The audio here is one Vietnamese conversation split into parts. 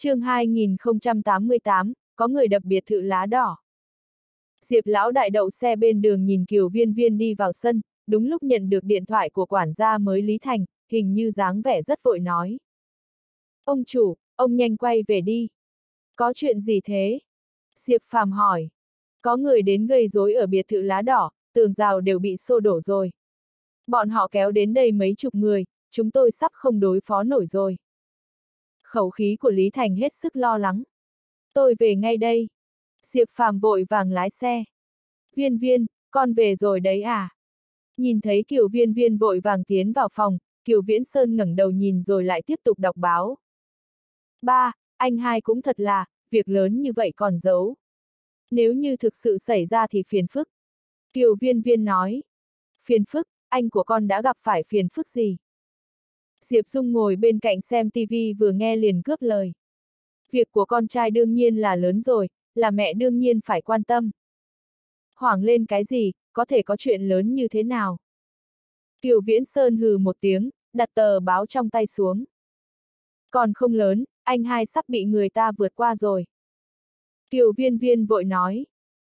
Chương 2088, có người đập biệt thự lá đỏ. Diệp lão đại đậu xe bên đường nhìn Kiều Viên Viên đi vào sân, đúng lúc nhận được điện thoại của quản gia mới Lý Thành, hình như dáng vẻ rất vội nói. Ông chủ, ông nhanh quay về đi. Có chuyện gì thế? Diệp Phàm hỏi. Có người đến gây rối ở biệt thự lá đỏ, tường rào đều bị xô đổ rồi. Bọn họ kéo đến đây mấy chục người, chúng tôi sắp không đối phó nổi rồi. Khẩu khí của Lý Thành hết sức lo lắng. Tôi về ngay đây. Diệp Phàm vội vàng lái xe. Viên Viên, con về rồi đấy à? Nhìn thấy Kiều Viên Viên vội vàng tiến vào phòng, Kiều Viễn Sơn ngẩng đầu nhìn rồi lại tiếp tục đọc báo. Ba, anh hai cũng thật là, việc lớn như vậy còn giấu. Nếu như thực sự xảy ra thì phiền phức. Kiều Viên Viên nói. Phiền phức, anh của con đã gặp phải phiền phức gì? Diệp Dung ngồi bên cạnh xem tivi vừa nghe liền cướp lời. Việc của con trai đương nhiên là lớn rồi, là mẹ đương nhiên phải quan tâm. Hoảng lên cái gì, có thể có chuyện lớn như thế nào? Kiều Viễn Sơn hừ một tiếng, đặt tờ báo trong tay xuống. Còn không lớn, anh hai sắp bị người ta vượt qua rồi. Kiều Viên Viên vội nói.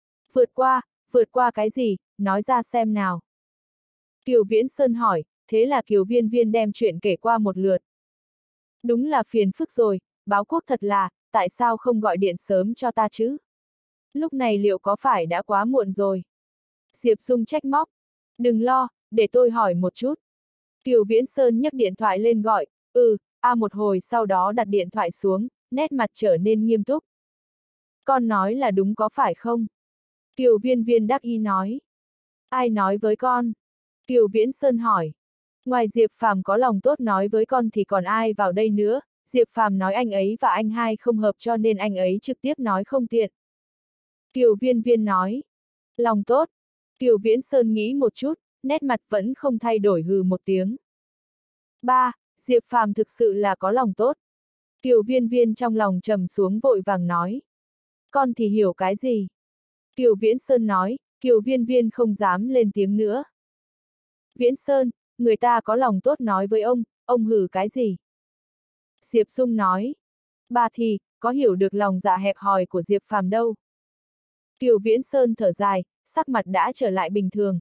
Vượt qua cái gì, nói ra xem nào. Kiều Viễn Sơn hỏi, thế là Kiều Viên Viên đem chuyện kể qua một lượt. Đúng là phiền phức rồi, báo quốc thật là, tại sao không gọi điện sớm cho ta chứ? Lúc này liệu có phải đã quá muộn rồi? Diệp Dung trách móc. Đừng lo, để tôi hỏi một chút. Kiều Viễn Sơn nhấc điện thoại lên gọi, một hồi sau đó đặt điện thoại xuống, nét mặt trở nên nghiêm túc. Con nói là đúng có phải không? Kiều Viên Viên đắc ý nói. Ai nói với con? Kiều Viễn Sơn hỏi. Ngoài Diệp Phàm có lòng tốt nói với con thì còn ai vào đây nữa, Diệp Phàm nói anh ấy và anh hai không hợp cho nên anh ấy trực tiếp nói không tiện. Kiều Viên Viên nói. Lòng tốt. Kiều Viễn Sơn nghĩ một chút, nét mặt vẫn không thay đổi hừ một tiếng. Ba, Diệp Phàm thực sự là có lòng tốt. Kiều Viên Viên trong lòng trầm xuống vội vàng nói. Con thì hiểu cái gì? Kiều Viễn Sơn nói, Kiều Viên Viên không dám lên tiếng nữa. Viễn Sơn, người ta có lòng tốt nói với ông hử cái gì? Diệp Dung nói. Bà thì, có hiểu được lòng dạ hẹp hòi của Diệp Phàm đâu. Kiều Viễn Sơn thở dài, sắc mặt đã trở lại bình thường.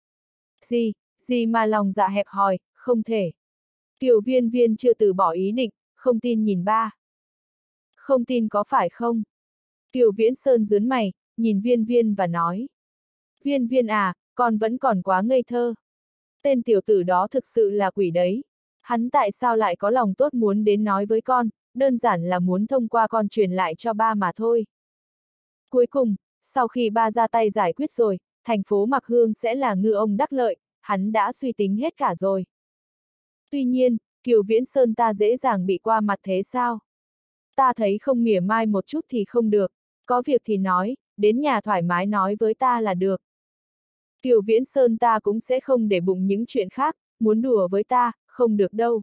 Gì mà lòng dạ hẹp hòi, không thể. Kiều Viên Viên chưa từ bỏ ý định, không tin nhìn ba. Không tin có phải không? Kiều Viễn Sơn nhướng mày, nhìn Viên Viên và nói. Viên Viên à, con vẫn còn quá ngây thơ. Tên tiểu tử đó thực sự là quỷ đấy. Hắn tại sao lại có lòng tốt muốn đến nói với con, đơn giản là muốn thông qua con truyền lại cho ba mà thôi. Cuối cùng, sau khi ba ra tay giải quyết rồi, thành phố Mạc Hương sẽ là ngư ông đắc lợi, hắn đã suy tính hết cả rồi. Tuy nhiên, Kiều Viễn Sơn ta dễ dàng bị qua mặt thế sao? Ta thấy không mỉa mai một chút thì không được, có việc thì nói, đến nhà thoải mái nói với ta là được. Kiều Viễn Sơn ta cũng sẽ không để bụng những chuyện khác, muốn đùa với ta, không được đâu.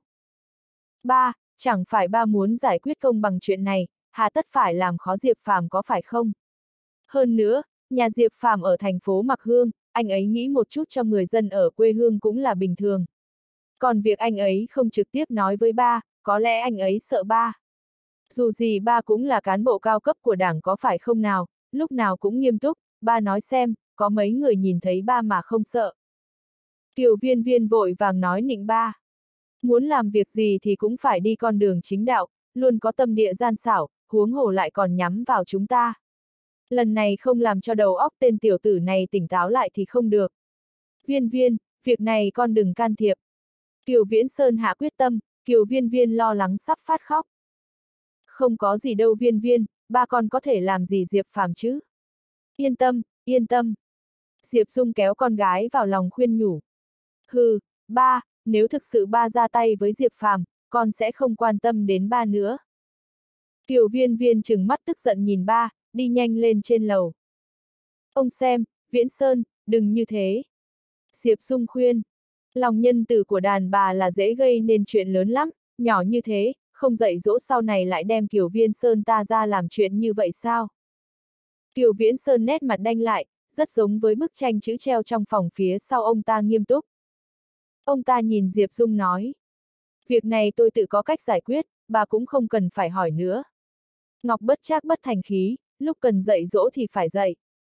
Ba, chẳng phải ba muốn giải quyết công bằng chuyện này, hà tất phải làm khó Diệp Phàm có phải không? Hơn nữa, nhà Diệp Phàm ở thành phố Mạc Hương, anh ấy nghĩ một chút cho người dân ở quê hương cũng là bình thường. Còn việc anh ấy không trực tiếp nói với ba, có lẽ anh ấy sợ ba. Dù gì ba cũng là cán bộ cao cấp của đảng có phải không nào, lúc nào cũng nghiêm túc, ba nói xem, có mấy người nhìn thấy ba mà không sợ. Kiều Viên Viên vội vàng nói nịnh ba. Muốn làm việc gì thì cũng phải đi con đường chính đạo, luôn có tâm địa gian xảo, huống hồ lại còn nhắm vào chúng ta. Lần này không làm cho đầu óc tên tiểu tử này tỉnh táo lại thì không được. Viên Viên, việc này con đừng can thiệp. Kiều Viễn Sơn hạ quyết tâm, Kiều Viên Viên lo lắng sắp phát khóc. Không có gì đâu Viên Viên, ba con có thể làm gì Diệp Phàm chứ? Yên tâm, yên tâm. Diệp Dung kéo con gái vào lòng khuyên nhủ. Hừ, ba, nếu thực sự ba ra tay với Diệp Phàm, con sẽ không quan tâm đến ba nữa. Kiều Viên Viên trừng mắt tức giận nhìn ba, đi nhanh lên trên lầu. Ông xem, Viễn Sơn, đừng như thế. Diệp Dung khuyên. Lòng nhân từ của đàn bà là dễ gây nên chuyện lớn lắm, nhỏ như thế, không dạy dỗ sau này lại đem Kiều Viên Sơn ta ra làm chuyện như vậy sao? Kiều Viễn Sơn nét mặt đanh lại, rất giống với bức tranh chữ treo trong phòng phía sau ông ta nghiêm túc. Ông ta nhìn Diệp Dung nói. Việc này tôi tự có cách giải quyết, bà cũng không cần phải hỏi nữa. Ngọc bất trác bất thành khí, lúc cần dạy dỗ thì phải dạy.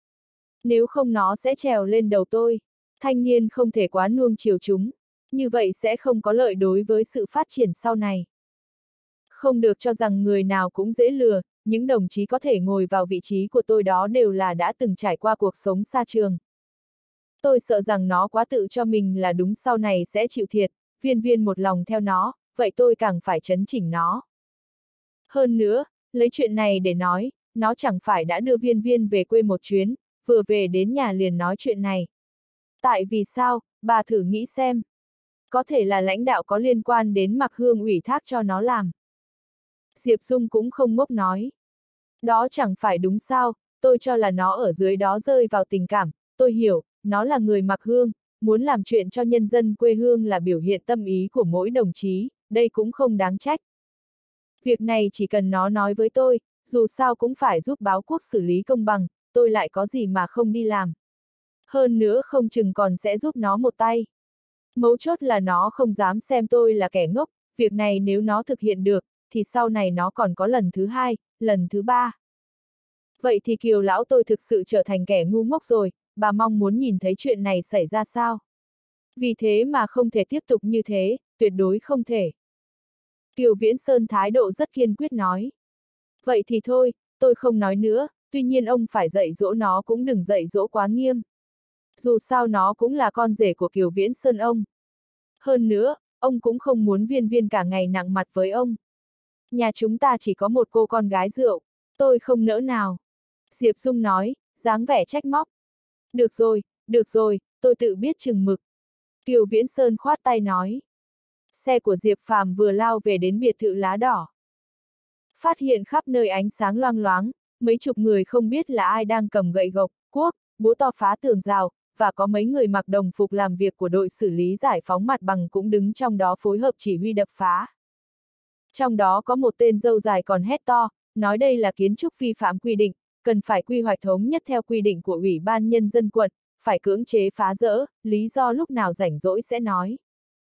Nếu không nó sẽ trèo lên đầu tôi. Thanh niên không thể quá nuông chiều chúng. Như vậy sẽ không có lợi đối với sự phát triển sau này. Không được cho rằng người nào cũng dễ lừa, những đồng chí có thể ngồi vào vị trí của tôi đó đều là đã từng trải qua cuộc sống xa trường. Tôi sợ rằng nó quá tự cho mình là đúng sau này sẽ chịu thiệt, viên viên một lòng theo nó, vậy tôi càng phải chấn chỉnh nó. Hơn nữa, lấy chuyện này để nói, nó chẳng phải đã đưa viên viên về quê một chuyến, vừa về đến nhà liền nói chuyện này. Tại vì sao, bà thử nghĩ xem. Có thể là lãnh đạo có liên quan đến Mạc Hương ủy thác cho nó làm. Diệp Dung cũng không ngốc nói. Đó chẳng phải đúng sao, tôi cho là nó ở dưới đó rơi vào tình cảm, tôi hiểu, nó là người Mạc Hương, muốn làm chuyện cho nhân dân quê hương là biểu hiện tâm ý của mỗi đồng chí, đây cũng không đáng trách. Việc này chỉ cần nó nói với tôi, dù sao cũng phải giúp báo quốc xử lý công bằng, tôi lại có gì mà không đi làm. Hơn nữa không chừng còn sẽ giúp nó một tay. Mấu chốt là nó không dám xem tôi là kẻ ngốc, việc này nếu nó thực hiện được, thì sau này nó còn có lần thứ hai, lần thứ ba. Vậy thì Kiều lão tôi thực sự trở thành kẻ ngu ngốc rồi, bà mong muốn nhìn thấy chuyện này xảy ra sao? Vì thế mà không thể tiếp tục như thế, tuyệt đối không thể. Kiều Viễn Sơn thái độ rất kiên quyết nói. Vậy thì thôi, tôi không nói nữa, tuy nhiên ông phải dạy dỗ nó cũng đừng dạy dỗ quá nghiêm. Dù sao nó cũng là con rể của Kiều Viễn Sơn ông. Hơn nữa, ông cũng không muốn viên viên cả ngày nặng mặt với ông. Nhà chúng ta chỉ có một cô con gái rượu, tôi không nỡ nào. Diệp Dung nói, dáng vẻ trách móc. Được rồi, tôi tự biết chừng mực. Kiều Viễn Sơn khoát tay nói. Xe của Diệp Phàm vừa lao về đến biệt thự lá đỏ. Phát hiện khắp nơi ánh sáng loang loáng, mấy chục người không biết là ai đang cầm gậy gộc, cuốc, búa to phá tường rào, và có mấy người mặc đồng phục làm việc của đội xử lý giải phóng mặt bằng cũng đứng trong đó phối hợp chỉ huy đập phá. Trong đó có một tên râu dài còn hét to, nói đây là kiến trúc vi phạm quy định, cần phải quy hoạch thống nhất theo quy định của Ủy ban Nhân dân quận, phải cưỡng chế phá dỡ, lý do lúc nào rảnh rỗi sẽ nói.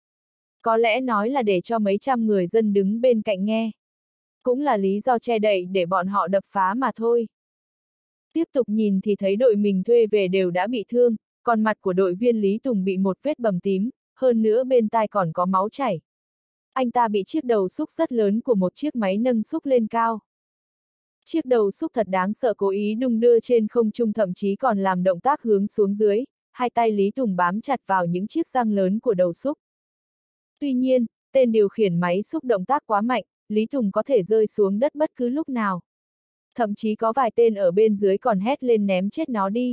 Có lẽ nói là để cho mấy trăm người dân đứng bên cạnh nghe. Cũng là lý do che đậy để bọn họ đập phá mà thôi. Tiếp tục nhìn thì thấy đội mình thuê về đều đã bị thương, còn mặt của đội viên Lý Tùng bị một vết bầm tím, hơn nữa bên tai còn có máu chảy. Anh ta bị chiếc đầu xúc rất lớn của một chiếc máy nâng xúc lên cao. Chiếc đầu xúc thật đáng sợ cố ý đung đưa trên không trung thậm chí còn làm động tác hướng xuống dưới, hai tay Lý Tùng bám chặt vào những chiếc răng lớn của đầu xúc. Tuy nhiên, tên điều khiển máy xúc động tác quá mạnh, Lý Tùng có thể rơi xuống đất bất cứ lúc nào. Thậm chí có vài tên ở bên dưới còn hét lên ném chết nó đi.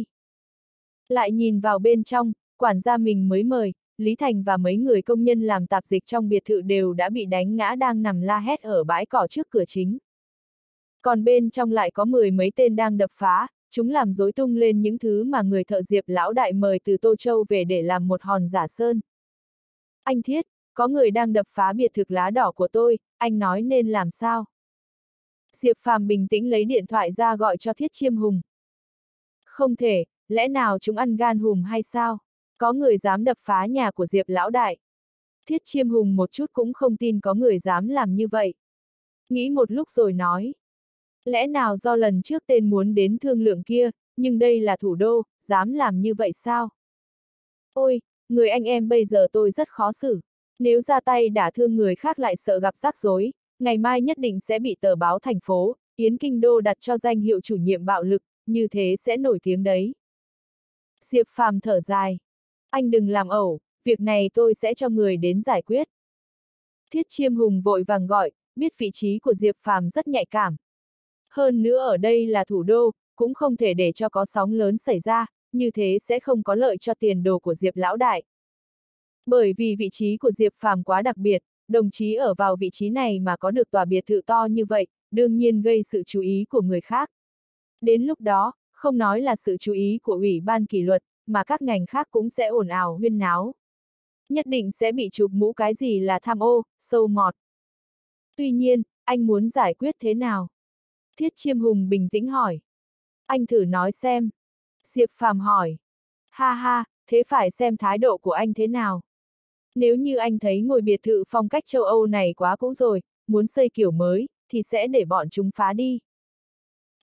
Lại nhìn vào bên trong, quản gia mình mới mời, Lý Thành và mấy người công nhân làm tạp dịch trong biệt thự đều đã bị đánh ngã đang nằm la hét ở bãi cỏ trước cửa chính. Còn bên trong lại có 10 mấy tên đang đập phá, chúng làm rối tung lên những thứ mà người thợ Diệp lão đại mời từ Tô Châu về để làm một hòn giả sơn. Anh Thiết, có người đang đập phá biệt thự lá đỏ của tôi, anh nói nên làm sao? Diệp Phàm bình tĩnh lấy điện thoại ra gọi cho Thiết Chiêm Hùng. Không thể, lẽ nào chúng ăn gan hùm hay sao? Có người dám đập phá nhà của Diệp lão đại. Thiết Chiêm Hùng một chút cũng không tin có người dám làm như vậy. Nghĩ một lúc rồi nói. Lẽ nào do lần trước tên muốn đến thương lượng kia, nhưng đây là thủ đô, dám làm như vậy sao? Ôi, người anh em bây giờ tôi rất khó xử. Nếu ra tay đả thương người khác lại sợ gặp rắc rối, ngày mai nhất định sẽ bị tờ báo thành phố, Yến Kinh Đô đặt cho danh hiệu chủ nhiệm bạo lực, như thế sẽ nổi tiếng đấy. Diệp Phàm thở dài. Anh đừng làm ẩu, việc này tôi sẽ cho người đến giải quyết. Thiết Chiêm Hùng vội vàng gọi, biết vị trí của Diệp Phàm rất nhạy cảm. Hơn nữa ở đây là thủ đô, cũng không thể để cho có sóng lớn xảy ra, như thế sẽ không có lợi cho tiền đồ của Diệp lão đại. Bởi vì vị trí của Diệp Phàm quá đặc biệt, đồng chí ở vào vị trí này mà có được tòa biệt thự to như vậy, đương nhiên gây sự chú ý của người khác. Đến lúc đó, không nói là sự chú ý của Ủy ban kỷ luật, mà các ngành khác cũng sẽ ồn ào huyên náo. Nhất định sẽ bị chụp mũ cái gì là tham ô, sâu mọt. Tuy nhiên, anh muốn giải quyết thế nào? Thiết Chiêm Hùng bình tĩnh hỏi. Anh thử nói xem. Diệp Phàm hỏi. Ha ha, thế phải xem thái độ của anh thế nào. Nếu như anh thấy ngôi biệt thự phong cách châu Âu này quá cũ rồi, muốn xây kiểu mới, thì sẽ để bọn chúng phá đi.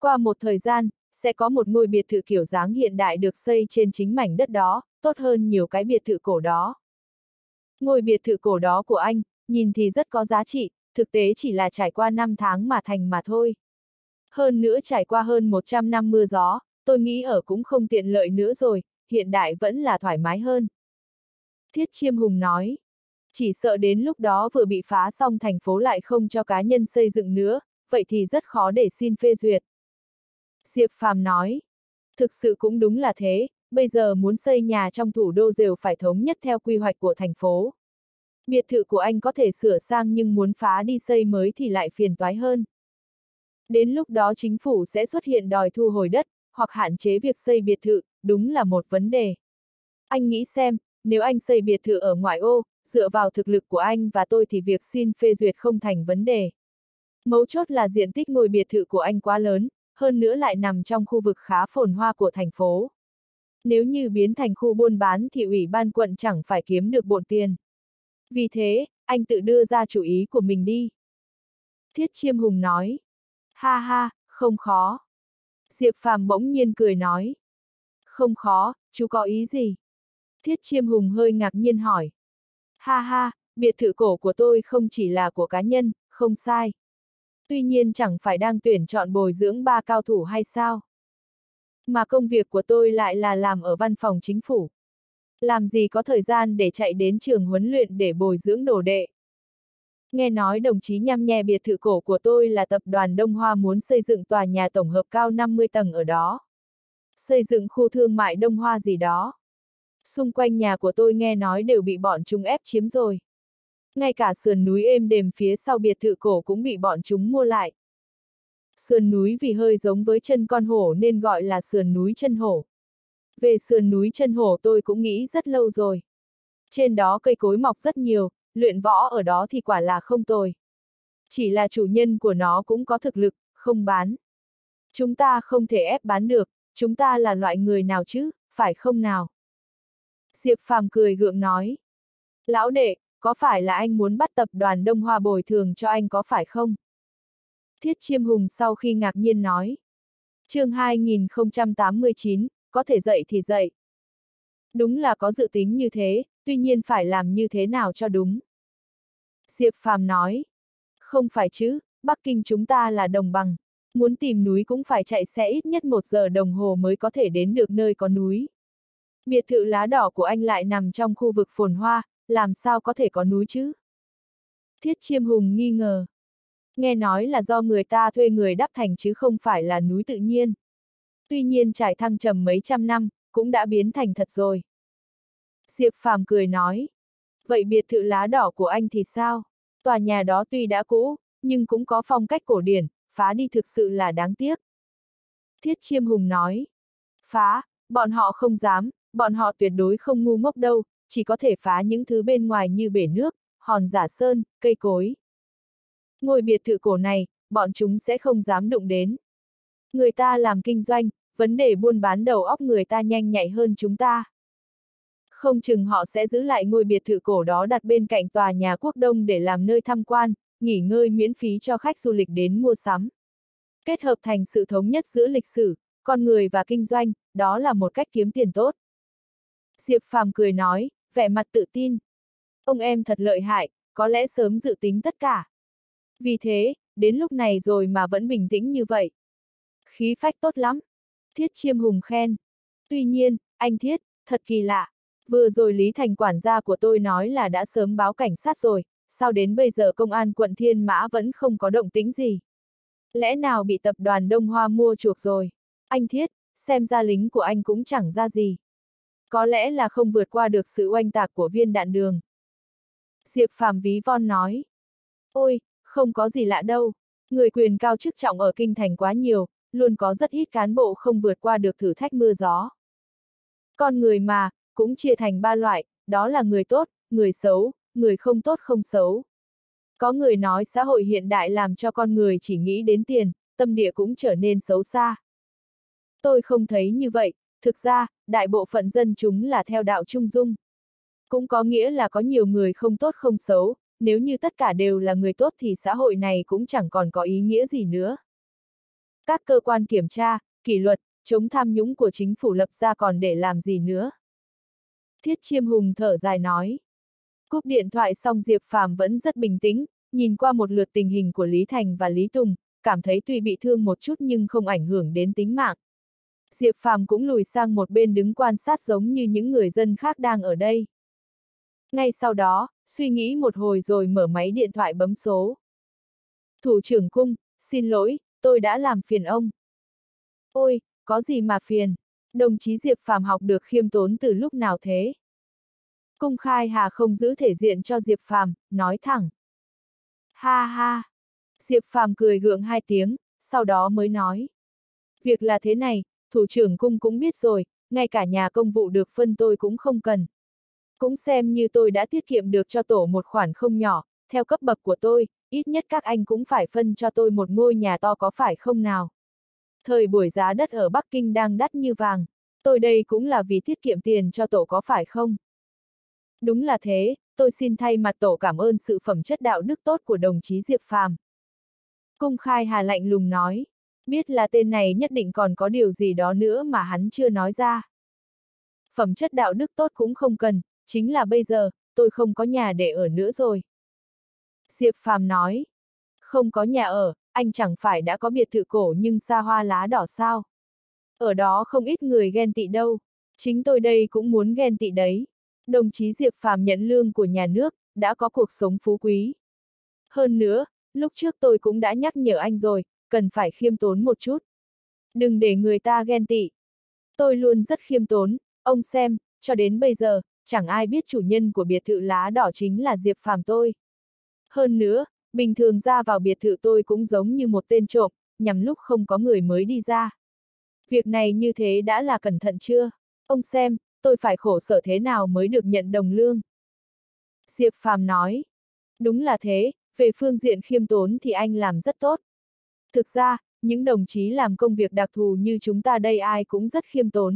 Qua một thời gian, sẽ có một ngôi biệt thự kiểu dáng hiện đại được xây trên chính mảnh đất đó, tốt hơn nhiều cái biệt thự cổ đó. Ngôi biệt thự cổ đó của anh, nhìn thì rất có giá trị, thực tế chỉ là trải qua 5 tháng mà thành mà thôi. Hơn nữa trải qua hơn 100 năm mưa gió, tôi nghĩ ở cũng không tiện lợi nữa rồi, hiện đại vẫn là thoải mái hơn. Thiết Chiêm Hùng nói, chỉ sợ đến lúc đó vừa bị phá xong thành phố lại không cho cá nhân xây dựng nữa, vậy thì rất khó để xin phê duyệt. Diệp Phàm nói, thực sự cũng đúng là thế, bây giờ muốn xây nhà trong thủ đô đều phải thống nhất theo quy hoạch của thành phố. Biệt thự của anh có thể sửa sang nhưng muốn phá đi xây mới thì lại phiền toái hơn. Đến lúc đó chính phủ sẽ xuất hiện đòi thu hồi đất, hoặc hạn chế việc xây biệt thự, đúng là một vấn đề. Anh nghĩ xem, nếu anh xây biệt thự ở ngoại ô, dựa vào thực lực của anh và tôi thì việc xin phê duyệt không thành vấn đề. Mấu chốt là diện tích ngôi biệt thự của anh quá lớn, hơn nữa lại nằm trong khu vực khá phồn hoa của thành phố. Nếu như biến thành khu buôn bán thì ủy ban quận chẳng phải kiếm được bộn tiền. Vì thế, anh tự đưa ra chủ ý của mình đi. Thiết Chiêm Hùng nói. Ha ha, không khó. Diệp Phàm bỗng nhiên cười nói. Không khó, chú có ý gì? Thiết Chiêm Hùng hơi ngạc nhiên hỏi. Ha ha, biệt thự cổ của tôi không chỉ là của cá nhân, không sai. Tuy nhiên chẳng phải đang tuyển chọn bồi dưỡng 3 cao thủ hay sao? Mà công việc của tôi lại là làm ở văn phòng chính phủ. Làm gì có thời gian để chạy đến trường huấn luyện để bồi dưỡng đồ đệ. Nghe nói đồng chí nhăm nhe biệt thự cổ của tôi là tập đoàn Đông Hoa muốn xây dựng tòa nhà tổng hợp cao 50 tầng ở đó. Xây dựng khu thương mại Đông Hoa gì đó. Xung quanh nhà của tôi nghe nói đều bị bọn chúng ép chiếm rồi. Ngay cả sườn núi êm đềm phía sau biệt thự cổ cũng bị bọn chúng mua lại. Sườn núi vì hơi giống với chân con hổ nên gọi là sườn núi chân hổ. Về sườn núi chân hổ tôi cũng nghĩ rất lâu rồi. Trên đó cây cối mọc rất nhiều, luyện võ ở đó thì quả là không tồi. Chỉ là chủ nhân của nó cũng có thực lực, không bán. Chúng ta không thể ép bán được, chúng ta là loại người nào chứ, phải không nào? Diệp Phàm cười gượng nói. Lão đệ, có phải là anh muốn bắt tập đoàn Đông Hoa bồi thường cho anh có phải không? Thiết Chiêm Hùng sau khi ngạc nhiên nói. Chương 2089, có thể dậy thì dậy. Đúng là có dự tính như thế, tuy nhiên phải làm như thế nào cho đúng. Diệp Phàm nói. Không phải chứ, Bắc Kinh chúng ta là đồng bằng. Muốn tìm núi cũng phải chạy xe ít nhất 1 giờ đồng hồ mới có thể đến được nơi có núi. Biệt thự lá đỏ của anh lại nằm trong khu vực phồn hoa, làm sao có thể có núi chứ? Thiết Chiêm Hùng nghi ngờ. Nghe nói là do người ta thuê người đắp thành chứ không phải là núi tự nhiên. Tuy nhiên trải thăng trầm mấy trăm năm, cũng đã biến thành thật rồi. Diệp Phàm cười nói. Vậy biệt thự lá đỏ của anh thì sao? Tòa nhà đó tuy đã cũ, nhưng cũng có phong cách cổ điển, phá đi thực sự là đáng tiếc. Thiết Chiêm Hùng nói. Phá, bọn họ không dám, bọn họ tuyệt đối không ngu ngốc đâu, chỉ có thể phá những thứ bên ngoài như bể nước, hòn giả sơn, cây cối. Ngôi biệt thự cổ này, bọn chúng sẽ không dám đụng đến. Người ta làm kinh doanh, vấn đề buôn bán đầu óc người ta nhanh nhạy hơn chúng ta. Không chừng họ sẽ giữ lại ngôi biệt thự cổ đó đặt bên cạnh tòa nhà Quốc Đông để làm nơi tham quan, nghỉ ngơi miễn phí cho khách du lịch đến mua sắm. Kết hợp thành sự thống nhất giữa lịch sử, con người và kinh doanh, đó là một cách kiếm tiền tốt. Diệp Phàm cười nói, vẻ mặt tự tin. Ông em thật lợi hại, có lẽ sớm dự tính tất cả. Vì thế, đến lúc này rồi mà vẫn bình tĩnh như vậy. Khí phách tốt lắm. Thiết Chiêm Hùng khen. Tuy nhiên, anh Thiết, thật kỳ lạ. Vừa rồi Lý Thành quản gia của tôi nói là đã sớm báo cảnh sát rồi, sao đến bây giờ công an quận Thiên Mã vẫn không có động tĩnh gì? Lẽ nào bị tập đoàn Đông Hoa mua chuộc rồi? Anh Thiết, xem ra lính của anh cũng chẳng ra gì. Có lẽ là không vượt qua được sự oanh tạc của viên đạn đường. Diệp Phàm ví von nói. Ôi, không có gì lạ đâu. Người quyền cao chức trọng ở kinh thành quá nhiều, luôn có rất ít cán bộ không vượt qua được thử thách mưa gió. Con người mà, cũng chia thành 3 loại, đó là người tốt, người xấu, người không tốt không xấu. Có người nói xã hội hiện đại làm cho con người chỉ nghĩ đến tiền, tâm địa cũng trở nên xấu xa. Tôi không thấy như vậy, thực ra, đại bộ phận dân chúng là theo đạo trung dung. Cũng có nghĩa là có nhiều người không tốt không xấu, nếu như tất cả đều là người tốt thì xã hội này cũng chẳng còn có ý nghĩa gì nữa. Các cơ quan kiểm tra, kỷ luật, chống tham nhũng của chính phủ lập ra còn để làm gì nữa? Thiết Chiêm Hùng thở dài nói. Cúp điện thoại xong Diệp Phàm vẫn rất bình tĩnh, nhìn qua một lượt tình hình của Lý Thành và Lý Tùng, cảm thấy tuy bị thương một chút nhưng không ảnh hưởng đến tính mạng. Diệp Phàm cũng lùi sang một bên đứng quan sát giống như những người dân khác đang ở đây. Ngay sau đó, suy nghĩ một hồi rồi mở máy điện thoại bấm số. Thủ trưởng cung, xin lỗi, tôi đã làm phiền ông. Ôi, có gì mà phiền, đồng chí Diệp Phàm học được khiêm tốn từ lúc nào thế? Cung Khai Hà không giữ thể diện cho Diệp Phàm, nói thẳng. Ha ha. Diệp Phàm cười gượng 2 tiếng, sau đó mới nói. Việc là thế này, thủ trưởng cung cũng biết rồi, ngay cả nhà công vụ được phân tôi cũng không cần. Cũng xem như tôi đã tiết kiệm được cho tổ một khoản không nhỏ, theo cấp bậc của tôi, ít nhất các anh cũng phải phân cho tôi một ngôi nhà to có phải không nào? Thời buổi giá đất ở Bắc Kinh đang đắt như vàng, tôi đây cũng là vì tiết kiệm tiền cho tổ có phải không? Đúng là thế, tôi xin thay mặt tổ cảm ơn sự phẩm chất đạo đức tốt của đồng chí Diệp Phàm. Cung Khai Hà lạnh lùng nói, biết là tên này nhất định còn có điều gì đó nữa mà hắn chưa nói ra. Phẩm chất đạo đức tốt cũng không cần, chính là bây giờ, tôi không có nhà để ở nữa rồi. Diệp Phàm nói, không có nhà ở, anh chẳng phải đã có biệt thự cổ nhưng xa hoa lá đỏ sao? Ở đó không ít người ghen tị đâu, chính tôi đây cũng muốn ghen tị đấy. Đồng chí Diệp Phàm nhận lương của nhà nước, đã có cuộc sống phú quý. Hơn nữa, lúc trước tôi cũng đã nhắc nhở anh rồi, cần phải khiêm tốn một chút. Đừng để người ta ghen tị. Tôi luôn rất khiêm tốn, ông xem, cho đến bây giờ, chẳng ai biết chủ nhân của biệt thự lá đỏ chính là Diệp Phàm tôi. Hơn nữa, bình thường ra vào biệt thự tôi cũng giống như một tên trộm, nhằm lúc không có người mới đi ra. Việc này như thế đã là cẩn thận chưa? Ông xem, tôi phải khổ sở thế nào mới được nhận đồng lương? Diệp Phàm nói, đúng là thế, về phương diện khiêm tốn thì anh làm rất tốt. Thực ra, những đồng chí làm công việc đặc thù như chúng ta đây ai cũng rất khiêm tốn.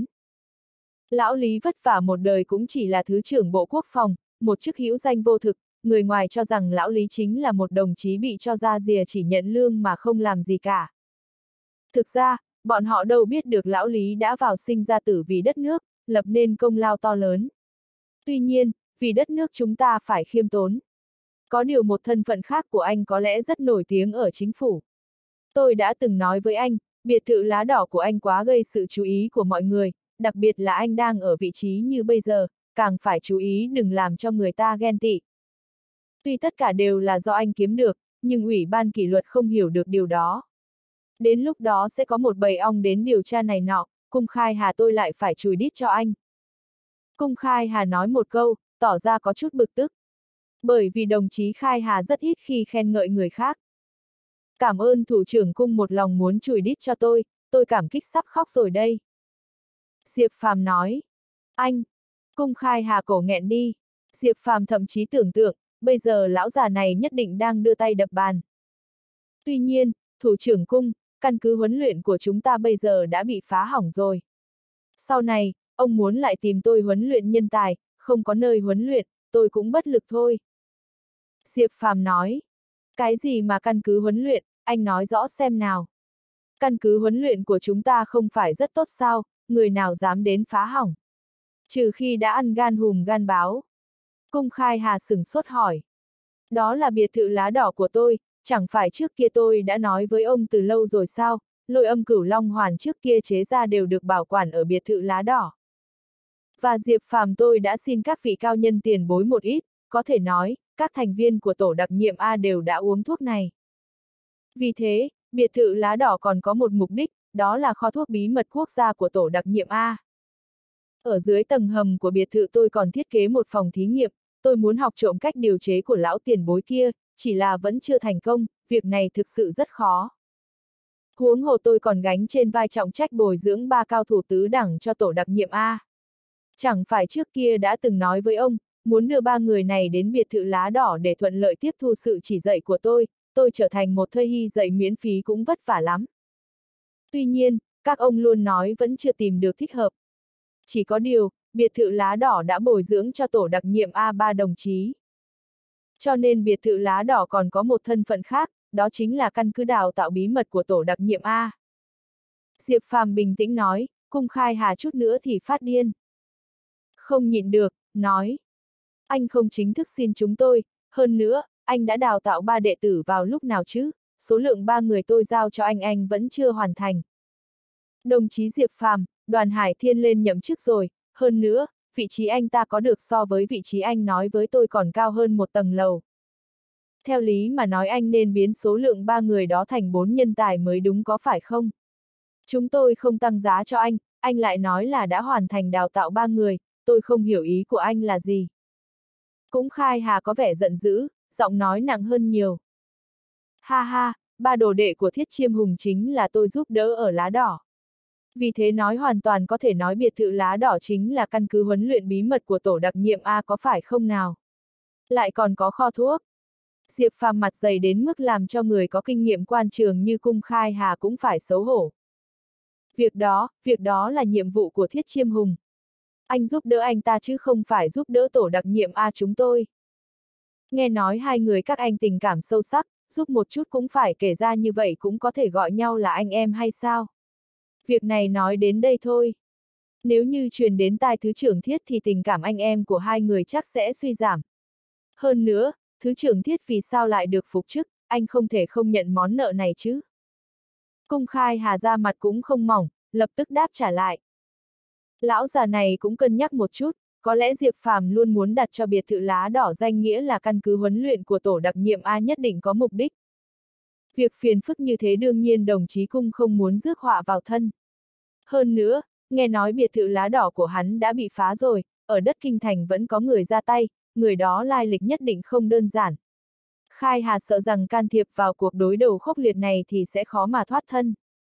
Lão Lý vất vả một đời cũng chỉ là Thứ trưởng Bộ Quốc phòng, một chức hữu danh vô thực, người ngoài cho rằng Lão Lý chính là một đồng chí bị cho ra rìa chỉ nhận lương mà không làm gì cả. Thực ra, bọn họ đâu biết được Lão Lý đã vào sinh ra tử vì đất nước, lập nên công lao to lớn. Tuy nhiên, vì đất nước chúng ta phải khiêm tốn. Có điều một thân phận khác của anh có lẽ rất nổi tiếng ở chính phủ. Tôi đã từng nói với anh, biệt thự lá đỏ của anh quá gây sự chú ý của mọi người, đặc biệt là anh đang ở vị trí như bây giờ, càng phải chú ý đừng làm cho người ta ghen tị. Tuy tất cả đều là do anh kiếm được, nhưng Ủy ban kỷ luật không hiểu được điều đó. Đến lúc đó sẽ có một bầy ong đến điều tra này nọ, Cung Khai Hà tôi lại phải chùi đít cho anh. Cung Khai Hà nói một câu, tỏ ra có chút bực tức. Bởi vì đồng chí Khai Hà rất ít khi khen ngợi người khác. Cảm ơn thủ trưởng cung một lòng muốn chùi đít cho tôi cảm kích sắp khóc rồi đây. Diệp Phàm nói. Anh! Cung Khai Hà cổ nghẹn đi. Diệp Phàm thậm chí tưởng tượng, bây giờ lão già này nhất định đang đưa tay đập bàn. Tuy nhiên, thủ trưởng cung, căn cứ huấn luyện của chúng ta bây giờ đã bị phá hỏng rồi. Sau này, ông muốn lại tìm tôi huấn luyện nhân tài, không có nơi huấn luyện, tôi cũng bất lực thôi. Diệp Phàm nói. Cái gì mà căn cứ huấn luyện, anh nói rõ xem nào. Căn cứ huấn luyện của chúng ta không phải rất tốt sao, người nào dám đến phá hỏng. Trừ khi đã ăn gan hùm gan báo. Cung Khai Hà sửng sốt hỏi. Đó là biệt thự lá đỏ của tôi, chẳng phải trước kia tôi đã nói với ông từ lâu rồi sao, lôi âm Cửu Long Hoàn trước kia chế ra đều được bảo quản ở biệt thự lá đỏ. Và Diệp Phàm tôi đã xin các vị cao nhân tiền bối một ít, có thể nói, các thành viên của tổ đặc nhiệm A đều đã uống thuốc này. Vì thế, biệt thự lá đỏ còn có một mục đích, đó là kho thuốc bí mật quốc gia của tổ đặc nhiệm A. Ở dưới tầng hầm của biệt thự tôi còn thiết kế một phòng thí nghiệm, tôi muốn học trộm cách điều chế của lão tiền bối kia, chỉ là vẫn chưa thành công, việc này thực sự rất khó. Huống hồ tôi còn gánh trên vai trọng trách bồi dưỡng 3 cao thủ tứ đẳng cho tổ đặc nhiệm A. Chẳng phải trước kia đã từng nói với ông, muốn đưa 3 người này đến biệt thự lá đỏ để thuận lợi tiếp thu sự chỉ dạy của tôi trở thành một thầy hy dạy miễn phí cũng vất vả lắm. Tuy nhiên, các ông luôn nói vẫn chưa tìm được thích hợp. Chỉ có điều, biệt thự lá đỏ đã bồi dưỡng cho tổ đặc nhiệm A3 đồng chí. Cho nên biệt thự lá đỏ còn có một thân phận khác, đó chính là căn cứ đào tạo bí mật của tổ đặc nhiệm A. Diệp Phàm bình tĩnh nói, Cung Khai Hà chút nữa thì phát điên. Không nhịn được, nói. Anh không chính thức xin chúng tôi, hơn nữa, anh đã đào tạo 3 đệ tử vào lúc nào chứ, số lượng 3 người tôi giao cho anh vẫn chưa hoàn thành. Đồng chí Diệp Phàm, Đoàn Hải Thiên lên nhậm chức rồi, hơn nữa, vị trí anh ta có được so với vị trí anh nói với tôi còn cao hơn một tầng lầu. Theo lý mà nói anh nên biến số lượng 3 người đó thành 4 nhân tài mới đúng có phải không? Chúng tôi không tăng giá cho anh lại nói là đã hoàn thành đào tạo 3 người, tôi không hiểu ý của anh là gì. Cũng Khai Hà có vẻ giận dữ, giọng nói nặng hơn nhiều. Ha ha, 3 đồ đệ của Thiết Chiêm Hùng chính là tôi giúp đỡ ở Lá Đỏ. Vì thế nói hoàn toàn có thể nói biệt thự Lá Đỏ chính là căn cứ huấn luyện bí mật của tổ đặc nhiệm A có phải không nào? Lại còn có kho thuốc. Diệp Phàm mặt dày đến mức làm cho người có kinh nghiệm quan trường như Cung Khai Hà cũng phải xấu hổ. Việc đó là nhiệm vụ của Thiết Chiêm Hùng. Anh giúp đỡ anh ta chứ không phải giúp đỡ tổ đặc nhiệm A chúng tôi. Nghe nói hai người các anh tình cảm sâu sắc, giúp một chút cũng phải kể ra như vậy cũng có thể gọi nhau là anh em hay sao? Việc này nói đến đây thôi. Nếu như truyền đến tai Thứ trưởng Thiết thì tình cảm anh em của hai người chắc sẽ suy giảm. Hơn nữa, Thứ trưởng Thiết vì sao lại được phục chức, anh không thể không nhận món nợ này chứ. Cung Khai Hà ra mặt cũng không mỏng, lập tức đáp trả lại. Lão già này cũng cân nhắc một chút, có lẽ Diệp Phàm luôn muốn đặt cho biệt thự Lá Đỏ danh nghĩa là căn cứ huấn luyện của tổ đặc nhiệm A nhất định có mục đích. Việc phiền phức như thế đương nhiên đồng chí Cung không muốn rước họa vào thân. Hơn nữa, nghe nói biệt thự Lá Đỏ của hắn đã bị phá rồi, ở đất kinh thành vẫn có người ra tay, người đó lai lịch nhất định không đơn giản. Khai Hà sợ rằng can thiệp vào cuộc đối đầu khốc liệt này thì sẽ khó mà thoát thân.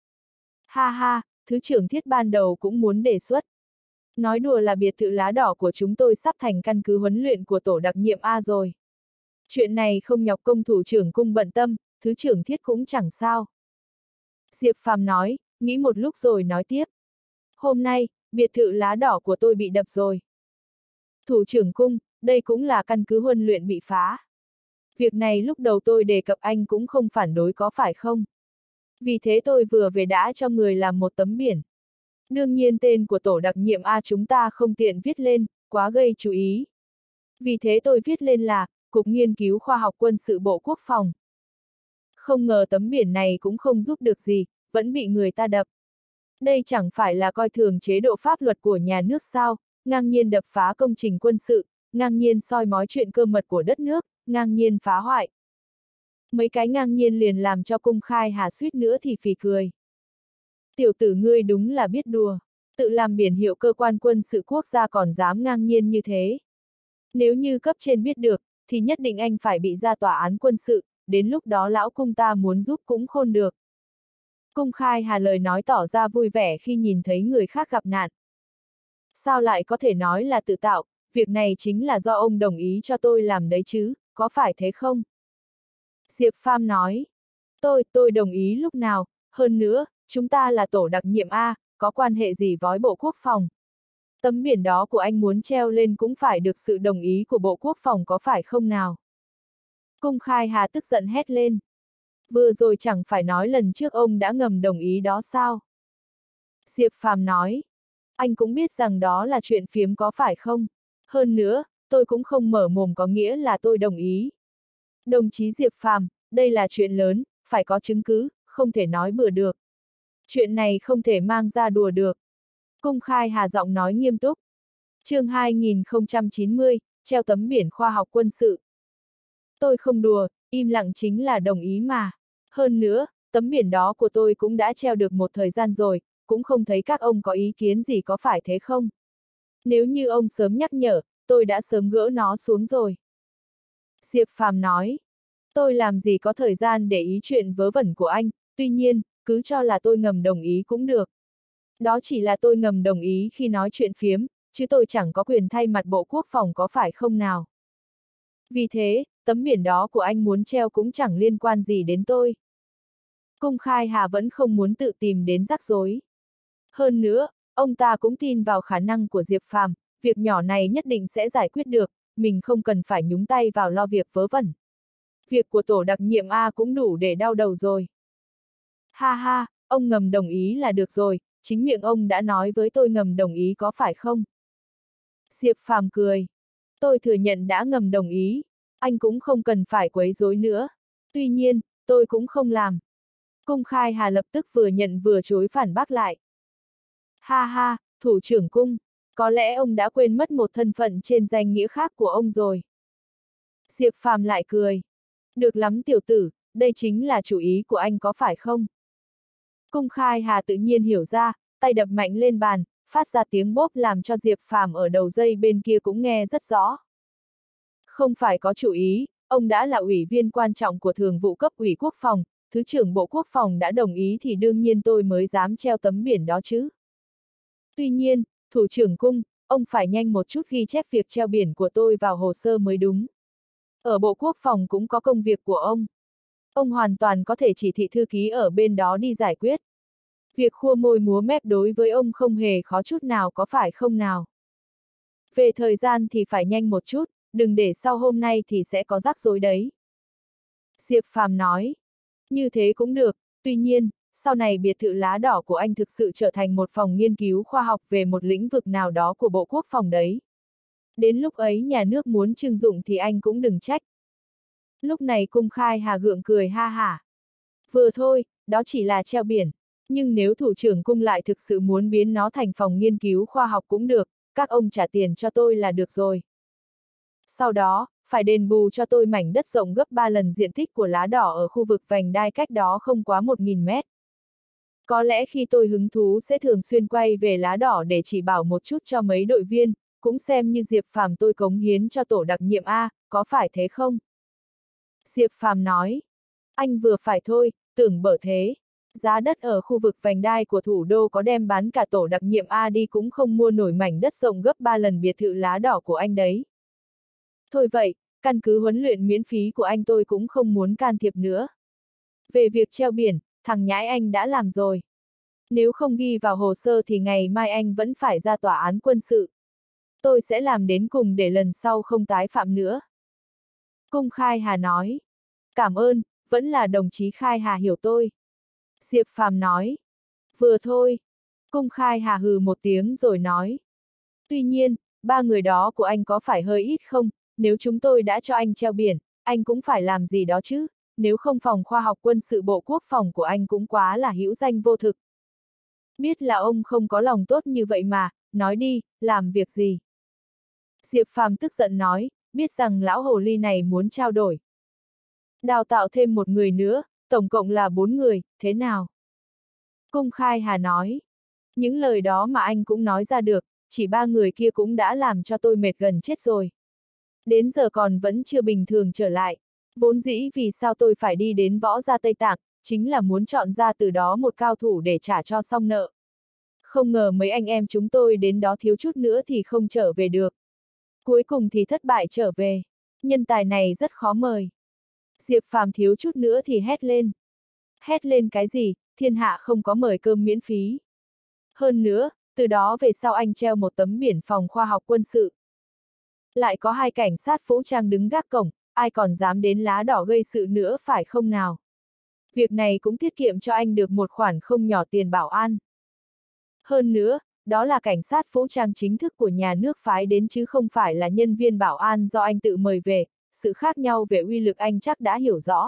Ha ha, Thứ trưởng Thiết ban đầu cũng muốn đề xuất. Nói đùa là biệt thự Lá Đỏ của chúng tôi sắp thành căn cứ huấn luyện của tổ đặc nhiệm A rồi. Chuyện này không nhọc công thủ trưởng Cung bận tâm, Thứ trưởng Thiết cũng chẳng sao. Diệp Phàm nói, nghĩ một lúc rồi nói tiếp. Hôm nay, biệt thự Lá Đỏ của tôi bị đập rồi. Thủ trưởng Cung, đây cũng là căn cứ huấn luyện bị phá. Việc này lúc đầu tôi đề cập anh cũng không phản đối có phải không? Vì thế tôi vừa về đã cho người làm một tấm biển. Đương nhiên tên của tổ đặc nhiệm A chúng ta không tiện viết lên, quá gây chú ý. Vì thế tôi viết lên là, Cục Nghiên cứu Khoa học Quân sự Bộ Quốc phòng. Không ngờ tấm biển này cũng không giúp được gì, vẫn bị người ta đập. Đây chẳng phải là coi thường chế độ pháp luật của nhà nước sao, ngang nhiên đập phá công trình quân sự, ngang nhiên soi mói chuyện cơ mật của đất nước, ngang nhiên phá hoại. Mấy cái ngang nhiên liền làm cho Cung Khai Hà suýt nữa thì phì cười. Tiểu tử ngươi đúng là biết đùa, tự làm biển hiệu cơ quan quân sự quốc gia còn dám ngang nhiên như thế. Nếu như cấp trên biết được, thì nhất định anh phải bị ra tòa án quân sự, đến lúc đó lão Cung ta muốn giúp cũng khôn được. Cung Khai Hà lời nói tỏ ra vui vẻ khi nhìn thấy người khác gặp nạn. Sao lại có thể nói là tự tạo, việc này chính là do ông đồng ý cho tôi làm đấy chứ, có phải thế không? Diệp Phàm nói, tôi đồng ý lúc nào, hơn nữa, chúng ta là tổ đặc nhiệm A, có quan hệ gì với Bộ Quốc phòng? Tấm biển đó của anh muốn treo lên cũng phải được sự đồng ý của Bộ Quốc phòng có phải không nào? Cung Khai Hà tức giận hét lên. Vừa rồi chẳng phải nói lần trước ông đã ngầm đồng ý đó sao? Diệp Phàm nói, anh cũng biết rằng đó là chuyện phiếm có phải không? Hơn nữa, tôi cũng không mở mồm có nghĩa là tôi đồng ý. Đồng chí Diệp Phàm, đây là chuyện lớn, phải có chứng cứ, không thể nói bừa được. Chuyện này không thể mang ra đùa được. Cung Khai Hà giọng nói nghiêm túc. Chương 2090, treo tấm biển khoa học quân sự. Tôi không đùa, im lặng chính là đồng ý mà. Hơn nữa, tấm biển đó của tôi cũng đã treo được một thời gian rồi, cũng không thấy các ông có ý kiến gì có phải thế không? Nếu như ông sớm nhắc nhở, tôi đã sớm gỡ nó xuống rồi. Diệp Phàm nói, tôi làm gì có thời gian để ý chuyện vớ vẩn của anh, tuy nhiên, cứ cho là tôi ngầm đồng ý cũng được. Đó chỉ là tôi ngầm đồng ý khi nói chuyện phiếm, chứ tôi chẳng có quyền thay mặt Bộ Quốc phòng có phải không nào. Vì thế, tấm biển đó của anh muốn treo cũng chẳng liên quan gì đến tôi. Cung Khai Hà vẫn không muốn tự tìm đến rắc rối. Hơn nữa, ông ta cũng tin vào khả năng của Diệp Phàm, việc nhỏ này nhất định sẽ giải quyết được, mình không cần phải nhúng tay vào lo việc vớ vẩn. Việc của tổ đặc nhiệm A cũng đủ để đau đầu rồi. Ha ha, ông ngầm đồng ý là được rồi, chính miệng ông đã nói với tôi ngầm đồng ý có phải không? Diệp Phàm cười. Tôi thừa nhận đã ngầm đồng ý, anh cũng không cần phải quấy rối nữa. Tuy nhiên, tôi cũng không làm. Cung Khai Hà lập tức vừa nhận vừa chối phản bác lại. Ha ha, thủ trưởng cung, có lẽ ông đã quên mất một thân phận trên danh nghĩa khác của ông rồi. Diệp Phàm lại cười. Được lắm tiểu tử, đây chính là chủ ý của anh có phải không? Cung Khai Hà tự nhiên hiểu ra, tay đập mạnh lên bàn, phát ra tiếng bốp làm cho Diệp Phàm ở đầu dây bên kia cũng nghe rất rõ. Không phải có chủ ý, ông đã là ủy viên quan trọng của thường vụ cấp ủy quốc phòng, thứ trưởng bộ quốc phòng đã đồng ý thì đương nhiên tôi mới dám treo tấm biển đó chứ. Tuy nhiên, thủ trưởng cung, ông phải nhanh một chút ghi chép việc treo biển của tôi vào hồ sơ mới đúng. Ở bộ quốc phòng cũng có công việc của ông. Ông hoàn toàn có thể chỉ thị thư ký ở bên đó đi giải quyết. Việc khua môi múa mép đối với ông không hề khó chút nào có phải không nào. Về thời gian thì phải nhanh một chút, đừng để sau hôm nay thì sẽ có rắc rối đấy. Diệp Phàm nói. Như thế cũng được, tuy nhiên, sau này biệt thự lá đỏ của anh thực sự trở thành một phòng nghiên cứu khoa học về một lĩnh vực nào đó của Bộ Quốc phòng đấy. Đến lúc ấy nhà nước muốn trưng dụng thì anh cũng đừng trách. Lúc này Cung Khai Hà gượng cười ha hả. Vừa thôi, đó chỉ là treo biển. Nhưng nếu thủ trưởng cung lại thực sự muốn biến nó thành phòng nghiên cứu khoa học cũng được, các ông trả tiền cho tôi là được rồi. Sau đó, phải đền bù cho tôi mảnh đất rộng gấp 3 lần diện tích của lá đỏ ở khu vực vành đai cách đó không quá 1.000 mét. Có lẽ khi tôi hứng thú sẽ thường xuyên quay về lá đỏ để chỉ bảo một chút cho mấy đội viên, cũng xem như Diệp Phàm tôi cống hiến cho tổ đặc nhiệm A, có phải thế không? Diệp Phàm nói. Anh vừa phải thôi, tưởng bở thế. Giá đất ở khu vực vành đai của thủ đô có đem bán cả tổ đặc nhiệm A đi cũng không mua nổi mảnh đất rộng gấp 3 lần biệt thự lá đỏ của anh đấy. Thôi vậy, căn cứ huấn luyện miễn phí của anh tôi cũng không muốn can thiệp nữa. Về việc treo biển, thằng nhãi anh đã làm rồi. Nếu không ghi vào hồ sơ thì ngày mai anh vẫn phải ra tòa án quân sự. Tôi sẽ làm đến cùng để lần sau không tái phạm nữa. Cung Khai Hà nói. Cảm ơn, vẫn là đồng chí Khai Hà hiểu tôi. Diệp Phàm nói. Vừa thôi. Cung Khai Hà hừ một tiếng rồi nói. Tuy nhiên, 3 người đó của anh có phải hơi ít không? Nếu chúng tôi đã cho anh treo biển, anh cũng phải làm gì đó chứ, nếu không phòng khoa học quân sự Bộ Quốc phòng của anh cũng quá là hữu danh vô thực. Biết là ông không có lòng tốt như vậy mà, nói đi, làm việc gì? Diệp Phàm tức giận nói, biết rằng lão hồ ly này muốn trao đổi. Đào tạo thêm một người nữa, tổng cộng là 4 người, thế nào? Cung Khai Hà nói. Những lời đó mà anh cũng nói ra được, chỉ 3 người kia cũng đã làm cho tôi mệt gần chết rồi. Đến giờ còn vẫn chưa bình thường trở lại. Vốn dĩ vì sao tôi phải đi đến võ gia Tây Tạng, chính là muốn chọn ra từ đó một cao thủ để trả cho xong nợ. Không ngờ mấy anh em chúng tôi đến đó thiếu chút nữa thì không trở về được. Cuối cùng thì thất bại trở về. Nhân tài này rất khó mời. Diệp Phàm thiếu chút nữa thì hét lên. Hét lên cái gì, thiên hạ không có mời cơm miễn phí. Hơn nữa, từ đó về sau anh treo một tấm biển phòng khoa học quân sự. Lại có 2 cảnh sát vũ trang đứng gác cổng, ai còn dám đến lá đỏ gây sự nữa phải không nào? Việc này cũng tiết kiệm cho anh được một khoản không nhỏ tiền bảo an. Hơn nữa, đó là cảnh sát vũ trang chính thức của nhà nước phái đến chứ không phải là nhân viên bảo an do anh tự mời về, sự khác nhau về uy lực anh chắc đã hiểu rõ.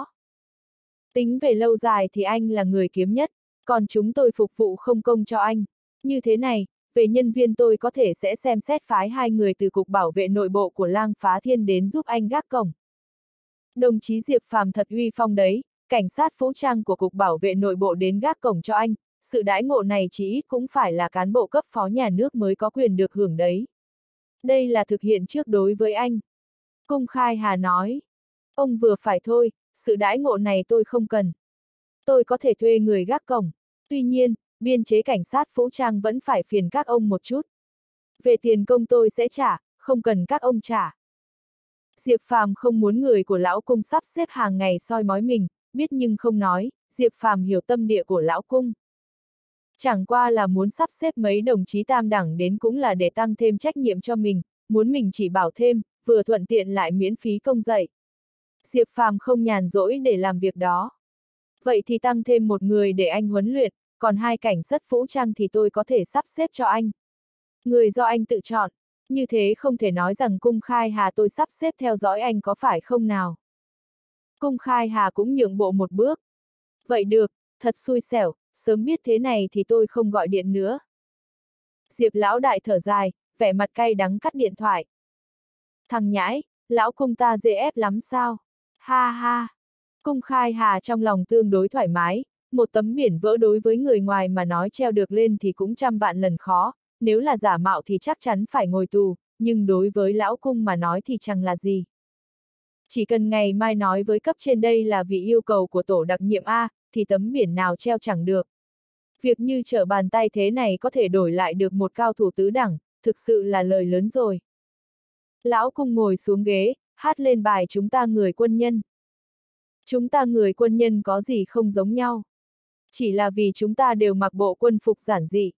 Tính về lâu dài thì anh là người kiếm nhất, còn chúng tôi phục vụ không công cho anh. Như thế này, về nhân viên tôi có thể sẽ xem xét phái 2 người từ Cục Bảo vệ Nội bộ của Lang Phá Thiên đến giúp anh gác cổng. Đồng chí Diệp Phàm thật uy phong đấy, cảnh sát vũ trang của Cục Bảo vệ Nội bộ đến gác cổng cho anh, sự đãi ngộ này chỉ ít cũng phải là cán bộ cấp phó nhà nước mới có quyền được hưởng đấy. Đây là thực hiện trước đối với anh. Cung Khai Hà nói. Ông vừa phải thôi, sự đãi ngộ này tôi không cần. Tôi có thể thuê người gác cổng. Tuy nhiên, biên chế cảnh sát vũ trang vẫn phải phiền các ông một chút. Về tiền công tôi sẽ trả, không cần các ông trả. Diệp Phàm không muốn người của lão cung sắp xếp hàng ngày soi mói mình, biết nhưng không nói, Diệp Phàm hiểu tâm địa của lão cung. Chẳng qua là muốn sắp xếp mấy đồng chí tam đẳng đến cũng là để tăng thêm trách nhiệm cho mình, muốn mình chỉ bảo thêm, vừa thuận tiện lại miễn phí công dạy. Diệp Phàm không nhàn rỗi để làm việc đó. Vậy thì tăng thêm một người để anh huấn luyện, còn 2 cảnh sát vũ trang thì tôi có thể sắp xếp cho anh. Người do anh tự chọn, như thế không thể nói rằng Cung Khai Hà tôi sắp xếp theo dõi anh có phải không nào. Cung Khai Hà cũng nhượng bộ một bước. Vậy được, thật xui xẻo, sớm biết thế này thì tôi không gọi điện nữa. Diệp lão đại thở dài, vẻ mặt cay đắng cắt điện thoại. Thằng nhãi, lão Cung ta dễ ép lắm sao? Ha ha! Cung Khai Hà trong lòng tương đối thoải mái, một tấm biển vỡ đối với người ngoài mà nói treo được lên thì cũng trăm vạn lần khó, nếu là giả mạo thì chắc chắn phải ngồi tù, nhưng đối với lão Cung mà nói thì chẳng là gì. Chỉ cần ngày mai nói với cấp trên đây là vì yêu cầu của tổ đặc nhiệm A, thì tấm biển nào treo chẳng được. Việc như trở bàn tay thế này có thể đổi lại được một cao thủ tứ đẳng, thực sự là lời lớn rồi. Lão Cung ngồi xuống ghế, hát lên bài Chúng ta người quân nhân. Chúng ta người quân nhân có gì không giống nhau. Chỉ là vì chúng ta đều mặc bộ quân phục giản dị.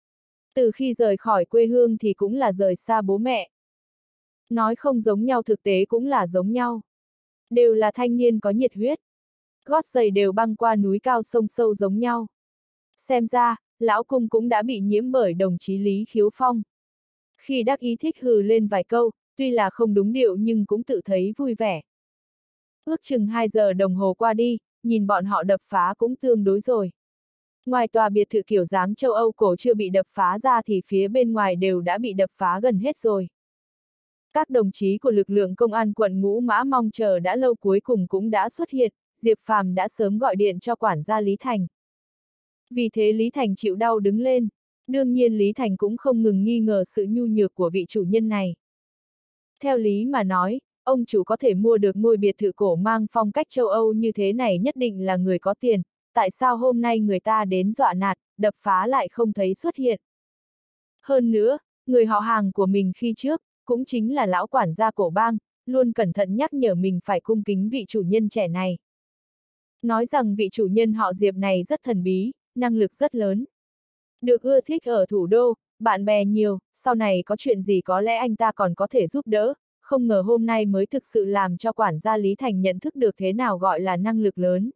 Từ khi rời khỏi quê hương thì cũng là rời xa bố mẹ. Nói không giống nhau thực tế cũng là giống nhau. Đều là thanh niên có nhiệt huyết. Gót giày đều băng qua núi cao sông sâu giống nhau. Xem ra, lão Cung cũng đã bị nhiễm bởi đồng chí Lý Khiếu Phong. Khi đắc ý thích hừ lên vài câu, tuy là không đúng điệu nhưng cũng tự thấy vui vẻ. Ước chừng 2 giờ đồng hồ qua đi, nhìn bọn họ đập phá cũng tương đối rồi. Ngoài tòa biệt thự kiểu dáng châu Âu cổ chưa bị đập phá ra thì phía bên ngoài đều đã bị đập phá gần hết rồi. Các đồng chí của lực lượng công an quận Ngũ Mã mong chờ đã lâu cuối cùng cũng đã xuất hiện, Diệp Phàm đã sớm gọi điện cho quản gia Lý Thành. Vì thế Lý Thành chịu đau đứng lên, đương nhiên Lý Thành cũng không ngừng nghi ngờ sự nhu nhược của vị chủ nhân này. Theo lý mà nói, ông chủ có thể mua được ngôi biệt thự cổ mang phong cách châu Âu như thế này nhất định là người có tiền, tại sao hôm nay người ta đến dọa nạt, đập phá lại không thấy xuất hiện. Hơn nữa, người họ hàng của mình khi trước, cũng chính là lão quản gia cổ bang, luôn cẩn thận nhắc nhở mình phải cung kính vị chủ nhân trẻ này. Nói rằng vị chủ nhân họ Diệp này rất thần bí, năng lực rất lớn. Được ưa thích ở thủ đô, bạn bè nhiều, sau này có chuyện gì có lẽ anh ta còn có thể giúp đỡ, không ngờ hôm nay mới thực sự làm cho quản gia Lý Thành nhận thức được thế nào gọi là năng lực lớn.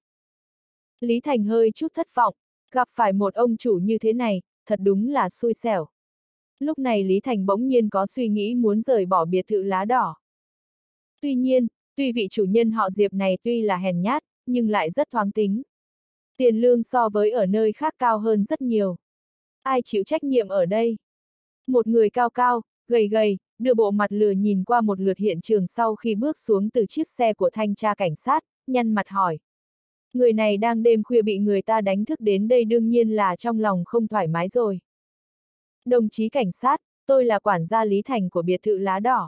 Lý Thành hơi chút thất vọng, gặp phải một ông chủ như thế này, thật đúng là xui xẻo. Lúc này Lý Thành bỗng nhiên có suy nghĩ muốn rời bỏ biệt thự lá đỏ. Tuy nhiên, tuy vị chủ nhân họ Diệp này tuy là hèn nhát, nhưng lại rất thoáng tính. Tiền lương so với ở nơi khác cao hơn rất nhiều. Ai chịu trách nhiệm ở đây? Một người cao cao, gầy gầy, đưa bộ mặt lừa nhìn qua một lượt hiện trường sau khi bước xuống từ chiếc xe của thanh tra cảnh sát, nhăn mặt hỏi. Người này đang đêm khuya bị người ta đánh thức đến đây đương nhiên là trong lòng không thoải mái rồi. Đồng chí cảnh sát, tôi là quản gia Lý Thành của biệt thự lá đỏ.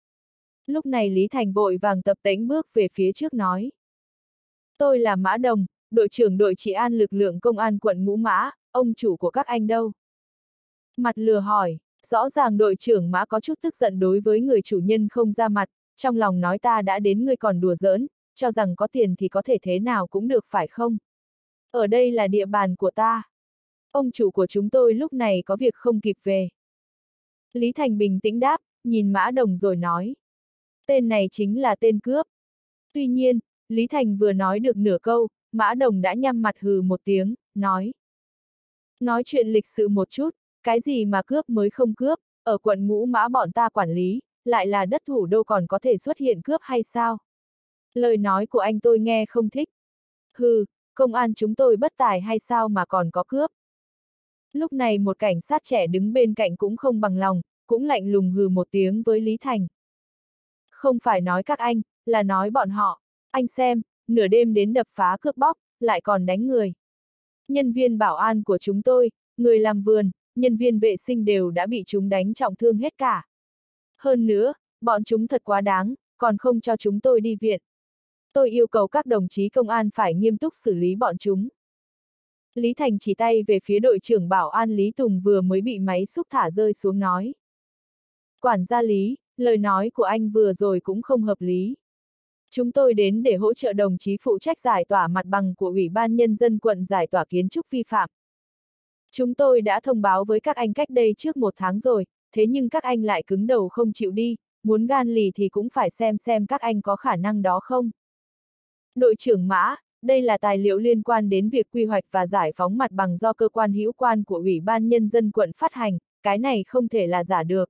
Lúc này Lý Thành vội vàng tập tễnh bước về phía trước nói. Tôi là Mã Đồng, đội trưởng đội trị an lực lượng công an quận Ngũ Mã, ông chủ của các anh đâu? Mặt lừa hỏi, rõ ràng đội trưởng Mã có chút tức giận đối với người chủ nhân không ra mặt, trong lòng nói ta đã đến ngươi còn đùa giỡn, cho rằng có tiền thì có thể thế nào cũng được phải không? Ở đây là địa bàn của ta. Ông chủ của chúng tôi lúc này có việc không kịp về. Lý Thành bình tĩnh đáp, nhìn Mã Đồng rồi nói. Tên này chính là tên cướp. Tuy nhiên, Lý Thành vừa nói được nửa câu, Mã Đồng đã nhăm mặt hừ một tiếng, nói. Nói chuyện lịch sự một chút, cái gì mà cướp mới không cướp, ở quận Ngũ Mã bọn ta quản lý, lại là đất thủ đô còn có thể xuất hiện cướp hay sao? Lời nói của anh tôi nghe không thích. Hừ, công an chúng tôi bất tài hay sao mà còn có cướp? Lúc này một cảnh sát trẻ đứng bên cạnh cũng không bằng lòng, cũng lạnh lùng hừ một tiếng với Lý Thành. Không phải nói các anh, là nói bọn họ. Anh xem, nửa đêm đến đập phá cướp bóc, lại còn đánh người. Nhân viên bảo an của chúng tôi, người làm vườn, nhân viên vệ sinh đều đã bị chúng đánh trọng thương hết cả. Hơn nữa, bọn chúng thật quá đáng, còn không cho chúng tôi đi viện. Tôi yêu cầu các đồng chí công an phải nghiêm túc xử lý bọn chúng. Lý Thành chỉ tay về phía đội trưởng bảo an Lý Tùng vừa mới bị máy xúc thả rơi xuống nói. Quản gia Lý, lời nói của anh vừa rồi cũng không hợp lý. Chúng tôi đến để hỗ trợ đồng chí phụ trách giải tỏa mặt bằng của Ủy ban Nhân dân quận giải tỏa kiến trúc vi phạm. Chúng tôi đã thông báo với các anh cách đây trước 1 tháng rồi, thế nhưng các anh lại cứng đầu không chịu đi, muốn gan lì thì cũng phải xem các anh có khả năng đó không. Đội trưởng Mã, đây là tài liệu liên quan đến việc quy hoạch và giải phóng mặt bằng do cơ quan hữu quan của Ủy ban Nhân dân quận phát hành, cái này không thể là giả được.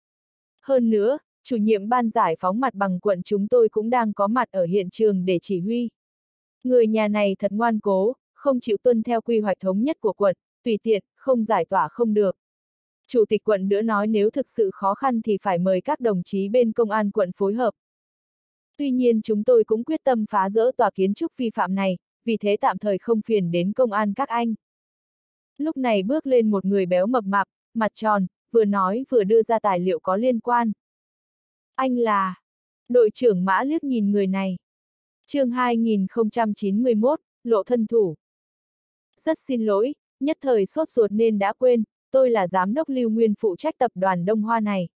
Hơn nữa, chủ nhiệm ban giải phóng mặt bằng quận chúng tôi cũng đang có mặt ở hiện trường để chỉ huy. Người nhà này thật ngoan cố, không chịu tuân theo quy hoạch thống nhất của quận, tùy tiện, không giải tỏa không được. Chủ tịch quận nữa nói nếu thực sự khó khăn thì phải mời các đồng chí bên công an quận phối hợp. Tuy nhiên chúng tôi cũng quyết tâm phá dỡ tòa kiến trúc vi phạm này, vì thế tạm thời không phiền đến công an các anh. Lúc này bước lên một người béo mập mạp, mặt tròn, vừa nói vừa đưa ra tài liệu có liên quan. Anh là... Đội trưởng Mã liếc nhìn người này. Chương 2091, lộ thân thủ. Rất xin lỗi, nhất thời sốt ruột nên đã quên, tôi là giám đốc Lưu Nguyên phụ trách tập đoàn Đông Hoa này.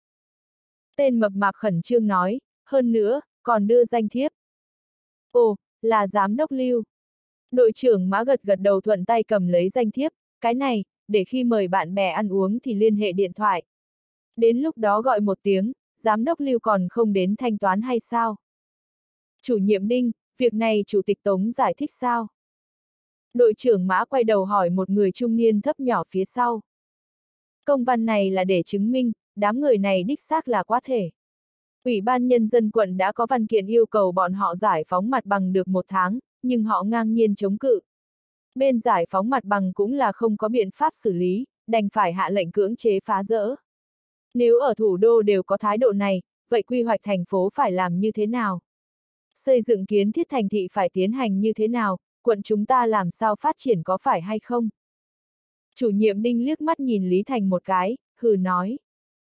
Tên mập mạp khẩn trương nói, hơn nữa, còn đưa danh thiếp. Ồ, là giám đốc Lưu. Đội trưởng Mã gật gật đầu thuận tay cầm lấy danh thiếp, cái này, để khi mời bạn bè ăn uống thì liên hệ điện thoại. Đến lúc đó gọi một tiếng, giám đốc Lưu còn không đến thanh toán hay sao? Chủ nhiệm Đinh, việc này chủ tịch Tống giải thích sao? Đội trưởng Mã quay đầu hỏi một người trung niên thấp nhỏ phía sau. Công văn này là để chứng minh, đám người này đích xác là quá thể. Ủy ban Nhân dân quận đã có văn kiện yêu cầu bọn họ giải phóng mặt bằng được 1 tháng, nhưng họ ngang nhiên chống cự. Bên giải phóng mặt bằng cũng là không có biện pháp xử lý, đành phải hạ lệnh cưỡng chế phá dỡ. Nếu ở thủ đô đều có thái độ này, vậy quy hoạch thành phố phải làm như thế nào? Xây dựng kiến thiết thành thị phải tiến hành như thế nào, quận chúng ta làm sao phát triển có phải hay không? Chủ nhiệm Đinh liếc mắt nhìn Lý Thành một cái, hừ nói.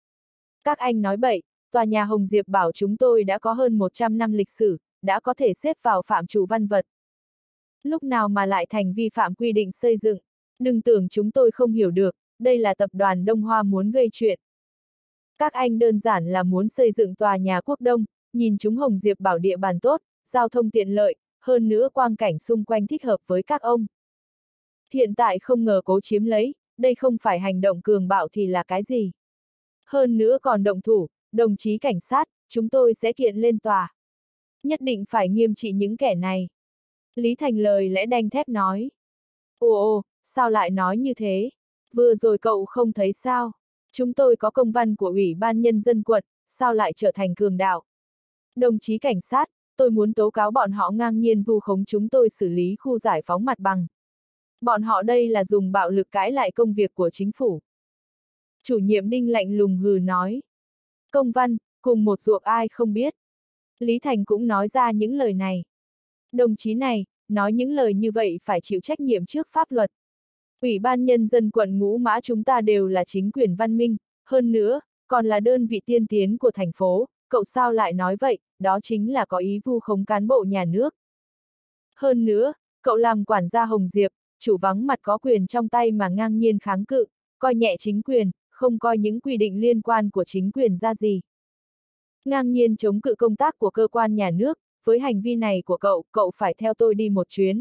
Các anh nói bậy, tòa nhà Hồng Diệp bảo chúng tôi đã có hơn 100 năm lịch sử, đã có thể xếp vào phạm trù văn vật. Lúc nào mà lại thành vi phạm quy định xây dựng, đừng tưởng chúng tôi không hiểu được, đây là tập đoàn Đông Hoa muốn gây chuyện. Các anh đơn giản là muốn xây dựng tòa nhà Quốc Đông, nhìn chúng Hồng Diệp bảo địa bàn tốt, giao thông tiện lợi, hơn nữa quang cảnh xung quanh thích hợp với các ông. Hiện tại không ngờ cố chiếm lấy, đây không phải hành động cường bạo thì là cái gì? Hơn nữa còn động thủ, đồng chí cảnh sát, chúng tôi sẽ kiện lên tòa. Nhất định phải nghiêm trị những kẻ này. Lý Thành lời lẽ đanh thép nói. Ồ, sao lại nói như thế? Vừa rồi cậu không thấy sao? Chúng tôi có công văn của Ủy ban Nhân dân quận, sao lại trở thành cường đạo? Đồng chí cảnh sát, tôi muốn tố cáo bọn họ ngang nhiên vu khống chúng tôi xử lý khu giải phóng mặt bằng. Bọn họ đây là dùng bạo lực cãi lại công việc của chính phủ. Chủ nhiệm Đinh lạnh lùng hừ nói. Công văn, cùng một ruột ai không biết. Lý Thành cũng nói ra những lời này. Đồng chí này, nói những lời như vậy phải chịu trách nhiệm trước pháp luật. Ủy ban Nhân dân quận Ngũ Mã chúng ta đều là chính quyền văn minh, hơn nữa, còn là đơn vị tiên tiến của thành phố, cậu sao lại nói vậy, đó chính là có ý vu khống cán bộ nhà nước. Hơn nữa, cậu làm quản gia Hồng Diệp, chủ vắng mặt có quyền trong tay mà ngang nhiên kháng cự, coi nhẹ chính quyền, không coi những quy định liên quan của chính quyền ra gì. Ngang nhiên chống cự công tác của cơ quan nhà nước, với hành vi này của cậu phải theo tôi đi một chuyến.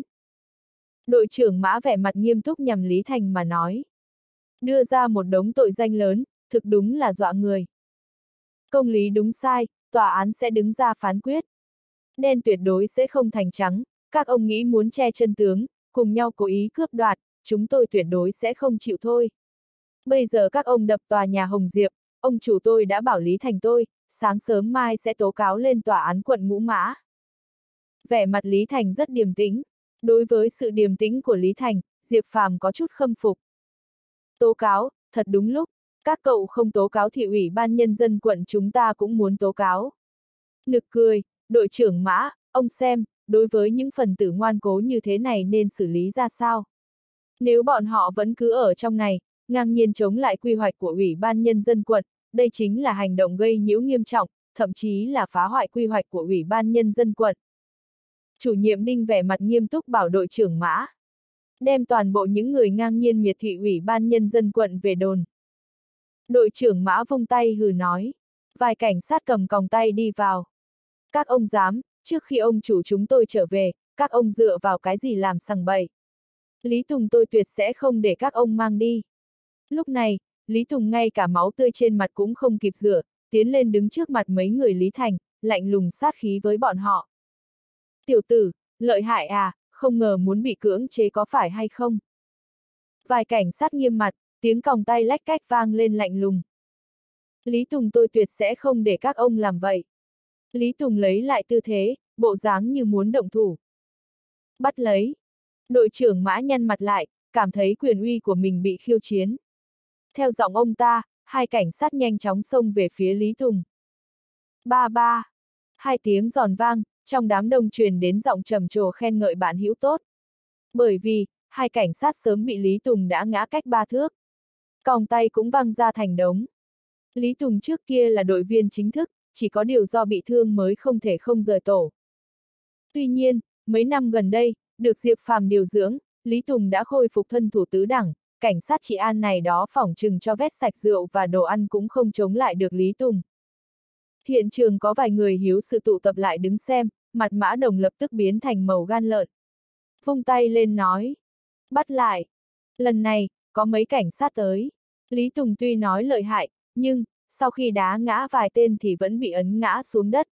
Đội trưởng Mã vẻ mặt nghiêm túc nhằm Lý Thành mà nói. Đưa ra một đống tội danh lớn, thực đúng là dọa người. Công lý đúng sai, tòa án sẽ đứng ra phán quyết. Đen tuyệt đối sẽ không thành trắng, các ông nghĩ muốn che chân tướng, cùng nhau cố ý cướp đoạt, chúng tôi tuyệt đối sẽ không chịu thôi. Bây giờ các ông đập tòa nhà Hồng Diệp, ông chủ tôi đã bảo Lý Thành tôi, sáng sớm mai sẽ tố cáo lên tòa án quận Ngũ Mã. Vẻ mặt Lý Thành rất điềm tĩnh. Đối với sự điềm tĩnh của Lý Thành, Diệp Phàm có chút khâm phục. Tố cáo, thật đúng lúc, các cậu không tố cáo thì Ủy ban Nhân dân quận chúng ta cũng muốn tố cáo. Nực cười, đội trưởng Mã, ông xem, đối với những phần tử ngoan cố như thế này nên xử lý ra sao? Nếu bọn họ vẫn cứ ở trong này, ngang nhiên chống lại quy hoạch của Ủy ban Nhân dân quận, đây chính là hành động gây nhiễu nghiêm trọng, thậm chí là phá hoại quy hoạch của Ủy ban Nhân dân quận. Chủ nhiệm Đinh vẻ mặt nghiêm túc bảo đội trưởng Mã. Đem toàn bộ những người ngang nhiên miệt thị Ủy ban Nhân dân quận về đồn. Đội trưởng Mã vung tay hừ nói. Vài cảnh sát cầm còng tay đi vào. Các ông dám, trước khi ông chủ chúng tôi trở về, các ông dựa vào cái gì làm sằng bậy. Lý Tùng tôi tuyệt sẽ không để các ông mang đi. Lúc này, Lý Tùng ngay cả máu tươi trên mặt cũng không kịp rửa, tiến lên đứng trước mặt mấy người Lý Thành, lạnh lùng sát khí với bọn họ. Tiểu tử, lợi hại à, không ngờ muốn bị cưỡng chế có phải hay không. Vài cảnh sát nghiêm mặt, tiếng còng tay lách cách vang lên lạnh lùng. Lý Tùng, tôi tuyệt sẽ không để các ông làm vậy. Lý Tùng lấy lại tư thế, bộ dáng như muốn động thủ. Bắt lấy. Đội trưởng Mã nhăn mặt lại, cảm thấy quyền uy của mình bị khiêu chiến. Theo giọng ông ta, hai cảnh sát nhanh chóng xông về phía Lý Tùng. Ba ba. Hai tiếng giòn vang, trong đám đông truyền đến giọng trầm trồ khen ngợi bạn hữu tốt. Bởi vì, hai cảnh sát sớm bị Lý Tùng đã ngã cách 3 thước. Còng tay cũng văng ra thành đống. Lý Tùng trước kia là đội viên chính thức, chỉ có điều do bị thương mới không thể không rời tổ. Tuy nhiên, mấy năm gần đây, được Diệp Phàm điều dưỡng, Lý Tùng đã khôi phục thân thủ tứ đẳng, cảnh sát trị an này đó phỏng chừng cho vét sạch rượu và đồ ăn cũng không chống lại được Lý Tùng. Hiện trường có vài người hiếu sự tụ tập lại đứng xem, mặt Mã Đồng lập tức biến thành màu gan lợn. Vung tay lên nói. Bắt lại. Lần này, có mấy cảnh sát tới. Lý Tùng tuy nói lợi hại, nhưng, sau khi đá ngã vài tên thì vẫn bị ấn ngã xuống đất.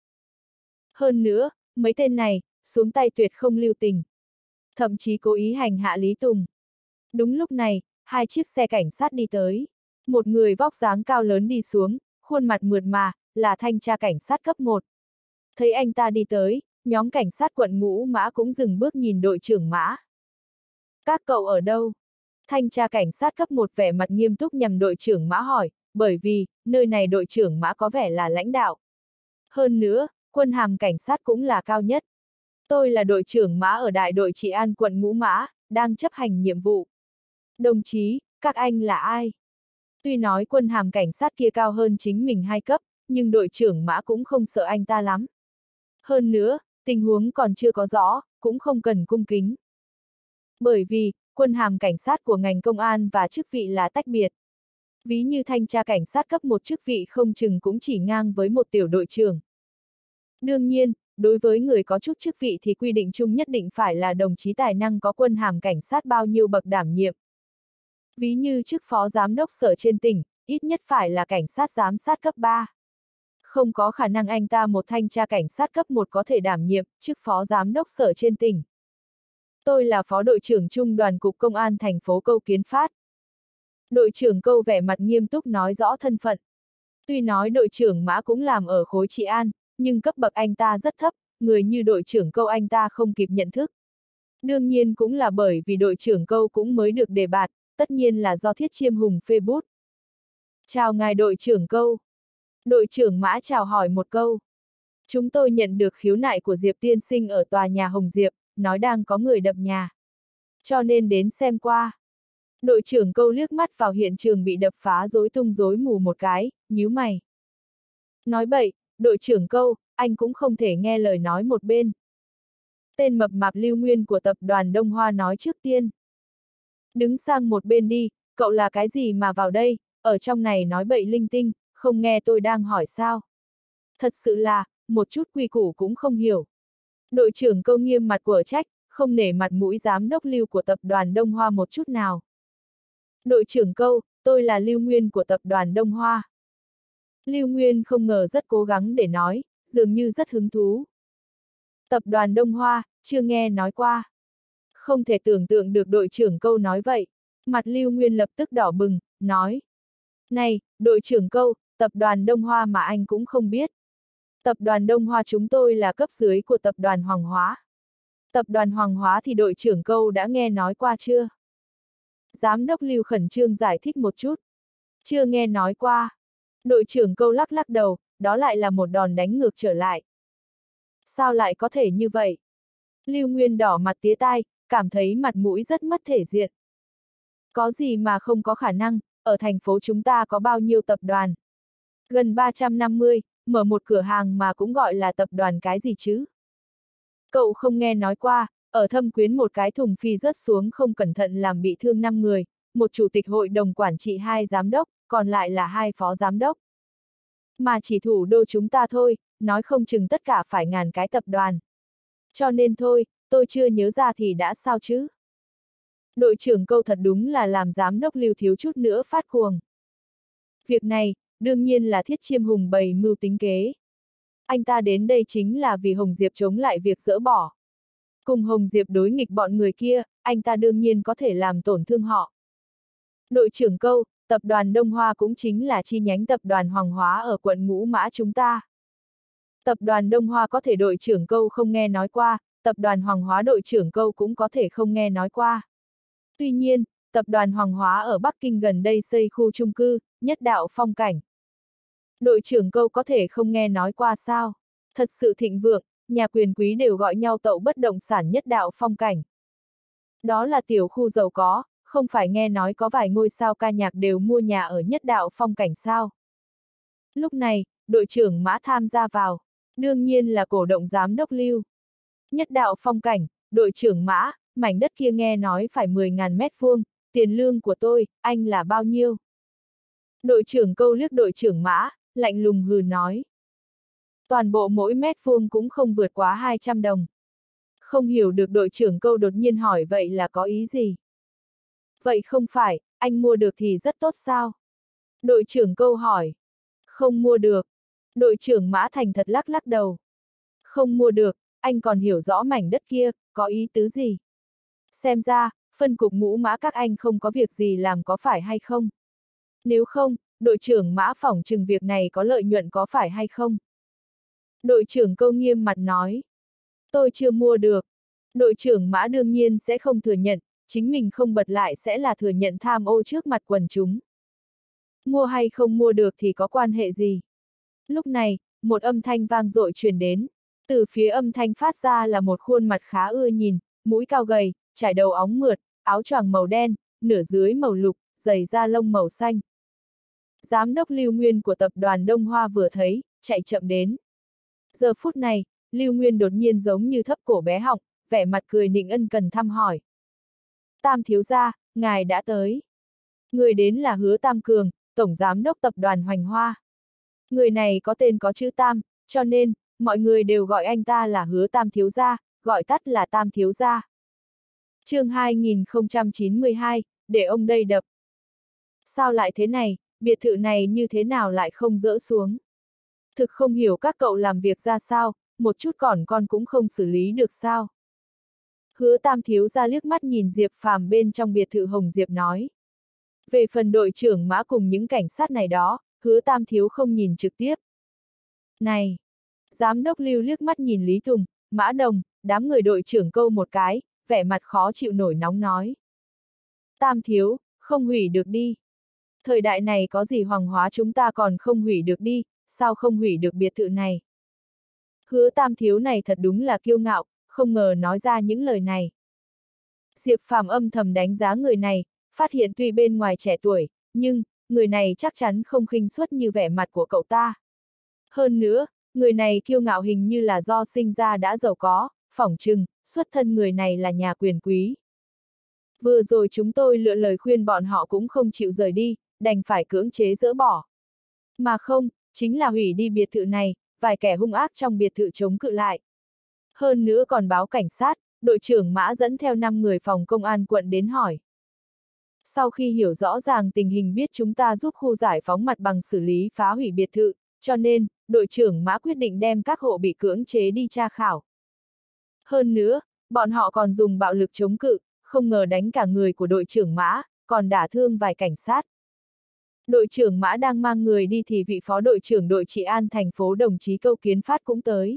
Hơn nữa, mấy tên này, xuống tay tuyệt không lưu tình. Thậm chí cố ý hành hạ Lý Tùng. Đúng lúc này, hai chiếc xe cảnh sát đi tới. Một người vóc dáng cao lớn đi xuống, khuôn mặt mượt mà, là thanh tra cảnh sát cấp 1. Thấy anh ta đi tới, nhóm cảnh sát quận Ngũ Mã cũng dừng bước nhìn đội trưởng Mã. Các cậu ở đâu? Thanh tra cảnh sát cấp 1 vẻ mặt nghiêm túc nhằm đội trưởng Mã hỏi, bởi vì, nơi này đội trưởng Mã có vẻ là lãnh đạo. Hơn nữa, quân hàm cảnh sát cũng là cao nhất. Tôi là đội trưởng Mã ở đại đội trị an quận Ngũ Mã, đang chấp hành nhiệm vụ. Đồng chí, các anh là ai? Tuy nói quân hàm cảnh sát kia cao hơn chính mình 2 cấp, nhưng đội trưởng Mã cũng không sợ anh ta lắm. Hơn nữa, tình huống còn chưa có rõ, cũng không cần cung kính. Bởi vì, quân hàm cảnh sát của ngành công an và chức vị là tách biệt. Ví như thanh tra cảnh sát cấp 1 chức vị không chừng cũng chỉ ngang với một tiểu đội trưởng. Đương nhiên, đối với người có chút chức vị thì quy định chung nhất định phải là đồng chí tài năng có quân hàm cảnh sát bao nhiêu bậc đảm nhiệm. Ví như chức phó giám đốc sở trên tỉnh, ít nhất phải là cảnh sát giám sát cấp 3. Không có khả năng anh ta một thanh tra cảnh sát cấp 1 có thể đảm nhiệm chức phó giám đốc sở trên tỉnh. Tôi là phó đội trưởng trung đoàn cục công an thành phố Câu Kiến Phát. Đội trưởng Câu vẻ mặt nghiêm túc nói rõ thân phận. Tuy nói đội trưởng Mã cũng làm ở khối trị an, nhưng cấp bậc anh ta rất thấp, người như đội trưởng Câu anh ta không kịp nhận thức. Đương nhiên cũng là bởi vì đội trưởng Câu cũng mới được đề bạt, tất nhiên là do Thiết Chiêm Hùng phê bút. Chào ngài đội trưởng Câu. Đội trưởng Mã chào hỏi một câu. Chúng tôi nhận được khiếu nại của Diệp tiên sinh ở tòa nhà Hồng Diệp, nói đang có người đập nhà. Cho nên đến xem qua. Đội trưởng Câu liếc mắt vào hiện trường bị đập phá rối tung rối mù một cái, nhíu mày. Nói bậy, đội trưởng Câu, anh cũng không thể nghe lời nói một bên. Tên mập mạp Lưu Nguyên của tập đoàn Đông Hoa nói trước tiên. Đứng sang một bên đi, cậu là cái gì mà vào đây, ở trong này nói bậy linh tinh, không nghe tôi đang hỏi sao. Thật sự là, một chút quy củ cũng không hiểu. Đội trưởng Câu nghiêm mặt của trách, không nể mặt mũi giám đốc Lưu của tập đoàn Đông Hoa một chút nào. Đội trưởng Câu, tôi là Lưu Nguyên của tập đoàn Đông Hoa. Lưu Nguyên không ngờ rất cố gắng để nói, dường như rất hứng thú. Tập đoàn Đông Hoa, chưa nghe nói qua. Không thể tưởng tượng được đội trưởng Câu nói vậy. Mặt Lưu Nguyên lập tức đỏ bừng, nói. Này, đội trưởng Câu, tập đoàn Đông Hoa mà anh cũng không biết. Tập đoàn Đông Hoa chúng tôi là cấp dưới của tập đoàn Hoàng Hóa. Tập đoàn Hoàng Hóa thì đội trưởng Câu đã nghe nói qua chưa? Giám đốc Lưu khẩn trương giải thích một chút. Chưa nghe nói qua. Đội trưởng Câu lắc lắc đầu, đó lại là một đòn đánh ngược trở lại. Sao lại có thể như vậy? Lưu Nguyên đỏ mặt tía tai, cảm thấy mặt mũi rất mất thể diện. Có gì mà không có khả năng, ở thành phố chúng ta có bao nhiêu tập đoàn? Gần 350, mở một cửa hàng mà cũng gọi là tập đoàn cái gì chứ? Cậu không nghe nói qua, ở Thâm Quyến một cái thùng phi rớt xuống không cẩn thận làm bị thương 5 người, một chủ tịch hội đồng quản trị 2 giám đốc, còn lại là 2 phó giám đốc. Mà chỉ thủ đô chúng ta thôi, nói không chừng tất cả phải ngàn cái tập đoàn. Cho nên thôi, tôi chưa nhớ ra thì đã sao chứ? Đội trưởng Câu thật đúng là làm giám đốc Lưu thiếu chút nữa phát cuồng. Việc này, đương nhiên là Thiết Chiêm Hùng bày mưu tính kế. Anh ta đến đây chính là vì Hồng Diệp chống lại việc dỡ bỏ. Cùng Hồng Diệp đối nghịch bọn người kia, anh ta đương nhiên có thể làm tổn thương họ. Đội trưởng Câu, tập đoàn Đông Hoa cũng chính là chi nhánh tập đoàn Hoàng Hóa ở quận Ngũ Mã chúng ta. Tập đoàn Đông Hoa có thể đội trưởng Câu không nghe nói qua, tập đoàn Hoàng Hóa đội trưởng Câu cũng có thể không nghe nói qua. Tuy nhiên, tập đoàn Hoàng Hóa ở Bắc Kinh gần đây xây khu chung cư, Nhất Đạo Phong Cảnh. Đội trưởng Câu có thể không nghe nói qua sao? Thật sự thịnh vượng, nhà quyền quý đều gọi nhau tậu bất động sản Nhất Đạo Phong Cảnh. Đó là tiểu khu giàu có, không phải nghe nói có vài ngôi sao ca nhạc đều mua nhà ở Nhất Đạo Phong Cảnh sao? Lúc này, đội trưởng Mã tham gia vào, đương nhiên là cổ động giám đốc Lưu. Nhất Đạo Phong Cảnh, đội trưởng Mã, mảnh đất kia nghe nói phải 10.000 mét vuông, tiền lương của tôi, anh là bao nhiêu? Đội trưởng Câu liếc đội trưởng Mã, lạnh lùng hừ nói. Toàn bộ mỗi mét vuông cũng không vượt quá 200 đồng. Không hiểu được đội trưởng Câu đột nhiên hỏi vậy là có ý gì? Vậy không phải, anh mua được thì rất tốt sao? Đội trưởng Câu hỏi. Không mua được. Đội trưởng Mã thành thật lắc lắc đầu. Không mua được, anh còn hiểu rõ mảnh đất kia, có ý tứ gì? Xem ra, phân cục Ngũ Mã các anh không có việc gì làm có phải hay không? Nếu không, đội trưởng Mã phỏng chừng việc này có lợi nhuận có phải hay không? Đội trưởng Câu nghiêm mặt nói. Tôi chưa mua được. Đội trưởng Mã đương nhiên sẽ không thừa nhận, chính mình không bật lại sẽ là thừa nhận tham ô trước mặt quần chúng. Mua hay không mua được thì có quan hệ gì? Lúc này, một âm thanh vang dội truyền đến. Từ phía âm thanh phát ra là một khuôn mặt khá ưa nhìn, mũi cao gầy, trải đầu óng mượt, áo choàng màu đen, nửa dưới màu lục, giày da lông màu xanh. Giám đốc Lưu Nguyên của tập đoàn Đông Hoa vừa thấy, chạy chậm đến. Giờ phút này, Lưu Nguyên đột nhiên giống như thấp cổ bé họng, vẻ mặt cười nịnh ân cần thăm hỏi. Tam thiếu gia, ngài đã tới. Người đến là Hứa Tam Cường, tổng giám đốc tập đoàn Hoành Hoa. Người này có tên có chữ Tam, cho nên, mọi người đều gọi anh ta là Hứa Tam thiếu gia, gọi tắt là Tam thiếu gia. Chương 2092, để ông đây đập. Sao lại thế này, biệt thự này như thế nào lại không dỡ xuống? Thực không hiểu các cậu làm việc ra sao, một chút còn con cũng không xử lý được sao? Hứa Tam thiếu gia liếc mắt nhìn Diệp Phàm bên trong biệt thự Hồng Diệp nói. Về phần đội trưởng Mã cùng những cảnh sát này đó, Hứa Tam thiếu không nhìn trực tiếp. Này! Giám đốc Lưu liếc mắt nhìn Lý Tùng, Mã Đồng, đám người đội trưởng Câu một cái, vẻ mặt khó chịu nổi nóng nói. Tam thiếu, không hủy được đi. Thời đại này có gì hoàng hóa chúng ta còn không hủy được đi, sao không hủy được biệt thự này? Hứa Tam thiếu này thật đúng là kiêu ngạo, không ngờ nói ra những lời này. Diệp Phàm âm thầm đánh giá người này, phát hiện tuy bên ngoài trẻ tuổi, nhưng, người này chắc chắn không khinh suất như vẻ mặt của cậu ta. Hơn nữa, người này kiêu ngạo hình như là do sinh ra đã giàu có, phỏng chừng, xuất thân người này là nhà quyền quý. Vừa rồi chúng tôi lựa lời khuyên bọn họ cũng không chịu rời đi, đành phải cưỡng chế dỡ bỏ. Mà không, chính là hủy đi biệt thự này, vài kẻ hung ác trong biệt thự chống cự lại. Hơn nữa còn báo cảnh sát, đội trưởng Mã dẫn theo 5 người phòng công an quận đến hỏi. Sau khi hiểu rõ ràng tình hình biết chúng ta giúp khu giải phóng mặt bằng xử lý phá hủy biệt thự, cho nên, đội trưởng Mã quyết định đem các hộ bị cưỡng chế đi tra khảo. Hơn nữa, bọn họ còn dùng bạo lực chống cự, không ngờ đánh cả người của đội trưởng Mã, còn đả thương vài cảnh sát. Đội trưởng Mã đang mang người đi thì vị phó đội trưởng đội trị an thành phố đồng chí Câu Kiến Phát cũng tới.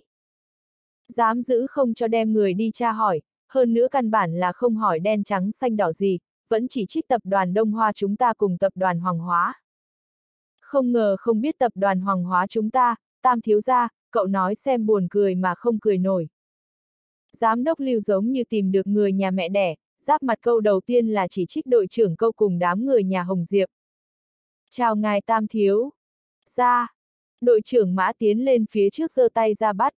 Dám giữ không cho đem người đi tra hỏi, hơn nữa căn bản là không hỏi đen trắng xanh đỏ gì, vẫn chỉ trích tập đoàn Đông Hoa chúng ta cùng tập đoàn Hoàng Hóa. Không ngờ không biết tập đoàn Hoàng Hóa chúng ta, Tam thiếu gia, cậu nói xem buồn cười mà không cười nổi. Giám đốc Lưu giống như tìm được người nhà mẹ đẻ, giáp mặt câu đầu tiên là chỉ trích đội trưởng Câu cùng đám người nhà Hồng Diệp. Chào ngài Tam thiếu. Ra. Đội trưởng Mã tiến lên phía trước giơ tay ra bắt.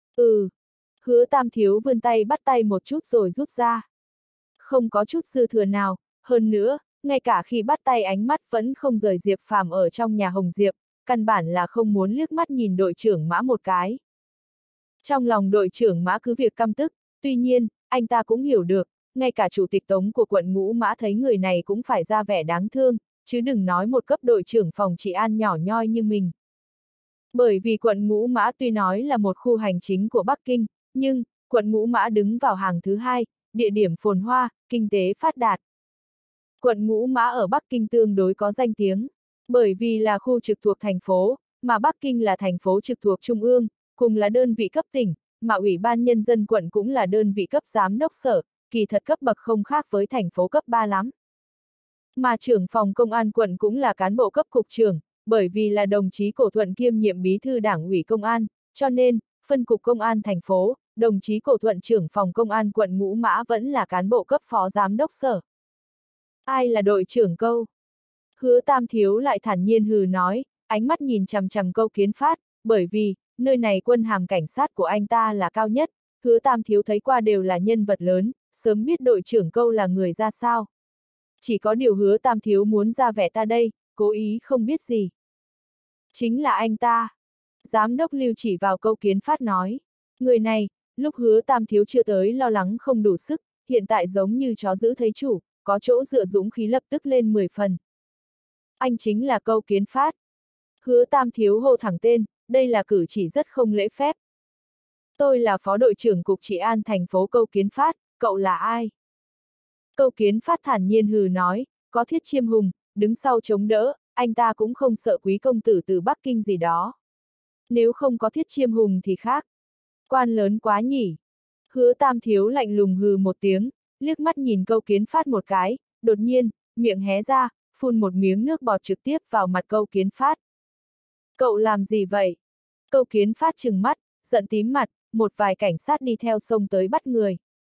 Hứa Tam thiếu vươn tay bắt tay một chút rồi rút ra. Không có chút dư thừa nào, hơn nữa, ngay cả khi bắt tay ánh mắt vẫn không rời Diệp Phàm ở trong nhà Hồng Diệp, căn bản là không muốn liếc mắt nhìn đội trưởng Mã một cái. Trong lòng đội trưởng Mã cứ việc căm tức, tuy nhiên, anh ta cũng hiểu được, ngay cả chủ tịch tống của quận Ngũ Mã thấy người này cũng phải ra vẻ đáng thương, chứ đừng nói một cấp đội trưởng phòng trị an nhỏ nhoi như mình. Bởi vì quận Ngũ Mã tuy nói là một khu hành chính của Bắc Kinh, nhưng, quận Ngũ Mã đứng vào hàng thứ hai, địa điểm phồn hoa, kinh tế phát đạt. Quận Ngũ Mã ở Bắc Kinh tương đối có danh tiếng, bởi vì là khu trực thuộc thành phố, mà Bắc Kinh là thành phố trực thuộc trung ương, cùng là đơn vị cấp tỉnh, mà Ủy ban Nhân dân quận cũng là đơn vị cấp giám đốc sở, kỳ thật cấp bậc không khác với thành phố cấp 3 lắm. Mà trưởng phòng công an quận cũng là cán bộ cấp cục trưởng, bởi vì là đồng chí Cổ Thuận kiêm nhiệm bí thư đảng ủy công an, cho nên, phân cục công an thành phố, đồng chí Cổ Thuận trưởng phòng công an quận Ngũ Mã vẫn là cán bộ cấp phó giám đốc sở. Ai là đội trưởng Câu? Hứa Tam Thiếu lại thản nhiên hừ nói, ánh mắt nhìn chằm chằm Câu Kiến Phát, bởi vì, nơi này quân hàm cảnh sát của anh ta là cao nhất, Hứa Tam Thiếu thấy qua đều là nhân vật lớn, sớm biết đội trưởng Câu là người ra sao. Chỉ có điều Hứa Tam Thiếu muốn ra vẻ ta đây, cố ý không biết gì. Chính là anh ta. Giám đốc Lưu chỉ vào Câu Kiến Phát nói. Người này, lúc Hứa Tam Thiếu chưa tới lo lắng không đủ sức, hiện tại giống như chó giữ thấy chủ, có chỗ dựa dũng khí lập tức lên 10 phần. Anh chính là Câu Kiến Phát. Hứa Tam Thiếu hô thẳng tên, đây là cử chỉ rất không lễ phép. Tôi là phó đội trưởng cục trị an thành phố Câu Kiến Phát, cậu là ai? Câu Kiến Phát thản nhiên hừ nói, có Thiết Chiêm Hùng, đứng sau chống đỡ, anh ta cũng không sợ quý công tử từ Bắc Kinh gì đó. Nếu không có Thiết Chiêm Hùng thì khác. Quan lớn quá nhỉ. Hứa Tam Thiếu lạnh lùng hừ một tiếng, liếc mắt nhìn Câu Kiến Phát một cái, đột nhiên, miệng hé ra, phun một miếng nước bọt trực tiếp vào mặt Câu Kiến Phát. Cậu làm gì vậy? Câu Kiến Phát trừng mắt, giận tím mặt, một vài cảnh sát đi theo xông tới bắt người.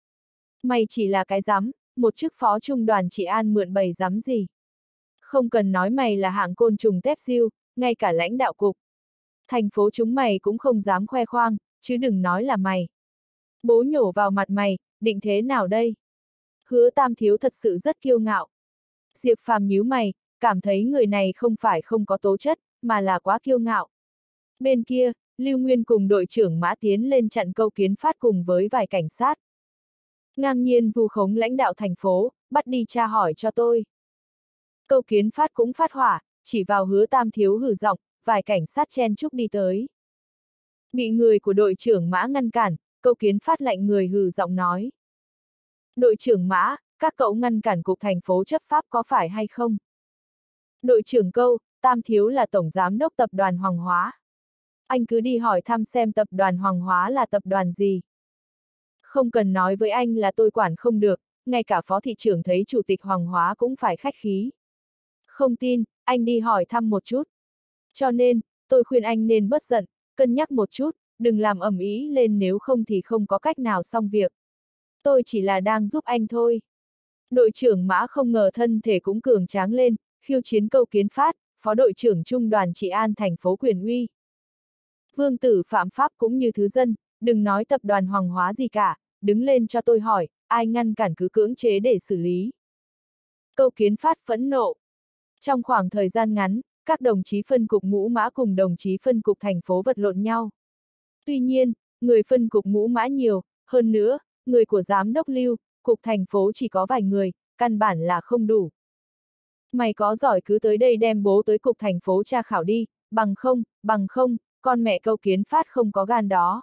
Mày chỉ là cái rắm, một chức phó trung đoàn trị an mượn bầy rắm gì? Không cần nói mày là hạng côn trùng tép diêu, ngay cả lãnh đạo cục. Thành phố chúng mày cũng không dám khoe khoang, chứ đừng nói là mày. Bố nhổ vào mặt mày, định thế nào đây? Hứa Tam Thiếu thật sự rất kiêu ngạo. Diệp Phàm nhíu mày, cảm thấy người này không phải không có tố chất, mà là quá kiêu ngạo. Bên kia, Lưu Nguyên cùng đội trưởng Mã tiến lên chặn Câu Kiến Phát cùng với vài cảnh sát. Ngang nhiên vu khống lãnh đạo thành phố, bắt đi tra hỏi cho tôi. Câu Kiến Phát cũng phát hỏa, chỉ vào Hứa Tam Thiếu hừ giọng, vài cảnh sát chen chúc đi tới. Bị người của đội trưởng Mã ngăn cản, Câu Kiến Phát lạnh người hừ giọng nói. Đội trưởng Mã, các cậu ngăn cản cục thành phố chấp pháp có phải hay không? Đội trưởng Câu, Tam Thiếu là tổng giám đốc tập đoàn Hoàng Hóa. Anh cứ đi hỏi thăm xem tập đoàn Hoàng Hóa là tập đoàn gì. Không cần nói với anh là tôi quản không được, ngay cả phó thị trưởng thấy chủ tịch Hoàng Hóa cũng phải khách khí. Không tin, anh đi hỏi thăm một chút. Cho nên, tôi khuyên anh nên bớt giận, cân nhắc một chút, đừng làm ầm ĩ lên nếu không thì không có cách nào xong việc. Tôi chỉ là đang giúp anh thôi. Đội trưởng Mã không ngờ thân thể cũng cường tráng lên, khiêu chiến Câu Kiến Phát, phó đội trưởng trung đoàn trị an thành phố Quyền Uy. Vương tử phạm pháp cũng như thứ dân, đừng nói tập đoàn Hoàng Hóa gì cả, đứng lên cho tôi hỏi, ai ngăn cản cứ cưỡng chế để xử lý. Câu Kiến Phát phẫn nộ. Trong khoảng thời gian ngắn, các đồng chí phân cục Ngũ Mã cùng đồng chí phân cục thành phố vật lộn nhau. Tuy nhiên, người phân cục Ngũ Mã nhiều, hơn nữa, người của giám đốc Lưu, cục thành phố chỉ có vài người, căn bản là không đủ. Mày có giỏi cứ tới đây đem bố tới cục thành phố tra khảo đi, bằng không, con mẹ Câu Kiến Phát không có gan đó.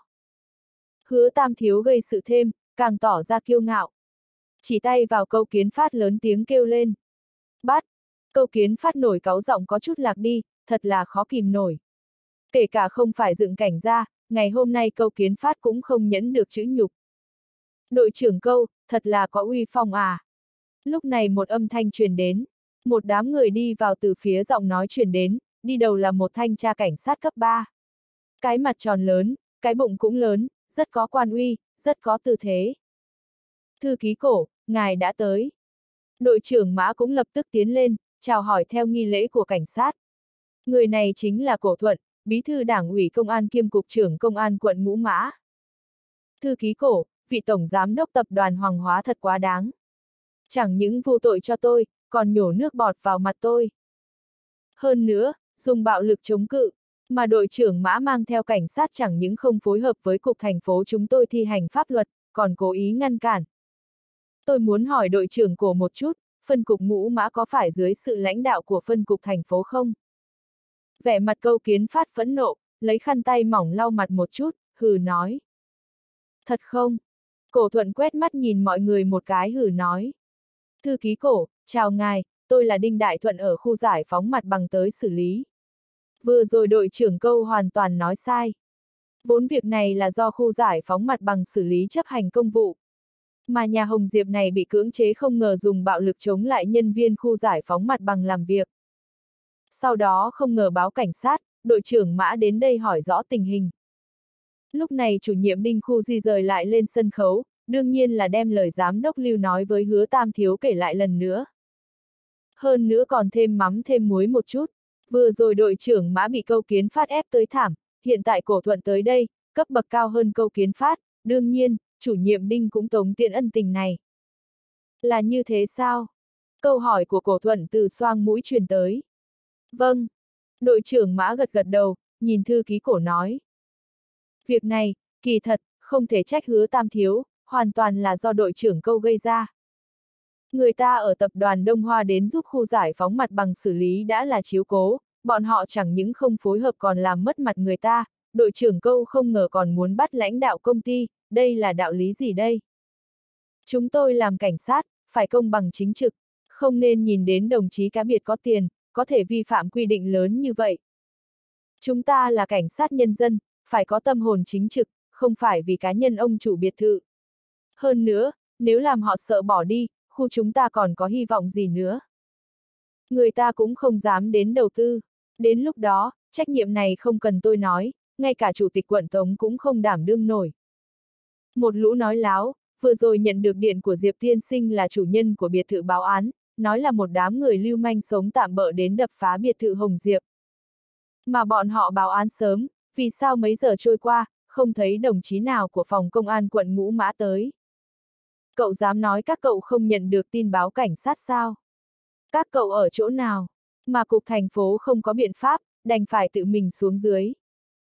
Hứa Tam Thiếu gây sự thêm, càng tỏ ra kiêu ngạo. Chỉ tay vào Câu Kiến Phát lớn tiếng kêu lên. Bắt! Câu Kiến Phát nổi cáu giọng có chút lạc đi, thật là khó kìm nổi. Kể cả không phải dựng cảnh ra, ngày hôm nay Câu Kiến Phát cũng không nhẫn được chữ nhục. Đội trưởng Câu, thật là có uy phong à. Lúc này một âm thanh truyền đến, một đám người đi vào từ phía giọng nói truyền đến, đi đầu là một thanh tra cảnh sát cấp 3. Cái mặt tròn lớn, cái bụng cũng lớn, rất có quan uy, rất có tư thế. Thư ký Cổ, ngài đã tới. Đội trưởng Mã cũng lập tức tiến lên, chào hỏi theo nghi lễ của cảnh sát. Người này chính là Cổ Thuận, bí thư đảng ủy công an kiêm cục trưởng công an quận Ngũ Mã. Thư ký Cổ, vị tổng giám đốc tập đoàn Hoàng Hóa thật quá đáng. Chẳng những vu tội cho tôi, còn nhổ nước bọt vào mặt tôi. Hơn nữa, dùng bạo lực chống cự, mà đội trưởng Mã mang theo cảnh sát chẳng những không phối hợp với cục thành phố chúng tôi thi hành pháp luật, còn cố ý ngăn cản. Tôi muốn hỏi đội trưởng Cổ một chút, phân cục Ngũ Mã có phải dưới sự lãnh đạo của phân cục thành phố không? Vẻ mặt Câu Kiến Phát phẫn nộ, lấy khăn tay mỏng lau mặt một chút, hừ nói. Thật không? Cổ Thuận quét mắt nhìn mọi người một cái hử nói. Thư ký Cổ, chào ngài, tôi là Đinh Đại Thuận ở khu giải phóng mặt bằng tới xử lý. Vừa rồi đội trưởng Câu hoàn toàn nói sai. Vốn việc này là do khu giải phóng mặt bằng xử lý chấp hành công vụ. Mà nhà Hồng Diệp này bị cưỡng chế không ngờ dùng bạo lực chống lại nhân viên khu giải phóng mặt bằng làm việc. Sau đó không ngờ báo cảnh sát, đội trưởng Mã đến đây hỏi rõ tình hình. Lúc này chủ nhiệm Đinh khu di rời lại lên sân khấu, đương nhiên là đem lời giám đốc Lưu nói với Hứa Tam Thiếu kể lại lần nữa. Hơn nữa còn thêm mắm thêm muối một chút. Vừa rồi đội trưởng Mã bị Câu Kiến Phát ép tới thảm, hiện tại Cổ Thuận tới đây, cấp bậc cao hơn Câu Kiến Phát, đương nhiên, chủ nhiệm Đinh cũng tống tiện ân tình này. Là như thế sao? Câu hỏi của Cổ Thuận từ xoang mũi truyền tới. Vâng. Đội trưởng Mã gật gật đầu, nhìn thư ký Cổ nói. Việc này, kỳ thật, không thể trách Hứa Tam Thiếu, hoàn toàn là do đội trưởng Câu gây ra. Người ta ở tập đoàn Đông Hoa đến giúp khu giải phóng mặt bằng xử lý đã là chiếu cố, bọn họ chẳng những không phối hợp còn làm mất mặt người ta, đội trưởng Câu không ngờ còn muốn bắt lãnh đạo công ty, đây là đạo lý gì đây? Chúng tôi làm cảnh sát, phải công bằng chính trực, không nên nhìn đến đồng chí cá biệt có tiền, có thể vi phạm quy định lớn như vậy. Chúng ta là cảnh sát nhân dân, phải có tâm hồn chính trực, không phải vì cá nhân ông chủ biệt thự. Hơn nữa, nếu làm họ sợ bỏ đi, khu chúng ta còn có hy vọng gì nữa. Người ta cũng không dám đến đầu tư. Đến lúc đó, trách nhiệm này không cần tôi nói, ngay cả chủ tịch quận Tống cũng không đảm đương nổi. Một lũ nói láo, vừa rồi nhận được điện của Diệp Tiên Sinh là chủ nhân của biệt thự báo án, nói là một đám người lưu manh sống tạm bợ đến đập phá biệt thự Hồng Diệp. Mà bọn họ báo án sớm, vì sao mấy giờ trôi qua, không thấy đồng chí nào của phòng công an quận Ngũ Mã tới. Cậu dám nói các cậu không nhận được tin báo cảnh sát sao? Các cậu ở chỗ nào? Mà cục thành phố không có biện pháp, đành phải tự mình xuống dưới.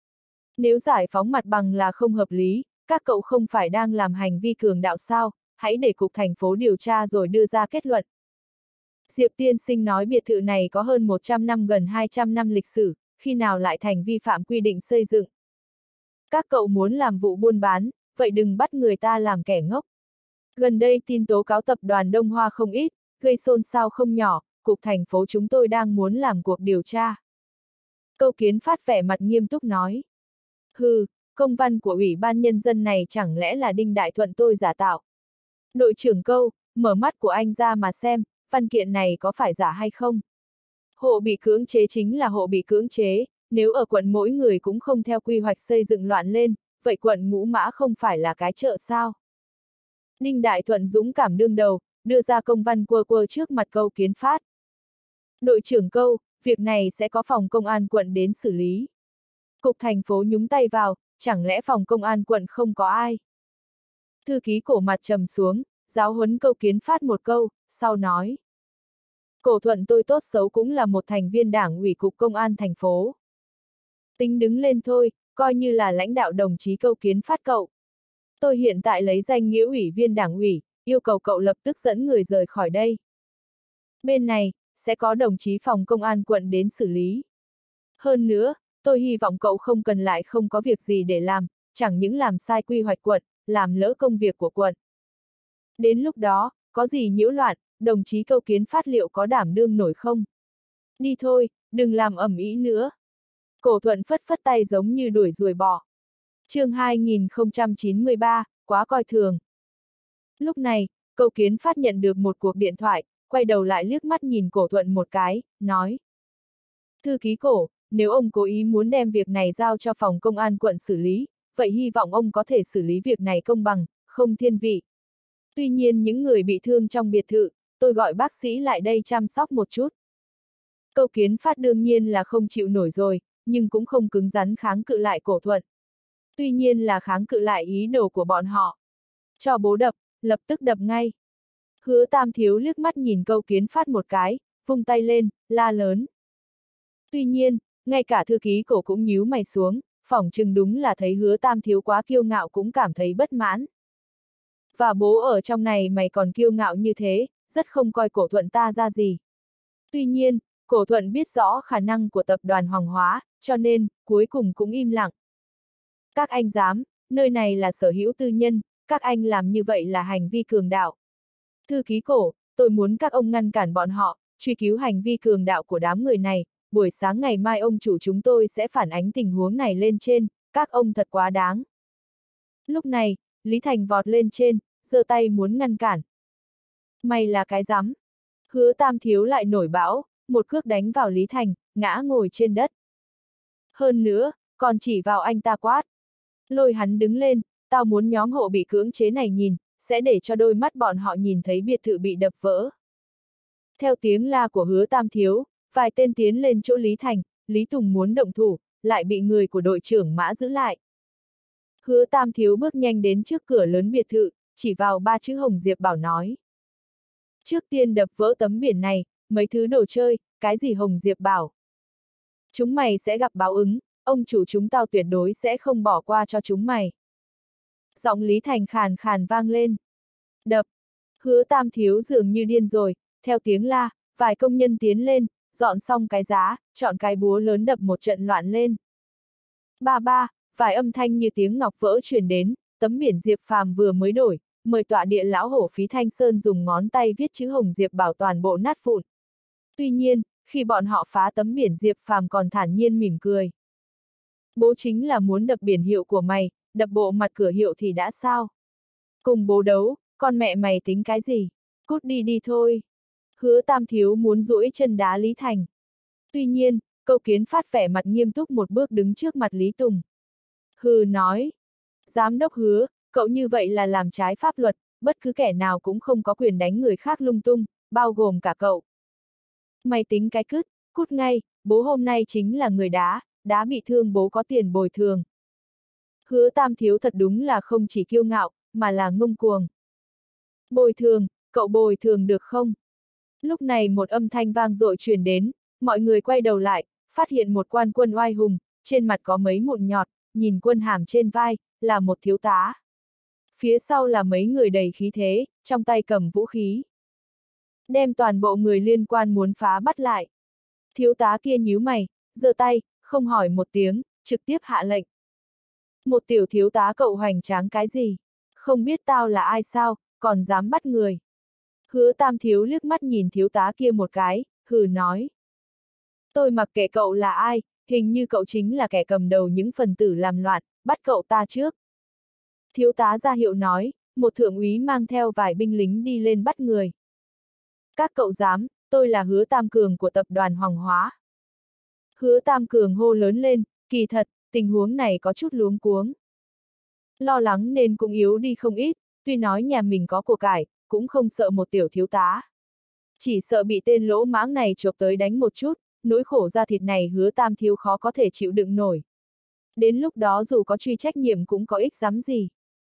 Nếu giải phóng mặt bằng là không hợp lý, các cậu không phải đang làm hành vi cường đạo sao, hãy để cục thành phố điều tra rồi đưa ra kết luận. Diệp Tiên Sinh nói biệt thự này có hơn 100 năm gần 200 năm lịch sử, khi nào lại thành vi phạm quy định xây dựng. Các cậu muốn làm vụ buôn bán, vậy đừng bắt người ta làm kẻ ngốc. Gần đây tin tố cáo tập đoàn Đông Hoa không ít, gây xôn xao không nhỏ, cục thành phố chúng tôi đang muốn làm cuộc điều tra. Câu Kiến Phát vẻ mặt nghiêm túc nói. Hừ, công văn của Ủy ban Nhân dân này chẳng lẽ là Đinh Đại Thuận tôi giả tạo. Đội trưởng Câu, mở mắt của anh ra mà xem, văn kiện này có phải giả hay không? Hộ bị cưỡng chế chính là hộ bị cưỡng chế, nếu ở quận mỗi người cũng không theo quy hoạch xây dựng loạn lên, vậy quận Ngũ Mã không phải là cái chợ sao? Đinh Đại Thuận dũng cảm đương đầu, đưa ra công văn quơ quơ trước mặt Câu Kiến Phát. Đội trưởng Câu, việc này sẽ có phòng công an quận đến xử lý. Cục thành phố nhúng tay vào, chẳng lẽ phòng công an quận không có ai? Thư ký Cổ mặt trầm xuống, giáo huấn Câu Kiến Phát một câu, sau nói. Cổ Thuận tôi tốt xấu cũng là một thành viên đảng ủy cục công an thành phố. Tính đứng lên thôi, coi như là lãnh đạo đồng chí Câu Kiến Phát cậu. Tôi hiện tại lấy danh nghĩa ủy viên đảng ủy, yêu cầu cậu lập tức dẫn người rời khỏi đây. Bên này, sẽ có đồng chí phòng công an quận đến xử lý. Hơn nữa, tôi hy vọng cậu không cần lại không có việc gì để làm, chẳng những làm sai quy hoạch quận, làm lỡ công việc của quận. Đến lúc đó, có gì nhiễu loạn, đồng chí Câu Kiến Phát liệu có đảm đương nổi không? Đi thôi, đừng làm ầm ĩ nữa. Cổ Thuận phất phất tay giống như đuổi ruồi bò. Chương 2093, quá coi thường. Lúc này, Câu Kiến Phát nhận được một cuộc điện thoại, quay đầu lại liếc mắt nhìn Cổ Thuận một cái, nói. Thư ký Cổ, nếu ông cố ý muốn đem việc này giao cho phòng công an quận xử lý, vậy hy vọng ông có thể xử lý việc này công bằng, không thiên vị. Tuy nhiên những người bị thương trong biệt thự, tôi gọi bác sĩ lại đây chăm sóc một chút. Câu Kiến Phát đương nhiên là không chịu nổi rồi, nhưng cũng không cứng rắn kháng cự lại Cổ Thuận. Tuy nhiên là kháng cự lại ý đồ của bọn họ. Cho bố đập, lập tức đập ngay. Hứa Tam Thiếu liếc mắt nhìn Câu Kiến Phát một cái, vung tay lên, la lớn. Tuy nhiên, ngay cả thư ký Cổ cũng nhíu mày xuống, phỏng chừng đúng là thấy Hứa Tam Thiếu quá kiêu ngạo cũng cảm thấy bất mãn. Và bố ở trong này mày còn kiêu ngạo như thế, rất không coi Cổ Thuận ta ra gì. Tuy nhiên, Cổ Thuận biết rõ khả năng của tập đoàn Hoàng Hóa, cho nên, cuối cùng cũng im lặng. Các anh dám, nơi này là sở hữu tư nhân, các anh làm như vậy là hành vi cường đạo. Thư ký Cổ, tôi muốn các ông ngăn cản bọn họ, truy cứu hành vi cường đạo của đám người này, buổi sáng ngày mai ông chủ chúng tôi sẽ phản ánh tình huống này lên trên, các ông thật quá đáng. Lúc này, Lý Thành vọt lên trên, giơ tay muốn ngăn cản. Mày là cái rắm. Hứa Tam Thiếu lại nổi bão, một cước đánh vào Lý Thành, ngã ngồi trên đất. Hơn nữa, còn chỉ vào anh ta quát. Lôi hắn đứng lên, tao muốn nhóm hộ bị cưỡng chế này nhìn, sẽ để cho đôi mắt bọn họ nhìn thấy biệt thự bị đập vỡ. Theo tiếng la của Hứa Tam Thiếu, vài tên tiến lên chỗ Lý Thành, Lý Tùng muốn động thủ, lại bị người của đội trưởng Mã giữ lại. Hứa Tam Thiếu bước nhanh đến trước cửa lớn biệt thự, chỉ vào 3 chữ Hồng Diệp Bảo nói. Trước tiên đập vỡ tấm biển này, mấy thứ đồ chơi, cái gì Hồng Diệp Bảo. Chúng mày sẽ gặp báo ứng, ông chủ chúng tao tuyệt đối sẽ không bỏ qua cho chúng mày. Giọng Lý Thành khàn khàn vang lên. Đập. Hứa Tam Thiếu dường như điên rồi, theo tiếng la, vài công nhân tiến lên, dọn xong cái giá, chọn cái búa lớn đập một trận loạn lên. Ba ba, vài âm thanh như tiếng ngọc vỡ truyền đến, tấm biển Diệp Phàm vừa mới đổi, mời tọa địa lão hổ Phí Thanh Sơn dùng ngón tay viết chữ Hồng Diệp Bảo toàn bộ nát vụn. Tuy nhiên, khi bọn họ phá tấm biển Diệp Phàm còn thản nhiên mỉm cười. Bố chính là muốn đập biển hiệu của mày, đập bộ mặt cửa hiệu thì đã sao? Cùng bố đấu, con mẹ mày tính cái gì? Cút đi đi thôi. Hứa Tam Thiếu muốn duỗi chân đá Lý Thành. Tuy nhiên, Câu Kiến Phát vẻ mặt nghiêm túc một bước đứng trước mặt Lý Tùng. Hừ nói. Giám đốc Hứa, cậu như vậy là làm trái pháp luật, bất cứ kẻ nào cũng không có quyền đánh người khác lung tung, bao gồm cả cậu. Mày tính cái cứt, cút ngay, bố hôm nay chính là người đá bị thương bố có tiền bồi thường. Hứa Tam Thiếu thật đúng là không chỉ kiêu ngạo, mà là ngông cuồng. Bồi thường, cậu bồi thường được không? Lúc này một âm thanh vang dội truyền đến, mọi người quay đầu lại, phát hiện một quan quân oai hùng, trên mặt có mấy mụn nhọt, nhìn quân hàm trên vai, là một thiếu tá. Phía sau là mấy người đầy khí thế, trong tay cầm vũ khí. Đem toàn bộ người liên quan muốn phá bắt lại. Thiếu tá kia nhíu mày, giơ tay, không hỏi một tiếng, trực tiếp hạ lệnh. Một tiểu thiếu tá cậu hoành tráng cái gì? Không biết tao là ai sao, còn dám bắt người. Hứa Tam Thiếu liếc mắt nhìn thiếu tá kia một cái, hừ nói. Tôi mặc kệ cậu là ai, hình như cậu chính là kẻ cầm đầu những phần tử làm loạn, bắt cậu ta trước. Thiếu tá ra hiệu nói, một thượng úy mang theo vài binh lính đi lên bắt người. Các cậu dám, tôi là Hứa Tam Cường của tập đoàn Hoàng Hóa. Hứa Tam Cường hô lớn lên, kỳ thật, tình huống này có chút luống cuống. Lo lắng nên cũng yếu đi không ít, tuy nói nhà mình có của cải, cũng không sợ một tiểu thiếu tá. Chỉ sợ bị tên lỗ mãng này chộp tới đánh một chút, nỗi khổ da thịt này Hứa Tam Thiếu khó có thể chịu đựng nổi. Đến lúc đó dù có truy trách nhiệm cũng có ích dám gì.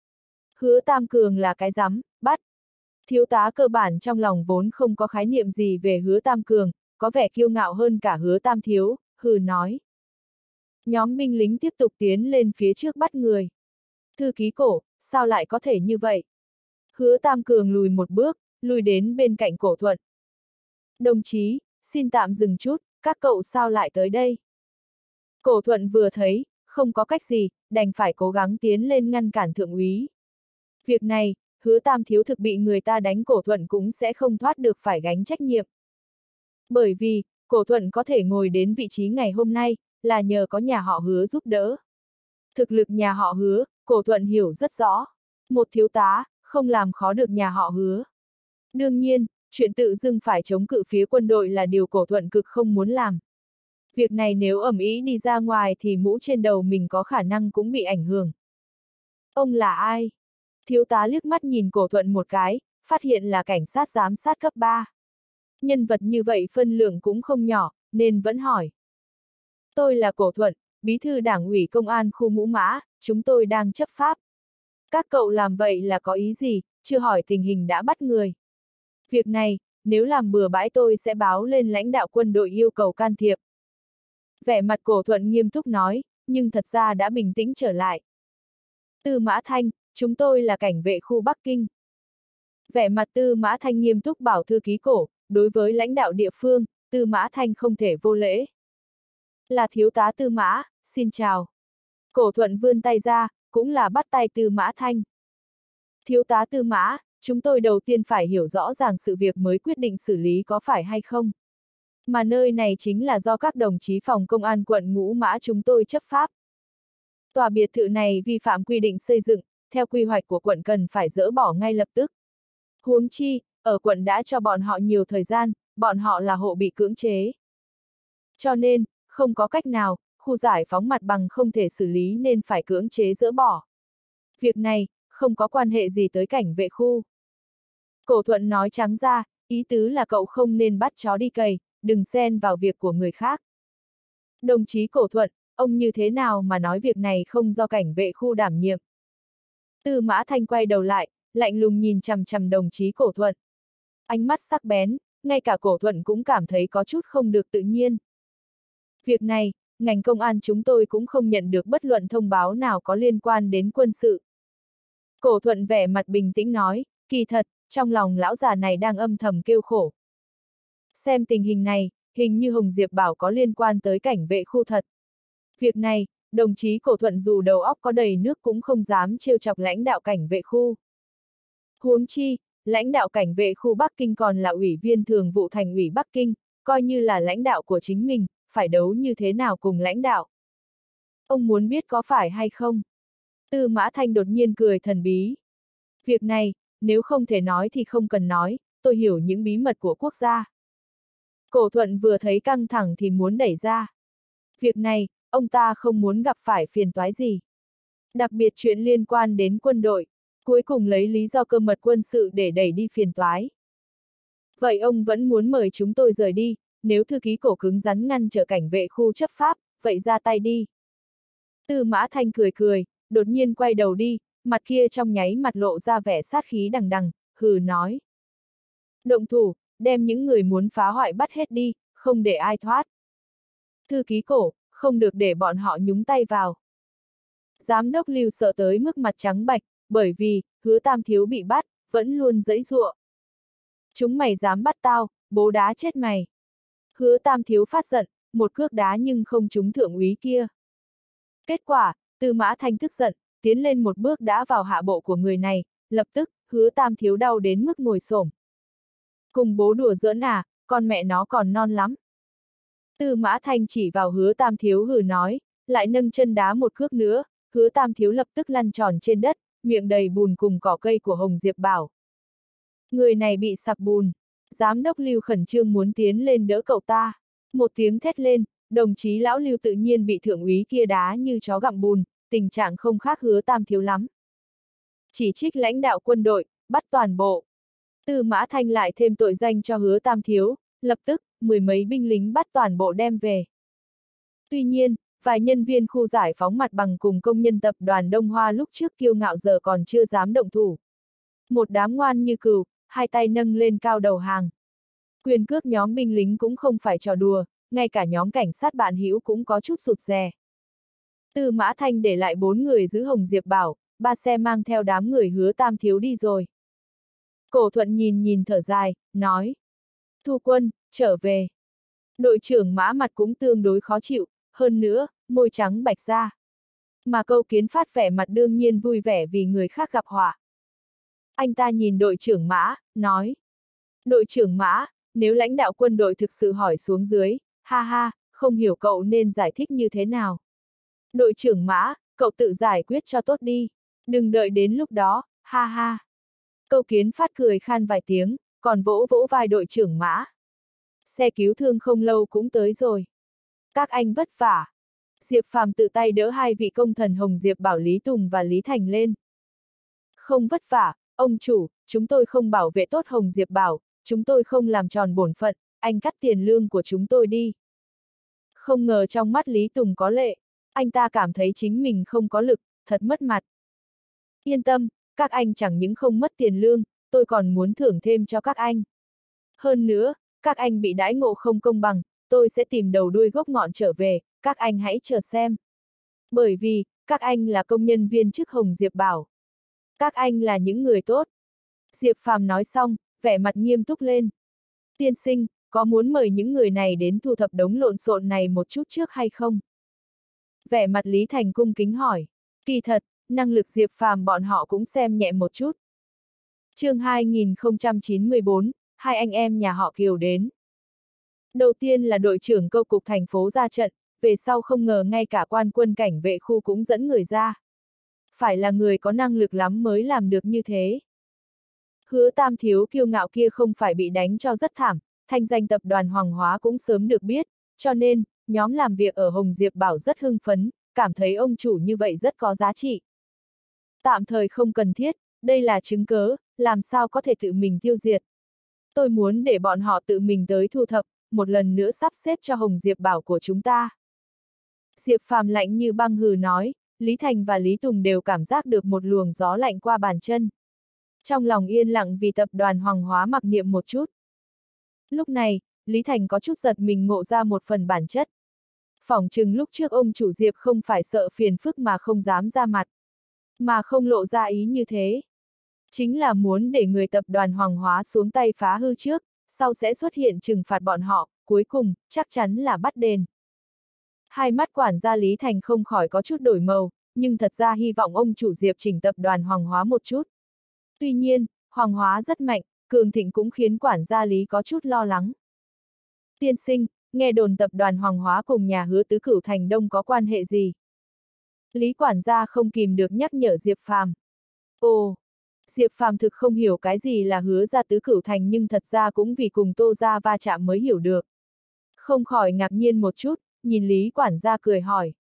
Hứa Tam Cường là cái dám, bắt. Thiếu tá cơ bản trong lòng vốn không có khái niệm gì về Hứa Tam Cường, có vẻ kiêu ngạo hơn cả Hứa Tam Thiếu, hừ nói. Nhóm binh lính tiếp tục tiến lên phía trước bắt người. Thư ký Cổ, sao lại có thể như vậy? Hứa Tam Cường lùi một bước, lùi đến bên cạnh Cổ Thuận. Đồng chí, xin tạm dừng chút, các cậu sao lại tới đây? Cổ Thuận vừa thấy, không có cách gì, đành phải cố gắng tiến lên ngăn cản thượng úy. Việc này, Hứa Tam Thiếu thực bị người ta đánh Cổ Thuận cũng sẽ không thoát được phải gánh trách nhiệm. Bởi vì, Cổ Thuận có thể ngồi đến vị trí ngày hôm nay, là nhờ có nhà họ Hứa giúp đỡ. Thực lực nhà họ Hứa, Cổ Thuận hiểu rất rõ. Một thiếu tá, không làm khó được nhà họ Hứa. Đương nhiên, chuyện tự dưng phải chống cự phía quân đội là điều Cổ Thuận cực không muốn làm. Việc này nếu ầm ĩ đi ra ngoài thì mũ trên đầu mình có khả năng cũng bị ảnh hưởng. Ông là ai? Thiếu tá liếc mắt nhìn Cổ Thuận một cái, phát hiện là cảnh sát giám sát cấp 3. Nhân vật như vậy phân lượng cũng không nhỏ, nên vẫn hỏi. Tôi là Cổ Thuận, bí thư đảng ủy công an khu Ngũ Mã, chúng tôi đang chấp pháp. Các cậu làm vậy là có ý gì, chưa hỏi tình hình đã bắt người. Việc này, nếu làm bừa bãi tôi sẽ báo lên lãnh đạo quân đội yêu cầu can thiệp. Vẻ mặt Cổ Thuận nghiêm túc nói, nhưng thật ra đã bình tĩnh trở lại. Tư Mã Thanh, chúng tôi là cảnh vệ khu Bắc Kinh. Vẻ mặt Tư Mã Thanh nghiêm túc bảo thư ký Cổ, đối với lãnh đạo địa phương, Tư Mã Thanh không thể vô lễ. Là thiếu tá Tư Mã, xin chào. Cổ Thuận vươn tay ra, cũng là bắt tay Tư Mã Thanh. Thiếu tá Tư Mã, chúng tôi đầu tiên phải hiểu rõ ràng sự việc mới quyết định xử lý có phải hay không. Mà nơi này chính là do các đồng chí phòng công an quận Ngũ Mã chúng tôi chấp pháp. Tòa biệt thự này vi phạm quy định xây dựng, theo quy hoạch của quận cần phải dỡ bỏ ngay lập tức. Huống chi, ở quận đã cho bọn họ nhiều thời gian, bọn họ là hộ bị cưỡng chế. Cho nên, không có cách nào, khu giải phóng mặt bằng không thể xử lý nên phải cưỡng chế dỡ bỏ. Việc này, không có quan hệ gì tới cảnh vệ khu. Cổ Thuận nói trắng ra, ý tứ là cậu không nên bắt chó đi cày, đừng xen vào việc của người khác. Đồng chí Cổ Thuận, ông như thế nào mà nói việc này không do cảnh vệ khu đảm nhiệm? Tư Mã Thanh quay đầu lại, lạnh lùng nhìn chằm chằm đồng chí Cổ Thuận. Ánh mắt sắc bén, ngay cả Cổ Thuận cũng cảm thấy có chút không được tự nhiên. Việc này, ngành công an chúng tôi cũng không nhận được bất luận thông báo nào có liên quan đến quân sự. Cổ Thuận vẻ mặt bình tĩnh nói, kỳ thật, trong lòng lão già này đang âm thầm kêu khổ. Xem tình hình này, hình như Hồng Diệp bảo có liên quan tới cảnh vệ khu thật. Việc này, đồng chí Cổ Thuận dù đầu óc có đầy nước cũng không dám trêu chọc lãnh đạo cảnh vệ khu. Huống chi, lãnh đạo cảnh vệ khu Bắc Kinh còn là ủy viên thường vụ thành ủy Bắc Kinh, coi như là lãnh đạo của chính mình, phải đấu như thế nào cùng lãnh đạo. Ông muốn biết có phải hay không? Tư Mã Thanh đột nhiên cười thần bí. Việc này, nếu không thể nói thì không cần nói, tôi hiểu những bí mật của quốc gia. Cổ Thuận vừa thấy căng thẳng thì muốn đẩy ra. Việc này, ông ta không muốn gặp phải phiền toái gì. Đặc biệt chuyện liên quan đến quân đội, cuối cùng lấy lý do cơ mật quân sự để đẩy đi phiền toái. Vậy ông vẫn muốn mời chúng tôi rời đi, nếu thư ký Cổ cứng rắn ngăn trở cảnh vệ khu chấp pháp, vậy ra tay đi. Tư Mã Thanh cười cười, đột nhiên quay đầu đi, mặt kia trong nháy mặt lộ ra vẻ sát khí đằng đằng, hừ nói. Động thủ, đem những người muốn phá hoại bắt hết đi, không để ai thoát. Thư ký Cổ, không được để bọn họ nhúng tay vào. Giám đốc Lưu sợ tới mức mặt trắng bạch, bởi vì, Hứa Tam Thiếu bị bắt, vẫn luôn giãy giụa. Chúng mày dám bắt tao, bố đá chết mày. Hứa Tam Thiếu phát giận, một cước đá nhưng không trúng thượng úy kia. Kết quả, Tư Mã Thanh tức giận, tiến lên một bước đã vào hạ bộ của người này, lập tức, Hứa Tam Thiếu đau đến mức ngồi xổm. Cùng bố đùa giỡn à, con mẹ nó còn non lắm. Tư Mã Thanh chỉ vào Hứa Tam Thiếu hừ nói, lại nâng chân đá một cước nữa, Hứa Tam Thiếu lập tức lăn tròn trên đất, miệng đầy bùn cùng cỏ cây của Hồng Diệp Bảo. Người này bị sặc bùn, giám đốc Lưu khẩn trương muốn tiến lên đỡ cậu ta. Một tiếng thét lên, đồng chí lão Lưu tự nhiên bị thượng úy kia đá như chó gặm bùn, tình trạng không khác Hứa Tam Thiếu lắm. Chỉ trích lãnh đạo quân đội, bắt toàn bộ. Tư Mã Thanh lại thêm tội danh cho Hứa Tam Thiếu, lập tức, mười mấy binh lính bắt toàn bộ đem về. Tuy nhiên, vài nhân viên khu giải phóng mặt bằng cùng công nhân tập đoàn Đông Hoa lúc trước kiêu ngạo giờ còn chưa dám động thủ. Một đám ngoan như cừu, hai tay nâng lên cao đầu hàng. Quyền cước nhóm binh lính cũng không phải trò đùa, ngay cả nhóm cảnh sát bạn hữu cũng có chút sụt rè. Tư Mã Thanh để lại 4 người giữ Hồng Diệp Bảo, 3 xe mang theo đám người Hứa Tam Thiếu đi rồi. Cổ Thuận nhìn thở dài, nói. Thu Quân, trở về. Đội trưởng Mã mặt cũng tương đối khó chịu, hơn nữa, môi trắng bạch ra. Mà Câu Kiến Phát vẻ mặt đương nhiên vui vẻ vì người khác gặp họa. Anh ta nhìn đội trưởng Mã, nói. Đội trưởng Mã, nếu lãnh đạo quân đội thực sự hỏi xuống dưới, ha ha, không hiểu cậu nên giải thích như thế nào. Đội trưởng Mã, cậu tự giải quyết cho tốt đi, đừng đợi đến lúc đó, ha ha. Câu Kiến Phát cười khan vài tiếng, còn vỗ vỗ vai đội trưởng Mã. Xe cứu thương không lâu cũng tới rồi. Các anh vất vả. Diệp Phàm tự tay đỡ hai vị công thần Hồng Diệp Bảo Lý Tùng và Lý Thành lên. Không vất vả, ông chủ, chúng tôi không bảo vệ tốt Hồng Diệp Bảo, chúng tôi không làm tròn bổn phận, anh cắt tiền lương của chúng tôi đi. Không ngờ trong mắt Lý Tùng có lệ, anh ta cảm thấy chính mình không có lực, thật mất mặt. Yên tâm, các anh chẳng những không mất tiền lương, tôi còn muốn thưởng thêm cho các anh. Hơn nữa, các anh bị đãi ngộ không công bằng, tôi sẽ tìm đầu đuôi gốc ngọn trở về, các anh hãy chờ xem. Bởi vì, các anh là công nhân viên chức Hồng Diệp Bảo. Các anh là những người tốt. Diệp Phàm nói xong, vẻ mặt nghiêm túc lên. Tiên sinh, có muốn mời những người này đến thu thập đống lộn xộn này một chút trước hay không? Vẻ mặt Lý Thành cung kính hỏi. Kỳ thật, năng lực Diệp Phàm bọn họ cũng xem nhẹ một chút. Chương 2094, hai anh em nhà họ Kiều đến. Đầu tiên là đội trưởng câu cục thành phố ra trận, về sau không ngờ ngay cả quan quân cảnh vệ khu cũng dẫn người ra. Phải là người có năng lực lắm mới làm được như thế. Hứa Tam Thiếu kiêu ngạo kia không phải bị đánh cho rất thảm, thanh danh tập đoàn Hoàng Hóa cũng sớm được biết, cho nên, nhóm làm việc ở Hồng Diệp Bảo rất hưng phấn, cảm thấy ông chủ như vậy rất có giá trị. Tạm thời không cần thiết, đây là chứng cớ, làm sao có thể tự mình tiêu diệt. Tôi muốn để bọn họ tự mình tới thu thập, một lần nữa sắp xếp cho Hồng Diệp Bảo của chúng ta. Diệp Phàm lạnh như băng hừ nói, Lý Thành và Lý Tùng đều cảm giác được một luồng gió lạnh qua bàn chân. Trong lòng yên lặng vì tập đoàn Hoàng Hóa mặc niệm một chút. Lúc này, Lý Thành có chút giật mình ngộ ra một phần bản chất. Phỏng chừng lúc trước ông chủ Diệp không phải sợ phiền phức mà không dám ra mặt. Mà không lộ ra ý như thế. Chính là muốn để người tập đoàn Hoàng Hóa xuống tay phá hư trước, sau sẽ xuất hiện trừng phạt bọn họ, cuối cùng, chắc chắn là bắt đền. Hai mắt quản gia Lý Thành không khỏi có chút đổi màu, nhưng thật ra hy vọng ông chủ Diệp chỉnh tập đoàn Hoàng Hóa một chút. Tuy nhiên, Hoàng Hóa rất mạnh, cường thịnh cũng khiến quản gia Lý có chút lo lắng. Tiên sinh, nghe đồn tập đoàn Hoàng Hóa cùng nhà Hứa Tứ Cửu Thành Đông có quan hệ gì? Lý quản gia không kìm được nhắc nhở Diệp Phàm. Ồ, Diệp Phàm thực không hiểu cái gì là Hứa gia Tứ Cửu Thành nhưng thật ra cũng vì cùng Tô gia va chạm mới hiểu được. Không khỏi ngạc nhiên một chút, nhìn Lý quản gia cười hỏi.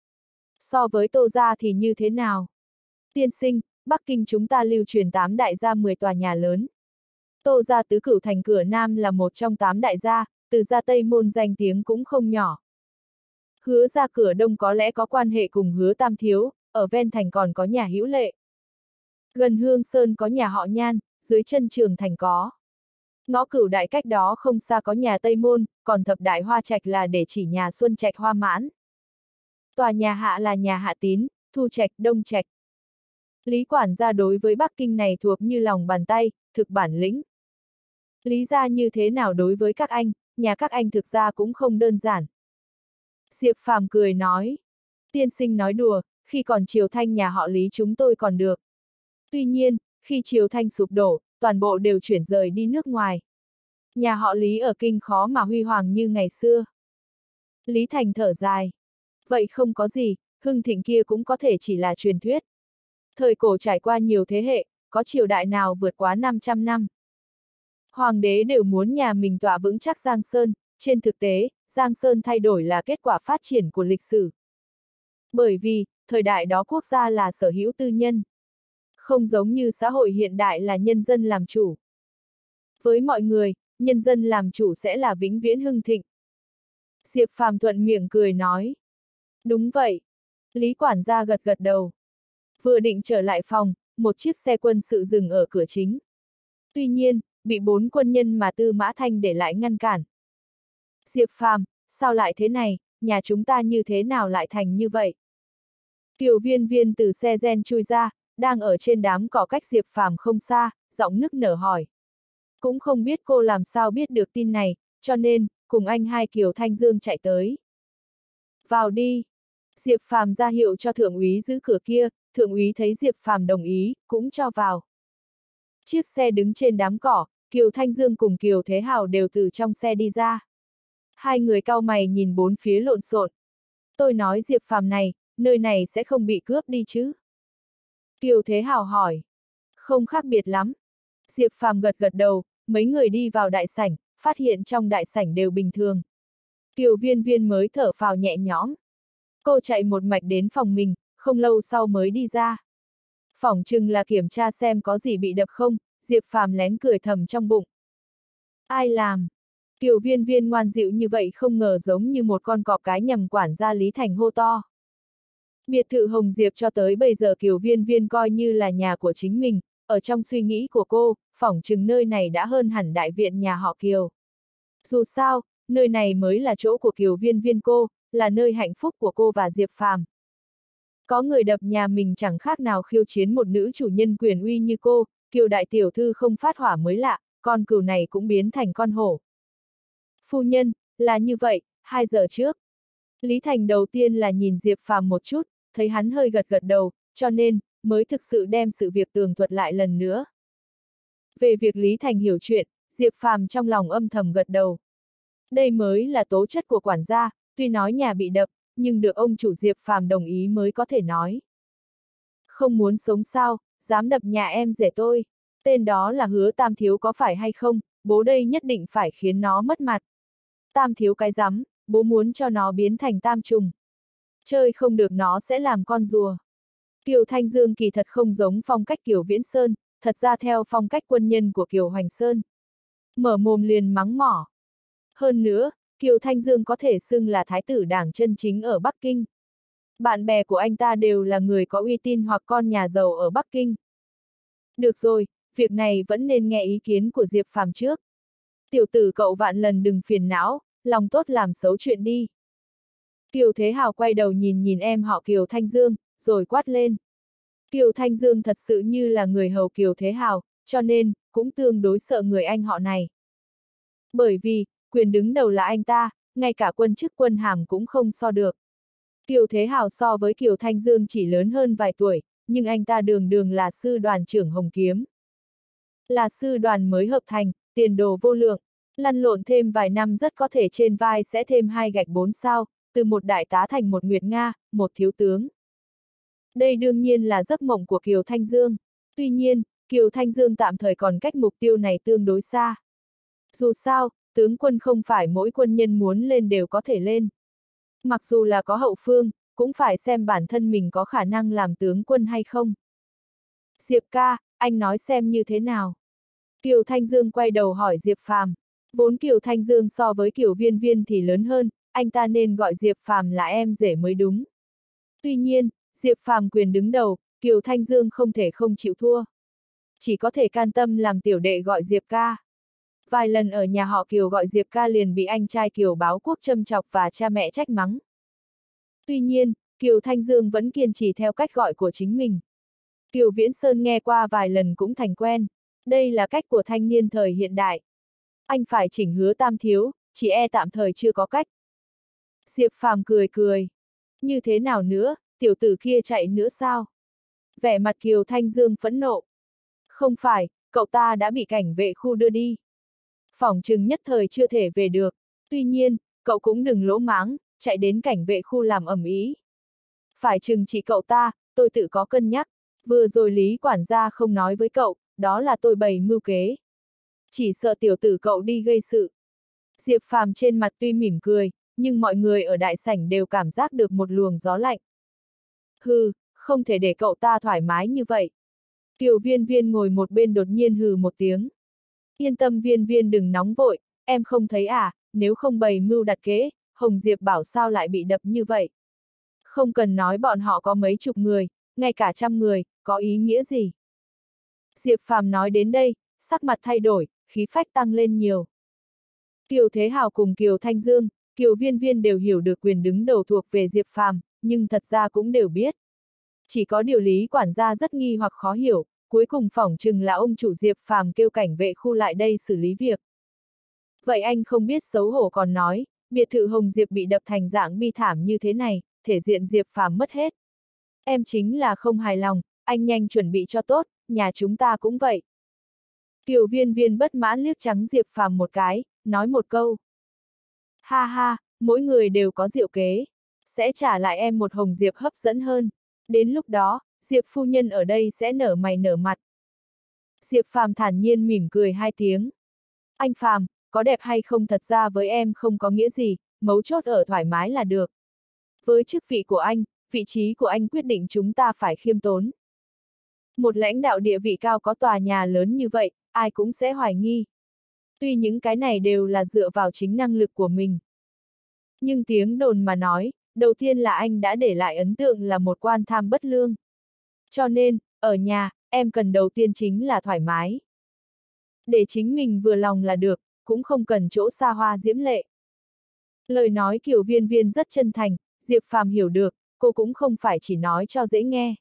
So với Tô gia thì như thế nào? Tiên sinh, Bắc Kinh chúng ta lưu truyền 8 đại gia 10 tòa nhà lớn. Tô gia Tứ Cửu Thành cửa Nam là một trong 8 đại gia, từ gia Tây Môn danh tiếng cũng không nhỏ. Hứa gia cửa Đông có lẽ có quan hệ cùng Hứa Tam Thiếu, ở ven thành còn có nhà Hữu Lệ. Gần Hương Sơn có nhà họ Nhan, dưới chân Trường Thành có. Ngõ Cửu Đại cách đó không xa có nhà Tây Môn, còn Thập Đại Hoa Trạch là để chỉ nhà Xuân Trạch Hoa Mãn. Tòa nhà hạ là nhà Hạ Tín, Thu Trạch, Đông Trạch. Lý quản gia đối với Bắc Kinh này thuộc như lòng bàn tay, thực bản lĩnh. Lý gia như thế nào đối với các anh, nhà các anh thực ra cũng không đơn giản. Diệp Phàm cười nói. Tiên sinh nói đùa, khi còn Triều Thanh nhà họ Lý chúng tôi còn được. Tuy nhiên, khi Triều Thanh sụp đổ, toàn bộ đều chuyển rời đi nước ngoài. Nhà họ Lý ở Kinh khó mà huy hoàng như ngày xưa. Lý Thành thở dài. Vậy không có gì, hưng thịnh kia cũng có thể chỉ là truyền thuyết. Thời cổ trải qua nhiều thế hệ, có triều đại nào vượt quá 500 năm. Hoàng đế đều muốn nhà mình tọa vững chắc Giang Sơn, trên thực tế, Giang Sơn thay đổi là kết quả phát triển của lịch sử. Bởi vì, thời đại đó quốc gia là sở hữu tư nhân. Không giống như xã hội hiện đại là nhân dân làm chủ. Với mọi người, nhân dân làm chủ sẽ là vĩnh viễn hưng thịnh. Diệp Phàm thuận miệng cười nói. Đúng vậy. Lý quản gia gật gật đầu. Vừa định trở lại phòng, một chiếc xe quân sự dừng ở cửa chính. Tuy nhiên, bị 4 quân nhân mà Tư Mã Thanh để lại ngăn cản. Diệp Phàm, sao lại thế này, nhà chúng ta như thế nào lại thành như vậy? Kiều Viên Viên từ xe gen chui ra, đang ở trên đám cỏ cách Diệp Phàm không xa, giọng nức nở hỏi. Cũng không biết cô làm sao biết được tin này, cho nên, cùng anh hai Kiều Thanh Dương chạy tới. Vào đi. Diệp Phàm ra hiệu cho thượng úy giữ cửa kia, thượng úy thấy Diệp Phàm đồng ý, cũng cho vào. Chiếc xe đứng trên đám cỏ, Kiều Thanh Dương cùng Kiều Thế Hào đều từ trong xe đi ra. Hai người cau mày nhìn bốn phía lộn xộn. Tôi nói Diệp Phàm này, nơi này sẽ không bị cướp đi chứ? Kiều Thế Hào hỏi. Không khác biệt lắm. Diệp Phàm gật gật đầu, mấy người đi vào đại sảnh, phát hiện trong đại sảnh đều bình thường. Kiều Viên Viên mới thở phào nhẹ nhõm. Cô chạy một mạch đến phòng mình, không lâu sau mới đi ra. Phỏng chừng là kiểm tra xem có gì bị đập không, Diệp Phàm lén cười thầm trong bụng. Ai làm? Kiều Viên Viên ngoan dịu như vậy không ngờ giống như một con cọp cái nhằm quản gia Lý Thành hô to. Biệt thự Hồng Diệp cho tới bây giờ Kiều Viên Viên coi như là nhà của chính mình, ở trong suy nghĩ của cô, phỏng chừng nơi này đã hơn hẳn đại viện nhà họ Kiều. Dù sao, nơi này mới là chỗ của Kiều Viên Viên cô, là nơi hạnh phúc của cô và Diệp Phàm. Có người đập nhà mình chẳng khác nào khiêu chiến một nữ chủ nhân quyền uy như cô, Kiều đại tiểu thư không phát hỏa mới lạ, con cừu này cũng biến thành con hổ. Phu nhân, là như vậy, 2 giờ trước. Lý Thành đầu tiên là nhìn Diệp Phàm một chút, thấy hắn hơi gật gật đầu, cho nên, mới thực sự đem sự việc tường thuật lại lần nữa. Về việc Lý Thành hiểu chuyện, Diệp Phàm trong lòng âm thầm gật đầu. Đây mới là tố chất của quản gia, tuy nói nhà bị đập, nhưng được ông chủ Diệp Phàm đồng ý mới có thể nói. Không muốn sống sao, dám đập nhà em rể tôi. Tên đó là Hứa Tam Thiếu có phải hay không, bố đây nhất định phải khiến nó mất mặt. Tam Thiếu cái rắm, bố muốn cho nó biến thành tam trùng. Chơi không được nó sẽ làm con rùa. Kiều Thanh Dương kỳ thật không giống phong cách Kiều Viễn Sơn, thật ra theo phong cách quân nhân của Kiều Hoành Sơn. Mở mồm liền mắng mỏ. Hơn nữa, Kiều Thanh Dương có thể xưng là thái tử đảng chân chính ở Bắc Kinh. Bạn bè của anh ta đều là người có uy tín hoặc con nhà giàu ở Bắc Kinh. Được rồi, việc này vẫn nên nghe ý kiến của Diệp Phàm trước. Tiểu tử cậu vạn lần đừng phiền não, lòng tốt làm xấu chuyện đi. Kiều Thế Hào quay đầu nhìn em họ Kiều Thanh Dương, rồi quát lên. Kiều Thanh Dương thật sự như là người hầu Kiều Thế Hào, cho nên, cũng tương đối sợ người anh họ này. Bởi vì, quyền đứng đầu là anh ta, ngay cả quân chức quân hàm cũng không so được. Kiều Thế Hào so với Kiều Thanh Dương chỉ lớn hơn vài tuổi, nhưng anh ta đường đường là sư đoàn trưởng Hồng Kiếm. Là sư đoàn mới hợp thành, tiền đồ vô lượng, lăn lộn thêm vài năm rất có thể trên vai sẽ thêm 2 gạch 4 sao, từ một đại tá thành một Nguyệt Nga, một thiếu tướng. Đây đương nhiên là giấc mộng của Kiều Thanh Dương. Tuy nhiên, Kiều Thanh Dương tạm thời còn cách mục tiêu này tương đối xa. Dù sao, tướng quân không phải mỗi quân nhân muốn lên đều có thể lên. Mặc dù là có hậu phương, cũng phải xem bản thân mình có khả năng làm tướng quân hay không. Diệp ca, anh nói xem như thế nào? Kiều Thanh Dương quay đầu hỏi Diệp Phàm. Vốn Kiều Thanh Dương so với Kiều Viên Viên thì lớn hơn, anh ta nên gọi Diệp Phàm là em rể mới đúng. Tuy nhiên, Diệp Phàm quyền đứng đầu, Kiều Thanh Dương không thể không chịu thua. Chỉ có thể can tâm làm tiểu đệ gọi Diệp ca. Vài lần ở nhà họ Kiều gọi Diệp ca liền bị anh trai Kiều Báo Quốc châm chọc và cha mẹ trách mắng. Tuy nhiên, Kiều Thanh Dương vẫn kiên trì theo cách gọi của chính mình. Kiều Viễn Sơn nghe qua vài lần cũng thành quen. Đây là cách của thanh niên thời hiện đại. Anh phải chỉnh Hứa Tam Thiếu, chỉ e tạm thời chưa có cách. Diệp Phàm cười cười. Như thế nào nữa, tiểu tử kia chạy nữa sao? Vẻ mặt Kiều Thanh Dương phẫn nộ. Không phải, cậu ta đã bị cảnh vệ khu đưa đi. Phỏng chừng nhất thời chưa thể về được. Tuy nhiên, cậu cũng đừng lỗ máng, chạy đến cảnh vệ khu làm ầm ĩ. Phải chừng chỉ cậu ta, tôi tự có cân nhắc. Vừa rồi Lý quản gia không nói với cậu, đó là tôi bày mưu kế. Chỉ sợ tiểu tử cậu đi gây sự. Diệp Phàm trên mặt tuy mỉm cười, nhưng mọi người ở đại sảnh đều cảm giác được một luồng gió lạnh. Hừ, không thể để cậu ta thoải mái như vậy. Kiều Viên Viên ngồi một bên đột nhiên hừ một tiếng. Yên tâm Viên Viên đừng nóng vội, em không thấy à, nếu không bày mưu đặt kế, Hồng Diệp bảo sao lại bị đập như vậy. Không cần nói bọn họ có mấy chục người, ngay cả 100 người, có ý nghĩa gì. Diệp Phàm nói đến đây, sắc mặt thay đổi, khí phách tăng lên nhiều. Kiều Thế Hào cùng Kiều Thanh Dương, Kiều Viên Viên đều hiểu được quyền đứng đầu thuộc về Diệp Phàm, nhưng thật ra cũng đều biết. Chỉ có điều Lý quản gia rất nghi hoặc khó hiểu, cuối cùng phỏng chừng là ông chủ Diệp Phàm kêu cảnh vệ khu lại đây xử lý việc. Vậy anh không biết xấu hổ còn nói, biệt thự Hồng Diệp bị đập thành dạng bi thảm như thế này, thể diện Diệp Phàm mất hết. Em chính là không hài lòng, anh nhanh chuẩn bị cho tốt, nhà chúng ta cũng vậy. Kiều Viên Viên bất mãn liếc trắng Diệp Phàm một cái, nói một câu. Ha ha, mỗi người đều có diệu kế, sẽ trả lại em một Hồng Diệp hấp dẫn hơn. Đến lúc đó, Diệp phu nhân ở đây sẽ nở mày nở mặt. Diệp Phàm thản nhiên mỉm cười 2 tiếng. Anh Phàm, có đẹp hay không thật ra với em không có nghĩa gì, mấu chốt ở thoải mái là được. Với chức vị của anh, vị trí của anh quyết định chúng ta phải khiêm tốn. Một lãnh đạo địa vị cao có tòa nhà lớn như vậy, ai cũng sẽ hoài nghi. Tuy những cái này đều là dựa vào chính năng lực của mình. Nhưng tiếng đồn mà nói, đầu tiên là anh đã để lại ấn tượng là một quan tham bất lương. Cho nên, ở nhà, em cần đầu tiên chính là thoải mái. Để chính mình vừa lòng là được, cũng không cần chỗ xa hoa diễm lệ. Lời nói Kiều Viên Viên rất chân thành, Diệp Phàm hiểu được, cô cũng không phải chỉ nói cho dễ nghe.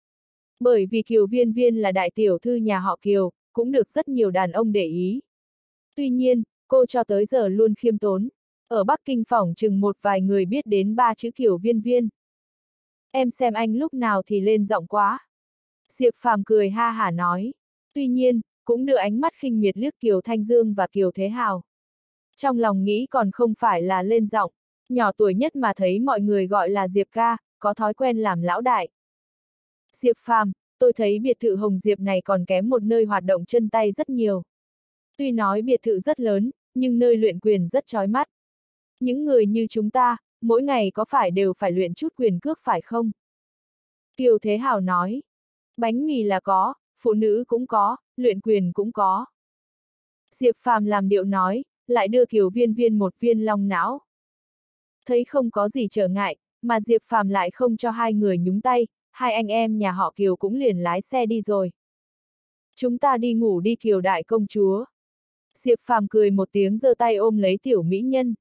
Bởi vì Kiều Viên Viên là đại tiểu thư nhà họ Kiều, cũng được rất nhiều đàn ông để ý. Tuy nhiên, cô cho tới giờ luôn khiêm tốn. Ở Bắc Kinh phỏng chừng một vài người biết đến 3 chữ Kiều Viên Viên. Em xem anh lúc nào thì lên giọng quá. Diệp Phàm cười ha hả nói. Tuy nhiên, cũng đưa ánh mắt khinh miệt liếc Kiều Thanh Dương và Kiều Thế Hào. Trong lòng nghĩ còn không phải là lên giọng, nhỏ tuổi nhất mà thấy mọi người gọi là Diệp ca, có thói quen làm lão đại. Diệp Phàm, tôi thấy biệt thự Hồng Diệp này còn kém một nơi hoạt động chân tay rất nhiều. Tuy nói biệt thự rất lớn, nhưng nơi luyện quyền rất chói mắt. Những người như chúng ta, mỗi ngày có phải đều phải luyện chút quyền cước phải không? Kiều Thế Hào nói. Bánh mì là có, phụ nữ cũng có, luyện quyền cũng có. Diệp Phàm làm điệu nói, lại đưa Kiều Viên Viên một viên long não. Thấy không có gì trở ngại, mà Diệp Phàm lại không cho hai người nhúng tay, hai anh em nhà họ Kiều cũng liền lái xe đi rồi. Chúng ta đi ngủ đi Kiều đại công chúa. Diệp Phàm cười một tiếng giơ tay ôm lấy tiểu mỹ nhân.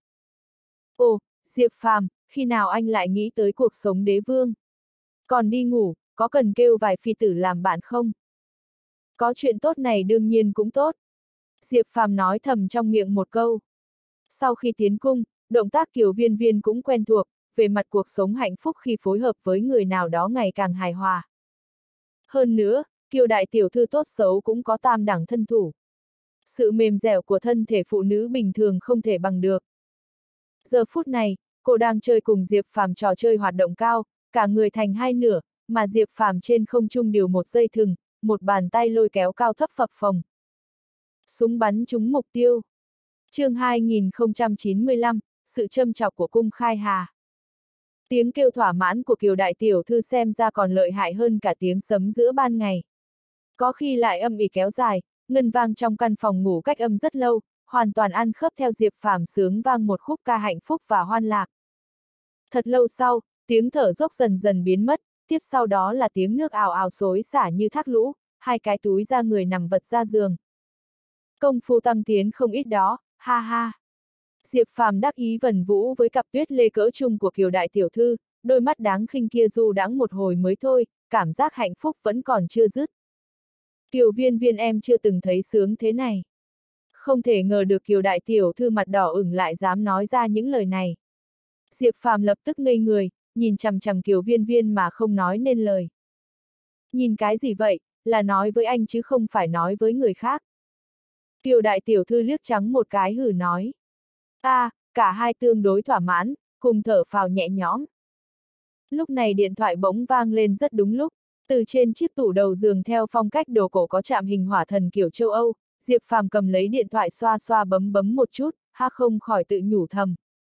Ồ, Diệp Phàm, khi nào anh lại nghĩ tới cuộc sống đế vương? Còn đi ngủ, có cần kêu vài phi tử làm bạn không? Có chuyện tốt này đương nhiên cũng tốt. Diệp Phàm nói thầm trong miệng một câu. Sau khi tiến cung, động tác Kiều Viên Viên cũng quen thuộc, về mặt cuộc sống hạnh phúc khi phối hợp với người nào đó ngày càng hài hòa. Hơn nữa, Kiều đại tiểu thư tốt xấu cũng có tam đẳng thân thủ. Sự mềm dẻo của thân thể phụ nữ bình thường không thể bằng được. Giờ phút này, cô đang chơi cùng Diệp Phàm trò chơi hoạt động cao, cả người thành hai nửa, mà Diệp Phàm trên không trung điều một dây thừng, một bàn tay lôi kéo cao thấp phập phồng. Súng bắn trúng mục tiêu. Chương 2095, sự châm chọc của cung Khai Hà. Tiếng kêu thỏa mãn của Kiều đại tiểu thư xem ra còn lợi hại hơn cả tiếng sấm giữa ban ngày. Có khi lại âm ỉ kéo dài, ngân vang trong căn phòng ngủ cách âm rất lâu, hoàn toàn ăn khớp theo Diệp Phàm sướng vang một khúc ca hạnh phúc và hoan lạc. Thật lâu sau, tiếng thở dốc dần dần biến mất, tiếp sau đó là tiếng nước ào ào xối xả như thác lũ, hai cái túi ra người nằm vật ra giường. Công phu tăng tiến không ít đó, ha ha. Diệp Phàm đắc ý vần vũ với cặp tuyết lê cỡ chung của Kiều đại tiểu thư, đôi mắt đáng khinh kia du đãng một hồi mới thôi, cảm giác hạnh phúc vẫn còn chưa dứt. Kiều Viên Viên em chưa từng thấy sướng thế này. Không thể ngờ được Kiều đại tiểu thư mặt đỏ ửng lại dám nói ra những lời này. Diệp Phàm lập tức ngây người, nhìn chằm chằm Kiều Viên Viên mà không nói nên lời. Nhìn cái gì vậy, là nói với anh chứ không phải nói với người khác. Kiều đại tiểu thư liếc trắng một cái hử nói. Cả hai tương đối thỏa mãn, cùng thở phào nhẹ nhõm. Lúc này điện thoại bỗng vang lên rất đúng lúc, từ trên chiếc tủ đầu giường theo phong cách đồ cổ có chạm hình hỏa thần kiểu châu Âu, Diệp Phàm cầm lấy điện thoại xoa xoa bấm bấm một chút, không khỏi tự nhủ thầm.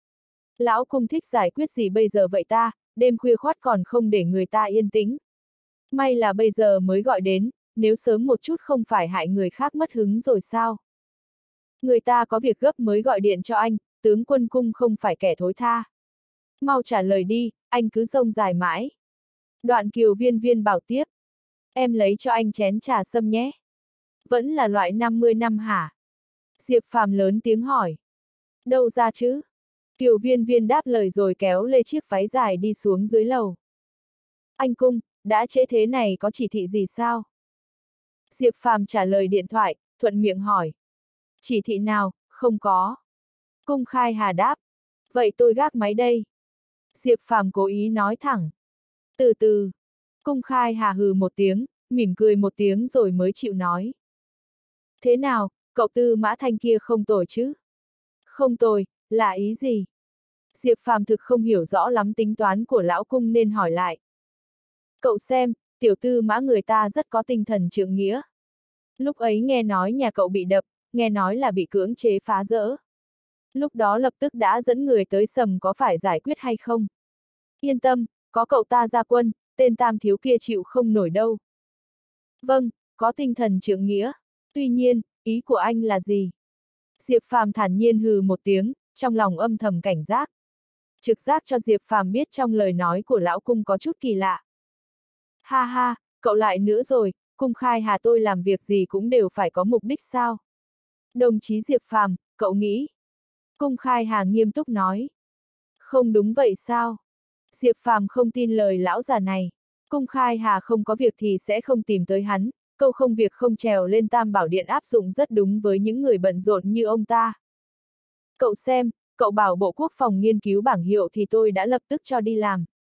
Lão cung thích giải quyết gì bây giờ vậy ta, đêm khuya khoắt còn không để người ta yên tĩnh. May là bây giờ mới gọi đến, nếu sớm một chút không phải hại người khác mất hứng rồi sao? Người ta có việc gấp mới gọi điện cho anh, tướng quân cung không phải kẻ thối tha. Mau trả lời đi, anh cứ rông dài mãi. Đoạn Kiều Viên Viên bảo tiếp. Em lấy cho anh chén trà sâm nhé. Vẫn là loại 50 năm hả? Diệp Phàm lớn tiếng hỏi. Đâu ra chứ? Kiều Viên Viên đáp lời rồi kéo lê chiếc váy dài đi xuống dưới lầu. Anh cung, đã trễ thế này có chỉ thị gì sao? Diệp Phàm trả lời điện thoại, thuận miệng hỏi. Chỉ thị nào, không có. Cung Khai Hà đáp. Vậy tôi gác máy đây. Diệp Phàm cố ý nói thẳng. Từ từ. Cung Khai Hà hừ một tiếng, mỉm cười một tiếng rồi mới chịu nói. Thế nào, cậu Tư Mã Thanh kia không tồi chứ? Không tồi, là ý gì? Diệp Phàm thực không hiểu rõ lắm tính toán của lão cung nên hỏi lại. Cậu xem, tiểu Tư Mã người ta rất có tinh thần trượng nghĩa. Lúc ấy nghe nói nhà cậu bị đập, nghe nói là bị cưỡng chế phá rỡ. Lúc đó lập tức đã dẫn người tới Sầm có phải giải quyết hay không? Yên tâm, có cậu ta ra quân, tên tam thiếu kia chịu không nổi đâu. Vâng, có tinh thần trượng nghĩa. Tuy nhiên, ý của anh là gì? Diệp Phàm thản nhiên hừ một tiếng, trong lòng âm thầm cảnh giác. Trực giác cho Diệp Phàm biết trong lời nói của lão cung có chút kỳ lạ. Ha ha, cậu lại nữa rồi, Cung Khai Hà tôi làm việc gì cũng đều phải có mục đích sao? Đồng chí Diệp Phàm, cậu nghĩ? Cung Khai Hà nghiêm túc nói. Không đúng vậy sao? Diệp Phàm không tin lời lão già này. Cung Khai Hà không có việc thì sẽ không tìm tới hắn, câu không việc không trèo lên Tam Bảo Điện áp dụng rất đúng với những người bận rộn như ông ta. Cậu xem, cậu bảo Bộ Quốc phòng nghiên cứu bảng hiệu thì tôi đã lập tức cho đi làm.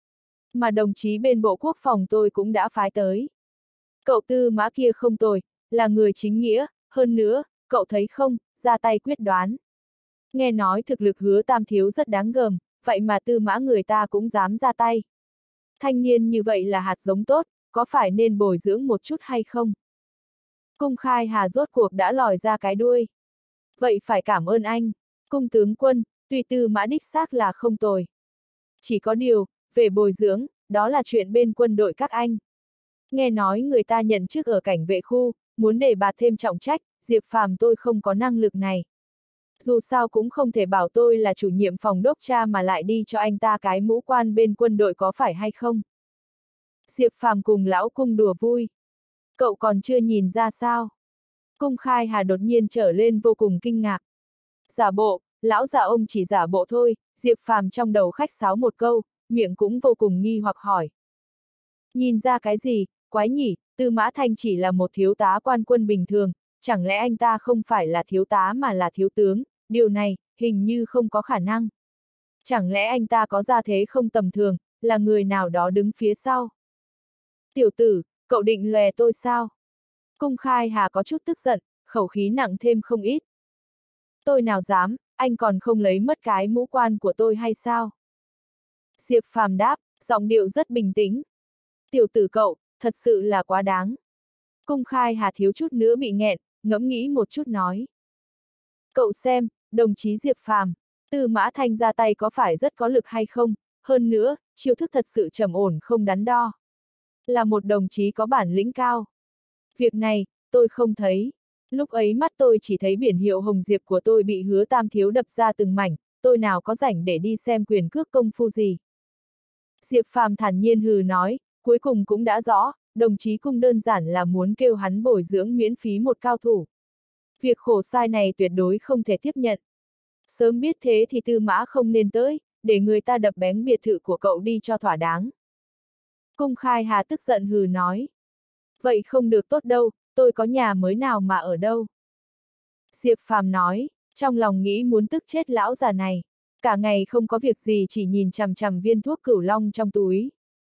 Mà đồng chí bên Bộ Quốc phòng tôi cũng đã phái tới. Cậu Tư Mã kia không tồi, là người chính nghĩa, hơn nữa, cậu thấy không, ra tay quyết đoán. Nghe nói thực lực Hứa Tam thiếu rất đáng gờm, vậy mà Tư Mã người ta cũng dám ra tay. Thanh niên như vậy là hạt giống tốt, có phải nên bồi dưỡng một chút hay không? Cung Khai Hà rốt cuộc đã lòi ra cái đuôi. Vậy phải cảm ơn anh, cung tướng quân, tuy Tư Mã đích xác là không tồi. Chỉ có điều, về bồi dưỡng, đó là chuyện bên quân đội các anh. Nghe nói người ta nhận chức ở cảnh vệ khu, muốn đề bạt thêm trọng trách, Diệp Phàm tôi không có năng lực này. Dù sao cũng không thể bảo tôi là chủ nhiệm phòng đốc tra mà lại đi cho anh ta cái mũ quan bên quân đội có phải hay không? Diệp Phàm cùng lão cung đùa vui. Cậu còn chưa nhìn ra sao? Cung Khai Hà đột nhiên trở lên vô cùng kinh ngạc. Giả bộ, lão già ông chỉ giả bộ thôi, Diệp Phàm trong đầu khách sáo một câu, miệng cũng vô cùng nghi hoặc hỏi. Nhìn ra cái gì, quái nhỉ, Tư Mã Thanh chỉ là một thiếu tá quan quân bình thường, chẳng lẽ anh ta không phải là thiếu tá mà là thiếu tướng, điều này, hình như không có khả năng. Chẳng lẽ anh ta có gia thế không tầm thường, là người nào đó đứng phía sau? Tiểu tử, cậu định lòe tôi sao? Cung Khai Hà có chút tức giận, khẩu khí nặng thêm không ít. Tôi nào dám, anh còn không lấy mất cái mũ quan của tôi hay sao? Diệp Phàm đáp, giọng điệu rất bình tĩnh. Tiểu tử cậu, thật sự là quá đáng. Cung Khai Hà thiếu chút nữa bị nghẹn, ngẫm nghĩ một chút nói. Cậu xem, đồng chí Diệp Phàm, Tư Mã Thanh ra tay có phải rất có lực hay không, hơn nữa, chiêu thức thật sự trầm ổn không đắn đo. Là một đồng chí có bản lĩnh cao. Việc này, tôi không thấy. Lúc ấy mắt tôi chỉ thấy biển hiệu Hồng Diệp của tôi bị Hứa Tam thiếu đập ra từng mảnh, tôi nào có rảnh để đi xem quyền cước công phu gì. Diệp Phàm thản nhiên hừ nói, cuối cùng cũng đã rõ, đồng chí Cung đơn giản là muốn kêu hắn bồi dưỡng miễn phí một cao thủ. Việc khổ sai này tuyệt đối không thể tiếp nhận. Sớm biết thế thì Tư Mã không nên tới, để người ta đập bén biệt thự của cậu đi cho thỏa đáng. Cung Khai Hà tức giận hừ nói. Vậy không được tốt đâu, tôi có nhà mới nào mà ở đâu. Diệp Phàm nói, trong lòng nghĩ muốn tức chết lão già này. Cả ngày không có việc gì chỉ nhìn chằm chằm viên thuốc cửu long trong túi.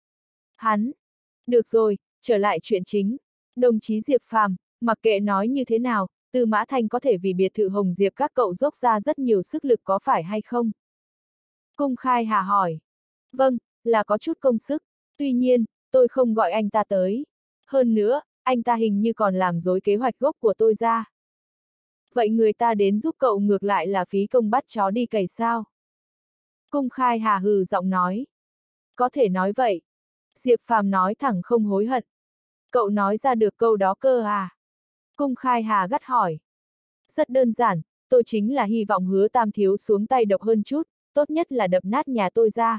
Hắn! Được rồi, trở lại chuyện chính. Đồng chí Diệp Phàm, mặc kệ nói như thế nào, Tư Mã Thanh có thể vì biệt thự Hồng Diệp các cậu dốc ra rất nhiều sức lực có phải hay không? Cung Khai Hà hỏi. Vâng, là có chút công sức. Tuy nhiên, tôi không gọi anh ta tới. Hơn nữa, anh ta hình như còn làm dối kế hoạch gốc của tôi ra. Vậy người ta đến giúp cậu ngược lại là phí công bắt chó đi cày sao? Cung Khai Hà hừ giọng nói. Có thể nói vậy. Diệp Phàm nói thẳng không hối hận. Cậu nói ra được câu đó cơ à? Cung Khai Hà gắt hỏi. Rất đơn giản, tôi chính là hy vọng Hứa Tam thiếu xuống tay độc hơn chút, tốt nhất là đập nát nhà tôi ra.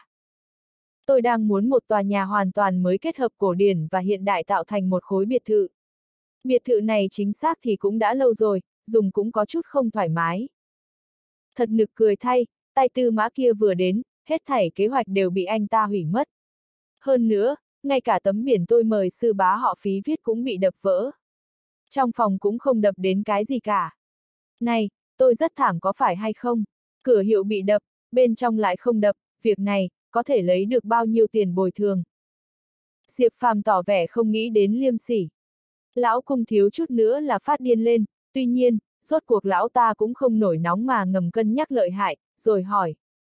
Tôi đang muốn một tòa nhà hoàn toàn mới kết hợp cổ điển và hiện đại tạo thành một khối biệt thự. Biệt thự này chính xác thì cũng đã lâu rồi, dùng cũng có chút không thoải mái. Thật nực cười thay, tay Tư Mã kia vừa đến, hết thảy kế hoạch đều bị anh ta hủy mất. Hơn nữa, ngay cả tấm biển tôi mời sư bá họ Phí viết cũng bị đập vỡ. Trong phòng cũng không đập đến cái gì cả. Này, tôi rất thảm có phải hay không? Cửa hiệu bị đập, bên trong lại không đập, việc này, có thể lấy được bao nhiêu tiền bồi thường? Diệp Phàm tỏ vẻ không nghĩ đến liêm sỉ. Lão Cung thiếu chút nữa là phát điên lên, tuy nhiên, rốt cuộc lão ta cũng không nổi nóng mà ngầm cân nhắc lợi hại, rồi hỏi.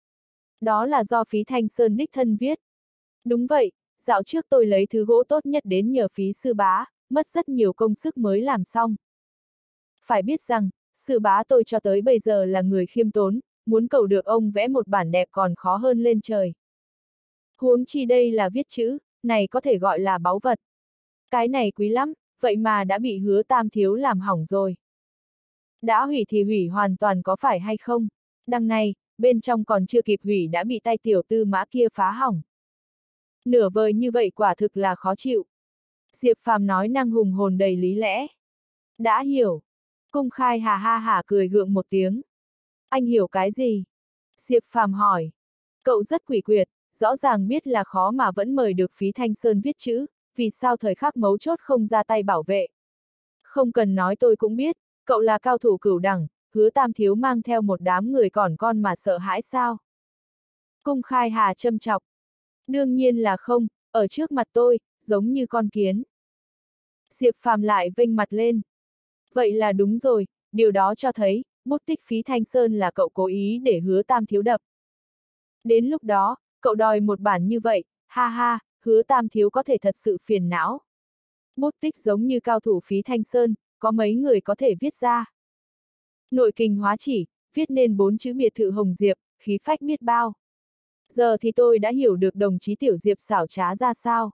Đó là do Phí Thanh Sơn đích thân viết. Đúng vậy, dạo trước tôi lấy thứ gỗ tốt nhất đến nhờ Phí sư bá, mất rất nhiều công sức mới làm xong. Phải biết rằng, sư bá tôi cho tới bây giờ là người khiêm tốn, muốn cầu được ông vẽ một bản đẹp còn khó hơn lên trời. Huống chi đây là viết chữ, này có thể gọi là báu vật. Cái này quý lắm, vậy mà đã bị Hứa Tam thiếu làm hỏng rồi. Đã hủy thì hủy hoàn toàn có phải hay không? Đằng này, bên trong còn chưa kịp hủy đã bị tay tiểu Tư Mã kia phá hỏng. Nửa vời như vậy quả thực là khó chịu. Diệp Phàm nói năng hùng hồn đầy lý lẽ. Đã hiểu. Cung Khai hà ha hả cười gượng một tiếng. Anh hiểu cái gì? Diệp Phàm hỏi. Cậu rất quỷ quyệt, rõ ràng biết là khó mà vẫn mời được Phí Thanh Sơn viết chữ, vì sao thời khắc mấu chốt không ra tay bảo vệ. Không cần nói tôi cũng biết, cậu là cao thủ cửu đẳng, Hứa Tam thiếu mang theo một đám người còn con mà sợ hãi sao? Cung Khai hà châm chọc. Đương nhiên là không, ở trước mặt tôi, giống như con kiến. Diệp Phàm lại vênh mặt lên. Vậy là đúng rồi, điều đó cho thấy, bút tích Phí Thanh Sơn là cậu cố ý để Hứa Tam Thiếu đập. Đến lúc đó, cậu đòi một bản như vậy, ha ha, Hứa Tam Thiếu có thể thật sự phiền não. Bút tích giống như cao thủ Phí Thanh Sơn, có mấy người có thể viết ra. Nội kình hóa chỉ, viết nên 4 chữ biệt thự Hồng Diệp, khí phách biết bao. Giờ thì tôi đã hiểu được đồng chí Tiểu Diệp xảo trá ra sao.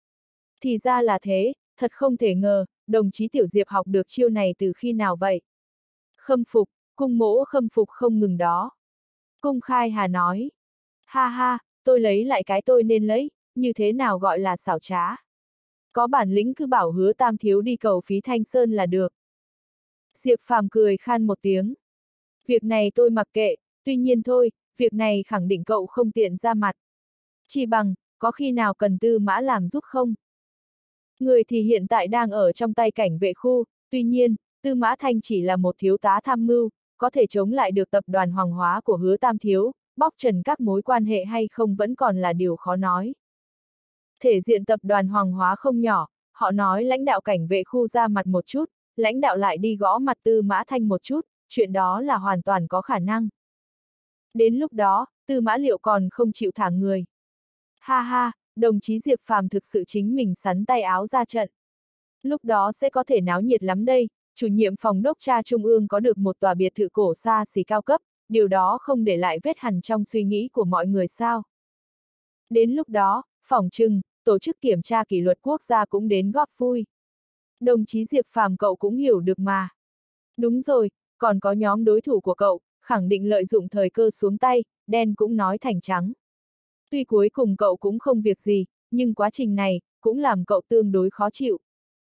Thì ra là thế, thật không thể ngờ, đồng chí Tiểu Diệp học được chiêu này từ khi nào vậy? Khâm phục, cung mỗ khâm phục không ngừng đó. Cung Khai Hà nói. Ha ha, tôi lấy lại cái tôi nên lấy, như thế nào gọi là xảo trá? Có bản lĩnh cứ bảo Hứa Tam Thiếu đi cầu Phí Thanh Sơn là được. Diệp Phàm cười khan một tiếng. Việc này tôi mặc kệ, tuy nhiên thôi, việc này khẳng định cậu không tiện ra mặt. Chỉ bằng, có khi nào cần Tư Mã làm giúp không? Người thì hiện tại đang ở trong tay cảnh vệ khu, tuy nhiên, Tư Mã Thanh chỉ là một thiếu tá tham mưu, có thể chống lại được tập đoàn Hoàng Hóa của Hứa Tam Thiếu, bóc trần các mối quan hệ hay không vẫn còn là điều khó nói. Thể diện tập đoàn Hoàng Hóa không nhỏ, họ nói lãnh đạo cảnh vệ khu ra mặt một chút, lãnh đạo lại đi gõ mặt Tư Mã Thanh một chút, chuyện đó là hoàn toàn có khả năng. Đến lúc đó, Tư Mã liệu còn không chịu thả người. Ha ha, đồng chí Diệp Phàm thực sự chính mình sắn tay áo ra trận. Lúc đó sẽ có thể náo nhiệt lắm đây, chủ nhiệm phòng đốc tra trung ương có được một tòa biệt thự cổ xa xỉ cao cấp, điều đó không để lại vết hằn trong suy nghĩ của mọi người sao. Đến lúc đó, phỏng chừng, tổ chức kiểm tra kỷ luật quốc gia cũng đến góp vui. Đồng chí Diệp Phàm cậu cũng hiểu được mà. Đúng rồi, còn có nhóm đối thủ của cậu, khẳng định lợi dụng thời cơ xuống tay, đen cũng nói thành trắng. Tuy cuối cùng cậu cũng không việc gì, nhưng quá trình này, cũng làm cậu tương đối khó chịu.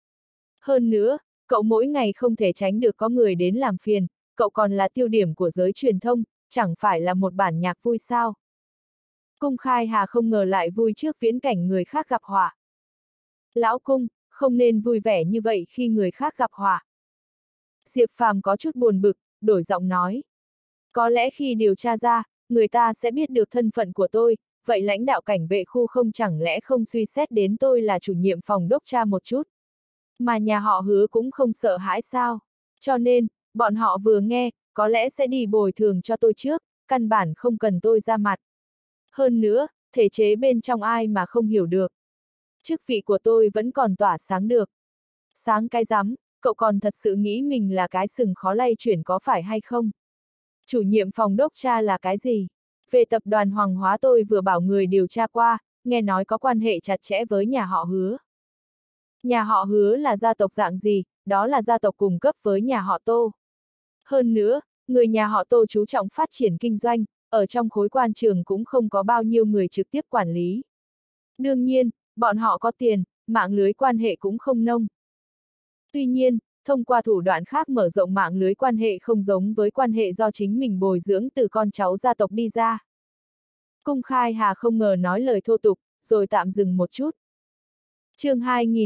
Hơn nữa, cậu mỗi ngày không thể tránh được có người đến làm phiền, cậu còn là tiêu điểm của giới truyền thông, chẳng phải là một bản nhạc vui sao. Cung Khai Hà không ngờ lại vui trước viễn cảnh người khác gặp họa. Lão Cung, không nên vui vẻ như vậy khi người khác gặp họa. Diệp Phàm có chút buồn bực, đổi giọng nói. Có lẽ khi điều tra ra, người ta sẽ biết được thân phận của tôi, vậy lãnh đạo cảnh vệ khu không chẳng lẽ không suy xét đến tôi là chủ nhiệm phòng đốc tra một chút. Mà nhà họ Hứa cũng không sợ hãi sao. Cho nên, bọn họ vừa nghe, có lẽ sẽ đi bồi thường cho tôi trước, căn bản không cần tôi ra mặt. Hơn nữa, thể chế bên trong ai mà không hiểu được. Chức vị của tôi vẫn còn tỏa sáng được. Sáng cái rắm, cậu còn thật sự nghĩ mình là cái sừng khó lay chuyển có phải hay không? Chủ nhiệm phòng đốc tra là cái gì? Về tập đoàn Hoàng Hóa tôi vừa bảo người điều tra qua, nghe nói có quan hệ chặt chẽ với nhà họ Hứa. Nhà họ Hứa là gia tộc dạng gì, đó là gia tộc cùng cấp với nhà họ Tô. Hơn nữa, người nhà họ Tô chú trọng phát triển kinh doanh, ở trong khối quan trường cũng không có bao nhiêu người trực tiếp quản lý. Đương nhiên, bọn họ có tiền, mạng lưới quan hệ cũng không nông. Tuy nhiên, thông qua thủ đoạn khác mở rộng mạng lưới quan hệ không giống với quan hệ do chính mình bồi dưỡng từ con cháu gia tộc đi ra. Cung Khai Hà không ngờ nói lời thô tục, rồi tạm dừng một chút. Chương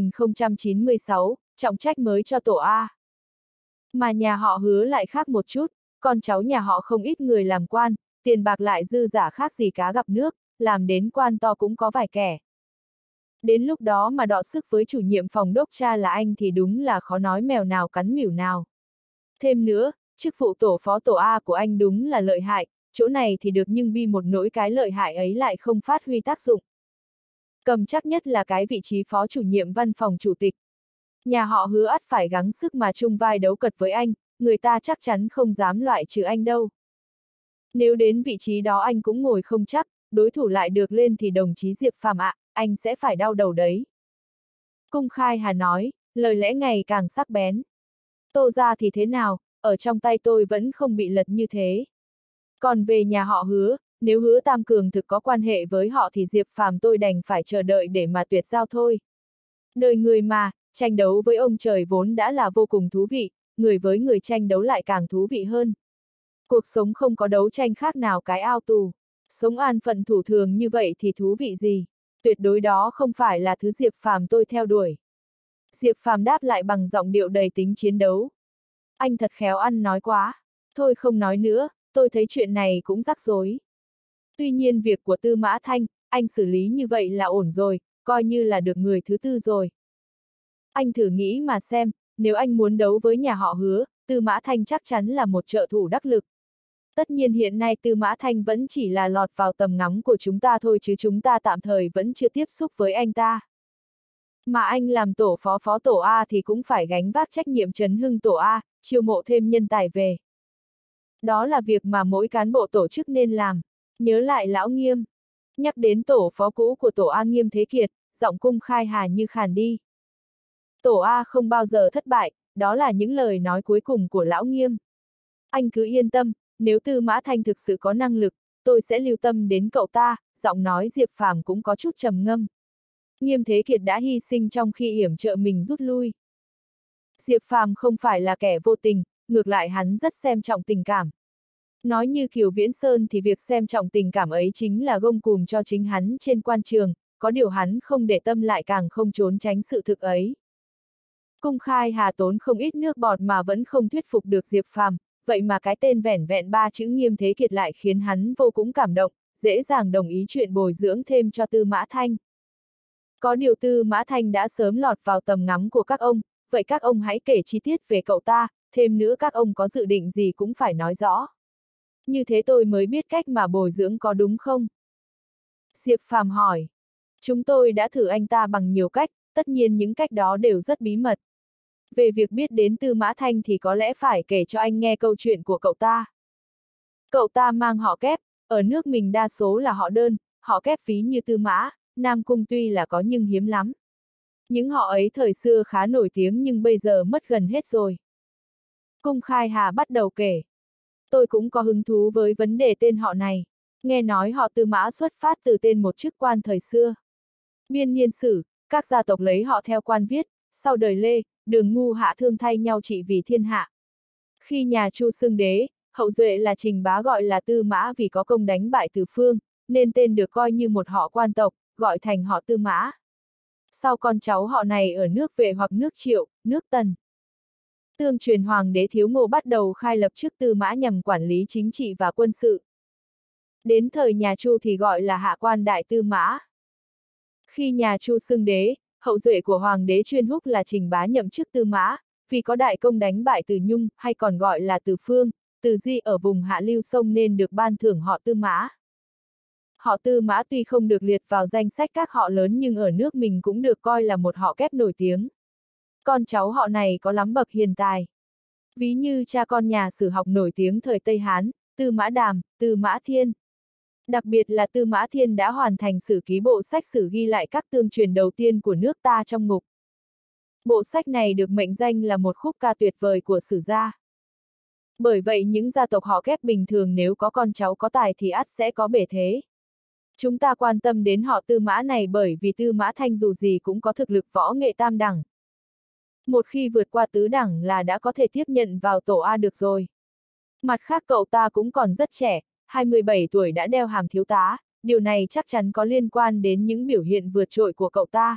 2096, trọng trách mới cho tổ A. Mà nhà họ Hứa lại khác một chút, con cháu nhà họ không ít người làm quan, tiền bạc lại dư giả khác gì cá gặp nước, làm đến quan to cũng có vài kẻ. Đến lúc đó mà đọ sức với chủ nhiệm phòng đốc tra là anh thì đúng là khó nói mèo nào cắn mỉu nào. Thêm nữa, chức vụ tổ phó tổ A của anh đúng là lợi hại, chỗ này thì được nhưng bi một nỗi cái lợi hại ấy lại không phát huy tác dụng. Cầm chắc nhất là cái vị trí phó chủ nhiệm văn phòng chủ tịch. Nhà họ Hứa ắt phải gắng sức mà chung vai đấu cật với anh, người ta chắc chắn không dám loại trừ anh đâu. Nếu đến vị trí đó anh cũng ngồi không chắc, đối thủ lại được lên thì đồng chí Diệp Phàm ạ, anh sẽ phải đau đầu đấy. Cung Khai Hà nói, lời lẽ ngày càng sắc bén. Tô ra thì thế nào, ở trong tay tôi vẫn không bị lật như thế. Còn về nhà họ Hứa, nếu Hứa Tam Cường thực có quan hệ với họ thì Diệp Phàm tôi đành phải chờ đợi để mà tuyệt giao thôi. Đời người mà, tranh đấu với ông trời vốn đã là vô cùng thú vị, người với người tranh đấu lại càng thú vị hơn. Cuộc sống không có đấu tranh khác nào cái ao tù. Sống an phận thủ thường như vậy thì thú vị gì? Tuyệt đối đó không phải là thứ Diệp Phàm tôi theo đuổi. Diệp Phàm đáp lại bằng giọng điệu đầy tính chiến đấu. Anh thật khéo ăn nói quá. Thôi không nói nữa, tôi thấy chuyện này cũng rắc rối. Tuy nhiên việc của Tư Mã Thanh, anh xử lý như vậy là ổn rồi, coi như là được người thứ tư rồi. Anh thử nghĩ mà xem, nếu anh muốn đấu với nhà họ Hứa, Tư Mã Thanh chắc chắn là một trợ thủ đắc lực. Tất nhiên hiện nay Tư Mã Thanh vẫn chỉ là lọt vào tầm ngắm của chúng ta thôi chứ chúng ta tạm thời vẫn chưa tiếp xúc với anh ta. Mà anh làm tổ phó tổ A thì cũng phải gánh vác trách nhiệm trấn hưng tổ A, chiêu mộ thêm nhân tài về. Đó là việc mà mỗi cán bộ tổ chức nên làm. Nhớ lại lão Nghiêm. Nhắc đến tổ phó cũ của tổ A Nghiêm Thế Kiệt, giọng Cung Khai Hà như khàn đi. Tổ A không bao giờ thất bại, đó là những lời nói cuối cùng của lão Nghiêm. Anh cứ yên tâm, nếu Tư Mã Thanh thực sự có năng lực, tôi sẽ lưu tâm đến cậu ta, giọng nói Diệp Phàm cũng có chút trầm ngâm. Nghiêm Thế Kiệt đã hy sinh trong khi yểm trợ mình rút lui. Diệp Phàm không phải là kẻ vô tình, ngược lại hắn rất xem trọng tình cảm. Nói như Kiều Viễn Sơn thì việc xem trọng tình cảm ấy chính là gông cùm cho chính hắn trên quan trường, có điều hắn không để tâm lại càng không trốn tránh sự thực ấy. Cung Khai Hà tốn không ít nước bọt mà vẫn không thuyết phục được Diệp Phàm, vậy mà cái tên vẻn vẹn 3 chữ Nghiêm Thế Kiệt lại khiến hắn vô cùng cảm động, dễ dàng đồng ý chuyện bồi dưỡng thêm cho Tư Mã Thanh. Có điều Tư Mã Thanh đã sớm lọt vào tầm ngắm của các ông, vậy các ông hãy kể chi tiết về cậu ta, thêm nữa các ông có dự định gì cũng phải nói rõ. Như thế tôi mới biết cách mà bồi dưỡng có đúng không? Diệp Phàm hỏi. Chúng tôi đã thử anh ta bằng nhiều cách, tất nhiên những cách đó đều rất bí mật. Về việc biết đến Tư Mã Thanh thì có lẽ phải kể cho anh nghe câu chuyện của cậu ta. Cậu ta mang họ Kép, ở nước mình đa số là họ đơn, họ Kép ví như Tư Mã, Nam Cung tuy là có nhưng hiếm lắm. Những họ ấy thời xưa khá nổi tiếng nhưng bây giờ mất gần hết rồi. Cung Khai Hà bắt đầu kể. Tôi cũng có hứng thú với vấn đề tên họ này. Nghe nói họ Tư Mã xuất phát từ tên một chức quan thời xưa. Biên niên sử, các gia tộc lấy họ theo quan viết, sau đời Lê, Đường Ngu Hạ Thương thay nhau trị vì thiên hạ. Khi nhà Chu xưng đế, hậu duệ là Trình Bá gọi là Tư Mã vì có công đánh bại Từ Phương, nên tên được coi như một họ quan tộc, gọi thành họ Tư Mã. Sau con cháu họ này ở nước Vệ hoặc nước Triệu, nước Tần. Tương truyền Hoàng đế Thiếu Ngô bắt đầu khai lập chức Tư Mã nhằm quản lý chính trị và quân sự. Đến thời nhà Chu thì gọi là hạ quan đại Tư Mã. Khi nhà Chu xưng đế, hậu duệ của Hoàng đế Chuyên Húc là Trình Bá nhậm chức Tư Mã, vì có đại công đánh bại Từ Nhung, hay còn gọi là Từ Phương, Từ Di ở vùng hạ lưu sông nên được ban thưởng họ Tư Mã. Họ Tư Mã tuy không được liệt vào danh sách các họ lớn nhưng ở nước mình cũng được coi là một họ Kép nổi tiếng. Con cháu họ này có lắm bậc hiền tài. Ví như cha con nhà sử học nổi tiếng thời Tây Hán, Tư Mã Đàm, Tư Mã Thiên. Đặc biệt là Tư Mã Thiên đã hoàn thành sử ký bộ sách sử ghi lại các tương truyền đầu tiên của nước ta trong ngục. Bộ sách này được mệnh danh là một khúc ca tuyệt vời của sử gia. Bởi vậy những gia tộc họ Kép bình thường nếu có con cháu có tài thì ắt sẽ có bề thế. Chúng ta quan tâm đến họ Tư Mã này bởi vì Tư Mã Thanh dù gì cũng có thực lực võ nghệ tam đẳng. Một khi vượt qua tứ đẳng là đã có thể tiếp nhận vào tổ A được rồi. Mặt khác cậu ta cũng còn rất trẻ, 27 tuổi đã đeo hàm thiếu tá, điều này chắc chắn có liên quan đến những biểu hiện vượt trội của cậu ta.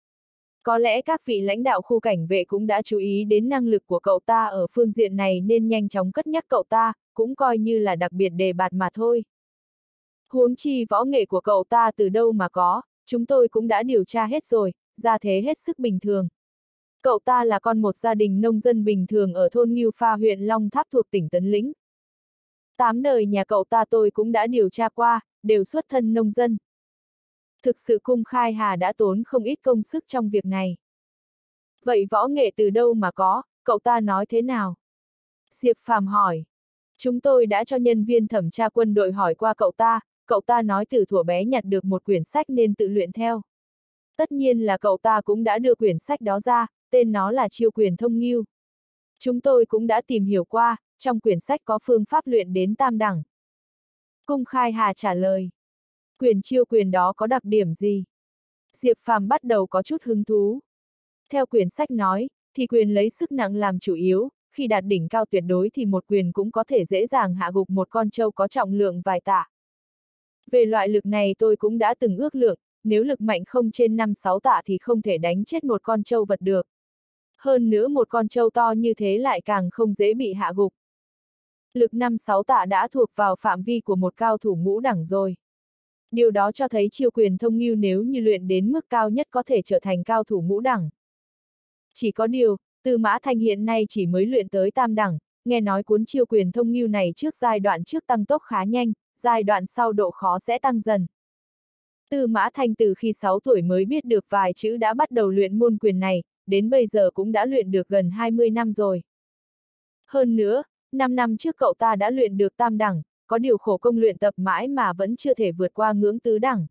Có lẽ các vị lãnh đạo khu cảnh vệ cũng đã chú ý đến năng lực của cậu ta ở phương diện này nên nhanh chóng cất nhắc cậu ta, cũng coi như là đặc biệt đề bạt mà thôi. Huống chi võ nghệ của cậu ta từ đâu mà có, chúng tôi cũng đã điều tra hết rồi, gia thế hết sức bình thường. Cậu ta là con một gia đình nông dân bình thường ở thôn Ngưu Pha huyện Long Tháp thuộc tỉnh Tấn Lĩnh. 8 đời nhà cậu ta tôi cũng đã điều tra qua, đều xuất thân nông dân. Thực sự Cung Khai Hà đã tốn không ít công sức trong việc này. Vậy võ nghệ từ đâu mà có, cậu ta nói thế nào? Diệp Phàm hỏi. Chúng tôi đã cho nhân viên thẩm tra quân đội hỏi qua cậu ta nói từ thuở bé nhặt được một quyển sách nên tự luyện theo. Tất nhiên là cậu ta cũng đã đưa quyển sách đó ra, tên nó là Chiêu Quyền Thông Ngưu. Chúng tôi cũng đã tìm hiểu qua, trong quyển sách có phương pháp luyện đến tam đẳng. Cung Khai Hà trả lời. Quyền chiêu quyền đó có đặc điểm gì? Diệp Phàm bắt đầu có chút hứng thú. Theo quyển sách nói, thì quyền lấy sức nặng làm chủ yếu, khi đạt đỉnh cao tuyệt đối thì một quyền cũng có thể dễ dàng hạ gục một con trâu có trọng lượng vài tạ. Về loại lực này tôi cũng đã từng ước lượng, nếu lực mạnh không trên 5-6 tạ thì không thể đánh chết một con trâu vật được. Hơn nữa một con trâu to như thế lại càng không dễ bị hạ gục. Lực 5-6 tạ đã thuộc vào phạm vi của một cao thủ ngũ đẳng rồi. Điều đó cho thấy Chiêu Quyền Thông Ngưu nếu như luyện đến mức cao nhất có thể trở thành cao thủ ngũ đẳng. Chỉ có điều, Tư Mã Thanh hiện nay chỉ mới luyện tới tam đẳng, nghe nói cuốn Chiêu Quyền Thông Ngưu này trước giai đoạn trước tăng tốc khá nhanh, giai đoạn sau độ khó sẽ tăng dần. Tư Mã Thanh từ khi 6 tuổi mới biết được vài chữ đã bắt đầu luyện môn quyền này, đến bây giờ cũng đã luyện được gần 20 năm rồi. Hơn nữa, 5 năm trước cậu ta đã luyện được tam đẳng, có điều khổ công luyện tập mãi mà vẫn chưa thể vượt qua ngưỡng tứ đẳng.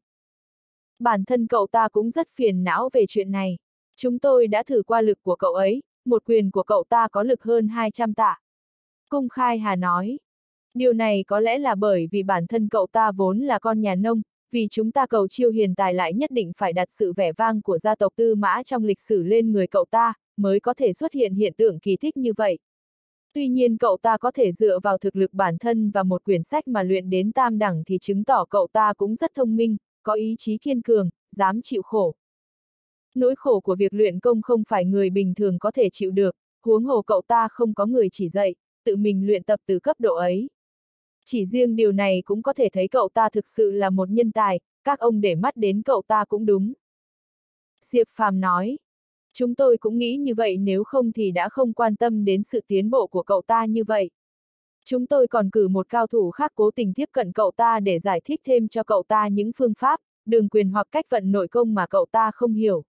Bản thân cậu ta cũng rất phiền não về chuyện này. Chúng tôi đã thử qua lực của cậu ấy, một quyền của cậu ta có lực hơn 200 tạ. Cung Khai Hà nói. Điều này có lẽ là bởi vì bản thân cậu ta vốn là con nhà nông, vì chúng ta cầu Chiêu hiền tài lại nhất định phải đặt sự vẻ vang của gia tộc Tư Mã trong lịch sử lên người cậu ta, mới có thể xuất hiện hiện tượng kỳ tích như vậy. Tuy nhiên cậu ta có thể dựa vào thực lực bản thân và một quyển sách mà luyện đến tam đẳng thì chứng tỏ cậu ta cũng rất thông minh, có ý chí kiên cường, dám chịu khổ. Nỗi khổ của việc luyện công không phải người bình thường có thể chịu được, huống hồ cậu ta không có người chỉ dạy, tự mình luyện tập từ cấp độ ấy. Chỉ riêng điều này cũng có thể thấy cậu ta thực sự là một nhân tài, các ông để mắt đến cậu ta cũng đúng. Diệp Phàm nói. Chúng tôi cũng nghĩ như vậy, nếu không thì đã không quan tâm đến sự tiến bộ của cậu ta như vậy. Chúng tôi còn cử một cao thủ khác cố tình tiếp cận cậu ta để giải thích thêm cho cậu ta những phương pháp, đường quyền hoặc cách vận nội công mà cậu ta không hiểu.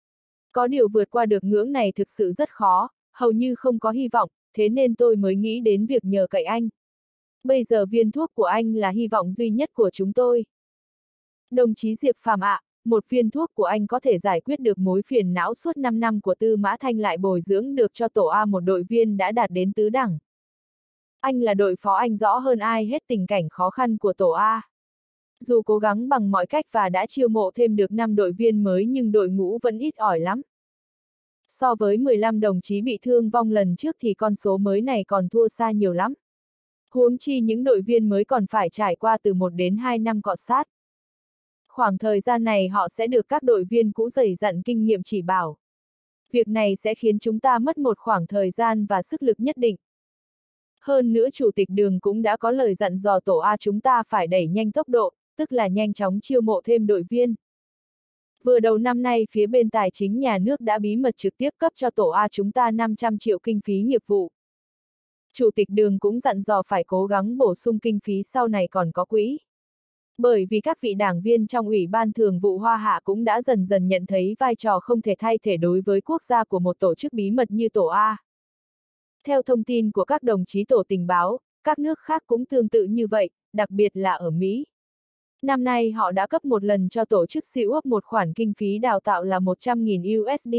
Có điều vượt qua được ngưỡng này thực sự rất khó, hầu như không có hy vọng, thế nên tôi mới nghĩ đến việc nhờ cậy anh. Bây giờ viên thuốc của anh là hy vọng duy nhất của chúng tôi. Đồng chí Diệp Phàm ạ, một viên thuốc của anh có thể giải quyết được mối phiền não suốt 5 năm của Tư Mã Thanh, lại bồi dưỡng được cho tổ A một đội viên đã đạt đến tứ đẳng. Anh là đội phó, anh rõ hơn ai hết tình cảnh khó khăn của tổ A. Dù cố gắng bằng mọi cách và đã chiêu mộ thêm được 5 đội viên mới nhưng đội ngũ vẫn ít ỏi lắm. So với 15 đồng chí bị thương vong lần trước thì con số mới này còn thua xa nhiều lắm. Huống chi những đội viên mới còn phải trải qua từ 1 đến 2 năm cọ sát. Khoảng thời gian này họ sẽ được các đội viên cũ dày dặn kinh nghiệm chỉ bảo. Việc này sẽ khiến chúng ta mất một khoảng thời gian và sức lực nhất định. Hơn nữa Chủ tịch Đường cũng đã có lời dặn dò tổ A chúng ta phải đẩy nhanh tốc độ, tức là nhanh chóng chiêu mộ thêm đội viên. Vừa đầu năm nay phía bên tài chính nhà nước đã bí mật trực tiếp cấp cho tổ A chúng ta 500 triệu kinh phí nghiệp vụ. Chủ tịch Đường cũng dặn dò phải cố gắng bổ sung kinh phí sau này còn có quỹ. Bởi vì các vị đảng viên trong Ủy ban Thường vụ Hoa Hạ cũng đã dần dần nhận thấy vai trò không thể thay thế đối với quốc gia của một tổ chức bí mật như tổ A. Theo thông tin của các đồng chí tổ tình báo, các nước khác cũng tương tự như vậy, đặc biệt là ở Mỹ. Năm nay họ đã cấp một lần cho tổ chức SeaWorld một khoản kinh phí đào tạo là 100.000 USD.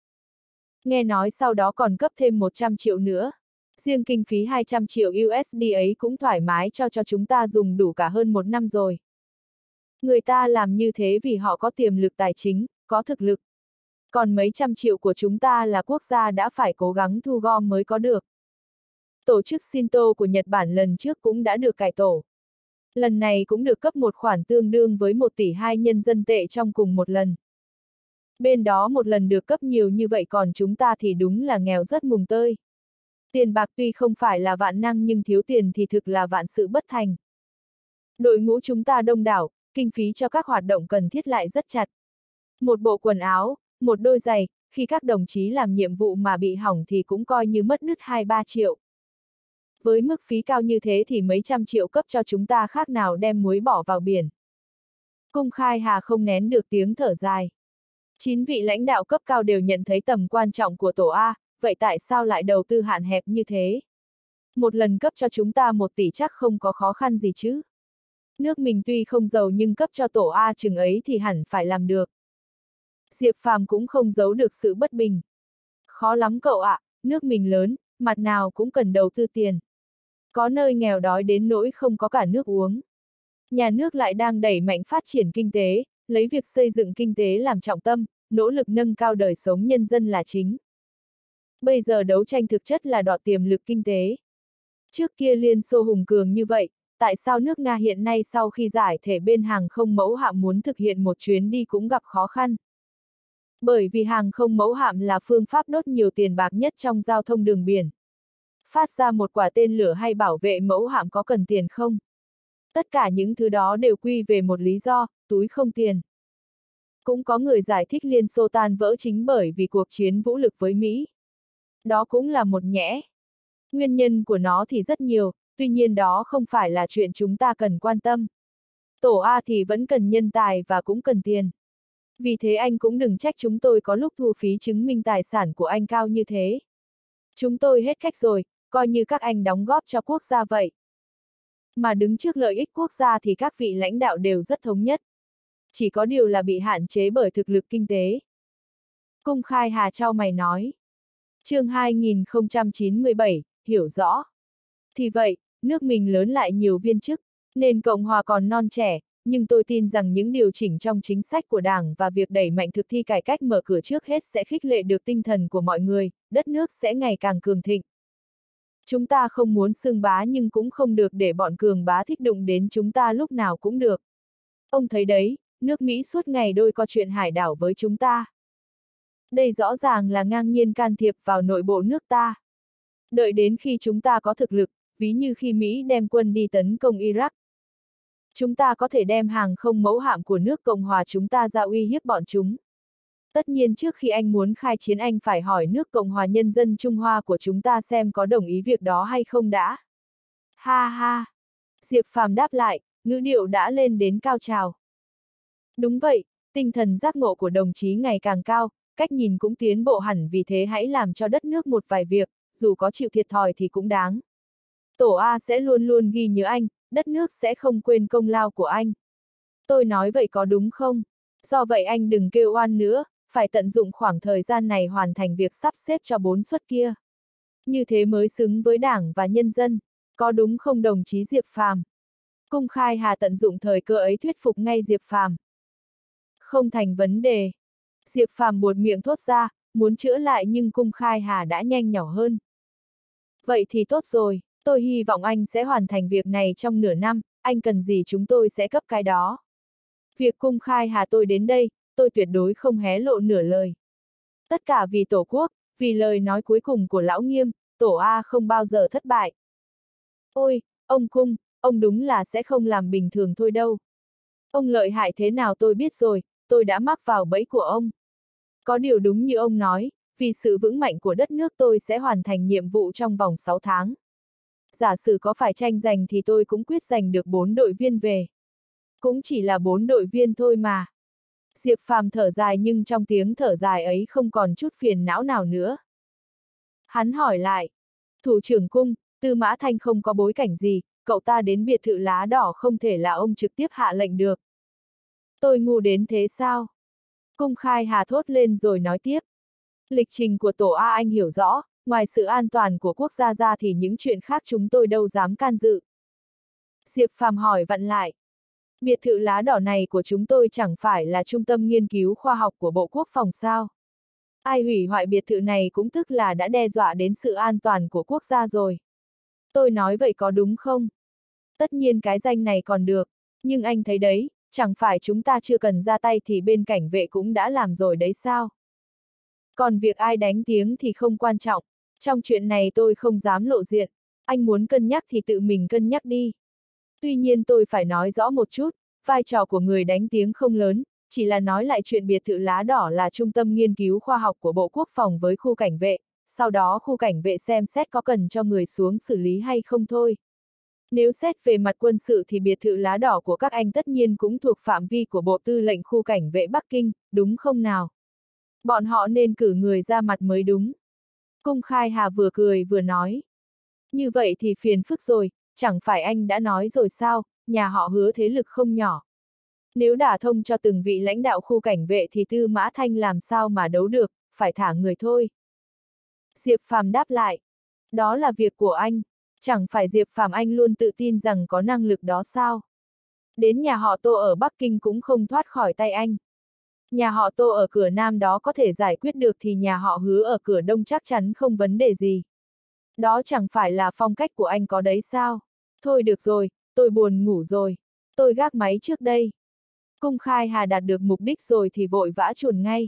Nghe nói sau đó còn cấp thêm 100 triệu nữa. Riêng kinh phí 200 triệu USD ấy cũng thoải mái cho chúng ta dùng đủ cả hơn 1 năm rồi. Người ta làm như thế vì họ có tiềm lực tài chính, có thực lực. Còn mấy trăm triệu của chúng ta là quốc gia đã phải cố gắng thu gom mới có được. Tổ chức Shinto của Nhật Bản lần trước cũng đã được cải tổ. Lần này cũng được cấp một khoản tương đương với 1 tỷ 2 nhân dân tệ trong cùng một lần. Bên đó một lần được cấp nhiều như vậy, còn chúng ta thì đúng là nghèo rất mùng tơi. Tiền bạc tuy không phải là vạn năng nhưng thiếu tiền thì thực là vạn sự bất thành. Đội ngũ chúng ta đông đảo, kinh phí cho các hoạt động cần thiết lại rất chặt. Một bộ quần áo, một đôi giày, khi các đồng chí làm nhiệm vụ mà bị hỏng thì cũng coi như mất đứt 2-3 triệu. Với mức phí cao như thế thì mấy trăm triệu cấp cho chúng ta khác nào đem muối bỏ vào biển. Cung Khai Hà không nén được tiếng thở dài. 9 vị lãnh đạo cấp cao đều nhận thấy tầm quan trọng của tổ A, vậy tại sao lại đầu tư hạn hẹp như thế? Một lần cấp cho chúng ta 1 tỷ chắc không có khó khăn gì chứ. Nước mình tuy không giàu nhưng cấp cho tổ A chừng ấy thì hẳn phải làm được. Diệp Phàm cũng không giấu được sự bất bình. Khó lắm cậu ạ, nước mình lớn, mặt nào cũng cần đầu tư tiền. Có nơi nghèo đói đến nỗi không có cả nước uống. Nhà nước lại đang đẩy mạnh phát triển kinh tế, lấy việc xây dựng kinh tế làm trọng tâm, nỗ lực nâng cao đời sống nhân dân là chính. Bây giờ đấu tranh thực chất là đọ tiềm lực kinh tế. Trước kia Liên Xô hùng cường như vậy, tại sao nước Nga hiện nay sau khi giải thể bên hàng không mẫu hạm muốn thực hiện một chuyến đi cũng gặp khó khăn? Bởi vì hàng không mẫu hạm là phương pháp đốt nhiều tiền bạc nhất trong giao thông đường biển. Phát ra một quả tên lửa hay bảo vệ mẫu hạm có cần tiền không? Tất cả những thứ đó đều quy về một lý do, túi không tiền. Cũng có người giải thích Liên Xô tan vỡ chính bởi vì cuộc chiến vũ lực với Mỹ. Đó cũng là một nhẽ. Nguyên nhân của nó thì rất nhiều, tuy nhiên đó không phải là chuyện chúng ta cần quan tâm. Tổ A thì vẫn cần nhân tài và cũng cần tiền. Vì thế anh cũng đừng trách chúng tôi có lúc thu phí chứng minh tài sản của anh cao như thế. Chúng tôi hết cách rồi, coi như các anh đóng góp cho quốc gia vậy. Mà đứng trước lợi ích quốc gia thì các vị lãnh đạo đều rất thống nhất. Chỉ có điều là bị hạn chế bởi thực lực kinh tế. Cung Khai Hà chau mày nói. Chương 2097, hiểu rõ. Thì vậy, nước mình lớn lại nhiều viên chức, nên Cộng hòa còn non trẻ, nhưng tôi tin rằng những điều chỉnh trong chính sách của Đảng và việc đẩy mạnh thực thi cải cách mở cửa trước hết sẽ khích lệ được tinh thần của mọi người, đất nước sẽ ngày càng cường thịnh. Chúng ta không muốn xưng bá nhưng cũng không được để bọn cường bá thích đụng đến chúng ta lúc nào cũng được. Ông thấy đấy, nước Mỹ suốt ngày đôi co chuyện hải đảo với chúng ta. Đây rõ ràng là ngang nhiên can thiệp vào nội bộ nước ta. Đợi đến khi chúng ta có thực lực, ví như khi Mỹ đem quân đi tấn công Iraq. Chúng ta có thể đem hàng không mẫu hạm của nước Cộng hòa chúng ta ra uy hiếp bọn chúng. Tất nhiên trước khi anh muốn khai chiến anh phải hỏi nước Cộng hòa Nhân dân Trung Hoa của chúng ta xem có đồng ý việc đó hay không đã. Ha ha! Diệp Phàm đáp lại, ngữ điệu đã lên đến cao trào. Đúng vậy, tinh thần giác ngộ của đồng chí ngày càng cao, cách nhìn cũng tiến bộ hẳn vì thế hãy làm cho đất nước một vài việc, dù có chịu thiệt thòi thì cũng đáng. Tổ A sẽ luôn luôn ghi nhớ anh, đất nước sẽ không quên công lao của anh. Tôi nói vậy có đúng không? Do vậy anh đừng kêu oan nữa, phải tận dụng khoảng thời gian này hoàn thành việc sắp xếp cho 4 suất kia. Như thế mới xứng với Đảng và nhân dân, có đúng không đồng chí Diệp Phàm? Cung Khai Hà tận dụng thời cơ ấy thuyết phục ngay Diệp Phàm. Không thành vấn đề. Diệp Phàm buột miệng thốt ra, muốn chữa lại nhưng Cung Khai Hà đã nhanh nhỏ hơn. Vậy thì tốt rồi, tôi hy vọng anh sẽ hoàn thành việc này trong nửa năm, anh cần gì chúng tôi sẽ cấp cái đó. Việc Cung Khai Hà tôi đến đây, tôi tuyệt đối không hé lộ nửa lời. Tất cả vì Tổ quốc, vì lời nói cuối cùng của Lão Nghiêm, Tổ A không bao giờ thất bại. Ôi, ông Cung, ông đúng là sẽ không làm bình thường thôi đâu. Ông lợi hại thế nào tôi biết rồi, tôi đã mắc vào bẫy của ông. Có điều đúng như ông nói, vì sự vững mạnh của đất nước tôi sẽ hoàn thành nhiệm vụ trong vòng 6 tháng. Giả sử có phải tranh giành thì tôi cũng quyết giành được 4 đội viên về. Cũng chỉ là 4 đội viên thôi mà. Diệp Phàm thở dài nhưng trong tiếng thở dài ấy không còn chút phiền não nào nữa. Hắn hỏi lại, thủ trưởng Cung, Tư Mã Thanh không có bối cảnh gì, cậu ta đến biệt thự lá đỏ không thể là ông trực tiếp hạ lệnh được. Tôi ngu đến thế sao? Cung Khai Hà thốt lên rồi nói tiếp. Lịch trình của Tổ A anh hiểu rõ, ngoài sự an toàn của quốc gia ra thì những chuyện khác chúng tôi đâu dám can dự. Diệp Phàm hỏi vặn lại. Biệt thự lá đỏ này của chúng tôi chẳng phải là trung tâm nghiên cứu khoa học của Bộ Quốc phòng sao? Ai hủy hoại biệt thự này cũng tức là đã đe dọa đến sự an toàn của quốc gia rồi. Tôi nói vậy có đúng không? Tất nhiên cái danh này còn được, nhưng anh thấy đấy, chẳng phải chúng ta chưa cần ra tay thì bên cảnh vệ cũng đã làm rồi đấy sao? Còn việc ai đánh tiếng thì không quan trọng, trong chuyện này tôi không dám lộ diện, anh muốn cân nhắc thì tự mình cân nhắc đi. Tuy nhiên tôi phải nói rõ một chút, vai trò của người đánh tiếng không lớn, chỉ là nói lại chuyện biệt thự lá đỏ là trung tâm nghiên cứu khoa học của Bộ Quốc phòng với khu cảnh vệ, sau đó khu cảnh vệ xem xét có cần cho người xuống xử lý hay không thôi. Nếu xét về mặt quân sự thì biệt thự lá đỏ của các anh tất nhiên cũng thuộc phạm vi của Bộ Tư lệnh khu cảnh vệ Bắc Kinh, đúng không nào? Bọn họ nên cử người ra mặt mới đúng. Cung Khai Hà vừa cười vừa nói. Như vậy thì phiền phức rồi, chẳng phải anh đã nói rồi sao, nhà họ Hứa thế lực không nhỏ. Nếu đả thông cho từng vị lãnh đạo khu cảnh vệ thì Tư Mã Thanh làm sao mà đấu được, phải thả người thôi. Diệp Phàm đáp lại. Đó là việc của anh, chẳng phải Diệp Phàm anh luôn tự tin rằng có năng lực đó sao? Đến nhà họ Tô ở Bắc Kinh cũng không thoát khỏi tay anh. Nhà họ Tô ở cửa Nam đó có thể giải quyết được thì nhà họ Hứa ở cửa Đông chắc chắn không vấn đề gì. Đó chẳng phải là phong cách của anh có đấy sao? Thôi được rồi, tôi buồn ngủ rồi. Tôi gác máy trước đây. Cung Khai Hà đạt được mục đích rồi thì vội vã chuồn ngay.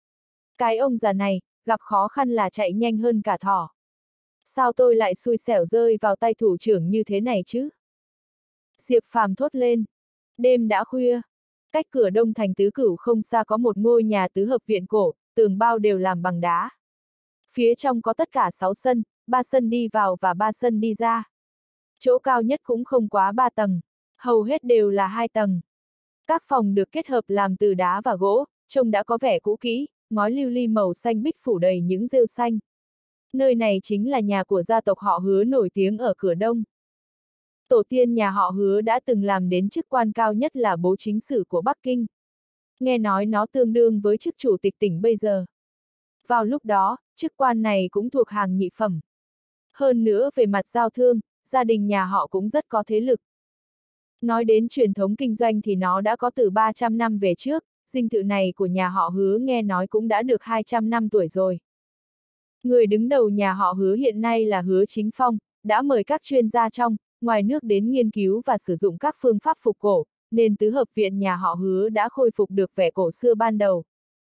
Cái ông già này, gặp khó khăn là chạy nhanh hơn cả thỏ. Sao tôi lại xui xẻo rơi vào tay thủ trưởng như thế này chứ? Diệp Phàm thốt lên. Đêm đã khuya. Cách cửa đông thành Tứ Cửu không xa có một ngôi nhà tứ hợp viện cổ, tường bao đều làm bằng đá. Phía trong có tất cả 6 sân, 3 sân đi vào và 3 sân đi ra. Chỗ cao nhất cũng không quá 3 tầng, hầu hết đều là 2 tầng. Các phòng được kết hợp làm từ đá và gỗ, trông đã có vẻ cũ kỹ, ngói lưu ly màu xanh bích phủ đầy những rêu xanh. Nơi này chính là nhà của gia tộc họ Hứa nổi tiếng ở cửa đông. Tổ tiên nhà họ Hứa đã từng làm đến chức quan cao nhất là bố chính sử của Bắc Kinh. Nghe nói nó tương đương với chức chủ tịch tỉnh bây giờ. Vào lúc đó, chức quan này cũng thuộc hàng nhị phẩm. Hơn nữa về mặt giao thương, gia đình nhà họ cũng rất có thế lực. Nói đến truyền thống kinh doanh thì nó đã có từ 300 năm về trước, dinh thự này của nhà họ Hứa nghe nói cũng đã được 200 năm tuổi rồi. Người đứng đầu nhà họ Hứa hiện nay là Hứa Chính Phong, đã mời các chuyên gia trong, ngoài nước đến nghiên cứu và sử dụng các phương pháp phục cổ, nên tứ hợp viện nhà họ Hứa đã khôi phục được vẻ cổ xưa ban đầu.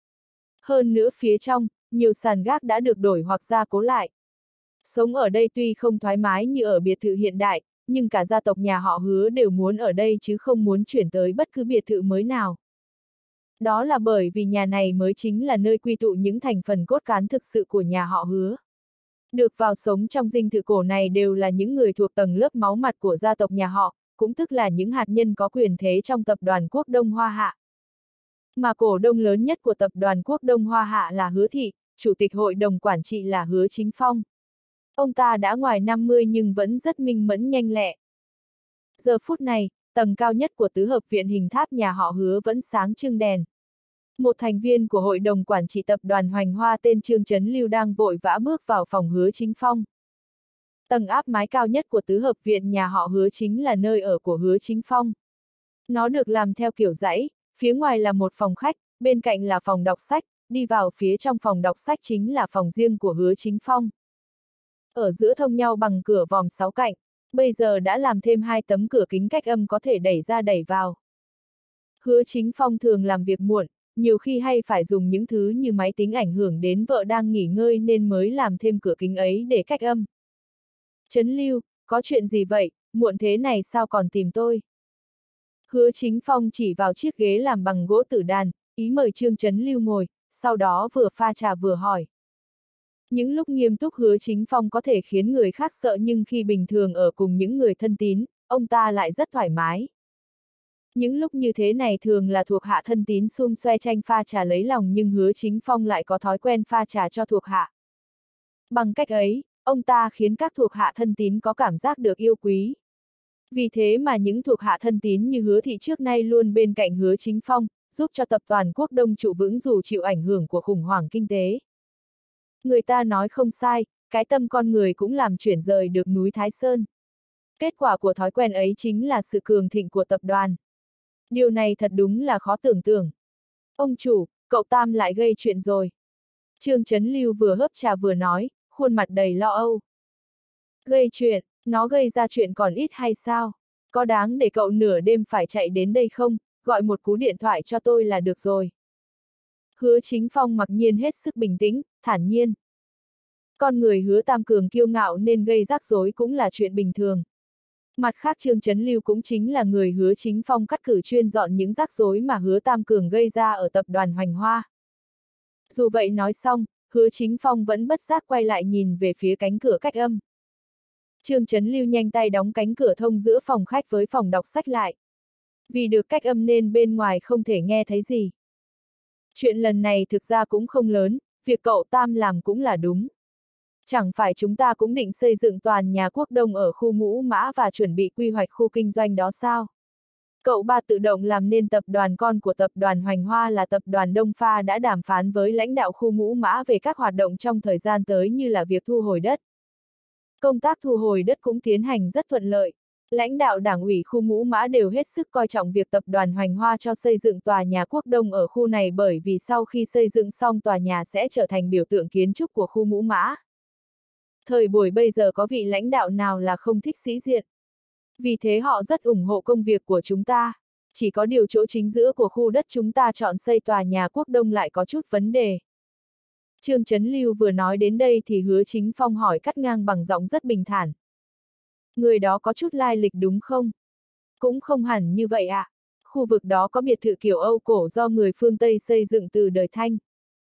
Hơn nữa phía trong, nhiều sàn gác đã được đổi hoặc gia cố lại. Sống ở đây tuy không thoải mái như ở biệt thự hiện đại, nhưng cả gia tộc nhà họ Hứa đều muốn ở đây chứ không muốn chuyển tới bất cứ biệt thự mới nào. Đó là bởi vì nhà này mới chính là nơi quy tụ những thành phần cốt cán thực sự của nhà họ Hứa. Được vào sống trong dinh thự cổ này đều là những người thuộc tầng lớp máu mặt của gia tộc nhà họ, cũng tức là những hạt nhân có quyền thế trong tập đoàn Quốc Đông Hoa Hạ. Mà cổ đông lớn nhất của tập đoàn Quốc Đông Hoa Hạ là Hứa Thị, chủ tịch hội đồng quản trị là Hứa Chính Phong. Ông ta đã ngoài 50 nhưng vẫn rất minh mẫn nhanh lẹ. Giờ phút này, tầng cao nhất của tứ hợp viện hình tháp nhà họ Hứa vẫn sáng trưng đèn. Một thành viên của hội đồng quản trị tập đoàn Hoành Hoa tên Trương Chấn Lưu đang vội vã bước vào phòng Hứa Chính Phong. Tầng áp mái cao nhất của tứ hợp viện nhà họ Hứa chính là nơi ở của Hứa Chính Phong. Nó được làm theo kiểu dãy, phía ngoài là một phòng khách, bên cạnh là phòng đọc sách, đi vào phía trong phòng đọc sách chính là phòng riêng của Hứa Chính Phong. Ở giữa thông nhau bằng cửa vòm 6 cạnh, bây giờ đã làm thêm 2 tấm cửa kính cách âm có thể đẩy ra đẩy vào. Hứa Chính Phong thường làm việc muộn, nhiều khi hay phải dùng những thứ như máy tính ảnh hưởng đến vợ đang nghỉ ngơi nên mới làm thêm cửa kính ấy để cách âm. Trấn Lưu, có chuyện gì vậy, muộn thế này sao còn tìm tôi? Hứa Chính Phong chỉ vào chiếc ghế làm bằng gỗ tử đàn, ý mời Trương Trấn Lưu ngồi, sau đó vừa pha trà vừa hỏi. Những lúc nghiêm túc Hứa Chính Phong có thể khiến người khác sợ nhưng khi bình thường ở cùng những người thân tín, ông ta lại rất thoải mái. Những lúc như thế này thường là thuộc hạ thân tín xum xoe tranh pha trà lấy lòng nhưng Hứa Chính Phong lại có thói quen pha trà cho thuộc hạ. Bằng cách ấy, ông ta khiến các thuộc hạ thân tín có cảm giác được yêu quý. Vì thế mà những thuộc hạ thân tín như Hứa Thị trước nay luôn bên cạnh Hứa Chính Phong, giúp cho tập đoàn Quốc Đông trụ vững dù chịu ảnh hưởng của khủng hoảng kinh tế. Người ta nói không sai, cái tâm con người cũng làm chuyển rời được núi Thái Sơn. Kết quả của thói quen ấy chính là sự cường thịnh của tập đoàn. Điều này thật đúng là khó tưởng tượng. Ông chủ, cậu Tam lại gây chuyện rồi. Trương Trấn Lưu vừa hớp trà vừa nói, khuôn mặt đầy lo âu. Gây chuyện, nó gây ra chuyện còn ít hay sao? Có đáng để cậu nửa đêm phải chạy đến đây không? Gọi một cú điện thoại cho tôi là được rồi. Hứa Chính Phong mặc nhiên hết sức bình tĩnh, thản nhiên. Con người Hứa Tam Cường kiêu ngạo nên gây rắc rối cũng là chuyện bình thường. Mặt khác Trương Trấn Lưu cũng chính là người Hứa Chính Phong cắt cử chuyên dọn những rắc rối mà Hứa Tam Cường gây ra ở tập đoàn Hoành Hoa. Dù vậy nói xong, Hứa Chính Phong vẫn bất giác quay lại nhìn về phía cánh cửa cách âm. Trương Trấn Lưu nhanh tay đóng cánh cửa thông giữa phòng khách với phòng đọc sách lại. Vì được cách âm nên bên ngoài không thể nghe thấy gì. Chuyện lần này thực ra cũng không lớn, việc cậu Tam làm cũng là đúng. Chẳng phải chúng ta cũng định xây dựng toàn nhà Quốc Đông ở khu Ngũ Mã và chuẩn bị quy hoạch khu kinh doanh đó sao? Cậu Ba tự động làm nên tập đoàn con của tập đoàn Hoành Hoa là tập đoàn Đông Pha đã đàm phán với lãnh đạo khu Ngũ Mã về các hoạt động trong thời gian tới như là việc thu hồi đất. Công tác thu hồi đất cũng tiến hành rất thuận lợi. Lãnh đạo đảng ủy khu Ngũ Mã đều hết sức coi trọng việc tập đoàn Hoành Hoa cho xây dựng tòa nhà Quốc Đông ở khu này bởi vì sau khi xây dựng xong tòa nhà sẽ trở thành biểu tượng kiến trúc của khu Ngũ Mã. Thời buổi bây giờ có vị lãnh đạo nào là không thích sĩ diện. Vì thế họ rất ủng hộ công việc của chúng ta. Chỉ có điều chỗ chính giữa của khu đất chúng ta chọn xây tòa nhà Quốc Đông lại có chút vấn đề. Trương Trấn Lưu vừa nói đến đây thì Hứa Chính Phong hỏi cắt ngang bằng giọng rất bình thản. Người đó có chút lai lịch đúng không? Cũng không hẳn như vậy ạ. Khu vực đó có biệt thự kiểu Âu cổ do người phương Tây xây dựng từ đời Thanh.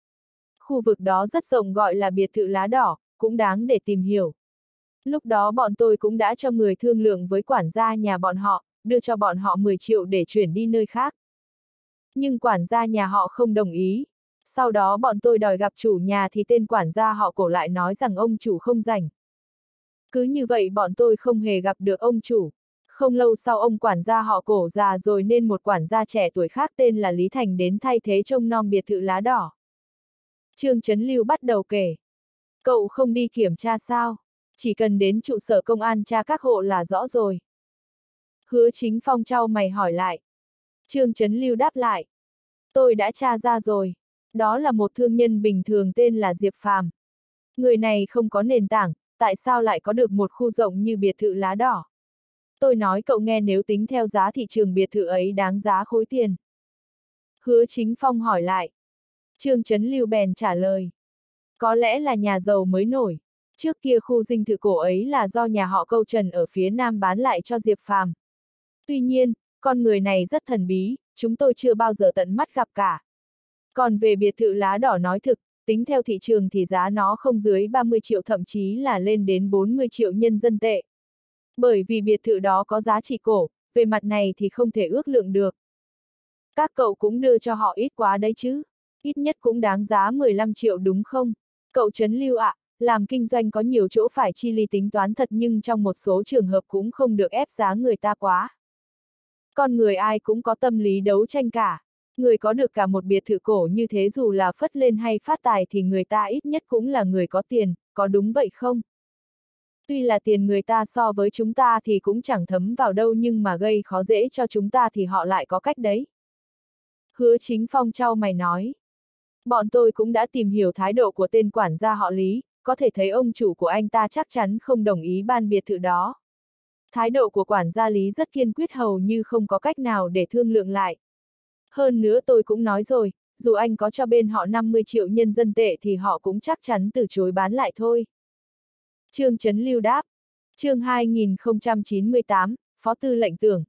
Khu vực đó rất rộng gọi là biệt thự lá đỏ, cũng đáng để tìm hiểu. Lúc đó bọn tôi cũng đã cho người thương lượng với quản gia nhà bọn họ, đưa cho bọn họ 10 triệu để chuyển đi nơi khác. Nhưng quản gia nhà họ không đồng ý. Sau đó bọn tôi đòi gặp chủ nhà thì tên quản gia họ Cổ lại nói rằng ông chủ không rảnh. Cứ như vậy bọn tôi không hề gặp được ông chủ. Không lâu sau ông quản gia họ Cổ già rồi nên một quản gia trẻ tuổi khác tên là Lý Thành đến thay thế trông nom biệt thự lá đỏ. Trương Chấn Lưu bắt đầu kể. Cậu không đi kiểm tra sao? Chỉ cần đến trụ sở công an tra các hộ là rõ rồi. Hứa Chính Phong chau mày hỏi lại. Trương Chấn Lưu đáp lại. Tôi đã tra ra rồi. Đó là một thương nhân bình thường tên là Diệp Phàm. Người này không có nền tảng, tại sao lại có được một khu rộng như biệt thự lá đỏ? Tôi nói cậu nghe, nếu tính theo giá thị trường biệt thự ấy đáng giá khối tiền. Hứa Chính Phong hỏi lại. Trương Chấn Lưu bèn trả lời. Có lẽ là nhà giàu mới nổi. Trước kia khu dinh thự cổ ấy là do nhà họ Câu Trần ở phía Nam bán lại cho Diệp Phàm. Tuy nhiên, con người này rất thần bí, chúng tôi chưa bao giờ tận mắt gặp cả. Còn về biệt thự lá đỏ nói thực, tính theo thị trường thì giá nó không dưới 30 triệu, thậm chí là lên đến 40 triệu nhân dân tệ. Bởi vì biệt thự đó có giá trị cổ, về mặt này thì không thể ước lượng được. Các cậu cũng đưa cho họ ít quá đấy chứ, ít nhất cũng đáng giá 15 triệu đúng không? Cậu Trấn Lưu ạ, làm kinh doanh có nhiều chỗ phải chi ly tính toán thật, nhưng trong một số trường hợp cũng không được ép giá người ta quá. Con người ai cũng có tâm lý đấu tranh cả. Người có được cả một biệt thự cổ như thế dù là phất lên hay phát tài thì người ta ít nhất cũng là người có tiền, có đúng vậy không? Tuy là tiền người ta so với chúng ta thì cũng chẳng thấm vào đâu, nhưng mà gây khó dễ cho chúng ta thì họ lại có cách đấy. Hứa Chính Phong chau mày nói. Bọn tôi cũng đã tìm hiểu thái độ của tên quản gia họ Lý, có thể thấy ông chủ của anh ta chắc chắn không đồng ý ban biệt thự đó. Thái độ của quản gia Lý rất kiên quyết, hầu như không có cách nào để thương lượng lại. Hơn nữa tôi cũng nói rồi, dù anh có cho bên họ 50 triệu nhân dân tệ thì họ cũng chắc chắn từ chối bán lại thôi. Trương Chấn Lưu đáp. Chương 2098, Phó Tư lệnh Tưởng.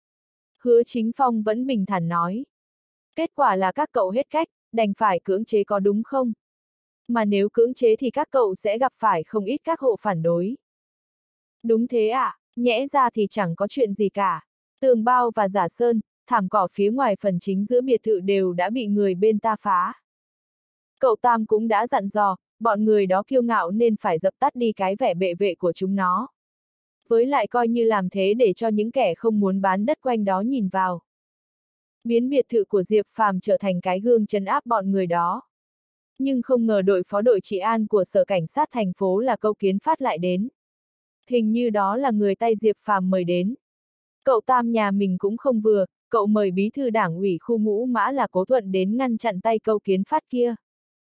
Hứa Chính Phong vẫn bình thản nói. Kết quả là các cậu hết cách, đành phải cưỡng chế có đúng không? Mà nếu cưỡng chế thì các cậu sẽ gặp phải không ít các hộ phản đối. Đúng thế ạ, nhẽ ra thì chẳng có chuyện gì cả. Tường bao và giả sơn, thảm cỏ phía ngoài phần chính giữa biệt thự đều đã bị người bên ta phá. Cậu Tam cũng đã dặn dò, bọn người đó kiêu ngạo nên phải dập tắt đi cái vẻ bệ vệ của chúng nó. Với lại coi như làm thế để cho những kẻ không muốn bán đất quanh đó nhìn vào. Biến biệt thự của Diệp Phàm trở thành cái gương trấn áp bọn người đó. Nhưng không ngờ đội phó đội trị an của Sở Cảnh sát thành phố là Câu Kiến Phát lại đến. Hình như đó là người tay Diệp Phàm mời đến. Cậu Tam nhà mình cũng không vừa, cậu mời bí thư đảng ủy khu Ngũ Mã là Cố Thuận đến ngăn chặn tay Câu Kiến Phát kia.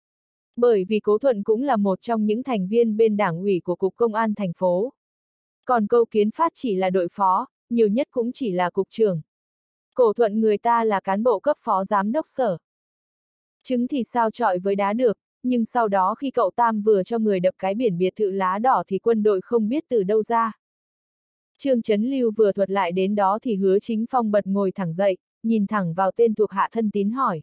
Bởi vì Cố Thuận cũng là một trong những thành viên bên đảng ủy của Cục Công an thành phố. Còn Câu Kiến Phát chỉ là đội phó, nhiều nhất cũng chỉ là cục trưởng. Cố Thuận người ta là cán bộ cấp phó giám đốc sở. Trứng thì sao chọi với đá được, nhưng sau đó khi cậu Tam vừa cho người đập cái biển biệt thự lá đỏ thì quân đội không biết từ đâu ra. Trương Chấn Lưu vừa thuật lại đến đó thì Hứa Chính Phong bật ngồi thẳng dậy, nhìn thẳng vào tên thuộc hạ thân tín hỏi.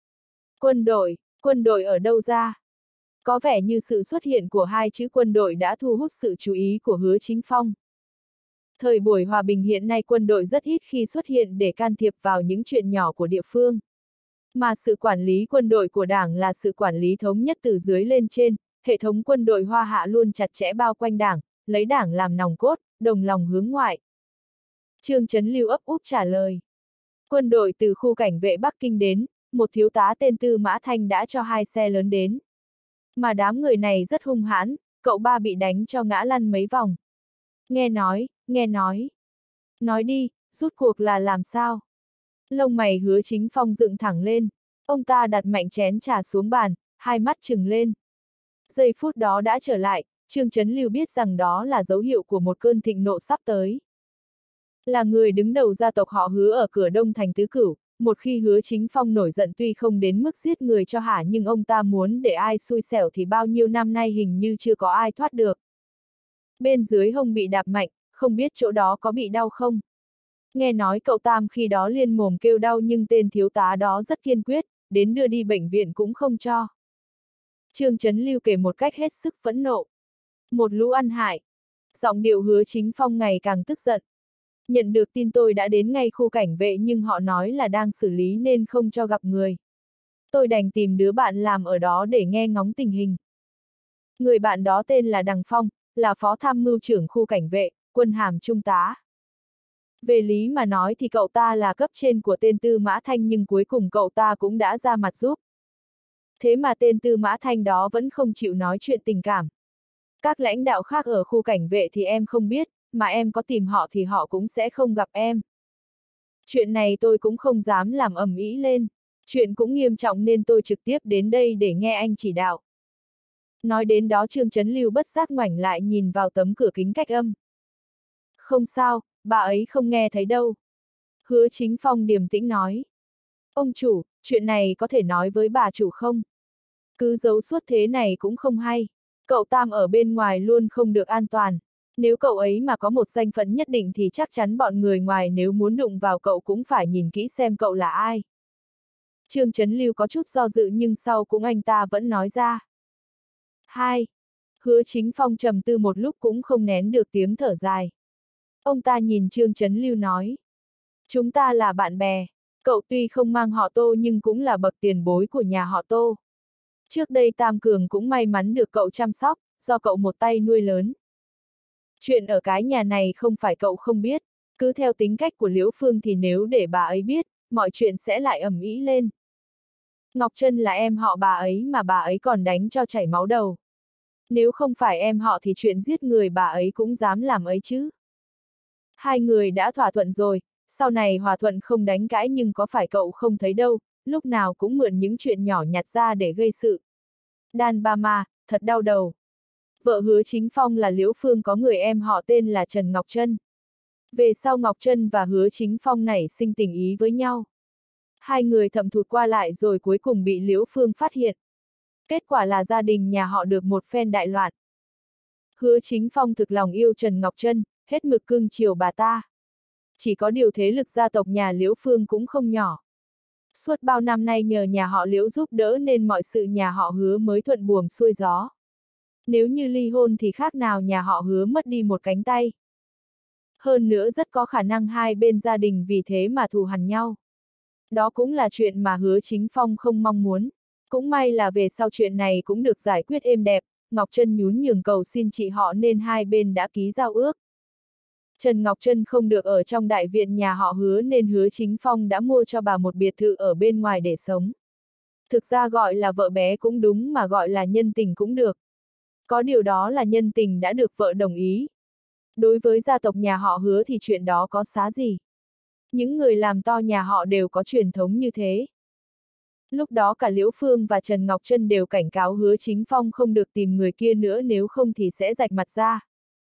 Quân đội ở đâu ra? Có vẻ như sự xuất hiện của hai chữ quân đội đã thu hút sự chú ý của Hứa Chính Phong. Thời buổi hòa bình hiện nay quân đội rất ít khi xuất hiện để can thiệp vào những chuyện nhỏ của địa phương. Mà sự quản lý quân đội của Đảng là sự quản lý thống nhất từ dưới lên trên, hệ thống quân đội Hoa Hạ luôn chặt chẽ bao quanh Đảng, lấy Đảng làm nòng cốt, đồng lòng hướng ngoại. Trương Chấn Lưu ấp úp trả lời. Quân đội từ khu cảnh vệ Bắc Kinh đến, một thiếu tá tên Tư Mã Thanh đã cho 2 xe lớn đến. Mà đám người này rất hung hãn, cậu ba bị đánh cho ngã lăn mấy vòng. Nghe nói. Nói đi, rút cuộc là làm sao? Lông mày Hứa Chính Phong dựng thẳng lên. Ông ta đặt mạnh chén trà xuống bàn, hai mắt trừng lên. Giây phút đó đã trở lại, Trương Chấn Lưu biết rằng đó là dấu hiệu của một cơn thịnh nộ sắp tới. Là người đứng đầu gia tộc họ Hứa ở cửa Đông thành Tứ Cửu, một khi Hứa Chính Phong nổi giận tuy không đến mức giết người cho hả, nhưng ông ta muốn để ai xui xẻo thì bao nhiêu năm nay hình như chưa có ai thoát được. Bên dưới hông bị đạp mạnh, không biết chỗ đó có bị đau không? Nghe nói cậu Tam khi đó liên mồm kêu đau nhưng tên thiếu tá đó rất kiên quyết, đến đưa đi bệnh viện cũng không cho. Trương Chấn Lưu kể một cách hết sức phẫn nộ. Một lũ ăn hại. Giọng điệu Hứa Chính Phong ngày càng tức giận. Nhận được tin tôi đã đến ngay khu cảnh vệ nhưng họ nói là đang xử lý nên không cho gặp người. Tôi đành tìm đứa bạn làm ở đó để nghe ngóng tình hình. Người bạn đó tên là Đằng Phong, là phó tham mưu trưởng khu cảnh vệ, quân hàm trung tá. Về lý mà nói thì cậu ta là cấp trên của tên Tư Mã Thanh nhưng cuối cùng cậu ta cũng đã ra mặt giúp. Thế mà tên Tư Mã Thanh đó vẫn không chịu nói chuyện tình cảm. Các lãnh đạo khác ở khu cảnh vệ thì em không biết, mà em có tìm họ thì họ cũng sẽ không gặp em. Chuyện này tôi cũng không dám làm ầm ĩ lên. Chuyện cũng nghiêm trọng nên tôi trực tiếp đến đây để nghe anh chỉ đạo. Nói đến đó Trương Chấn Lưu bất giác ngoảnh lại nhìn vào tấm cửa kính cách âm. Không sao, bà ấy không nghe thấy đâu. Hứa Chính Phong điềm tĩnh nói. Ông chủ, chuyện này có thể nói với bà chủ không? Cứ giấu suốt thế này cũng không hay. Cậu Tam ở bên ngoài luôn không được an toàn. Nếu cậu ấy mà có một danh phận nhất định thì chắc chắn bọn người ngoài nếu muốn đụng vào cậu cũng phải nhìn kỹ xem cậu là ai. Trương Chấn Lưu có chút do dự nhưng sau cũng anh ta vẫn nói ra. 2. Hứa Chính Phong trầm tư một lúc cũng không nén được tiếng thở dài. Ông ta nhìn Trương Chấn Lưu nói. Chúng ta là bạn bè. Cậu tuy không mang họ Tô nhưng cũng là bậc tiền bối của nhà họ Tô. Trước đây Tam Cường cũng may mắn được cậu chăm sóc, do cậu một tay nuôi lớn. Chuyện ở cái nhà này không phải cậu không biết, cứ theo tính cách của Liễu Phương thì nếu để bà ấy biết, mọi chuyện sẽ lại ầm ĩ lên. Ngọc Trân là em họ bà ấy mà bà ấy còn đánh cho chảy máu đầu. Nếu không phải em họ thì chuyện giết người bà ấy cũng dám làm ấy chứ. Hai người đã thỏa thuận rồi, sau này hòa thuận không đánh cãi nhưng có phải cậu không thấy đâu, lúc nào cũng mượn những chuyện nhỏ nhặt ra để gây sự. Đàn bà mà, thật đau đầu. Vợ Hứa Chính Phong là Liễu Phương có người em họ tên là Trần Ngọc Trân. Về sau Ngọc Trân và Hứa Chính Phong nảy sinh tình ý với nhau. Hai người thầm thụt qua lại rồi cuối cùng bị Liễu Phương phát hiện. Kết quả là gia đình nhà họ được một phen đại loạn. Hứa Chính Phong thực lòng yêu Trần Ngọc Trân, hết mực cưng chiều bà ta. Chỉ có điều thế lực gia tộc nhà Liễu Phương cũng không nhỏ. Suốt bao năm nay nhờ nhà họ Liễu giúp đỡ nên mọi sự nhà họ Hứa mới thuận buồm xuôi gió. Nếu như ly hôn thì khác nào nhà họ Hứa mất đi một cánh tay. Hơn nữa rất có khả năng hai bên gia đình vì thế mà thù hằn nhau. Đó cũng là chuyện mà Hứa Chính Phong không mong muốn. Cũng may là về sau chuyện này cũng được giải quyết êm đẹp, Ngọc Trân nhún nhường cầu xin chị họ nên hai bên đã ký giao ước. Trần Ngọc Trân không được ở trong đại viện nhà họ Hứa nên Hứa Chính Phong đã mua cho bà một biệt thự ở bên ngoài để sống. Thực ra gọi là vợ bé cũng đúng mà gọi là nhân tình cũng được. Có điều đó là nhân tình đã được vợ đồng ý. Đối với gia tộc nhà họ Hứa thì chuyện đó có xá gì. Những người làm to nhà họ đều có truyền thống như thế. Lúc đó cả Liễu Phương và Trần Ngọc Trân đều cảnh cáo Hứa Chính Phong không được tìm người kia nữa nếu không thì sẽ rạch mặt ra.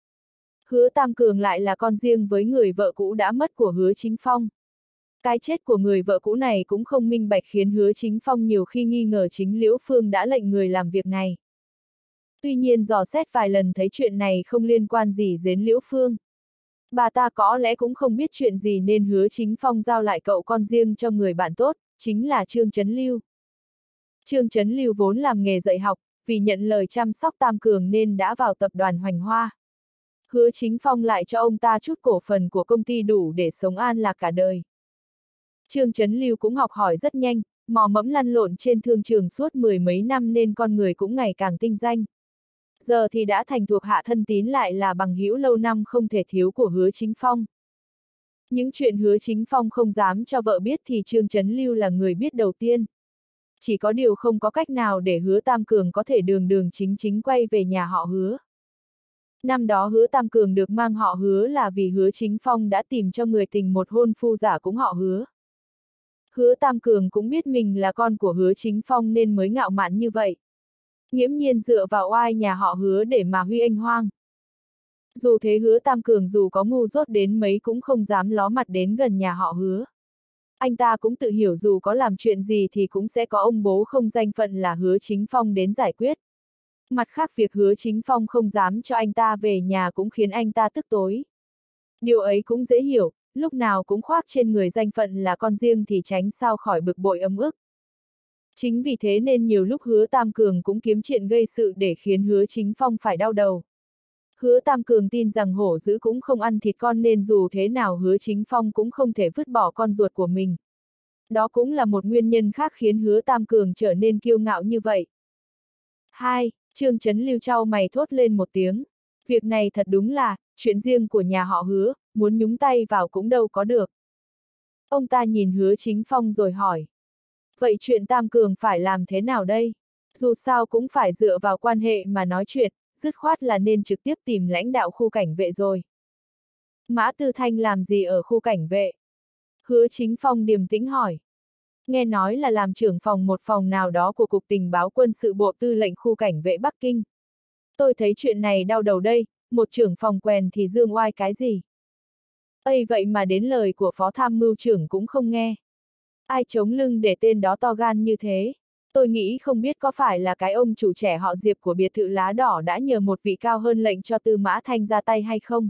Hứa Tam Cường lại là con riêng với người vợ cũ đã mất của Hứa Chính Phong. Cái chết của người vợ cũ này cũng không minh bạch khiến Hứa Chính Phong nhiều khi nghi ngờ chính Liễu Phương đã lệnh người làm việc này. Tuy nhiên dò xét vài lần thấy chuyện này không liên quan gì đến Liễu Phương. Bà ta có lẽ cũng không biết chuyện gì nên Hứa Chính Phong giao lại cậu con riêng cho người bạn tốt, chính là Trương Chấn Lưu. Trương Chấn Lưu vốn làm nghề dạy học, vì nhận lời chăm sóc Tam Cường nên đã vào tập đoàn Hoành Hoa. Hứa Chính Phong lại cho ông ta chút cổ phần của công ty đủ để sống an lạc cả đời. Trương Chấn Lưu cũng học hỏi rất nhanh, mò mẫm lăn lộn trên thương trường suốt mười mấy năm nên con người cũng ngày càng tinh danh. Giờ thì đã thành thuộc hạ thân tín lại là bằng hữu lâu năm không thể thiếu của Hứa Chính Phong. Những chuyện Hứa Chính Phong không dám cho vợ biết thì Trương Chấn Lưu là người biết đầu tiên. Chỉ có điều không có cách nào để Hứa Tam Cường có thể đường đường chính chính quay về nhà họ Hứa. Năm đó Hứa Tam Cường được mang họ Hứa là vì Hứa Chính Phong đã tìm cho người tình một hôn phu giả cũng họ Hứa. Hứa Tam Cường cũng biết mình là con của Hứa Chính Phong nên mới ngạo mạn như vậy. Nghiễm nhiên dựa vào oai nhà họ Hứa để mà huy anh hoang. Dù thế Hứa Tam Cường dù có ngu dốt đến mấy cũng không dám ló mặt đến gần nhà họ Hứa. Anh ta cũng tự hiểu dù có làm chuyện gì thì cũng sẽ có ông bố không danh phận là Hứa Chính Phong đến giải quyết. Mặt khác việc Hứa Chính Phong không dám cho anh ta về nhà cũng khiến anh ta tức tối. Điều ấy cũng dễ hiểu, lúc nào cũng khoác trên người danh phận là con riêng thì tránh sao khỏi bực bội ấm ức. Chính vì thế nên nhiều lúc Hứa Tam Cường cũng kiếm chuyện gây sự để khiến Hứa Chính Phong phải đau đầu. Hứa Tam Cường tin rằng hổ dữ cũng không ăn thịt con nên dù thế nào Hứa Chính Phong cũng không thể vứt bỏ con ruột của mình. Đó cũng là một nguyên nhân khác khiến Hứa Tam Cường trở nên kiêu ngạo như vậy. 2. Trương Chấn Lưu chau mày thốt lên một tiếng. Việc này thật đúng là, chuyện riêng của nhà họ Hứa, muốn nhúng tay vào cũng đâu có được. Ông ta nhìn Hứa Chính Phong rồi hỏi. Vậy chuyện Tam Cường phải làm thế nào đây? Dù sao cũng phải dựa vào quan hệ mà nói chuyện, dứt khoát là nên trực tiếp tìm lãnh đạo khu cảnh vệ rồi. Mã Tư Thanh làm gì ở khu cảnh vệ? Hứa Chính Phong điềm tĩnh hỏi. Nghe nói là làm trưởng phòng một phòng nào đó của Cục Tình báo Quân sự Bộ Tư lệnh khu cảnh vệ Bắc Kinh. Tôi thấy chuyện này đau đầu đây, một trưởng phòng quèn thì dương oai cái gì? Ây vậy mà đến lời của phó tham mưu trưởng cũng không nghe. Ai chống lưng để tên đó to gan như thế? Tôi nghĩ không biết có phải là cái ông chủ trẻ họ Diệp của biệt thự lá đỏ đã nhờ một vị cao hơn lệnh cho Tư Mã Thanh ra tay hay không?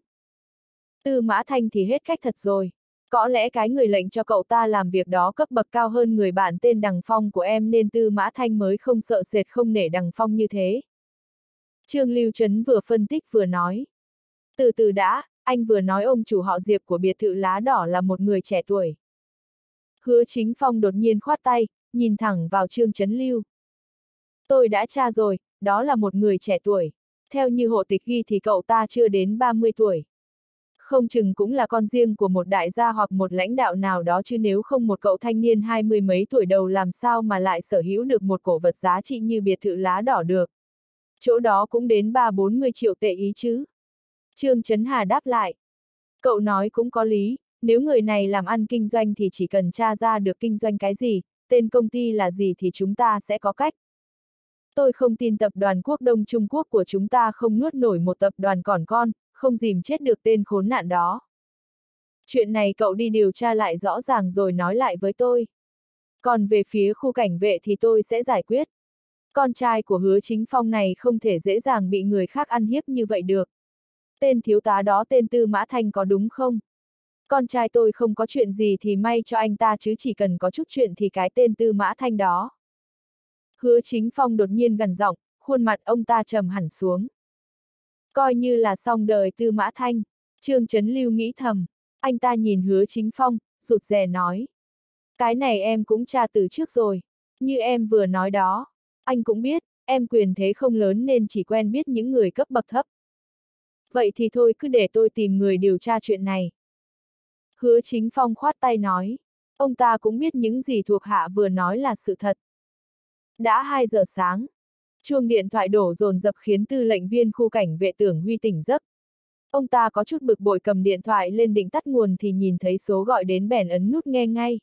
Tư Mã Thanh thì hết cách thật rồi. Có lẽ cái người lệnh cho cậu ta làm việc đó cấp bậc cao hơn người bạn tên Đằng Phong của em nên Tư Mã Thanh mới không sợ sệt không nể Đằng Phong như thế. Trương Lưu Trấn vừa phân tích vừa nói. Từ từ đã, anh vừa nói ông chủ họ Diệp của biệt thự lá đỏ là một người trẻ tuổi. Hứa Chính Phong đột nhiên khoát tay, nhìn thẳng vào Trương Chấn Lưu. Tôi đã tra rồi, đó là một người trẻ tuổi. Theo như hộ tịch ghi thì cậu ta chưa đến 30 tuổi. Không chừng cũng là con riêng của một đại gia hoặc một lãnh đạo nào đó chứ nếu không một cậu thanh niên 20 mấy tuổi đầu làm sao mà lại sở hữu được một cổ vật giá trị như biệt thự lá đỏ được. Chỗ đó cũng đến 3-40 triệu tệ ý chứ. Trương Chấn Hà đáp lại. Cậu nói cũng có lý, nếu người này làm ăn kinh doanh thì chỉ cần tra ra được kinh doanh cái gì, tên công ty là gì thì chúng ta sẽ có cách. Tôi không tin tập đoàn Quốc Đông Trung Quốc của chúng ta không nuốt nổi một tập đoàn còn con, không dìm chết được tên khốn nạn đó. Chuyện này cậu đi điều tra lại rõ ràng rồi nói lại với tôi. Còn về phía khu cảnh vệ thì tôi sẽ giải quyết. Con trai của Hứa Chính Phong này không thể dễ dàng bị người khác ăn hiếp như vậy được. Tên thiếu tá đó tên Tư Mã Thanh có đúng không? Con trai tôi không có chuyện gì thì may cho anh ta chứ chỉ cần có chút chuyện thì cái tên Tư Mã Thanh đó. Hứa Chính Phong đột nhiên gằn giọng, khuôn mặt ông ta trầm hẳn xuống. Coi như là xong đời Tư Mã Thanh, Trương Chấn Lưu nghĩ thầm, anh ta nhìn Hứa Chính Phong, rụt rè nói. Cái này em cũng tra từ trước rồi, như em vừa nói đó, anh cũng biết, em quyền thế không lớn nên chỉ quen biết những người cấp bậc thấp. Vậy thì thôi cứ để tôi tìm người điều tra chuyện này. Hứa Chính Phong khoát tay nói, ông ta cũng biết những gì thuộc hạ vừa nói là sự thật. Đã 2 giờ sáng, chuông điện thoại đổ dồn dập khiến tư lệnh viên khu cảnh vệ Tưởng Huy tỉnh giấc. Ông ta có chút bực bội cầm điện thoại lên định tắt nguồn thì nhìn thấy số gọi đến bèn ấn nút nghe ngay.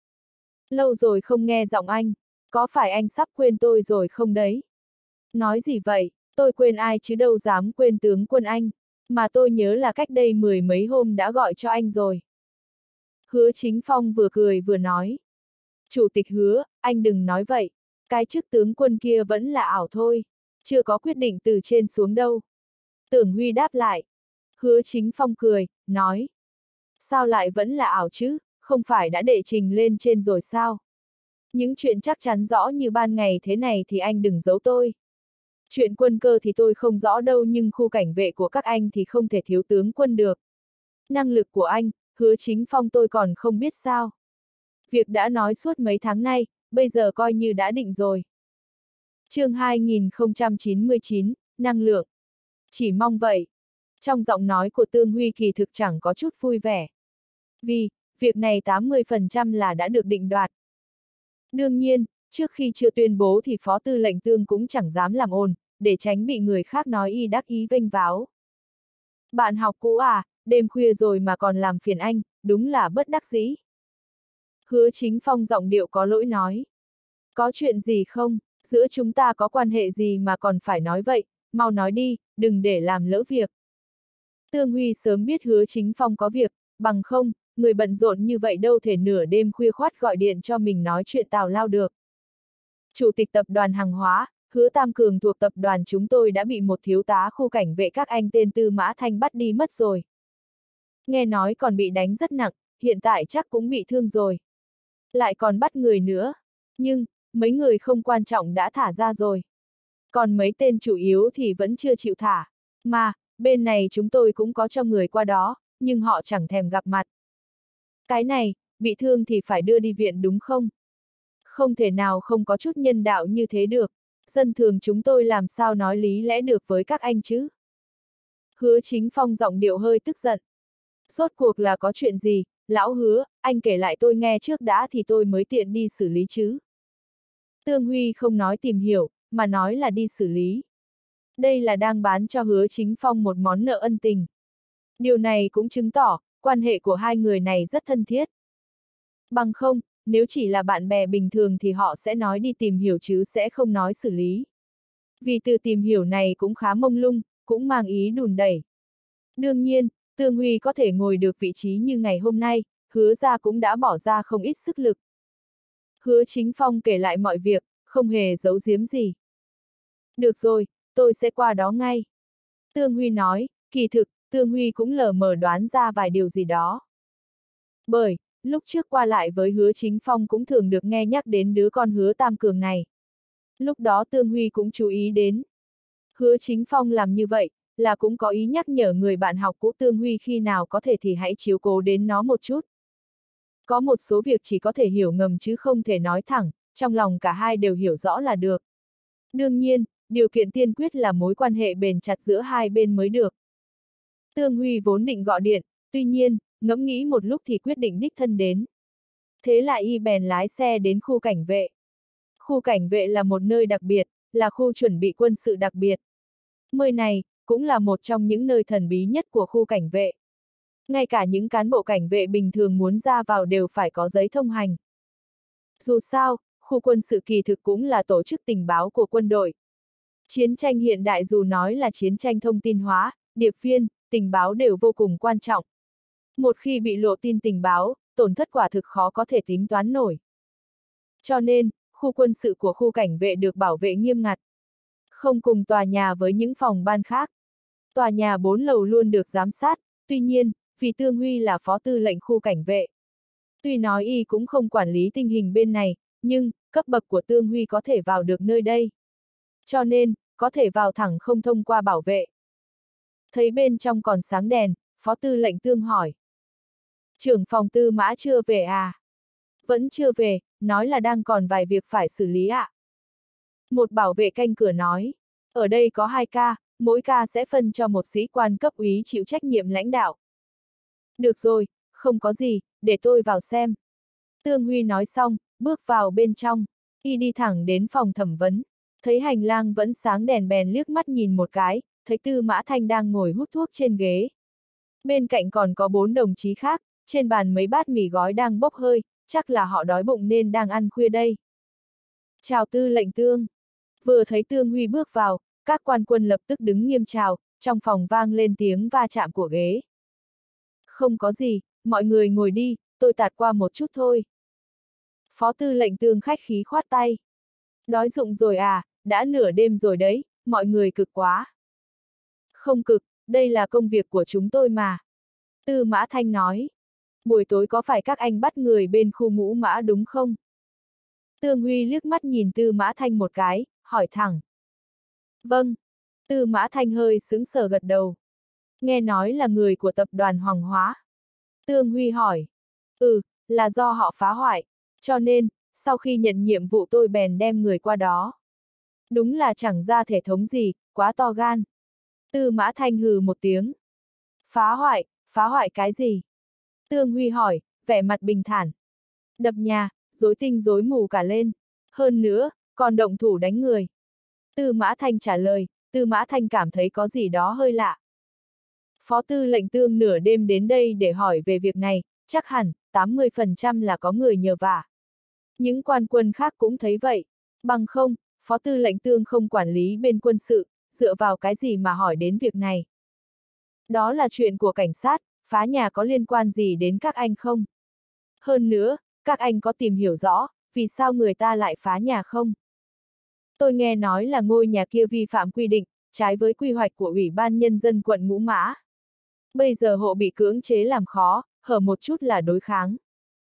Lâu rồi không nghe giọng anh, có phải anh sắp quên tôi rồi không đấy? Nói gì vậy, tôi quên ai chứ đâu dám quên tướng quân anh, mà tôi nhớ là cách đây 10 mấy hôm đã gọi cho anh rồi. Hứa Chính Phong vừa cười vừa nói. Chủ tịch Hứa, anh đừng nói vậy, cái chức tướng quân kia vẫn là ảo thôi, chưa có quyết định từ trên xuống đâu. Tưởng Huy đáp lại. Hứa Chính Phong cười, nói. Sao lại vẫn là ảo chứ, không phải đã đệ trình lên trên rồi sao? Những chuyện chắc chắn rõ như ban ngày thế này thì anh đừng giấu tôi. Chuyện quân cơ thì tôi không rõ đâu nhưng khu cảnh vệ của các anh thì không thể thiếu tướng quân được. Năng lực của anh, Hứa Chính Phong tôi còn không biết sao. Việc đã nói suốt mấy tháng nay, bây giờ coi như đã định rồi. Chương 2099, năng lượng. Chỉ mong vậy. Trong giọng nói của Tương Huy kỳ thực chẳng có chút vui vẻ. Vì, việc này 80% là đã được định đoạt. Đương nhiên, trước khi chưa tuyên bố thì Phó Tư lệnh Tương cũng chẳng dám làm ồn, để tránh bị người khác nói y đắc ý vênh váo. Bạn học cũ à, đêm khuya rồi mà còn làm phiền anh, đúng là bất đắc dĩ. Hứa Chính Phong giọng điệu có lỗi nói. Có chuyện gì không, giữa chúng ta có quan hệ gì mà còn phải nói vậy, mau nói đi, đừng để làm lỡ việc. Tương Huy sớm biết Hứa Chính Phong có việc, bằng không, người bận rộn như vậy đâu thể nửa đêm khuya khoắt gọi điện cho mình nói chuyện tào lao được. Chủ tịch tập đoàn hàng hóa, Hứa Tam Cường thuộc tập đoàn chúng tôi đã bị một thiếu tá khu cảnh vệ các anh tên Tư Mã Thanh bắt đi mất rồi. Nghe nói còn bị đánh rất nặng, hiện tại chắc cũng bị thương rồi. Lại còn bắt người nữa. Nhưng, mấy người không quan trọng đã thả ra rồi. Còn mấy tên chủ yếu thì vẫn chưa chịu thả. Mà, bên này chúng tôi cũng có cho người qua đó, nhưng họ chẳng thèm gặp mặt. Cái này, bị thương thì phải đưa đi viện đúng không? Không thể nào không có chút nhân đạo như thế được. Dân thường chúng tôi làm sao nói lý lẽ được với các anh chứ? Hứa Chính Phong giọng điệu hơi tức giận. Rốt cuộc là có chuyện gì, lão Hứa, anh kể lại tôi nghe trước đã thì tôi mới tiện đi xử lý chứ. Tương Huy không nói tìm hiểu, mà nói là đi xử lý. Đây là đang bán cho Hứa Chính Phong một món nợ ân tình. Điều này cũng chứng tỏ, quan hệ của hai người này rất thân thiết. Bằng không, nếu chỉ là bạn bè bình thường thì họ sẽ nói đi tìm hiểu chứ sẽ không nói xử lý. Vì từ tìm hiểu này cũng khá mông lung, cũng mang ý đùn đẩy. Đương nhiên, Tương Huy có thể ngồi được vị trí như ngày hôm nay, Hứa ra cũng đã bỏ ra không ít sức lực. Hứa Chính Phong kể lại mọi việc, không hề giấu giếm gì. Được rồi, tôi sẽ qua đó ngay. Tương Huy nói, kỳ thực, Tương Huy cũng lờ mờ đoán ra vài điều gì đó. Bởi, lúc trước qua lại với Hứa Chính Phong cũng thường được nghe nhắc đến đứa con Hứa Tam Cường này. Lúc đó Tương Huy cũng chú ý đến. Hứa Chính Phong làm như vậy, là cũng có ý nhắc nhở người bạn học cũ Tương Huy khi nào có thể thì hãy chiếu cố đến nó một chút. Có một số việc chỉ có thể hiểu ngầm chứ không thể nói thẳng, trong lòng cả hai đều hiểu rõ là được. Đương nhiên, điều kiện tiên quyết là mối quan hệ bền chặt giữa hai bên mới được. Tương Huy vốn định gọi điện, tuy nhiên, ngẫm nghĩ một lúc thì quyết định đích thân đến. Thế là y bèn lái xe đến khu cảnh vệ. Khu cảnh vệ là một nơi đặc biệt, là khu chuẩn bị quân sự đặc biệt. Nơi này, cũng là một trong những nơi thần bí nhất của khu cảnh vệ. Ngay cả những cán bộ cảnh vệ bình thường muốn ra vào đều phải có giấy thông hành. Dù sao, khu quân sự kỳ thực cũng là tổ chức tình báo của quân đội. Chiến tranh hiện đại dù nói là chiến tranh thông tin hóa, điệp viên, tình báo đều vô cùng quan trọng. Một khi bị lộ tin tình báo, tổn thất quả thực khó có thể tính toán nổi. Cho nên, khu quân sự của khu cảnh vệ được bảo vệ nghiêm ngặt. Không cùng tòa nhà với những phòng ban khác. Tòa nhà 4 lầu luôn được giám sát, tuy nhiên, vì Tương Huy là phó tư lệnh khu cảnh vệ. Tuy nói y cũng không quản lý tình hình bên này, nhưng, cấp bậc của Tương Huy có thể vào được nơi đây. Cho nên, có thể vào thẳng không thông qua bảo vệ. Thấy bên trong còn sáng đèn, phó tư lệnh Tương hỏi. Trưởng phòng Tư Mã chưa về à? Vẫn chưa về, nói là đang còn vài việc phải xử lý ạ. Một bảo vệ canh cửa nói, ở đây có 2 ca, mỗi ca sẽ phân cho một sĩ quan cấp úy chịu trách nhiệm lãnh đạo. Được rồi, không có gì, để tôi vào xem. Tương Huy nói xong, bước vào bên trong, y đi thẳng đến phòng thẩm vấn, thấy hành lang vẫn sáng đèn bèn liếc mắt nhìn một cái, thấy Tư Mã Thanh đang ngồi hút thuốc trên ghế. Bên cạnh còn có 4 đồng chí khác, trên bàn mấy bát mì gói đang bốc hơi, chắc là họ đói bụng nên đang ăn khuya đây. Chào Tư lệnh Tương. Vừa thấy Tương Huy bước vào, các quan quân lập tức đứng nghiêm chào, trong phòng vang lên tiếng va chạm của ghế. Không có gì, mọi người ngồi đi, tôi tạt qua một chút thôi. Phó tư lệnh Tương khách khí khoát tay. Đói rụng rồi à, đã nửa đêm rồi đấy, mọi người cực quá. Không cực, đây là công việc của chúng tôi mà. Tư Mã Thanh nói. Buổi tối có phải các anh bắt người bên khu Ngũ Mã đúng không? Tương Huy liếc mắt nhìn Tư Mã Thanh một cái, hỏi thẳng. Vâng. Tư Mã Thanh hơi sững sờ gật đầu. Nghe nói là người của tập đoàn Hoàng Hóa. Tương Huy hỏi. Là do họ phá hoại, cho nên, sau khi nhận nhiệm vụ tôi bèn đem người qua đó. Đúng là chẳng ra thể thống gì, quá to gan. Tư Mã Thanh hừ một tiếng. Phá hoại cái gì? Tương Huy hỏi, vẻ mặt bình thản. Đập nhà, rối tinh rối mù cả lên. Hơn nữa, còn động thủ đánh người. Tư Mã Thanh trả lời, Tư Mã Thanh cảm thấy có gì đó hơi lạ. Phó tư lệnh Tương nửa đêm đến đây để hỏi về việc này, chắc hẳn, 80% là có người nhờ vả. Những quan quân khác cũng thấy vậy. Bằng không, phó tư lệnh Tương không quản lý bên quân sự, dựa vào cái gì mà hỏi đến việc này. Đó là chuyện của cảnh sát, phá nhà có liên quan gì đến các anh không? Hơn nữa, các anh có tìm hiểu rõ, vì sao người ta lại phá nhà không? Tôi nghe nói là ngôi nhà kia vi phạm quy định, trái với quy hoạch của Ủy ban Nhân dân quận Ngũ Mã. Bây giờ hộ bị cưỡng chế làm khó, hở một chút là đối kháng.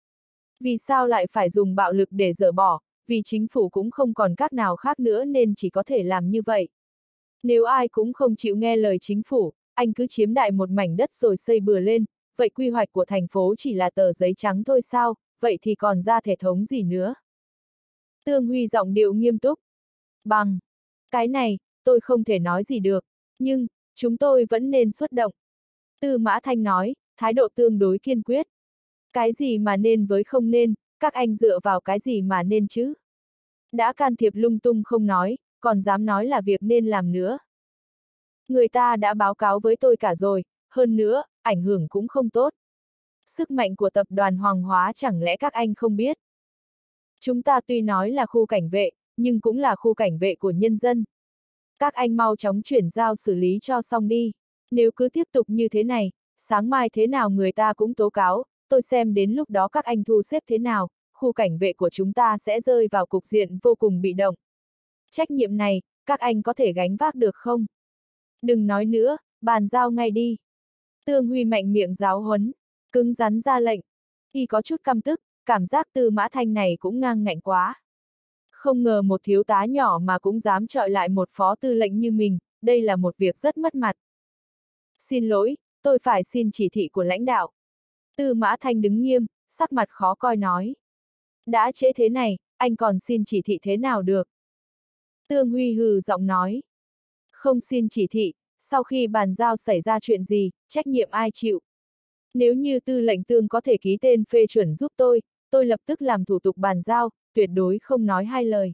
Vì sao lại phải dùng bạo lực để dỡ bỏ, vì chính phủ cũng không còn cách nào khác nữa nên chỉ có thể làm như vậy. Nếu ai cũng không chịu nghe lời chính phủ, anh cứ chiếm đại một mảnh đất rồi xây bừa lên, vậy quy hoạch của thành phố chỉ là tờ giấy trắng thôi sao, vậy thì còn ra thể thống gì nữa? Tương Huy giọng điệu nghiêm túc. Bằng cái này, tôi không thể nói gì được, nhưng, chúng tôi vẫn nên xuất động. Tư Mã Thanh nói, thái độ tương đối kiên quyết. Cái gì mà nên với không nên, các anh dựa vào cái gì mà nên chứ? Đã can thiệp lung tung không nói, còn dám nói là việc nên làm nữa. Người ta đã báo cáo với tôi cả rồi, hơn nữa, ảnh hưởng cũng không tốt. Sức mạnh của tập đoàn Hoàng Hóa chẳng lẽ các anh không biết? Chúng ta tuy nói là khu cảnh vệ, nhưng cũng là khu cảnh vệ của nhân dân. Các anh mau chóng chuyển giao xử lý cho xong đi. Nếu cứ tiếp tục như thế này, sáng mai thế nào người ta cũng tố cáo, tôi xem đến lúc đó các anh thu xếp thế nào, khu cảnh vệ của chúng ta sẽ rơi vào cục diện vô cùng bị động. Trách nhiệm này, các anh có thể gánh vác được không? Đừng nói nữa, bàn giao ngay đi. Tương Huy mạnh miệng giáo huấn, cứng rắn ra lệnh. Y có chút căm tức, cảm giác Tư Mã Thanh này cũng ngang ngạnh quá. Không ngờ một thiếu tá nhỏ mà cũng dám chọi lại một phó tư lệnh như mình, đây là một việc rất mất mặt. Xin lỗi, tôi phải xin chỉ thị của lãnh đạo. Tư Mã Thanh đứng nghiêm, sắc mặt khó coi nói. Đã trễ thế này, anh còn xin chỉ thị thế nào được? Tương Huy hừ giọng nói. Không xin chỉ thị, sau khi bàn giao xảy ra chuyện gì, trách nhiệm ai chịu? Nếu như tư lệnh Tương có thể ký tên phê chuẩn giúp tôi lập tức làm thủ tục bàn giao, tuyệt đối không nói hai lời.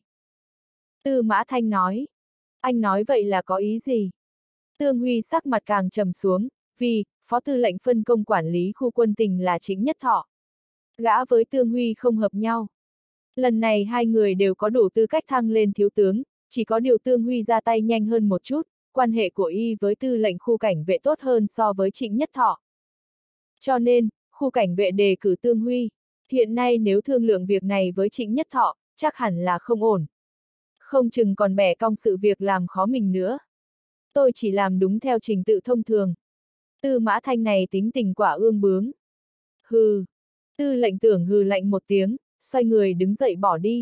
Tư Mã Thanh nói. Anh nói vậy là có ý gì? Tương Huy sắc mặt càng trầm xuống, vì, phó tư lệnh phân công quản lý khu quân tình là Trịnh Nhất Thọ. Gã với Tương Huy không hợp nhau. Lần này hai người đều có đủ tư cách thăng lên thiếu tướng, chỉ có điều Tương Huy ra tay nhanh hơn một chút, quan hệ của y với tư lệnh khu cảnh vệ tốt hơn so với Trịnh Nhất Thọ. Cho nên, khu cảnh vệ đề cử Tương Huy. Hiện nay nếu thương lượng việc này với Trịnh Nhất Thọ, chắc hẳn là không ổn. Không chừng còn bẻ cong sự việc làm khó mình nữa. Tôi chỉ làm đúng theo trình tự thông thường. Tư Mã Thanh này tính tình quả ương bướng. Hừ. Tư lệnh Tưởng hừ lạnh một tiếng, xoay người đứng dậy bỏ đi.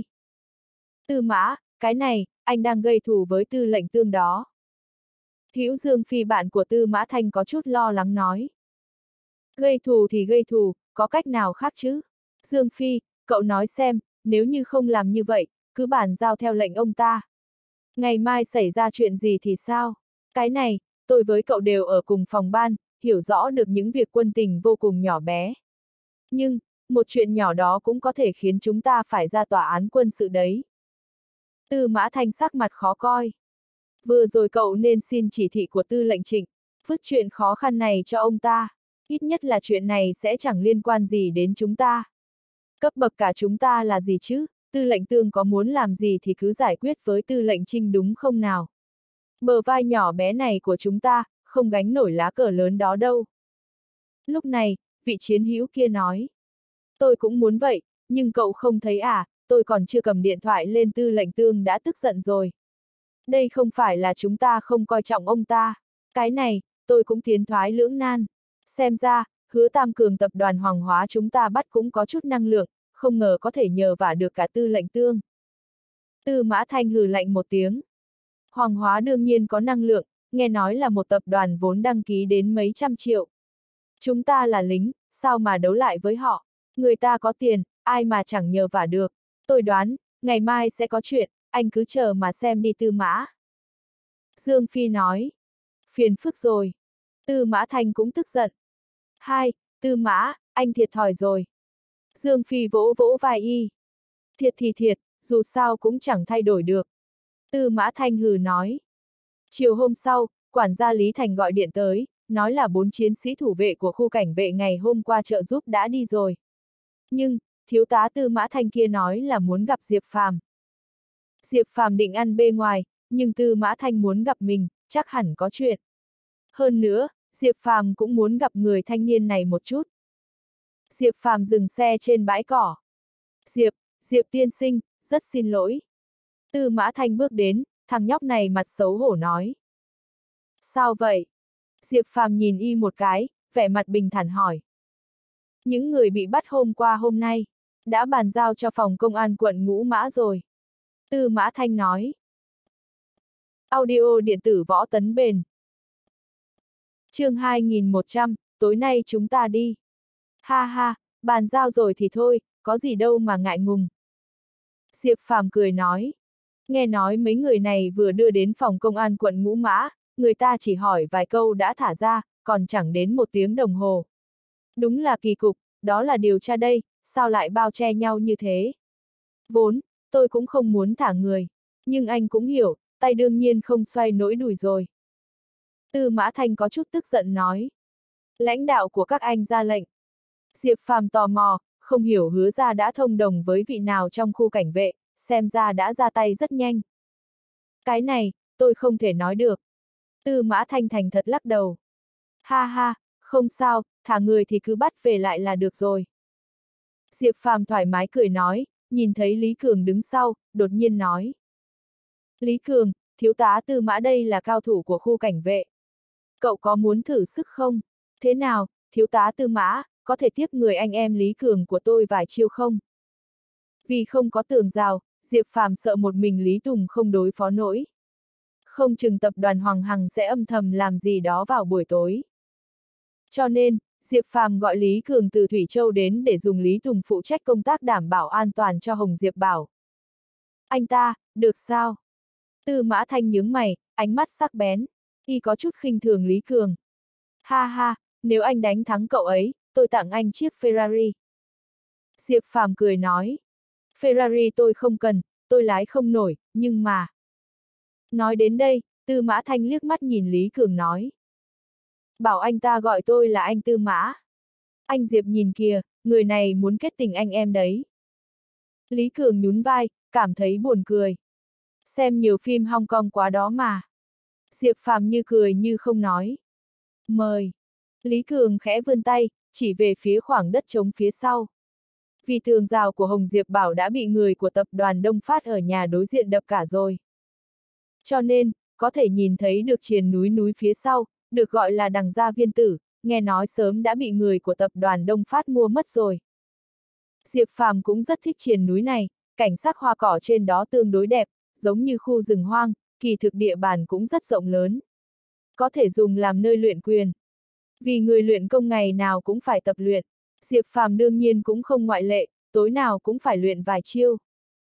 Tư Mã, cái này, anh đang gây thù với tư lệnh Tương đó. Hữu Dương Phi bạn của Tư Mã Thanh có chút lo lắng nói. Gây thù thì gây thù, có cách nào khác chứ? Dương Phi, cậu nói xem, nếu như không làm như vậy, cứ bàn giao theo lệnh ông ta. Ngày mai xảy ra chuyện gì thì sao? Cái này, tôi với cậu đều ở cùng phòng ban, hiểu rõ được những việc quân tình vô cùng nhỏ bé. Nhưng, một chuyện nhỏ đó cũng có thể khiến chúng ta phải ra tòa án quân sự đấy. Tư Mã Thanh sắc mặt khó coi. Vừa rồi cậu nên xin chỉ thị của tư lệnh Trịnh, vứt chuyện khó khăn này cho ông ta. Ít nhất là chuyện này sẽ chẳng liên quan gì đến chúng ta. Cấp bậc cả chúng ta là gì chứ, tư lệnh Tương có muốn làm gì thì cứ giải quyết với tư lệnh Trinh đúng không nào? Bờ vai nhỏ bé này của chúng ta, không gánh nổi lá cờ lớn đó đâu. Lúc này, vị chiến hữu kia nói. Tôi cũng muốn vậy, nhưng cậu không thấy à, tôi còn chưa cầm điện thoại lên tư lệnh Tương đã tức giận rồi. Đây không phải là chúng ta không coi trọng ông ta. Cái này, tôi cũng tiến thoái lưỡng nan. Xem ra, Hứa Tam Cường tập đoàn Hoàng Hóa chúng ta bắt cũng có chút năng lượng, không ngờ có thể nhờ vả được cả tư lệnh Tương. Tư Mã Thanh hừ lạnh một tiếng. Hoàng Hóa đương nhiên có năng lượng, nghe nói là một tập đoàn vốn đăng ký đến mấy trăm triệu. Chúng ta là lính, sao mà đấu lại với họ? Người ta có tiền, ai mà chẳng nhờ vả được. Tôi đoán, ngày mai sẽ có chuyện, anh cứ chờ mà xem đi Tư Mã. Dương Phi nói. Phiền phức rồi. Tư Mã Thanh cũng tức giận. Hai, Tư Mã, anh thiệt thòi rồi. Dương Phi vỗ vỗ vai y. Thiệt thì thiệt, dù sao cũng chẳng thay đổi được. Tư Mã Thanh hừ nói. Chiều hôm sau, quản gia Lý Thành gọi điện tới, nói là 4 chiến sĩ thủ vệ của khu cảnh vệ ngày hôm qua trợ giúp đã đi rồi. Nhưng, thiếu tá Tư Mã Thanh kia nói là muốn gặp Diệp Phàm. Diệp Phàm định ăn bê ngoài, nhưng Tư Mã Thanh muốn gặp mình, chắc hẳn có chuyện. Hơn nữa, Diệp Phàm cũng muốn gặp người thanh niên này một chút. Diệp Phàm dừng xe trên bãi cỏ. Diệp tiên sinh, rất xin lỗi. Tư Mã Thanh bước đến, thằng nhóc này mặt xấu hổ nói. Sao vậy? Diệp Phàm nhìn y một cái, vẻ mặt bình thản hỏi. Những người bị bắt hôm qua hôm nay, đã bàn giao cho phòng công an quận Ngũ Mã rồi. Tư Mã Thanh nói. Audio điện tử Võ Tấn Bền. Chương 2100, tối nay chúng ta đi. Ha ha, bàn giao rồi thì thôi, có gì đâu mà ngại ngùng. Diệp Phàm cười nói. Nghe nói mấy người này vừa đưa đến phòng công an quận Ngũ Mã, người ta chỉ hỏi vài câu đã thả ra, còn chẳng đến 1 tiếng đồng hồ. Đúng là kỳ cục, đó là điều tra đây, sao lại bao che nhau như thế? Vốn, tôi cũng không muốn thả người, nhưng anh cũng hiểu, tay đương nhiên không xoay nổi đùi rồi. Tư Mã Thanh có chút tức giận nói. Lãnh đạo của các anh ra lệnh. Diệp Phàm tò mò, không hiểu Hứa ra đã thông đồng với vị nào trong khu cảnh vệ, xem ra đã ra tay rất nhanh. Cái này, tôi không thể nói được. Tư Mã Thanh thành thật lắc đầu. Ha ha, không sao, thả người thì cứ bắt về lại là được rồi. Diệp Phàm thoải mái cười nói, nhìn thấy Lý Cường đứng sau, đột nhiên nói. Lý Cường, thiếu tá Tư Mã đây là cao thủ của khu cảnh vệ. Cậu có muốn thử sức không? Thế nào, thiếu tá Tư Mã, có thể tiếp người anh em Lý Cường của tôi vài chiêu không? Vì không có tường rào, Diệp Phàm sợ một mình Lý Tùng không đối phó nổi. Không chừng tập đoàn Hoàng Hằng sẽ âm thầm làm gì đó vào buổi tối. Cho nên, Diệp Phàm gọi Lý Cường từ Thủy Châu đến để dùng Lý Tùng phụ trách công tác đảm bảo an toàn cho Hồng Diệp Bảo. Anh ta, được sao? Tư Mã Thanh nhướng mày, ánh mắt sắc bén, y có chút khinh thường Lý Cường. Ha ha, nếu anh đánh thắng cậu ấy, tôi tặng anh chiếc Ferrari. Diệp Phàm cười nói. Ferrari tôi không cần, tôi lái không nổi, nhưng mà... Nói đến đây, Tư Mã Thanh liếc mắt nhìn Lý Cường nói. Bảo anh ta gọi tôi là anh Tư Mã. Anh Diệp nhìn kìa, người này muốn kết tình anh em đấy. Lý Cường nhún vai, cảm thấy buồn cười. Xem nhiều phim Hong Kong quá đó mà. Diệp Phàm như cười như không nói. Mời. Lý Cường khẽ vươn tay, chỉ về phía khoảng đất trống phía sau. Vì tường rào của Hồng Diệp Bảo đã bị người của tập đoàn Đông Phát ở nhà đối diện đập cả rồi. Cho nên, có thể nhìn thấy được triền núi phía sau, được gọi là Đằng Gia Viên Tử, nghe nói sớm đã bị người của tập đoàn Đông Phát mua mất rồi. Diệp Phàm cũng rất thích triền núi này, cảnh sắc hoa cỏ trên đó tương đối đẹp, giống như khu rừng hoang, kỳ thực địa bàn cũng rất rộng lớn. Có thể dùng làm nơi luyện quyền. Vì người luyện công ngày nào cũng phải tập luyện, Diệp Phàm đương nhiên cũng không ngoại lệ, tối nào cũng phải luyện vài chiêu.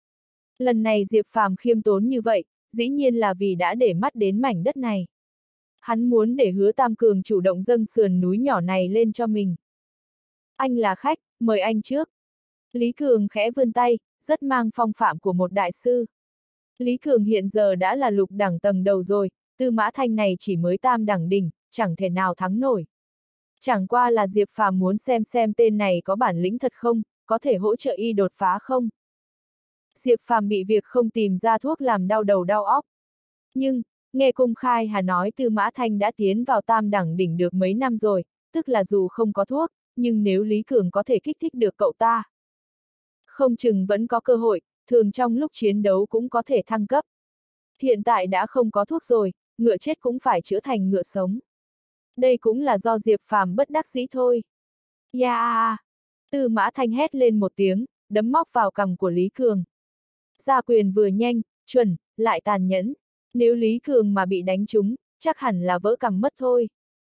Lần này Diệp Phàm khiêm tốn như vậy, dĩ nhiên là vì đã để mắt đến mảnh đất này. Hắn muốn để Hứa Tam Cường chủ động dâng sườn núi nhỏ này lên cho mình. Anh là khách, mời anh trước. Lý Cường khẽ vươn tay, rất mang phong phạm của một đại sư. Lý Cường hiện giờ đã là lục đẳng tầng đầu rồi, Tư Mã Thanh này chỉ mới tam đẳng đỉnh, chẳng thể nào thắng nổi. Chẳng qua là Diệp Phàm muốn xem tên này có bản lĩnh thật không, có thể hỗ trợ y đột phá không. Diệp Phàm bị việc không tìm ra thuốc làm đau đầu đau óc. Nhưng, nghe Cung Khai Hà nói Tư Mã Thanh đã tiến vào tam đẳng đỉnh được mấy năm rồi, tức là dù không có thuốc, nhưng nếu Lý Cường có thể kích thích được cậu ta, không chừng vẫn có cơ hội, thường trong lúc chiến đấu cũng có thể thăng cấp. Hiện tại đã không có thuốc rồi, ngựa chết cũng phải chữa thành ngựa sống. Đây cũng là do Diệp Phàm bất đắc dĩ thôi. Yeah! Tư Mã Thanh hét lên một tiếng, đấm móc vào cằm của Lý Cường. Ra quyền vừa nhanh, chuẩn, lại tàn nhẫn. Nếu Lý Cường mà bị đánh trúng, chắc hẳn là vỡ cằm mất thôi.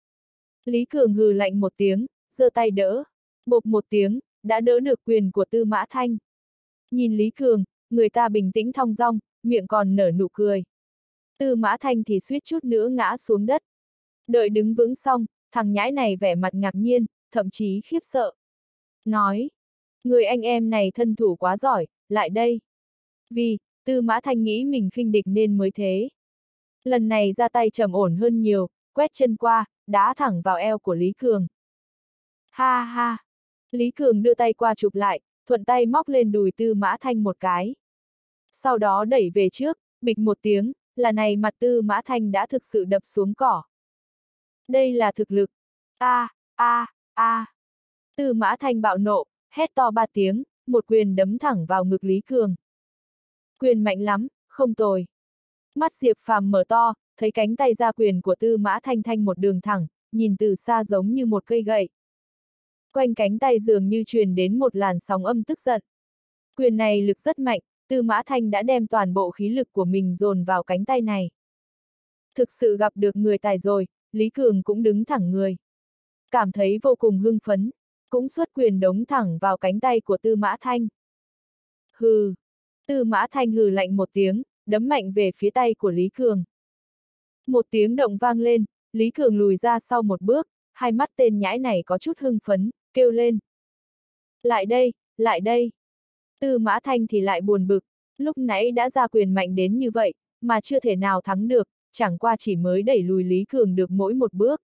Lý Cường hừ lạnh một tiếng, giơ tay đỡ. Bộp một tiếng, đã đỡ được quyền của Tư Mã Thanh. Nhìn Lý Cường, người ta bình tĩnh thong dong, miệng còn nở nụ cười. Tư Mã Thanh thì suýt chút nữa ngã xuống đất. Đợi đứng vững xong, thằng nhãi này vẻ mặt ngạc nhiên, thậm chí khiếp sợ. Nói, người anh em này thân thủ quá giỏi, lại đây. Vì, Tư Mã Thanh nghĩ mình khinh địch nên mới thế. Lần này ra tay trầm ổn hơn nhiều, quét chân qua, đá thẳng vào eo của Lý Cường. Ha ha! Lý Cường đưa tay qua chụp lại, thuận tay móc lên đùi Tư Mã Thanh một cái. Sau đó đẩy về trước, bịch một tiếng, là này mặt Tư Mã Thanh đã thực sự đập xuống cỏ. Đây là thực lực. Tư Mã Thanh bạo nộ, hét to 3 tiếng, một quyền đấm thẳng vào ngực Lý Cường. Quyền mạnh lắm, không tồi. Mắt Diệp Phàm mở to, thấy cánh tay ra quyền của Tư Mã Thanh một đường thẳng, nhìn từ xa giống như một cây gậy. Quanh cánh tay dường như truyền đến một làn sóng âm tức giận. Quyền này lực rất mạnh, Tư Mã Thanh đã đem toàn bộ khí lực của mình dồn vào cánh tay này. Thực sự gặp được người tài rồi, Lý Cường cũng đứng thẳng người. Cảm thấy vô cùng hưng phấn, cũng xuất quyền đống thẳng vào cánh tay của Tư Mã Thanh. Hừ! Tư Mã Thanh hừ lạnh một tiếng, đấm mạnh về phía tay của Lý Cường. Một tiếng động vang lên, Lý Cường lùi ra sau một bước, hai mắt tên nhãi này có chút hưng phấn, kêu lên. Lại đây, lại đây! Tư Mã Thanh thì lại buồn bực, lúc nãy đã ra quyền mạnh đến như vậy, mà chưa thể nào thắng được, chẳng qua chỉ mới đẩy lùi Lý Cường được mỗi một bước.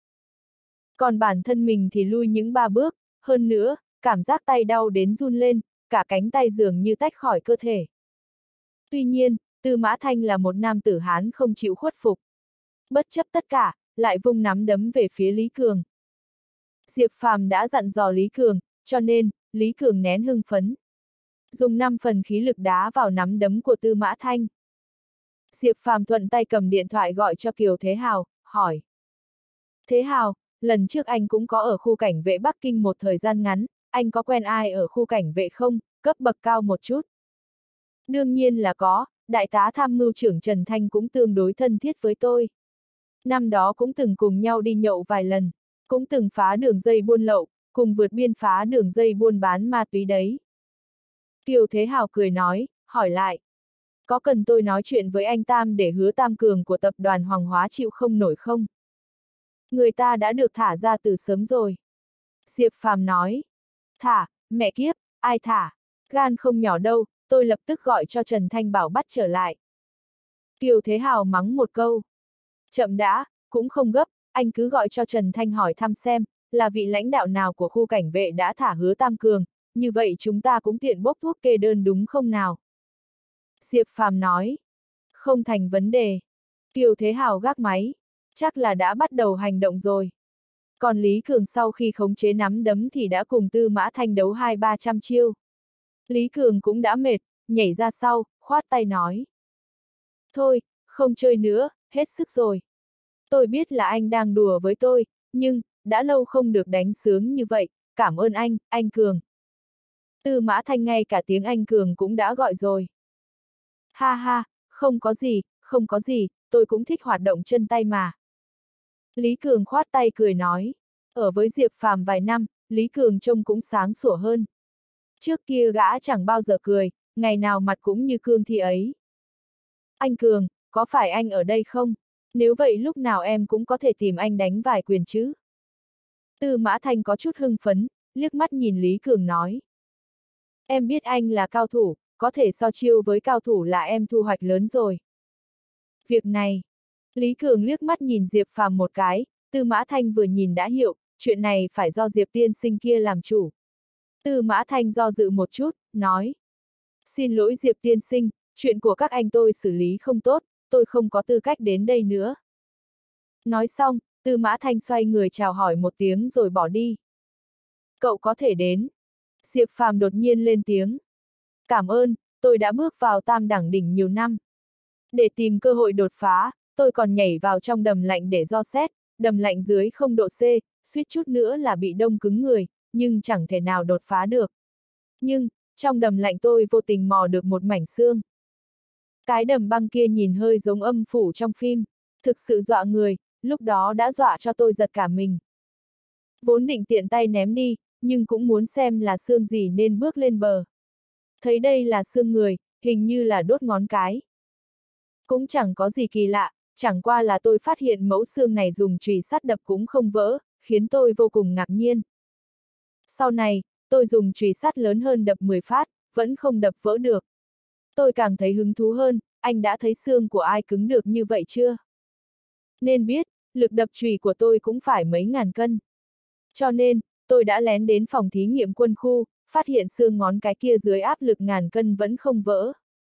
Còn bản thân mình thì lui những 3 bước, hơn nữa, cảm giác tay đau đến run lên, cả cánh tay dường như tách khỏi cơ thể. Tuy nhiên, Tư Mã Thanh là một nam tử Hán không chịu khuất phục. Bất chấp tất cả, lại vung nắm đấm về phía Lý Cường. Diệp Phàm đã dặn dò Lý Cường, cho nên, Lý Cường nén hưng phấn. Dùng 5 phần khí lực đá vào nắm đấm của Tư Mã Thanh. Diệp Phàm thuận tay cầm điện thoại gọi cho Kiều Thế Hào, hỏi. Thế Hào, lần trước anh cũng có ở khu cảnh vệ Bắc Kinh một thời gian ngắn, anh có quen ai ở khu cảnh vệ không, cấp bậc cao một chút? Đương nhiên là có, đại tá tham mưu trưởng Trần Thanh cũng tương đối thân thiết với tôi. Năm đó cũng từng cùng nhau đi nhậu vài lần, cũng từng phá đường dây buôn lậu, cùng vượt biên phá đường dây buôn bán ma túy đấy. Kiều Thế Hào cười nói, hỏi lại. Có cần tôi nói chuyện với anh Tam để hứa Tam Cường của tập đoàn Hoàng Hóa chịu không nổi không? Người ta đã được thả ra từ sớm rồi. Diệp Phàm nói. Thả, mẹ kiếp, ai thả? Gan không nhỏ đâu, tôi lập tức gọi cho Trần Thanh bảo bắt trở lại. Kiều Thế Hào mắng một câu. Chậm đã, cũng không gấp, anh cứ gọi cho Trần Thanh hỏi thăm xem, là vị lãnh đạo nào của khu cảnh vệ đã thả hứa Tam Cường, như vậy chúng ta cũng tiện bốc thuốc kê đơn đúng không nào? Diệp Phàm nói. Không thành vấn đề. Kiều Thế Hào gác máy. Chắc là đã bắt đầu hành động rồi. Còn Lý Cường sau khi khống chế nắm đấm thì đã cùng Tư Mã Thanh đấu 200-300 chiêu. Lý Cường cũng đã mệt, nhảy ra sau, khoát tay nói. Thôi, không chơi nữa, hết sức rồi. Tôi biết là anh đang đùa với tôi, nhưng, đã lâu không được đánh sướng như vậy, cảm ơn anh Cường. Tư Mã Thanh ngay cả tiếng anh Cường cũng đã gọi rồi. Ha ha, không có gì, tôi cũng thích hoạt động chân tay mà. Lý Cường khoát tay cười nói. Ở với Diệp Phàm vài năm, Lý Cường trông cũng sáng sủa hơn. Trước kia gã chẳng bao giờ cười, ngày nào mặt cũng như cương thi ấy. Anh Cường, có phải anh ở đây không? Nếu vậy lúc nào em cũng có thể tìm anh đánh vài quyền chứ? Tư Mã Thanh có chút hưng phấn, liếc mắt nhìn Lý Cường nói. Em biết anh là cao thủ, có thể so chiêu với cao thủ là em thu hoạch lớn rồi. Việc này, Lý Cường liếc mắt nhìn Diệp Phàm một cái, Tư Mã Thanh vừa nhìn đã hiểu, chuyện này phải do Diệp tiên sinh kia làm chủ. Tư Mã Thanh do dự một chút, nói. Xin lỗi Diệp tiên sinh, chuyện của các anh tôi xử lý không tốt, tôi không có tư cách đến đây nữa. Nói xong, Tư Mã Thanh xoay người chào hỏi một tiếng rồi bỏ đi. Cậu có thể đến. Diệp Phàm đột nhiên lên tiếng. Cảm ơn, tôi đã bước vào tam đẳng đỉnh nhiều năm. Để tìm cơ hội đột phá, tôi còn nhảy vào trong đầm lạnh để dò xét, đầm lạnh dưới 0 độ C, suýt chút nữa là bị đông cứng người, nhưng chẳng thể nào đột phá được. Nhưng, trong đầm lạnh tôi vô tình mò được một mảnh xương. Cái đầm băng kia nhìn hơi giống âm phủ trong phim, thực sự dọa người, lúc đó đã dọa cho tôi giật cả mình. Vốn định tiện tay ném đi, nhưng cũng muốn xem là xương gì nên bước lên bờ. Thấy đây là xương người, hình như là đốt ngón cái. Cũng chẳng có gì kỳ lạ, chẳng qua là tôi phát hiện mẫu xương này dùng chùy sắt đập cũng không vỡ, khiến tôi vô cùng ngạc nhiên. Sau này, tôi dùng chùy sắt lớn hơn đập 10 phát, vẫn không đập vỡ được. Tôi càng thấy hứng thú hơn, anh đã thấy xương của ai cứng được như vậy chưa? Nên biết, lực đập chùy của tôi cũng phải mấy ngàn cân. Cho nên, tôi đã lén đến phòng thí nghiệm quân khu, phát hiện xương ngón cái kia dưới áp lực ngàn cân vẫn không vỡ.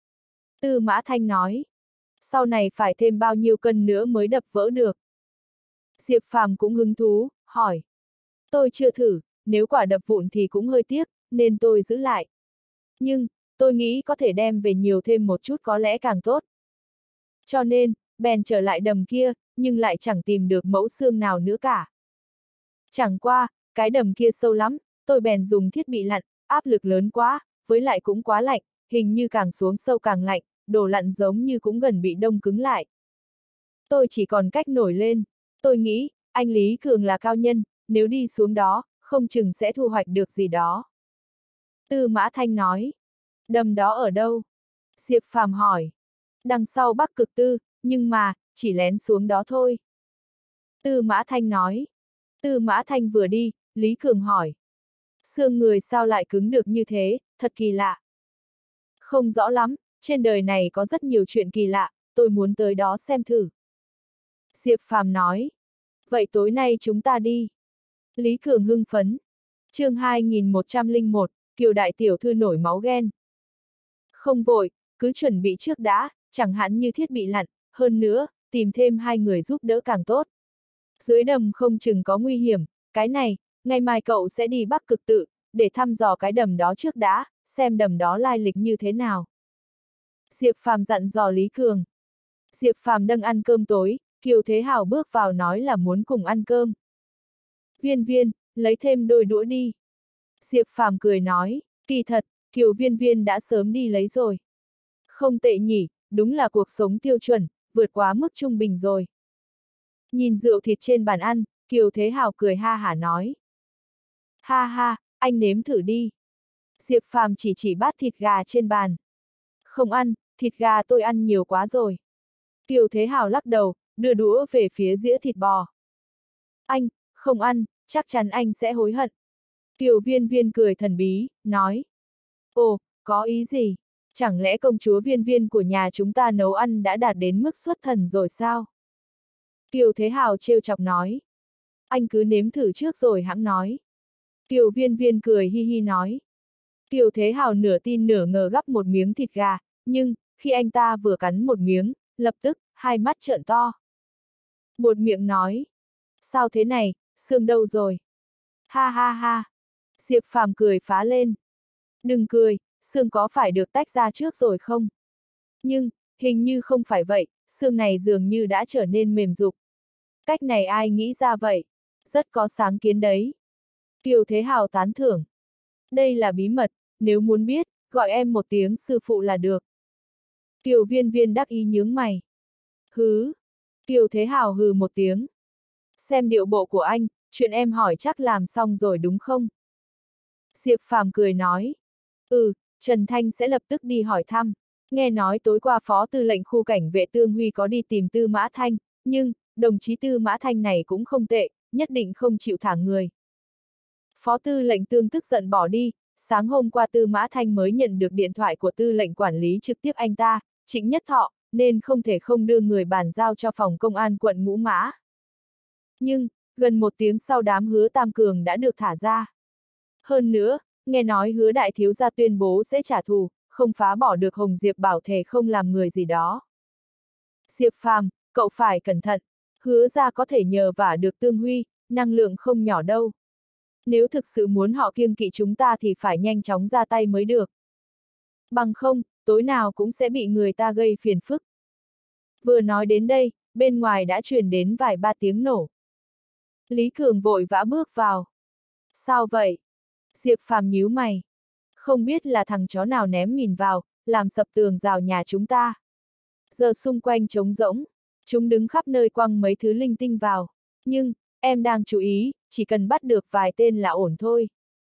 Tư Mã Thanh nói. Sau này phải thêm bao nhiêu cân nữa mới đập vỡ được? Diệp Phàm cũng hứng thú, hỏi. Tôi chưa thử, nếu quả đập vụn thì cũng hơi tiếc, nên tôi giữ lại. Nhưng, tôi nghĩ có thể đem về nhiều thêm một chút có lẽ càng tốt. Cho nên, bèn trở lại đầm kia, nhưng lại chẳng tìm được mẫu xương nào nữa cả. Chẳng qua, cái đầm kia sâu lắm, tôi bèn dùng thiết bị lặn, áp lực lớn quá, với lại cũng quá lạnh, hình như càng xuống sâu càng lạnh, đồ lặn giống như cũng gần bị đông cứng lại. Tôi chỉ còn cách nổi lên, tôi nghĩ, anh Lý Cường là cao nhân, nếu đi xuống đó, không chừng sẽ thu hoạch được gì đó. Tư Mã Thanh nói, đầm đó ở đâu? Diệp Phàm hỏi, đằng sau Bắc Cực Tư, nhưng mà, chỉ lén xuống đó thôi. Tư Mã Thanh nói, Tư Mã Thanh vừa đi, Lý Cường hỏi, xương người sao lại cứng được như thế, thật kỳ lạ. Không rõ lắm, trên đời này có rất nhiều chuyện kỳ lạ, tôi muốn tới đó xem thử. Diệp Phàm nói, vậy tối nay chúng ta đi. Lý Cường hưng phấn. Chương 2101, Kiều đại tiểu thư nổi máu ghen. Không vội, cứ chuẩn bị trước đã, chẳng hạn như thiết bị lặn, hơn nữa, tìm thêm 2 người giúp đỡ càng tốt. Dưới đầm không chừng có nguy hiểm, cái này, ngày mai cậu sẽ đi Bắc Cực Tự, để thăm dò cái đầm đó trước đã, xem đầm đó lai lịch như thế nào. Diệp Phàm dặn dò Lý Cường. Diệp Phàm đang ăn cơm tối, Kiều Thế Hào bước vào nói là muốn cùng ăn cơm. Viên Viên, lấy thêm đôi đũa đi. Diệp Phàm cười nói, kỳ thật, Kiều Viên Viên đã sớm đi lấy rồi. Không tệ nhỉ, đúng là cuộc sống tiêu chuẩn, vượt quá mức trung bình rồi. Nhìn rượu thịt trên bàn ăn, Kiều Thế Hào cười ha hả nói. Ha ha, anh nếm thử đi. Diệp Phàm chỉ bát thịt gà trên bàn. Không ăn, thịt gà tôi ăn nhiều quá rồi. Kiều Thế Hào lắc đầu, đưa đũa về phía dĩa thịt bò. Anh, không ăn, chắc chắn anh sẽ hối hận. Kiều Viên Viên cười thần bí, nói. Ồ, có ý gì? Chẳng lẽ công chúa Viên Viên của nhà chúng ta nấu ăn đã đạt đến mức xuất thần rồi sao? Kiều Thế Hào trêu chọc nói. Anh cứ nếm thử trước rồi hẵng nói. Kiều Viên Viên cười hi hi nói. Kiều Thế Hào nửa tin nửa ngờ gắp một miếng thịt gà, nhưng, khi anh ta vừa cắn một miếng, lập tức, hai mắt trợn to. Buột miệng nói. Sao thế này, xương đâu rồi? Ha ha ha. Diệp Phàm cười phá lên. Đừng cười, xương có phải được tách ra trước rồi không? Nhưng, hình như không phải vậy, xương này dường như đã trở nên mềm rục. Cách này ai nghĩ ra vậy? Rất có sáng kiến đấy. Kiều Thế Hào tán thưởng. Đây là bí mật, nếu muốn biết, gọi em một tiếng sư phụ là được. Kiều Viên Viên đắc ý nhướng mày. Hứ. Kiều Thế Hào hừ một tiếng. Xem điệu bộ của anh, chuyện em hỏi chắc làm xong rồi đúng không? Diệp Phàm cười nói. Trần Thanh sẽ lập tức đi hỏi thăm. Nghe nói tối qua phó tư lệnh khu cảnh vệ Tương Huy có đi tìm Tư Mã Thanh, nhưng, đồng chí Tư Mã Thanh này cũng không tệ, nhất định không chịu thả người. Phó tư lệnh Tương tức giận bỏ đi, sáng hôm qua Tư Mã Thanh mới nhận được điện thoại của tư lệnh quản lý trực tiếp anh ta, Trịnh Nhất Thọ, nên không thể không đưa người bàn giao cho phòng công an quận Ngũ Mã. Nhưng, gần 1 tiếng sau đám Hứa Tam Cường đã được thả ra. Hơn nữa, nghe nói Hứa đại thiếu gia tuyên bố sẽ trả thù, không phá bỏ được Hồng Diệp bảo thể không làm người gì đó. Diệp Phàm, cậu phải cẩn thận, Hứa ra có thể nhờ vả được Tương Huy, năng lượng không nhỏ đâu. Nếu thực sự muốn họ kiêng kỵ chúng ta thì phải nhanh chóng ra tay mới được. Bằng không, tối nào cũng sẽ bị người ta gây phiền phức. Vừa nói đến đây, bên ngoài đã truyền đến vài ba tiếng nổ. Lý Cường vội vã bước vào. Sao vậy? Diệp Phàm nhíu mày. Không biết là thằng chó nào ném mìn vào, làm sập tường rào nhà chúng ta. Giờ xung quanh trống rỗng, chúng đứng khắp nơi quăng mấy thứ linh tinh vào. Nhưng, em đang chú ý, chỉ cần bắt được vài tên là ổn thôi.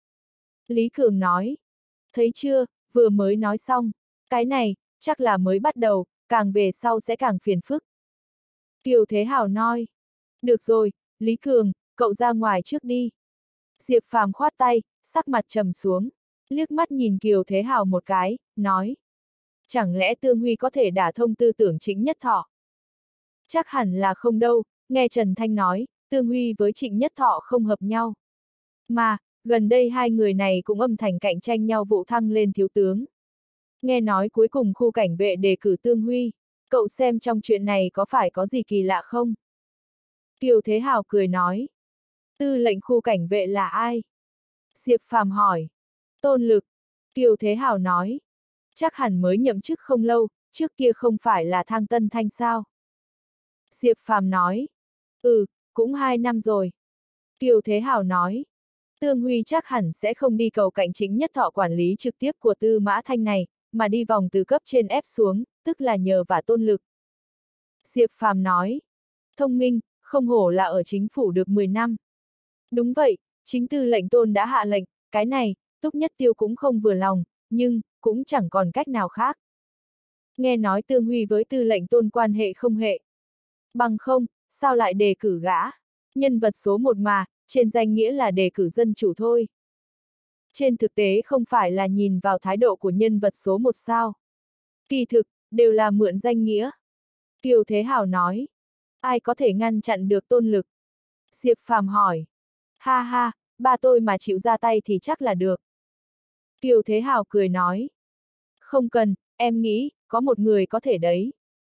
Lý Cường nói. Thấy chưa, vừa mới nói xong. Cái này, chắc là mới bắt đầu, càng về sau sẽ càng phiền phức. Kiều Thế Hào nói. Được rồi, Lý Cường, cậu ra ngoài trước đi. Diệp Phàm khoát tay, sắc mặt trầm xuống, liếc mắt nhìn Kiều Thế Hào một cái, nói. Chẳng lẽ Tương Huy có thể đả thông tư tưởng Trịnh Nhất Thọ? Chắc hẳn là không đâu, nghe Trần Thanh nói, Tương Huy với Trịnh Nhất Thọ không hợp nhau. Mà, gần đây hai người này cũng âm thầm cạnh tranh nhau vụ thăng lên thiếu tướng. Nghe nói cuối cùng khu cảnh vệ đề cử Tương Huy, cậu xem trong chuyện này có phải có gì kỳ lạ không? Kiều Thế Hào cười nói. Tư lệnh khu cảnh vệ là ai? Diệp Phàm hỏi. Tôn Lực. Kiều Thế Hào nói. Chắc hẳn mới nhậm chức không lâu, trước kia không phải là Thang Tân Thanh sao? Diệp Phàm nói. Cũng 2 năm rồi. Kiều Thế Hào nói. Tương Huy chắc hẳn sẽ không đi cầu cạnh Trịnh Nhất Thọ quản lý trực tiếp của Tư Mã Thanh này, mà đi vòng từ cấp trên ép xuống, tức là nhờ vả Tôn Lực. Diệp Phàm nói. Thông minh, không hổ là ở chính phủ được 10 năm. Đúng vậy, chính tư lệnh Tôn đã hạ lệnh, cái này, Túc Nhất Tiêu cũng không vừa lòng, nhưng, cũng chẳng còn cách nào khác. Nghe nói Tương Huy với tư lệnh Tôn quan hệ không hệ. Bằng không, sao lại đề cử gã? Nhân vật số 1 mà, trên danh nghĩa là đề cử dân chủ thôi. Trên thực tế không phải là nhìn vào thái độ của nhân vật số 1 sao. Kỳ thực, đều là mượn danh nghĩa. Kiều Thế Hào nói. Ai có thể ngăn chặn được Tôn Lực? Diệp Phàm hỏi. Ha ha, ba tôi mà chịu ra tay thì chắc là được. Kiều Thế Hào cười nói. Không cần, em nghĩ, có một người có thể đấy.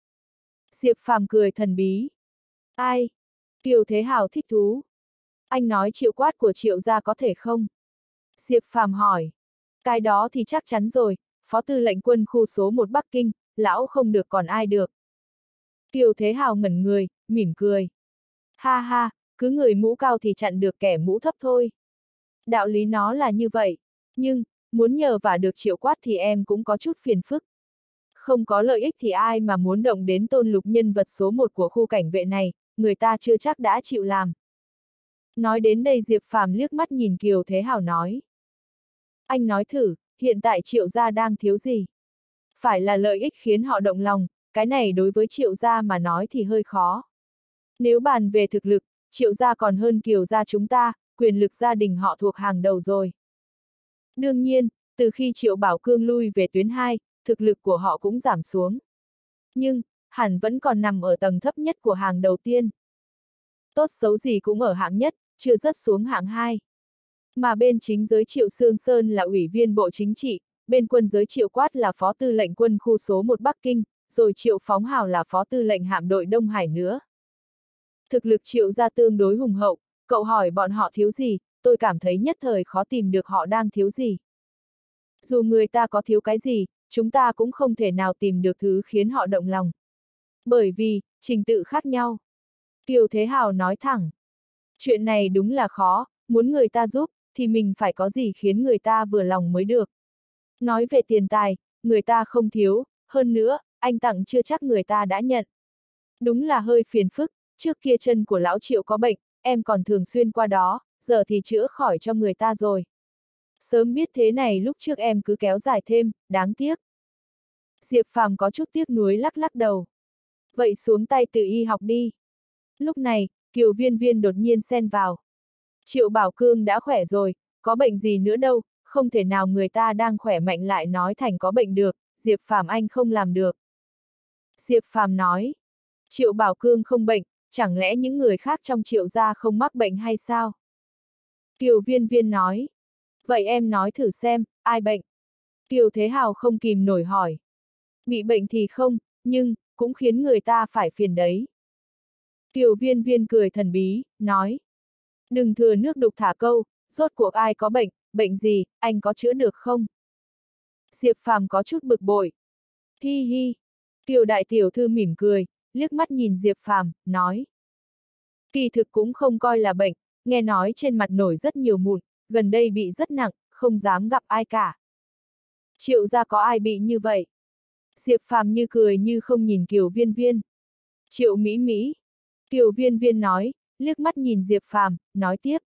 Diệp Phàm cười thần bí. Ai? Kiều Thế Hào thích thú. Anh nói Triệu Quát của Triệu gia có thể không? Diệp Phàm hỏi. Cái đó thì chắc chắn rồi, phó tư lệnh quân khu số 1 Bắc Kinh, lão không được còn ai được. Kiều Thế Hào ngẩn người, mỉm cười. Ha ha, cứ người mũ cao thì chặn được kẻ mũ thấp thôi. Đạo lý nó là như vậy, nhưng, muốn nhờ vả được Triệu Quát thì em cũng có chút phiền phức. Không có lợi ích thì ai mà muốn động đến Tôn Lục nhân vật số 1 của khu cảnh vệ này, người ta chưa chắc đã chịu làm. Nói đến đây Diệp Phàm liếc mắt nhìn Kiều Thế Hào nói. Anh nói thử, hiện tại Triệu gia đang thiếu gì? Phải là lợi ích khiến họ động lòng, cái này đối với Triệu gia mà nói thì hơi khó. Nếu bàn về thực lực, Triệu gia còn hơn Kiều gia chúng ta, quyền lực gia đình họ thuộc hàng đầu rồi. Đương nhiên, từ khi Triệu Bảo Cương lui về tuyến 2, thực lực của họ cũng giảm xuống. Nhưng, hẳn vẫn còn nằm ở tầng thấp nhất của hàng đầu tiên. Tốt xấu gì cũng ở hạng nhất, chưa rớt xuống hạng 2. Mà bên chính giới Triệu Sương Sơn là ủy viên Bộ Chính trị, bên quân giới Triệu Quát là phó tư lệnh quân khu số 1 Bắc Kinh, rồi Triệu Phóng Hào là phó tư lệnh hạm đội Đông Hải nữa. Thực lực Triệu gia tương đối hùng hậu, cậu hỏi bọn họ thiếu gì, tôi cảm thấy nhất thời khó tìm được họ đang thiếu gì. Dù người ta có thiếu cái gì, chúng ta cũng không thể nào tìm được thứ khiến họ động lòng. Bởi vì, trình tự khác nhau. Kiều Thế Hào nói thẳng. Chuyện này đúng là khó, muốn người ta giúp, thì mình phải có gì khiến người ta vừa lòng mới được. Nói về tiền tài, người ta không thiếu, hơn nữa, anh tặng chưa chắc người ta đã nhận. Đúng là hơi phiền phức, trước kia chân của lão Triệu có bệnh, em còn thường xuyên qua đó, giờ thì chữa khỏi cho người ta rồi. Sớm biết thế này lúc trước em cứ kéo dài thêm, đáng tiếc. Diệp Phàm có chút tiếc nuối lắc lắc đầu. Vậy xuống tay tự y học đi. Lúc này, Kiều Viên Viên đột nhiên xen vào. Triệu Bảo Cương đã khỏe rồi, có bệnh gì nữa đâu, không thể nào người ta đang khỏe mạnh lại nói thành có bệnh được, Diệp Phàm anh không làm được. Diệp Phàm nói, Triệu Bảo Cương không bệnh, chẳng lẽ những người khác trong Triệu gia không mắc bệnh hay sao? Kiều Viên Viên nói, vậy em nói thử xem, ai bệnh? Kiều Thế Hào không kìm nổi hỏi. Bị bệnh thì không, nhưng, cũng khiến người ta phải phiền đấy. Kiều Viên Viên cười thần bí, nói. Đừng thừa nước đục thả câu, rốt cuộc ai có bệnh, bệnh gì, anh có chữa được không? Diệp Phàm có chút bực bội. Hi hi. Kiều đại tiểu thư mỉm cười, liếc mắt nhìn Diệp Phàm, nói. Kỳ thực cũng không coi là bệnh, nghe nói trên mặt nổi rất nhiều mụn, gần đây bị rất nặng, không dám gặp ai cả. Triệu gia có ai bị như vậy? Diệp Phàm như cười như không nhìn Kiều Viên Viên. Triệu Mỹ Mỹ. Kiều Viên Viên nói, liếc mắt nhìn Diệp Phàm, nói tiếp.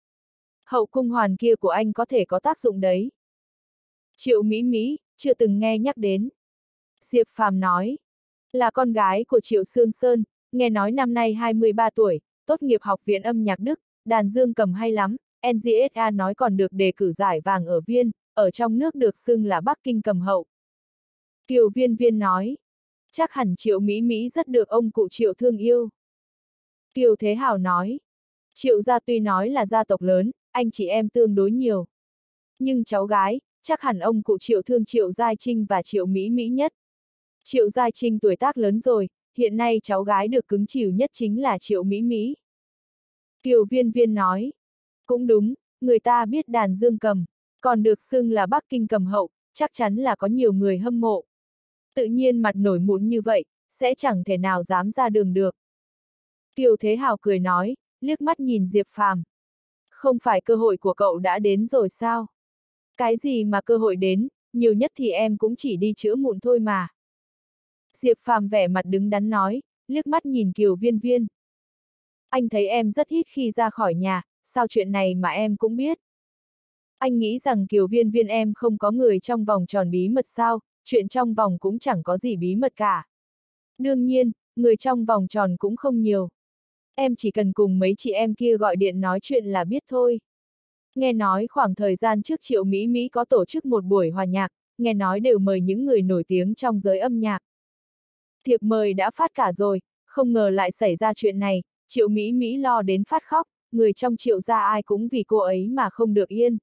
Hậu cung hoàn kia của anh có thể có tác dụng đấy. Triệu Mỹ Mỹ, chưa từng nghe nhắc đến. Diệp Phàm nói, là con gái của Triệu Sương Sơn, nghe nói năm nay 23 tuổi, tốt nghiệp học viện âm nhạc Đức, đàn dương cầm hay lắm, NGSA nói còn được đề cử giải vàng ở Viên, ở trong nước được xưng là Bắc Kinh cầm hậu. Kiều Viên Viên nói, chắc hẳn Triệu Mỹ Mỹ rất được ông cụ Triệu thương yêu. Kiều Thế Hào nói, Triệu gia tuy nói là gia tộc lớn, anh chị em tương đối nhiều. Nhưng cháu gái, chắc hẳn ông cụ Triệu thương Triệu Giai Trinh và Triệu Mỹ Mỹ nhất. Triệu Giai Trinh tuổi tác lớn rồi, hiện nay cháu gái được cứng chiều nhất chính là Triệu Mỹ Mỹ. Kiều Viên Viên nói, cũng đúng, người ta biết đàn dương cầm, còn được xưng là Bắc Kinh cầm hậu, chắc chắn là có nhiều người hâm mộ. Tự nhiên mặt nổi mụn như vậy, sẽ chẳng thể nào dám ra đường được. Kiều Thế Hào cười nói, liếc mắt nhìn Diệp Phàm. Không phải cơ hội của cậu đã đến rồi sao? Cái gì mà cơ hội đến, nhiều nhất thì em cũng chỉ đi chữa mụn thôi mà. Diệp Phàm vẻ mặt đứng đắn nói, liếc mắt nhìn Kiều Viên Viên. Anh thấy em rất ít khi ra khỏi nhà, sao chuyện này mà em cũng biết? Anh nghĩ rằng Kiều Viên Viên em không có người trong vòng tròn bí mật sao, chuyện trong vòng cũng chẳng có gì bí mật cả. Đương nhiên, người trong vòng tròn cũng không nhiều. Em chỉ cần cùng mấy chị em kia gọi điện nói chuyện là biết thôi. Nghe nói khoảng thời gian trước Triệu Mỹ Mỹ có tổ chức một buổi hòa nhạc, nghe nói đều mời những người nổi tiếng trong giới âm nhạc. Thiệp mời đã phát cả rồi, không ngờ lại xảy ra chuyện này, Triệu Mỹ Mỹ lo đến phát khóc, người trong Triệu gia ai cũng vì cô ấy mà không được yên.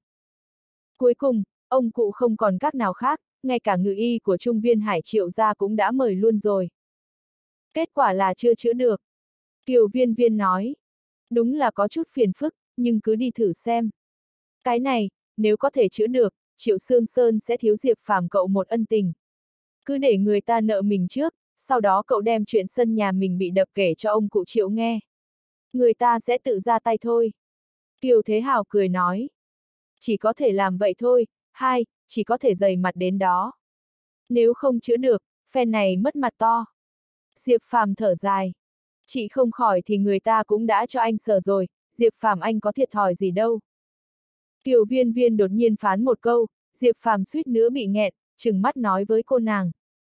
Cuối cùng, ông cụ không còn cách nào khác, ngay cả ngự y của Trung Viên Hải Triệu gia cũng đã mời luôn rồi. Kết quả là chưa chữa được. Kiều Viên Viên nói, đúng là có chút phiền phức, nhưng cứ đi thử xem. Cái này, nếu có thể chữa được, Triệu Sương Sơn sẽ thiếu Diệp Phàm cậu một ân tình. Cứ để người ta nợ mình trước, sau đó cậu đem chuyện sân nhà mình bị đập kể cho ông cụ Triệu nghe. Người ta sẽ tự ra tay thôi. Kiều Thế Hào cười nói. Chỉ có thể làm vậy thôi, chỉ có thể dày mặt đến đó. Nếu không chữa được, phen này mất mặt to. Diệp Phàm thở dài. Chị không khỏi thì người ta cũng đã cho anh sờ rồi, Diệp Phàm anh có thiệt thòi gì đâu. Kiều Viên Viên đột nhiên phán một câu, Diệp Phàm suýt nữa bị nghẹn, trừng mắt nói với cô nàng.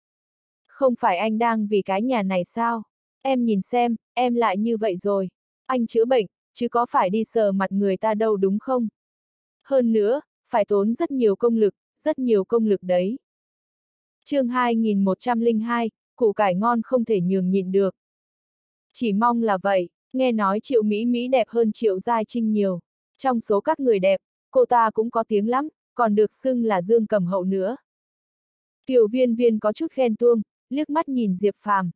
Không phải anh đang vì cái nhà này sao? Em nhìn xem, em lại như vậy rồi. Anh chữa bệnh, chứ có phải đi sờ mặt người ta đâu đúng không? Hơn nữa, phải tốn rất nhiều công lực đấy. Chương 2102, củ cải ngon không thể nhường nhịn được. Chỉ mong là vậy, nghe nói Triệu Mỹ Mỹ đẹp hơn Triệu Giai Trinh nhiều. Trong số các người đẹp, cô ta cũng có tiếng lắm, còn được xưng là Dương Cầm Hậu nữa. Kiều Viên Viên có chút ghen tuông, liếc mắt nhìn Diệp Phàm.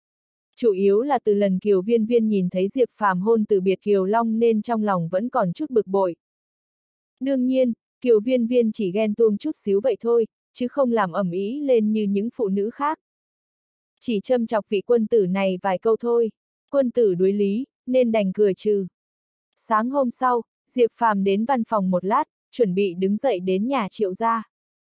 Chủ yếu là từ lần Kiều Viên Viên nhìn thấy Diệp Phàm hôn từ biệt Kiều Long nên trong lòng vẫn còn chút bực bội. Đương nhiên, Kiều Viên Viên chỉ ghen tuông chút xíu vậy thôi, chứ không làm ầm ĩ lên như những phụ nữ khác. Chỉ châm chọc vị quân tử này vài câu thôi, quân tử đối lý, nên đành cười trừ. Sáng hôm sau, Diệp Phàm đến văn phòng một lát, chuẩn bị đứng dậy đến nhà Triệu gia.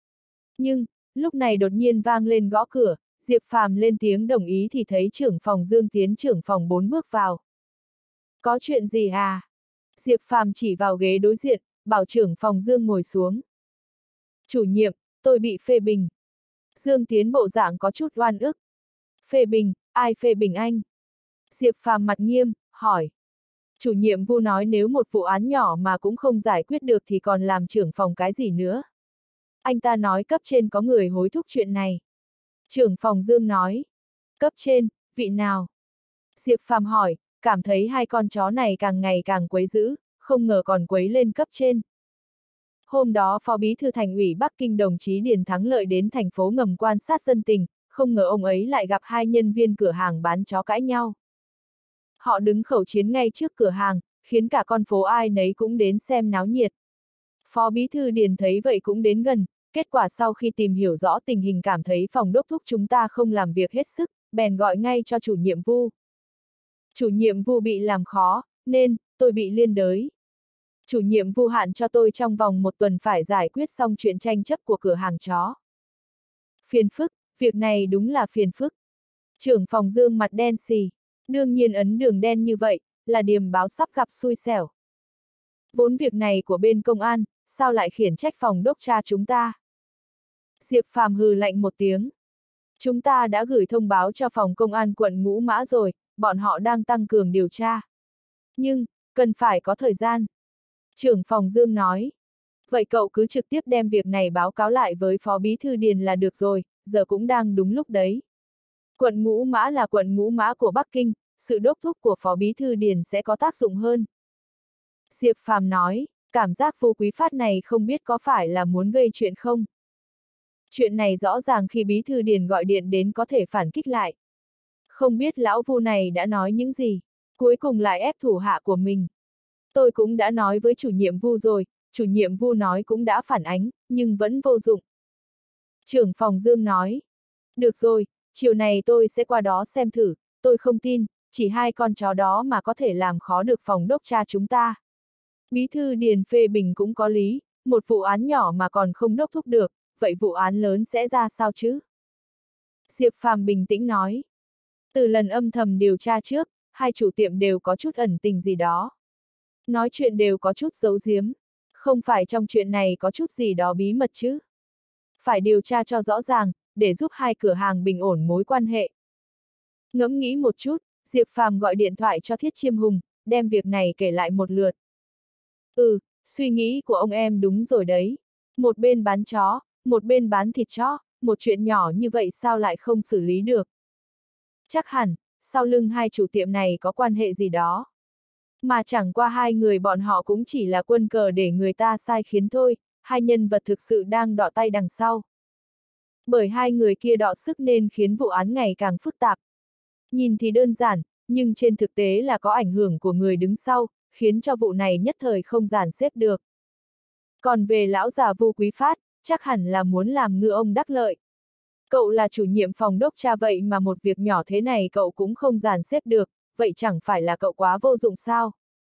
Nhưng, lúc này đột nhiên vang lên gõ cửa, Diệp Phàm lên tiếng đồng ý thì thấy trưởng phòng Dương Tiến trưởng phòng 4 bước vào. Có chuyện gì à? Diệp Phàm chỉ vào ghế đối diện, bảo trưởng phòng Dương ngồi xuống. Chủ nhiệm, tôi bị phê bình. Dương Tiến bộ dạng có chút oan ức. Phê bình, ai phê bình anh? Diệp Phàm mặt nghiêm, hỏi. Chủ nhiệm Vu nói nếu một vụ án nhỏ mà cũng không giải quyết được thì còn làm trưởng phòng cái gì nữa. Anh ta nói cấp trên có người hối thúc chuyện này. Trưởng phòng Dương nói. Cấp trên, vị nào? Diệp Phàm hỏi, cảm thấy hai con chó này càng ngày càng quấy dữ, không ngờ còn quấy lên cấp trên. Hôm đó Phó Bí thư Thành ủy Bắc Kinh đồng chí Điền Thắng Lợi đến thành phố ngầm quan sát dân tình, không ngờ ông ấy lại gặp hai nhân viên cửa hàng bán chó cãi nhau. Họ đứng khẩu chiến ngay trước cửa hàng, khiến cả con phố ai nấy cũng đến xem náo nhiệt. Phó Bí thư Điền thấy vậy cũng đến gần, kết quả sau khi tìm hiểu rõ tình hình cảm thấy phòng đốc thúc chúng ta không làm việc hết sức, bèn gọi ngay cho chủ nhiệm Vu. Chủ nhiệm Vu bị làm khó, nên, tôi bị liên đới. Chủ nhiệm Vu hạn cho tôi trong vòng 1 tuần phải giải quyết xong chuyện tranh chấp của cửa hàng chó. Phiền phức, việc này đúng là phiền phức. Trưởng phòng Dương mặt đen xì, đương nhiên ấn đường đen như vậy, là điềm báo sắp gặp xui xẻo. Vốn việc này của bên công an, sao lại khiển trách phòng đốc tra chúng ta? Diệp Phàm hừ lạnh một tiếng. Chúng ta đã gửi thông báo cho phòng công an quận Ngũ Mã rồi, bọn họ đang tăng cường điều tra. Nhưng, cần phải có thời gian. Trưởng phòng Dương nói. Vậy cậu cứ trực tiếp đem việc này báo cáo lại với Phó Bí thư Điền là được rồi, giờ cũng đang đúng lúc đấy. Quận Ngũ Mã là quận Ngũ Mã của Bắc Kinh, sự đốc thúc của Phó Bí thư Điền sẽ có tác dụng hơn. Diệp Phàm nói, cảm giác Vu Quý Phát này không biết có phải là muốn gây chuyện không? Chuyện này rõ ràng khi Bí thư Điền gọi điện đến có thể phản kích lại. Không biết lão Vu này đã nói những gì, cuối cùng lại ép thủ hạ của mình. Tôi cũng đã nói với chủ nhiệm Vu rồi, chủ nhiệm Vu nói cũng đã phản ánh, nhưng vẫn vô dụng. Trưởng phòng Dương nói, được rồi, chiều này tôi sẽ qua đó xem thử, tôi không tin, chỉ hai con chó đó mà có thể làm khó được phòng đốc tra chúng ta. Bí thư Điền phê bình cũng có lý, một vụ án nhỏ mà còn không đốc thúc được, vậy vụ án lớn sẽ ra sao chứ? Diệp Phàm bình tĩnh nói. Từ lần âm thầm điều tra trước, hai chủ tiệm đều có chút ẩn tình gì đó. Nói chuyện đều có chút giấu giếm. Không phải trong chuyện này có chút gì đó bí mật chứ? Phải điều tra cho rõ ràng, để giúp hai cửa hàng bình ổn mối quan hệ. Ngẫm nghĩ một chút, Diệp Phàm gọi điện thoại cho Thiết Chiêm Hùng, đem việc này kể lại một lượt. Suy nghĩ của ông em đúng rồi đấy. Một bên bán chó, một bên bán thịt chó, một chuyện nhỏ như vậy sao lại không xử lý được? Chắc hẳn, sau lưng hai chủ tiệm này có quan hệ gì đó. Mà chẳng qua hai người bọn họ cũng chỉ là quân cờ để người ta sai khiến thôi, hai nhân vật thực sự đang đọ tay đằng sau. Bởi hai người kia đọ sức nên khiến vụ án ngày càng phức tạp. Nhìn thì đơn giản, nhưng trên thực tế là có ảnh hưởng của người đứng sau, khiến cho vụ này nhất thời không dàn xếp được. Còn về lão già Vu Quý Phát, chắc hẳn là muốn làm ngư ông đắc lợi. Cậu là chủ nhiệm phòng đốc tra vậy mà một việc nhỏ thế này cậu cũng không dàn xếp được, vậy chẳng phải là cậu quá vô dụng sao?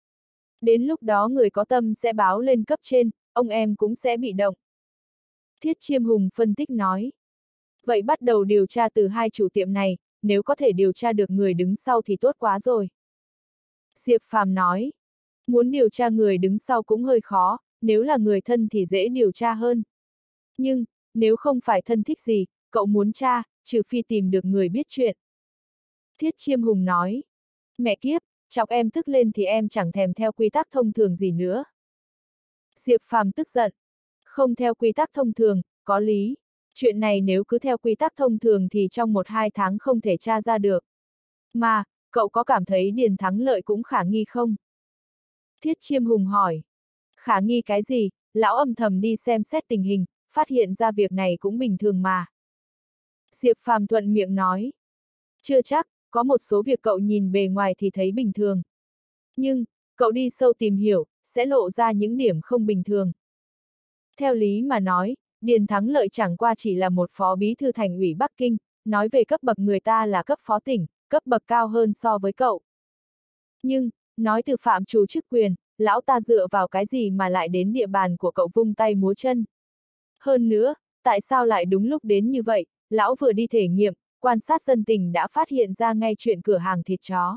Đến lúc đó người có tâm sẽ báo lên cấp trên, ông em cũng sẽ bị động. Thiết Chiêm Hùng phân tích nói. Vậy bắt đầu điều tra từ hai chủ tiệm này, nếu có thể điều tra được người đứng sau thì tốt quá rồi. Diệp Phàm nói. Muốn điều tra người đứng sau cũng hơi khó, nếu là người thân thì dễ điều tra hơn. Nhưng, nếu không phải thân thích gì, cậu muốn tra, trừ phi tìm được người biết chuyện. Thiết Chiêm Hùng nói. Mẹ kiếp, chọc em tức lên thì em chẳng thèm theo quy tắc thông thường gì nữa. Diệp Phàm tức giận. Không theo quy tắc thông thường, có lý. Chuyện này nếu cứ theo quy tắc thông thường thì trong 1-2 tháng không thể tra ra được. Mà, cậu có cảm thấy Điền Thắng Lợi cũng khả nghi không? Thiết Chiêm Hùng hỏi. Khả nghi cái gì, lão âm thầm đi xem xét tình hình, phát hiện ra việc này cũng bình thường mà. Diệp Phàm thuận miệng nói. Chưa chắc, có một số việc cậu nhìn bề ngoài thì thấy bình thường. Nhưng, cậu đi sâu tìm hiểu, sẽ lộ ra những điểm không bình thường. Theo lý mà nói, Điền Thắng Lợi chẳng qua chỉ là một phó bí thư thành ủy Bắc Kinh, nói về cấp bậc người ta là cấp phó tỉnh, cấp bậc cao hơn so với cậu. Nhưng, nói từ phạm trù chức quyền, lão ta dựa vào cái gì mà lại đến địa bàn của cậu vung tay múa chân? Hơn nữa, tại sao lại đúng lúc đến như vậy, lão vừa đi thể nghiệm, quan sát dân tình đã phát hiện ra ngay chuyện cửa hàng thịt chó.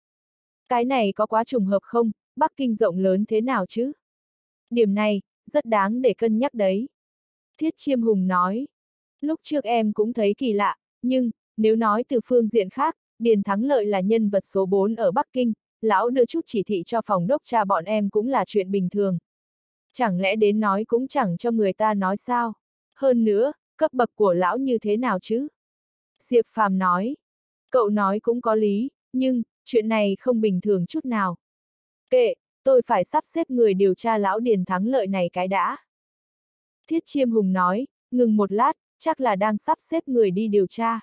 Cái này có quá trùng hợp không, Bắc Kinh rộng lớn thế nào chứ? Điểm này, rất đáng để cân nhắc đấy. Thiết Chiêm Hùng nói. Lúc trước em cũng thấy kỳ lạ, nhưng, nếu nói từ phương diện khác, Điền Thắng Lợi là nhân vật số 4 ở Bắc Kinh, lão đưa chút chỉ thị cho phòng đốc tra bọn em cũng là chuyện bình thường. Chẳng lẽ đến nói cũng chẳng cho người ta nói sao? Hơn nữa, cấp bậc của lão như thế nào chứ? Diệp Phàm nói. Cậu nói cũng có lý, nhưng, chuyện này không bình thường chút nào. Kệ, tôi phải sắp xếp người điều tra lão Điền Thắng Lợi này cái đã. Thiết Chiêm Hùng nói, ngừng một lát, chắc là đang sắp xếp người đi điều tra.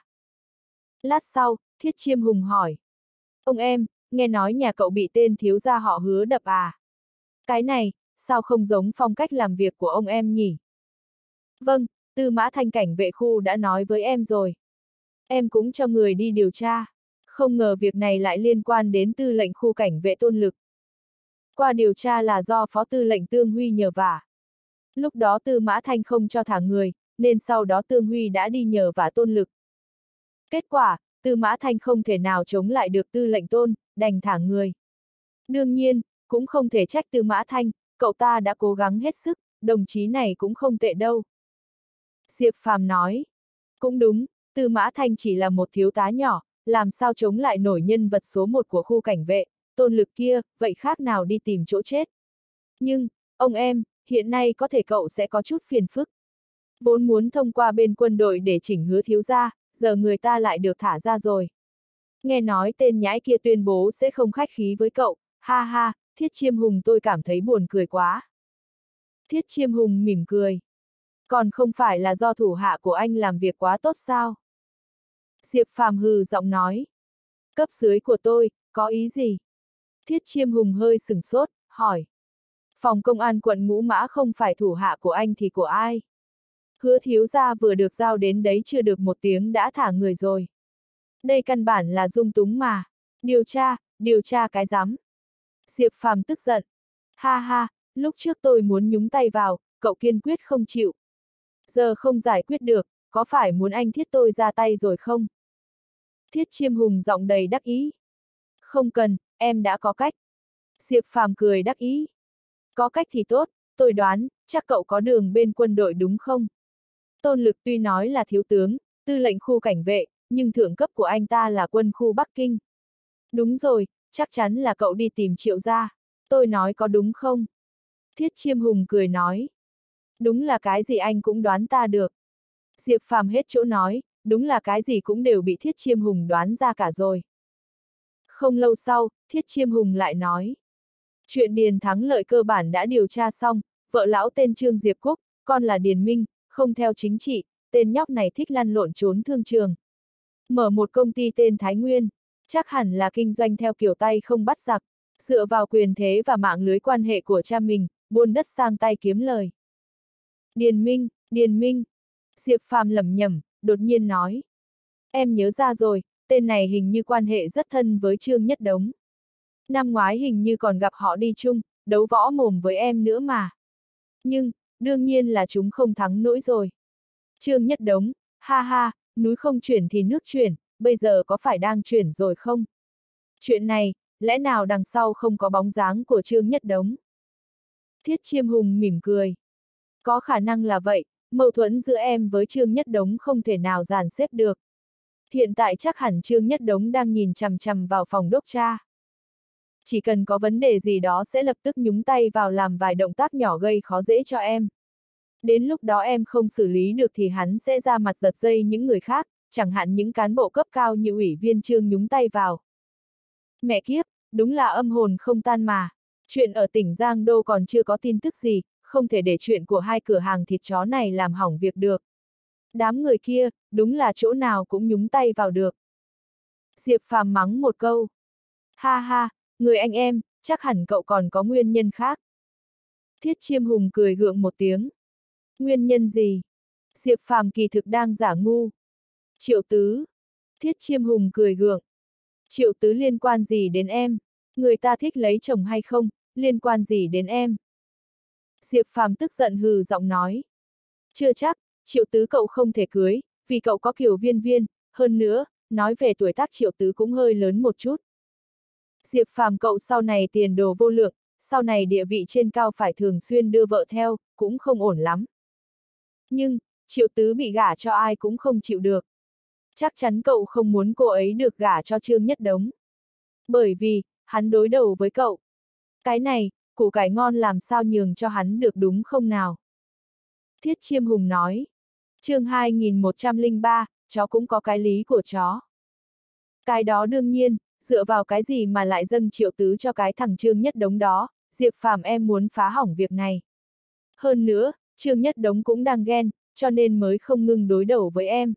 Lát sau, Thiết Chiêm Hùng hỏi. Ông em, nghe nói nhà cậu bị tên thiếu gia họ Hứa đập à? Cái này, sao không giống phong cách làm việc của ông em nhỉ? Vâng, Tư Mã Thanh cảnh vệ khu đã nói với em rồi. Em cũng cho người đi điều tra. Không ngờ việc này lại liên quan đến tư lệnh khu cảnh vệ Tôn Lực. Qua điều tra là do phó tư lệnh Tương Huy nhờ vả. Lúc đó Tư Mã Thanh không cho thả người, nên sau đó Tương Huy đã đi nhờ vả Tôn Lực. Kết quả, Tư Mã Thanh không thể nào chống lại được tư lệnh Tôn, đành thả người. Đương nhiên, cũng không thể trách Tư Mã Thanh, cậu ta đã cố gắng hết sức, đồng chí này cũng không tệ đâu. Diệp Phàm nói. Cũng đúng, Tư Mã Thanh chỉ là một thiếu tá nhỏ, làm sao chống lại nổi nhân vật số 1 của khu cảnh vệ, Tôn Lực kia, vậy khác nào đi tìm chỗ chết. Nhưng, ông em, hiện nay có thể cậu sẽ có chút phiền phức. Vốn muốn thông qua bên quân đội để chỉnh Hứa thiếu gia, giờ người ta lại được thả ra rồi. Nghe nói tên nhãi kia tuyên bố sẽ không khách khí với cậu, ha ha, Thiết Chiêm Hùng tôi cảm thấy buồn cười quá. Thiết Chiêm Hùng mỉm cười. Còn không phải là do thủ hạ của anh làm việc quá tốt sao? Diệp Phàm hừ giọng nói. Cấp dưới của tôi, có ý gì? Thiết Chiêm Hùng hơi sửng sốt, hỏi. Phòng công an quận Ngũ Mã không phải thủ hạ của anh thì của ai? Hứa thiếu gia vừa được giao đến đấy chưa được 1 tiếng đã thả người rồi. Đây căn bản là dung túng mà. Điều tra cái rắm. Diệp Phàm tức giận. Ha ha, lúc trước tôi muốn nhúng tay vào, cậu kiên quyết không chịu. Giờ không giải quyết được, có phải muốn anh Thiết tôi ra tay rồi không? Thiết Chiêm Hùng giọng đầy đắc ý. Không cần, em đã có cách. Diệp Phàm cười đắc ý. Có cách thì tốt, tôi đoán, chắc cậu có đường bên quân đội đúng không? Tôn Lực tuy nói là thiếu tướng, tư lệnh khu cảnh vệ, nhưng thượng cấp của anh ta là quân khu Bắc Kinh. Đúng rồi, chắc chắn là cậu đi tìm Triệu gia. Tôi nói có đúng không? Thiết Chiêm Hùng cười nói. Đúng là cái gì anh cũng đoán ta được. Diệp Phàm hết chỗ nói, đúng là cái gì cũng đều bị Thiết Chiêm Hùng đoán ra cả rồi. Không lâu sau, Thiết Chiêm Hùng lại nói. Chuyện Điền Thắng Lợi cơ bản đã điều tra xong, vợ lão tên Trương Diệp Cúc, con là Điền Minh, không theo chính trị, tên nhóc này thích lăn lộn trốn thương trường. Mở một công ty tên Thái Nguyên, chắc hẳn là kinh doanh theo kiểu tay không bắt giặc, dựa vào quyền thế và mạng lưới quan hệ của cha mình, buôn đất sang tay kiếm lời. Điền Minh, Diệp Phàm lẩm nhẩm, đột nhiên nói. Em nhớ ra rồi, tên này hình như quan hệ rất thân với Trương Nhất Đống. Năm ngoái hình như còn gặp họ đi chung, đấu võ mồm với em nữa mà. Nhưng, đương nhiên là chúng không thắng nổi rồi. Trương Nhất Đống, ha ha, núi không chuyển thì nước chuyển, bây giờ có phải đang chuyển rồi không? Chuyện này, lẽ nào đằng sau không có bóng dáng của Trương Nhất Đống? Thiết Chiêm Hùng mỉm cười. Có khả năng là vậy, mâu thuẫn giữa em với Trương Nhất Đống không thể nào dàn xếp được. Hiện tại chắc hẳn Trương Nhất Đống đang nhìn chằm chằm vào phòng đốc tra. Chỉ cần có vấn đề gì đó sẽ lập tức nhúng tay vào làm vài động tác nhỏ gây khó dễ cho em. Đến lúc đó em không xử lý được thì hắn sẽ ra mặt giật dây những người khác, chẳng hạn những cán bộ cấp cao như ủy viên Trương nhúng tay vào. Mẹ kiếp, đúng là âm hồn không tan mà. Chuyện ở tỉnh Giang Đô còn chưa có tin tức gì, không thể để chuyện của hai cửa hàng thịt chó này làm hỏng việc được. Đám người kia, đúng là chỗ nào cũng nhúng tay vào được. Diệp Phàm mắng một câu. Ha ha, người anh em, chắc hẳn cậu còn có nguyên nhân khác. Thiết Chiêm Hùng cười gượng một tiếng. Nguyên nhân gì? Diệp Phàm kỳ thực đang giả ngu. Triệu Tứ. Thiết Chiêm Hùng cười gượng. Triệu Tứ liên quan gì đến em? Người ta thích lấy chồng hay không, liên quan gì đến em? Diệp Phàm tức giận hừ giọng nói. Chưa chắc, Triệu Tứ cậu không thể cưới, vì cậu có Kiều Viên Viên, hơn nữa, nói về tuổi tác Triệu Tứ cũng hơi lớn một chút. Diệp Phàm cậu sau này tiền đồ vô lượng, sau này địa vị trên cao phải thường xuyên đưa vợ theo, cũng không ổn lắm. Nhưng, Triệu Tứ bị gả cho ai cũng không chịu được. Chắc chắn cậu không muốn cô ấy được gả cho Trương Nhất Đống. Bởi vì, hắn đối đầu với cậu. Cái này, củ cải ngon làm sao nhường cho hắn được đúng không nào? Thiết Chiêm Hùng nói. Chương 2103, chó cũng có cái lý của chó. Cái đó đương nhiên, dựa vào cái gì mà lại dâng Triệu Tứ cho cái thằng Trương Nhất Đống đó, Diệp Phàm em muốn phá hỏng việc này. Hơn nữa, Trương Nhất Đống cũng đang ghen, cho nên mới không ngừng đối đầu với em.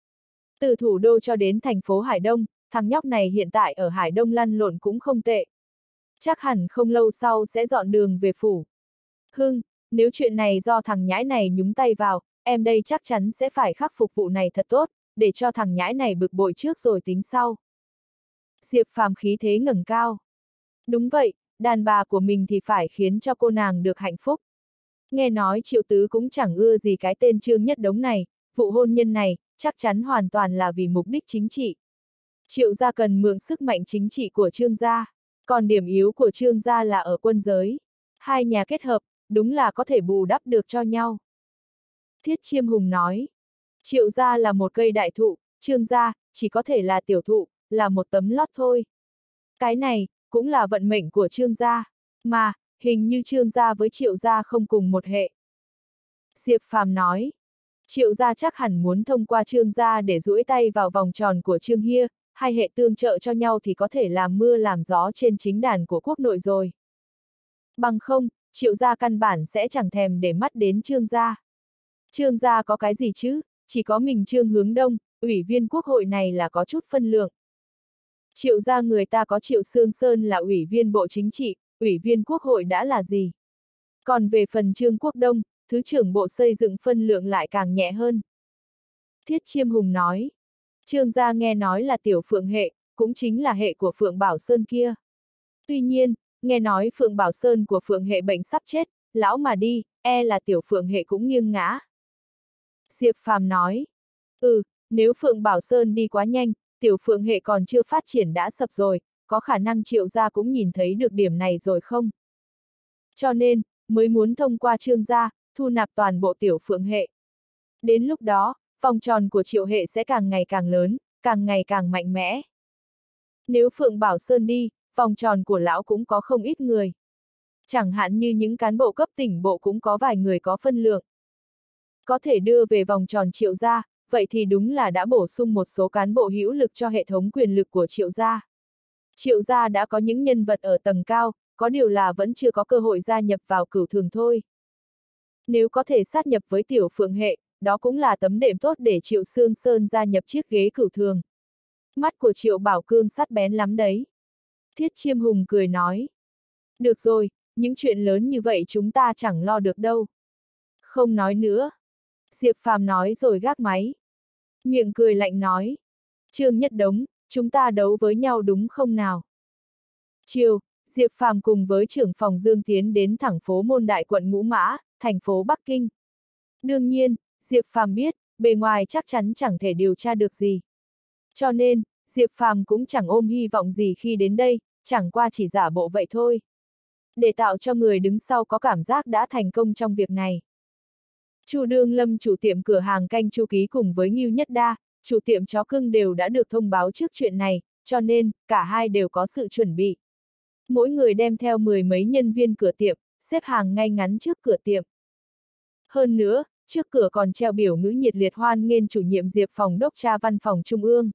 Từ thủ đô cho đến thành phố Hải Đông, thằng nhóc này hiện tại ở Hải Đông lăn lộn cũng không tệ. Chắc hẳn không lâu sau sẽ dọn đường về phủ. Hưng, nếu chuyện này do thằng nhãi này nhúng tay vào, em đây chắc chắn sẽ phải khắc phục vụ này thật tốt, để cho thằng nhãi này bực bội trước rồi tính sau. Diệp Phàm khí thế ngẩng cao. Đúng vậy, đàn bà của mình thì phải khiến cho cô nàng được hạnh phúc. Nghe nói Triệu Tứ cũng chẳng ưa gì cái tên Trương Nhất Đống này, vụ hôn nhân này, chắc chắn hoàn toàn là vì mục đích chính trị. Triệu gia cần mượn sức mạnh chính trị của Trương gia, còn điểm yếu của Trương gia là ở quân giới. Hai nhà kết hợp, đúng là có thể bù đắp được cho nhau. Thiết Chiêm Hùng nói, Triệu gia là một cây đại thụ, Trương gia, chỉ có thể là tiểu thụ, là một tấm lót thôi. Cái này, cũng là vận mệnh của Trương gia, mà, hình như Trương gia với Triệu gia không cùng một hệ. Diệp Phàm nói, Triệu gia chắc hẳn muốn thông qua Trương gia để duỗi tay vào vòng tròn của Trương Hia, hai hệ tương trợ cho nhau thì có thể làm mưa làm gió trên chính đàn của quốc nội rồi. Bằng không, Triệu gia căn bản sẽ chẳng thèm để mắt đến Trương gia. Trương gia có cái gì chứ, chỉ có mình Trương Hướng Đông, ủy viên quốc hội này là có chút phân lượng. Triệu gia người ta có Triệu Sương Sơn là ủy viên bộ chính trị, ủy viên quốc hội đã là gì? Còn về phần Trương Quốc Đông, thứ trưởng bộ xây dựng phân lượng lại càng nhẹ hơn. Thiết Chiêm Hùng nói, Trương gia nghe nói là tiểu Phượng hệ, cũng chính là hệ của Phượng Bảo Sơn kia. Tuy nhiên, nghe nói Phượng Bảo Sơn của Phượng Hệ bệnh sắp chết, lão mà đi, e là tiểu Phượng Hệ cũng nghiêng ngã. Diệp Phàm nói, nếu Phượng Bảo Sơn đi quá nhanh, tiểu Phượng Hệ còn chưa phát triển đã sập rồi, có khả năng Triệu gia cũng nhìn thấy được điểm này rồi không? Cho nên, mới muốn thông qua Trương gia, thu nạp toàn bộ tiểu Phượng Hệ. Đến lúc đó, vòng tròn của Triệu Hệ sẽ càng ngày càng lớn, càng ngày càng mạnh mẽ. Nếu Phượng Bảo Sơn đi, vòng tròn của lão cũng có không ít người. Chẳng hạn như những cán bộ cấp tỉnh bộ cũng có vài người có phân lượng. Có thể đưa về vòng tròn Triệu gia, vậy thì đúng là đã bổ sung một số cán bộ hữu lực cho hệ thống quyền lực của Triệu gia. Triệu gia đã có những nhân vật ở tầng cao, có điều là vẫn chưa có cơ hội gia nhập vào Cửu Thường thôi. Nếu có thể sát nhập với tiểu Phượng Hệ, đó cũng là tấm đệm tốt để Triệu Sương Sơn gia nhập chiếc ghế Cửu Thường. Mắt của Triệu Bảo Cương sắc bén lắm đấy. Thiết Chiêm Hùng cười nói. Được rồi, những chuyện lớn như vậy chúng ta chẳng lo được đâu. Không nói nữa. Diệp Phàm nói rồi gác máy. Miệng cười lạnh nói. Trương Nhất Đống, chúng ta đấu với nhau đúng không nào? Chiều, Diệp Phàm cùng với trưởng phòng Dương tiến đến thẳng phố Môn Đại quận Ngũ Mã, thành phố Bắc Kinh. Đương nhiên, Diệp Phàm biết, bề ngoài chắc chắn chẳng thể điều tra được gì. Cho nên, Diệp Phàm cũng chẳng ôm hy vọng gì khi đến đây, chẳng qua chỉ giả bộ vậy thôi. Để tạo cho người đứng sau có cảm giác đã thành công trong việc này. Chu Đương Lâm chủ tiệm cửa hàng canh Chu Ký cùng với Ngưu Nhất Đa, chủ tiệm chó cưng đều đã được thông báo trước chuyện này, cho nên, cả hai đều có sự chuẩn bị. Mỗi người đem theo 10 mấy nhân viên cửa tiệm, xếp hàng ngay ngắn trước cửa tiệm. Hơn nữa, trước cửa còn treo biểu ngữ nhiệt liệt hoan nghênh chủ nhiệm Diệp phòng đốc tra văn phòng trung ương.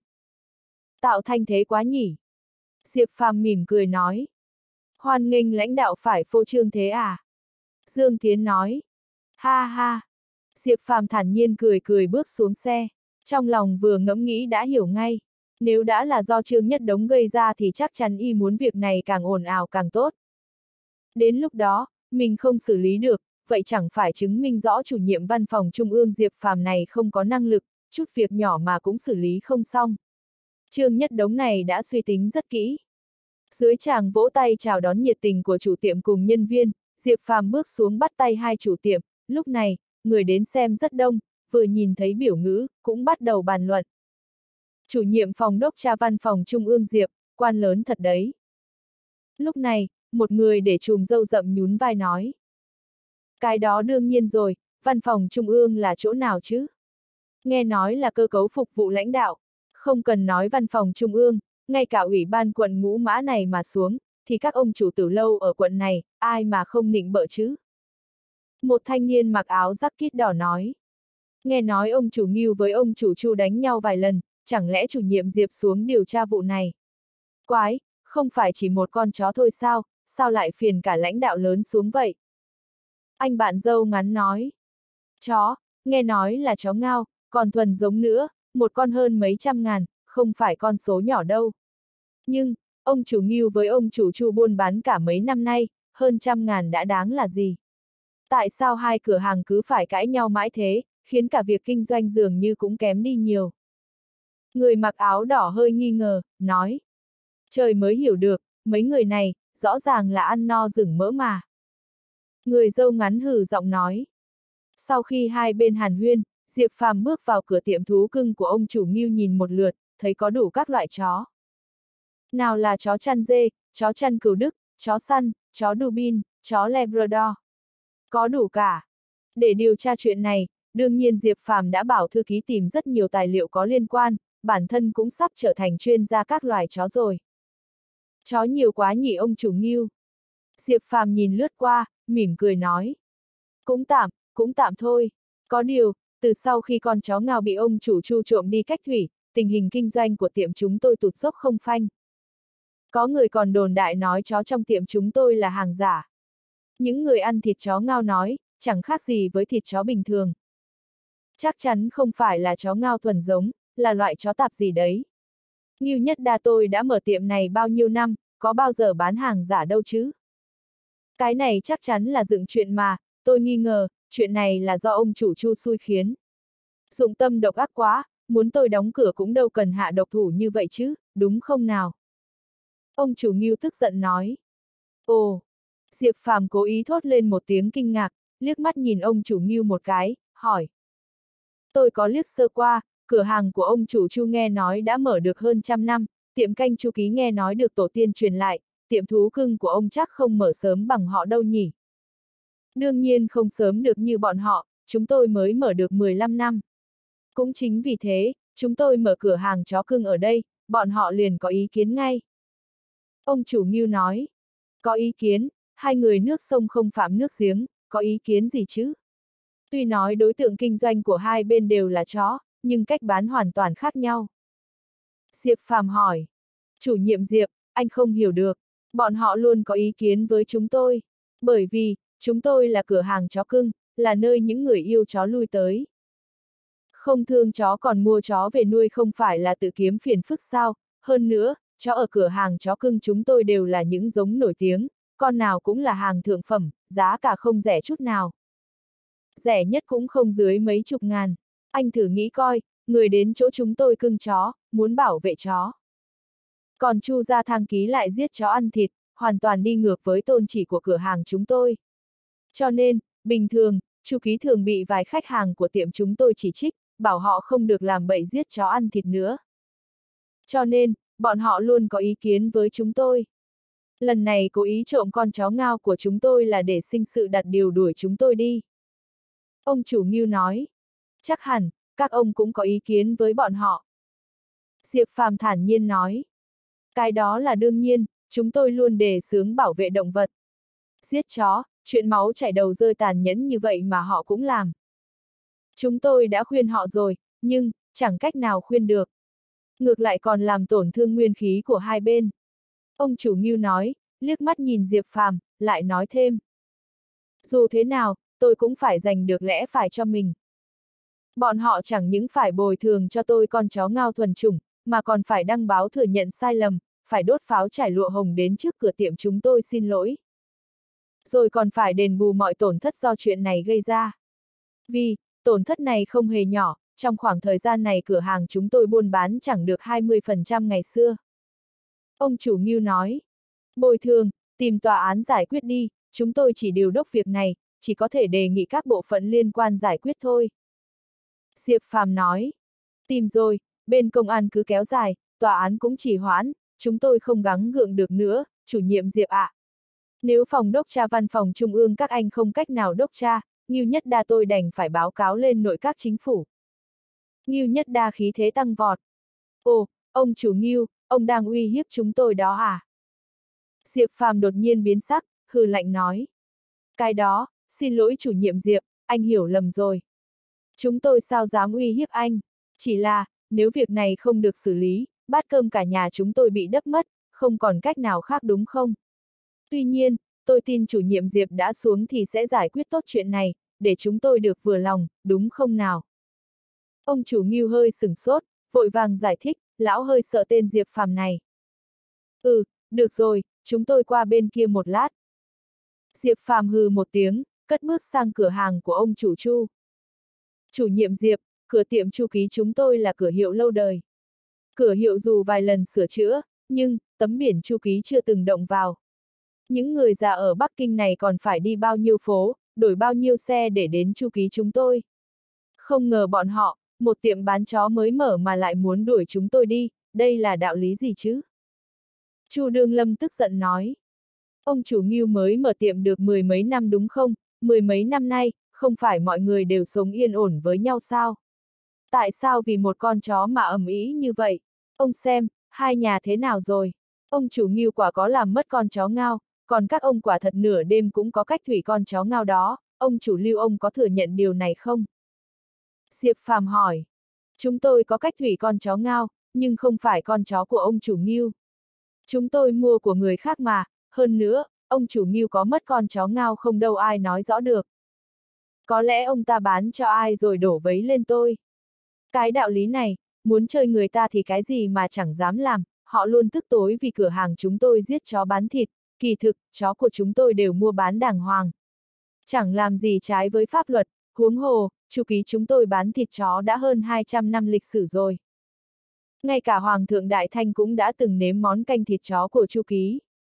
Tạo thanh thế quá nhỉ? Diệp Phàm mỉm cười nói. Hoan nghênh lãnh đạo phải phô trương thế à? Dương Tiến nói. Ha ha. Diệp Phàm thản nhiên cười cười bước xuống xe. Trong lòng vừa ngẫm nghĩ đã hiểu ngay. Nếu đã là do Trương Nhất Đống gây ra thì chắc chắn y muốn việc này càng ồn ào càng tốt. Đến lúc đó, mình không xử lý được, vậy chẳng phải chứng minh rõ chủ nhiệm văn phòng trung ương Diệp Phàm này không có năng lực, chút việc nhỏ mà cũng xử lý không xong. Trương Nhất Đống này đã suy tính rất kỹ. Dưới tràng vỗ tay chào đón nhiệt tình của chủ tiệm cùng nhân viên, Diệp Phàm bước xuống bắt tay hai chủ tiệm, lúc này, người đến xem rất đông, vừa nhìn thấy biểu ngữ, cũng bắt đầu bàn luận. Chủ nhiệm phòng đốc tra văn phòng trung ương Diệp, quan lớn thật đấy. Lúc này, một người để chùm râu rậm nhún vai nói. Cái đó đương nhiên rồi, văn phòng trung ương là chỗ nào chứ? Nghe nói là cơ cấu phục vụ lãnh đạo, không cần nói văn phòng trung ương, ngay cả ủy ban quận Ngũ Mã này mà xuống, thì các ông chủ tử lâu ở quận này, ai mà không nịnh bợ chứ? Một thanh niên mặc áo jacket đỏ nói. Nghe nói ông chủ Ngưu với ông chủ Chu đánh nhau vài lần, chẳng lẽ chủ nhiệm Diệp xuống điều tra vụ này? Quái, không phải chỉ một con chó thôi sao lại phiền cả lãnh đạo lớn xuống vậy? Anh bạn dâu ngắn nói. Chó, nghe nói là chó ngao, còn thuần giống nữa, một con hơn mấy trăm ngàn, không phải con số nhỏ đâu. Nhưng, ông chủ Ngưu với ông chủ Chu buôn bán cả mấy năm nay, hơn 100.000 đã đáng là gì? Tại sao hai cửa hàng cứ phải cãi nhau mãi thế, khiến cả việc kinh doanh dường như cũng kém đi nhiều? Người mặc áo đỏ hơi nghi ngờ, nói. Trời mới hiểu được, mấy người này, rõ ràng là ăn no rừng mỡ mà. Người dâu ngắn hừ giọng nói. Sau khi hai bên hàn huyên, Diệp Phàm bước vào cửa tiệm thú cưng của ông chủ Ngưu nhìn một lượt, thấy có đủ các loại chó. Nào là chó chăn dê, chó chăn cừu Đức, chó săn, chó Dubin, chó Labrador. Có đủ cả. Để điều tra chuyện này, đương nhiên Diệp Phàm đã bảo thư ký tìm rất nhiều tài liệu có liên quan, bản thân cũng sắp trở thành chuyên gia các loài chó rồi. Chó nhiều quá nhỉ ông chủ Ngưu. Diệp Phàm nhìn lướt qua, mỉm cười nói. Cũng tạm thôi. Có điều, từ sau khi con chó ngao bị ông chủ Chu trộm đi cách thủy, tình hình kinh doanh của tiệm chúng tôi tụt dốc không phanh. Có người còn đồn đại nói chó trong tiệm chúng tôi là hàng giả. Những người ăn thịt chó ngao nói, chẳng khác gì với thịt chó bình thường. Chắc chắn không phải là chó ngao thuần giống, là loại chó tạp gì đấy. Ngưu Nhất Đa tôi đã mở tiệm này bao nhiêu năm, có bao giờ bán hàng giả đâu chứ. Cái này chắc chắn là dựng chuyện mà, tôi nghi ngờ, chuyện này là do ông chủ Chu xui khiến. Dụng tâm độc ác quá, muốn tôi đóng cửa cũng đâu cần hạ độc thủ như vậy chứ, đúng không nào? Ông chủ Ngưu tức giận nói. Ồ! Diệp Phàm cố ý thốt lên một tiếng kinh ngạc, liếc mắt nhìn ông chủ Ngưu một cái, hỏi. Tôi có liếc sơ qua, cửa hàng của ông chủ Chu nghe nói đã mở được hơn 100 năm, tiệm canh Chu Ký nghe nói được tổ tiên truyền lại, tiệm thú cưng của ông chắc không mở sớm bằng họ đâu nhỉ. Đương nhiên không sớm được như bọn họ, chúng tôi mới mở được 15 năm. Cũng chính vì thế, chúng tôi mở cửa hàng chó cưng ở đây, bọn họ liền có ý kiến ngay. Ông chủ Ngưu nói, có ý kiến, hai người nước sông không phạm nước giếng, có ý kiến gì chứ? Tuy nói đối tượng kinh doanh của hai bên đều là chó, nhưng cách bán hoàn toàn khác nhau. Diệp Phàm hỏi, chủ nhiệm Diệp, anh không hiểu được, bọn họ luôn có ý kiến với chúng tôi, bởi vì, chúng tôi là cửa hàng chó cưng, là nơi những người yêu chó lui tới. Không thương chó còn mua chó về nuôi không phải là tự kiếm phiền phức sao, hơn nữa, chó ở cửa hàng chó cưng chúng tôi đều là những giống nổi tiếng, con nào cũng là hàng thượng phẩm, giá cả không rẻ chút nào. Rẻ nhất cũng không dưới mấy chục ngàn. Anh thử nghĩ coi, người đến chỗ chúng tôi cưng chó, muốn bảo vệ chó. Còn Chu Gia Thang Ký lại giết chó ăn thịt, hoàn toàn đi ngược với tôn chỉ của cửa hàng chúng tôi. Cho nên, bình thường, Chu Ký thường bị vài khách hàng của tiệm chúng tôi chỉ trích, bảo họ không được làm bậy giết chó ăn thịt nữa. Cho nên, bọn họ luôn có ý kiến với chúng tôi. Lần này cố ý trộm con chó ngao của chúng tôi là để sinh sự đặt điều đuổi chúng tôi đi. Ông chủ Ngưu nói, chắc hẳn, các ông cũng có ý kiến với bọn họ. Diệp Phàm thản nhiên nói, cái đó là đương nhiên, chúng tôi luôn đề xướng bảo vệ động vật. Giết chó, chuyện máu chảy đầu rơi tàn nhẫn như vậy mà họ cũng làm. Chúng tôi đã khuyên họ rồi, nhưng, chẳng cách nào khuyên được. Ngược lại còn làm tổn thương nguyên khí của hai bên. Ông chủ Ngưu nói, liếc mắt nhìn Diệp Phàm, lại nói thêm. Dù thế nào, tôi cũng phải giành được lẽ phải cho mình. Bọn họ chẳng những phải bồi thường cho tôi con chó ngao thuần chủng, mà còn phải đăng báo thừa nhận sai lầm, phải đốt pháo trải lụa hồng đến trước cửa tiệm chúng tôi xin lỗi. Rồi còn phải đền bù mọi tổn thất do chuyện này gây ra. Vì, tổn thất này không hề nhỏ, trong khoảng thời gian này cửa hàng chúng tôi buôn bán chẳng được 20% ngày xưa. Ông chủ Ngưu nói, bồi thường, tìm tòa án giải quyết đi, chúng tôi chỉ điều đốc việc này, chỉ có thể đề nghị các bộ phận liên quan giải quyết thôi. Diệp Phàm nói, tìm rồi, bên công an cứ kéo dài, tòa án cũng chỉ hoãn, chúng tôi không gắng gượng được nữa, chủ nhiệm Diệp ạ. Nếu phòng đốc tra văn phòng trung ương các anh không cách nào đốc tra, Ngưu Nhất Đa tôi đành phải báo cáo lên nội các chính phủ. Ngưu Nhất Đa khí thế tăng vọt. Ồ, ông chủ Ngưu, ông đang uy hiếp chúng tôi đó à? Diệp Phàm đột nhiên biến sắc, hừ lạnh nói. Cái đó, xin lỗi chủ nhiệm Diệp, anh hiểu lầm rồi. Chúng tôi sao dám uy hiếp anh? Chỉ là, nếu việc này không được xử lý, bát cơm cả nhà chúng tôi bị đắp mất, không còn cách nào khác đúng không? Tuy nhiên, tôi tin chủ nhiệm Diệp đã xuống thì sẽ giải quyết tốt chuyện này, để chúng tôi được vừa lòng, đúng không nào? Ông chủ Ngưu hơi sửng sốt, vội vàng giải thích, lão hơi sợ tên Diệp Phàm này. Ừ, được rồi, chúng tôi qua bên kia một lát. Diệp Phàm hừ một tiếng, cất bước sang cửa hàng của ông chủ Chu. Chủ nhiệm Diệp, cửa tiệm Chu Ký chúng tôi là cửa hiệu lâu đời. Cửa hiệu dù vài lần sửa chữa, nhưng, tấm biển Chu Ký chưa từng động vào. Những người già ở Bắc Kinh này còn phải đi bao nhiêu phố, đổi bao nhiêu xe để đến Chu Ký chúng tôi. Không ngờ bọn họ, một tiệm bán chó mới mở mà lại muốn đuổi chúng tôi đi, đây là đạo lý gì chứ? Chu Đương Lâm tức giận nói. Ông chủ Ngưu mới mở tiệm được 10 mấy năm đúng không? 10 mấy năm nay, không phải mọi người đều sống yên ổn với nhau sao? Tại sao vì một con chó mà ầm ĩ như vậy? Ông xem, hai nhà thế nào rồi? Ông chủ Ngưu quả có làm mất con chó ngao, còn các ông quả thật nửa đêm cũng có cách thủy con chó ngao đó, ông chủ Lưu ông có thừa nhận điều này không? Diệp Phàm hỏi. Chúng tôi có cách thủy con chó ngao, nhưng không phải con chó của ông chủ Ngưu. Chúng tôi mua của người khác mà, hơn nữa, ông chủ Ngưu có mất con chó ngao không đâu ai nói rõ được. Có lẽ ông ta bán cho ai rồi đổ vấy lên tôi. Cái đạo lý này, muốn chơi người ta thì cái gì mà chẳng dám làm, họ luôn tức tối vì cửa hàng chúng tôi giết chó bán thịt, kỳ thực, chó của chúng tôi đều mua bán đàng hoàng. Chẳng làm gì trái với pháp luật, huống hồ, Chu Ký chúng tôi bán thịt chó đã hơn 200 năm lịch sử rồi. Ngay cả Hoàng thượng Đại Thanh cũng đã từng nếm món canh thịt chó của Chu Ký.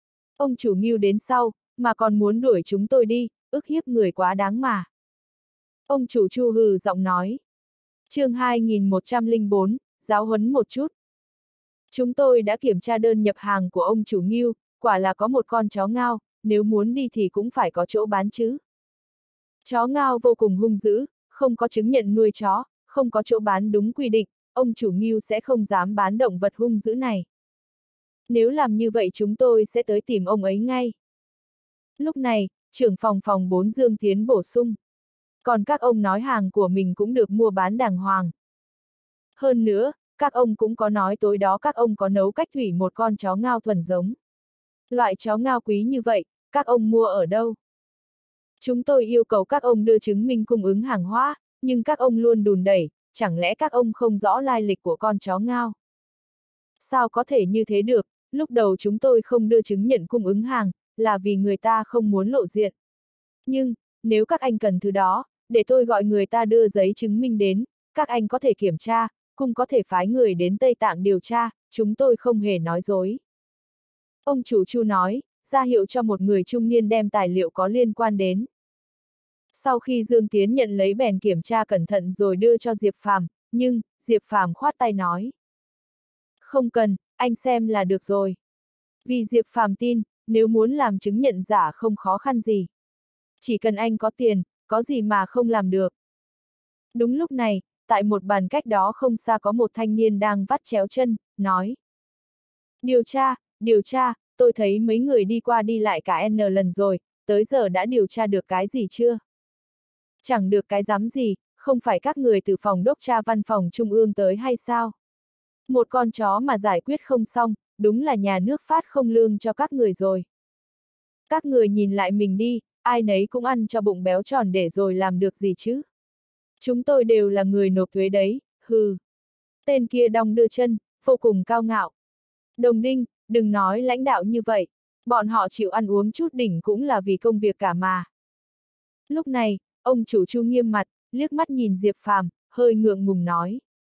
Ông chủ Ngưu đến sau, mà còn muốn đuổi chúng tôi đi, ức hiếp người quá đáng mà. Ông chủ Chu hừ giọng nói. Chương 2104, giáo huấn một chút. Chúng tôi đã kiểm tra đơn nhập hàng của ông chủ Ngưu, quả là có một con chó ngao, nếu muốn đi thì cũng phải có chỗ bán chứ. Chó ngao vô cùng hung dữ, không có chứng nhận nuôi chó, không có chỗ bán đúng quy định, ông chủ Ngưu sẽ không dám bán động vật hung dữ này. Nếu làm như vậy chúng tôi sẽ tới tìm ông ấy ngay. Lúc này, trưởng phòng 4 Dương Tiến bổ sung. Còn các ông nói hàng của mình cũng được mua bán đàng hoàng. Hơn nữa, các ông cũng có nói tối đó các ông có nấu cách thủy một con chó ngao thuần giống. Loại chó ngao quý như vậy, các ông mua ở đâu? Chúng tôi yêu cầu các ông đưa chứng minh cung ứng hàng hóa, nhưng các ông luôn đùn đẩy, chẳng lẽ các ông không rõ lai lịch của con chó ngao? Sao có thể như thế được, lúc đầu chúng tôi không đưa chứng nhận cung ứng hàng, là vì người ta không muốn lộ diện. Nhưng, nếu các anh cần thứ đó, để tôi gọi người ta đưa giấy chứng minh đến, các anh có thể kiểm tra, cũng có thể phái người đến Tây Tạng điều tra, chúng tôi không hề nói dối. Ông chủ Chu nói, ra hiệu cho một người trung niên đem tài liệu có liên quan đến. Sau khi Dương Tiến nhận lấy bèn kiểm tra cẩn thận rồi đưa cho Diệp Phàm, nhưng, Diệp Phàm khoát tay nói. Không cần, anh xem là được rồi. Vì Diệp Phàm tin, nếu muốn làm chứng nhận giả không khó khăn gì. Chỉ cần anh có tiền, có gì mà không làm được. Đúng lúc này, tại một bàn cách đó không xa có một thanh niên đang vắt chéo chân, nói. Điều tra, tôi thấy mấy người đi qua đi lại cả N lần rồi, tới giờ đã điều tra được cái gì chưa? Chẳng được cái dám gì, không phải các người từ phòng đốc tra văn phòng trung ương tới hay sao? Một con chó mà giải quyết không xong, đúng là nhà nước phát không lương cho các người rồi. Các người nhìn lại mình đi, ai nấy cũng ăn cho bụng béo tròn để rồi làm được gì chứ? Chúng tôi đều là người nộp thuế đấy, hừ. Tên kia đong đưa chân, vô cùng cao ngạo. Đồng Đinh, đừng nói lãnh đạo như vậy, bọn họ chịu ăn uống chút đỉnh cũng là vì công việc cả mà. Lúc này, ông chủ Chu nghiêm mặt, liếc mắt nhìn Diệp Phàm, hơi ngượng ngùng nói.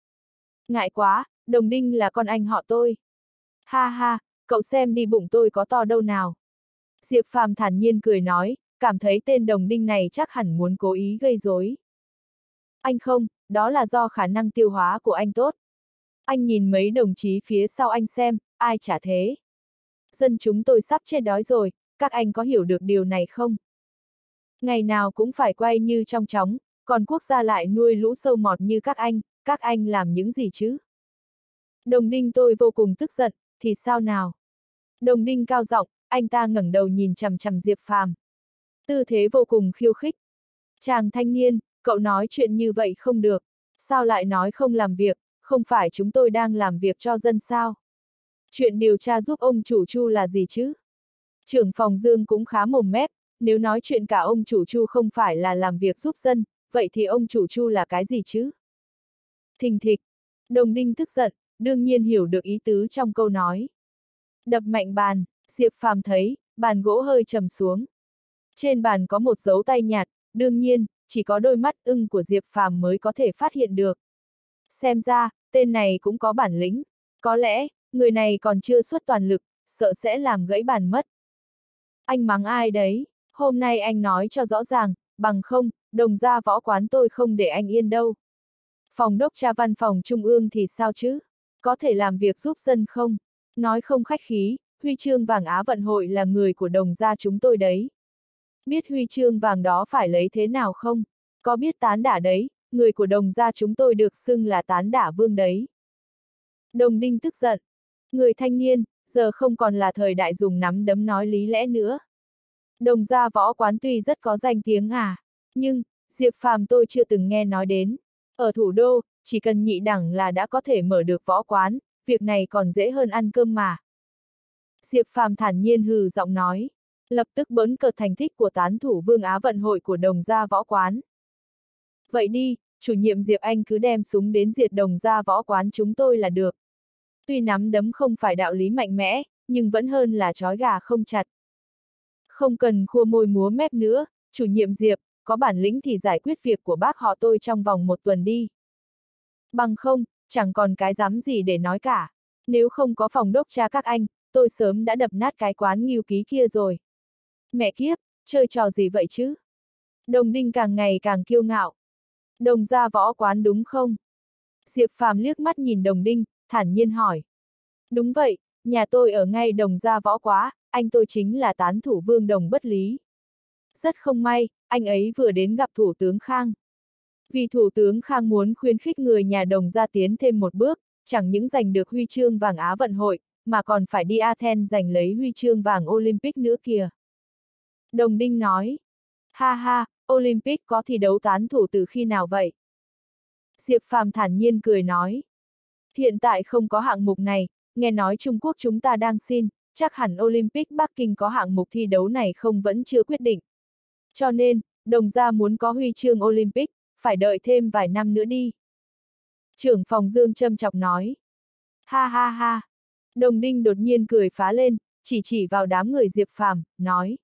Ngại quá, Đồng Đinh là con anh họ tôi. Ha ha, cậu xem đi bụng tôi có to đâu nào. Diệp Phàm thản nhiên cười nói, cảm thấy tên Đồng Đinh này chắc hẳn muốn cố ý gây rối. Anh không, đó là do khả năng tiêu hóa của anh tốt. Anh nhìn mấy đồng chí phía sau anh xem, ai chả thế. Dân chúng tôi sắp chết đói rồi, các anh có hiểu được điều này không? Ngày nào cũng phải quay như trong chóng, còn quốc gia lại nuôi lũ sâu mọt như các anh làm những gì chứ? Đồng Đinh tôi vô cùng tức giận, thì sao nào? Đồng Đinh cao giọng, anh ta ngẩng đầu nhìn chằm chằm Diệp Phàm. Tư thế vô cùng khiêu khích. Chàng thanh niên, cậu nói chuyện như vậy không được. Sao lại nói không làm việc, không phải chúng tôi đang làm việc cho dân sao? Chuyện điều tra giúp ông chủ Chu là gì chứ? Trưởng phòng Dương cũng khá mồm mép, nếu nói chuyện cả ông chủ Chu không phải là làm việc giúp dân, vậy thì ông chủ Chu là cái gì chứ? Thình thịch. Đồng Đinh tức giận, đương nhiên hiểu được ý tứ trong câu nói. Đập mạnh bàn, Diệp Phàm thấy, bàn gỗ hơi trầm xuống. Trên bàn có một dấu tay nhạt, đương nhiên, chỉ có đôi mắt ưng của Diệp Phàm mới có thể phát hiện được. Xem ra, tên này cũng có bản lĩnh. Có lẽ, người này còn chưa xuất toàn lực, sợ sẽ làm gãy bàn mất. Anh mắng ai đấy? Hôm nay anh nói cho rõ ràng, bằng không, Đồng Gia Võ Quán tôi không để anh yên đâu. Phòng đốc tra văn phòng trung ương thì sao chứ? Có thể làm việc giúp dân không? Nói không khách khí, huy chương vàng Á vận hội là người của Đồng Gia chúng tôi đấy. Biết huy chương vàng đó phải lấy thế nào không? Có biết tán đả đấy, người của Đồng Gia chúng tôi được xưng là tán đả vương đấy. Đồng Đinh tức giận. Người thanh niên, giờ không còn là thời đại dùng nắm đấm nói lý lẽ nữa. Đồng Gia Võ Quán tuy rất có danh tiếng nhưng, Diệp Phàm tôi chưa từng nghe nói đến. Ở thủ đô, chỉ cần nhị đẳng là đã có thể mở được võ quán, việc này còn dễ hơn ăn cơm mà. Diệp Phàm thản nhiên hừ giọng nói, lập tức bỡn cợt thành tích của tán thủ vương Á vận hội của Đồng Gia Võ Quán. Vậy đi, chủ nhiệm Diệp Anh cứ đem súng đến diệt Đồng Gia Võ Quán chúng tôi là được. Tuy nắm đấm không phải đạo lý mạnh mẽ, nhưng vẫn hơn là trói gà không chặt. Không cần khua môi múa mép nữa, chủ nhiệm Diệp, có bản lĩnh thì giải quyết việc của bác họ tôi trong vòng 1 tuần đi. Bằng không, chẳng còn cái dám gì để nói cả. Nếu không có phòng đốc tra các anh, tôi sớm đã đập nát cái quán Ngưu Ký kia rồi. Mẹ kiếp, chơi trò gì vậy chứ? Đồng Đinh càng ngày càng kiêu ngạo. Đồng gia võ quán đúng không? Diệp Phàm liếc mắt nhìn Đồng Đinh, thản nhiên hỏi. Đúng vậy, nhà tôi ở ngay Đồng gia võ quá, anh tôi chính là tán thủ Vương Đồng Bất Lý. Rất không may, anh ấy vừa đến gặp Thủ tướng Khang. Vì Thủ tướng Khang muốn khuyến khích người nhà Đồng gia tiến thêm một bước, chẳng những giành được huy chương vàng Á vận hội, mà còn phải đi Athens giành lấy huy chương vàng Olympic nữa kìa. Đồng Đinh nói. Ha ha, Olympic có thi đấu tán thủ từ khi nào vậy? Diệp Phàm thản nhiên cười nói. Hiện tại không có hạng mục này, nghe nói Trung Quốc chúng ta đang xin, chắc hẳn Olympic Bắc Kinh có hạng mục thi đấu này không vẫn chưa quyết định. Cho nên, Đồng gia muốn có huy chương Olympic, phải đợi thêm vài năm nữa đi. Trưởng phòng Dương châm chọc nói. Ha ha ha. Đồng Đinh đột nhiên cười phá lên, chỉ vào đám người Diệp Phàm, nói.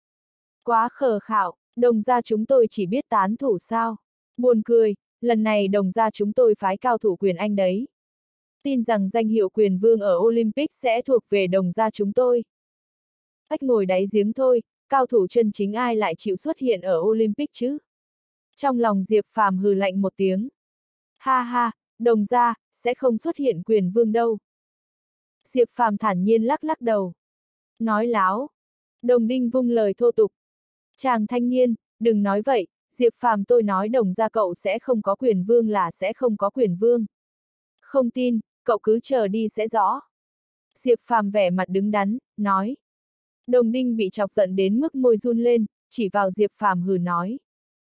Quá khờ khạo, Đồng gia chúng tôi chỉ biết tán thủ sao. Buồn cười, lần này Đồng gia chúng tôi phái cao thủ quyền Anh đấy. Tin rằng danh hiệu quyền vương ở Olympic sẽ thuộc về Đồng gia chúng tôi. Ếch ngồi đáy giếng thôi, cao thủ chân chính ai lại chịu xuất hiện ở Olympic chứ? Trong lòng Diệp Phàm hừ lạnh một tiếng. Ha ha, Đồng gia, sẽ không xuất hiện quyền vương đâu. Diệp Phàm thản nhiên lắc lắc đầu. Nói láo. Đồng Đinh vung lời thô tục. Chàng thanh niên, đừng nói vậy, Diệp Phàm tôi nói Đồng gia cậu sẽ không có quyền vương là sẽ không có quyền vương. Không tin, cậu cứ chờ đi sẽ rõ. Diệp Phàm vẻ mặt đứng đắn, nói. Đồng Đinh bị chọc giận đến mức môi run lên, chỉ vào Diệp Phàm hừ nói.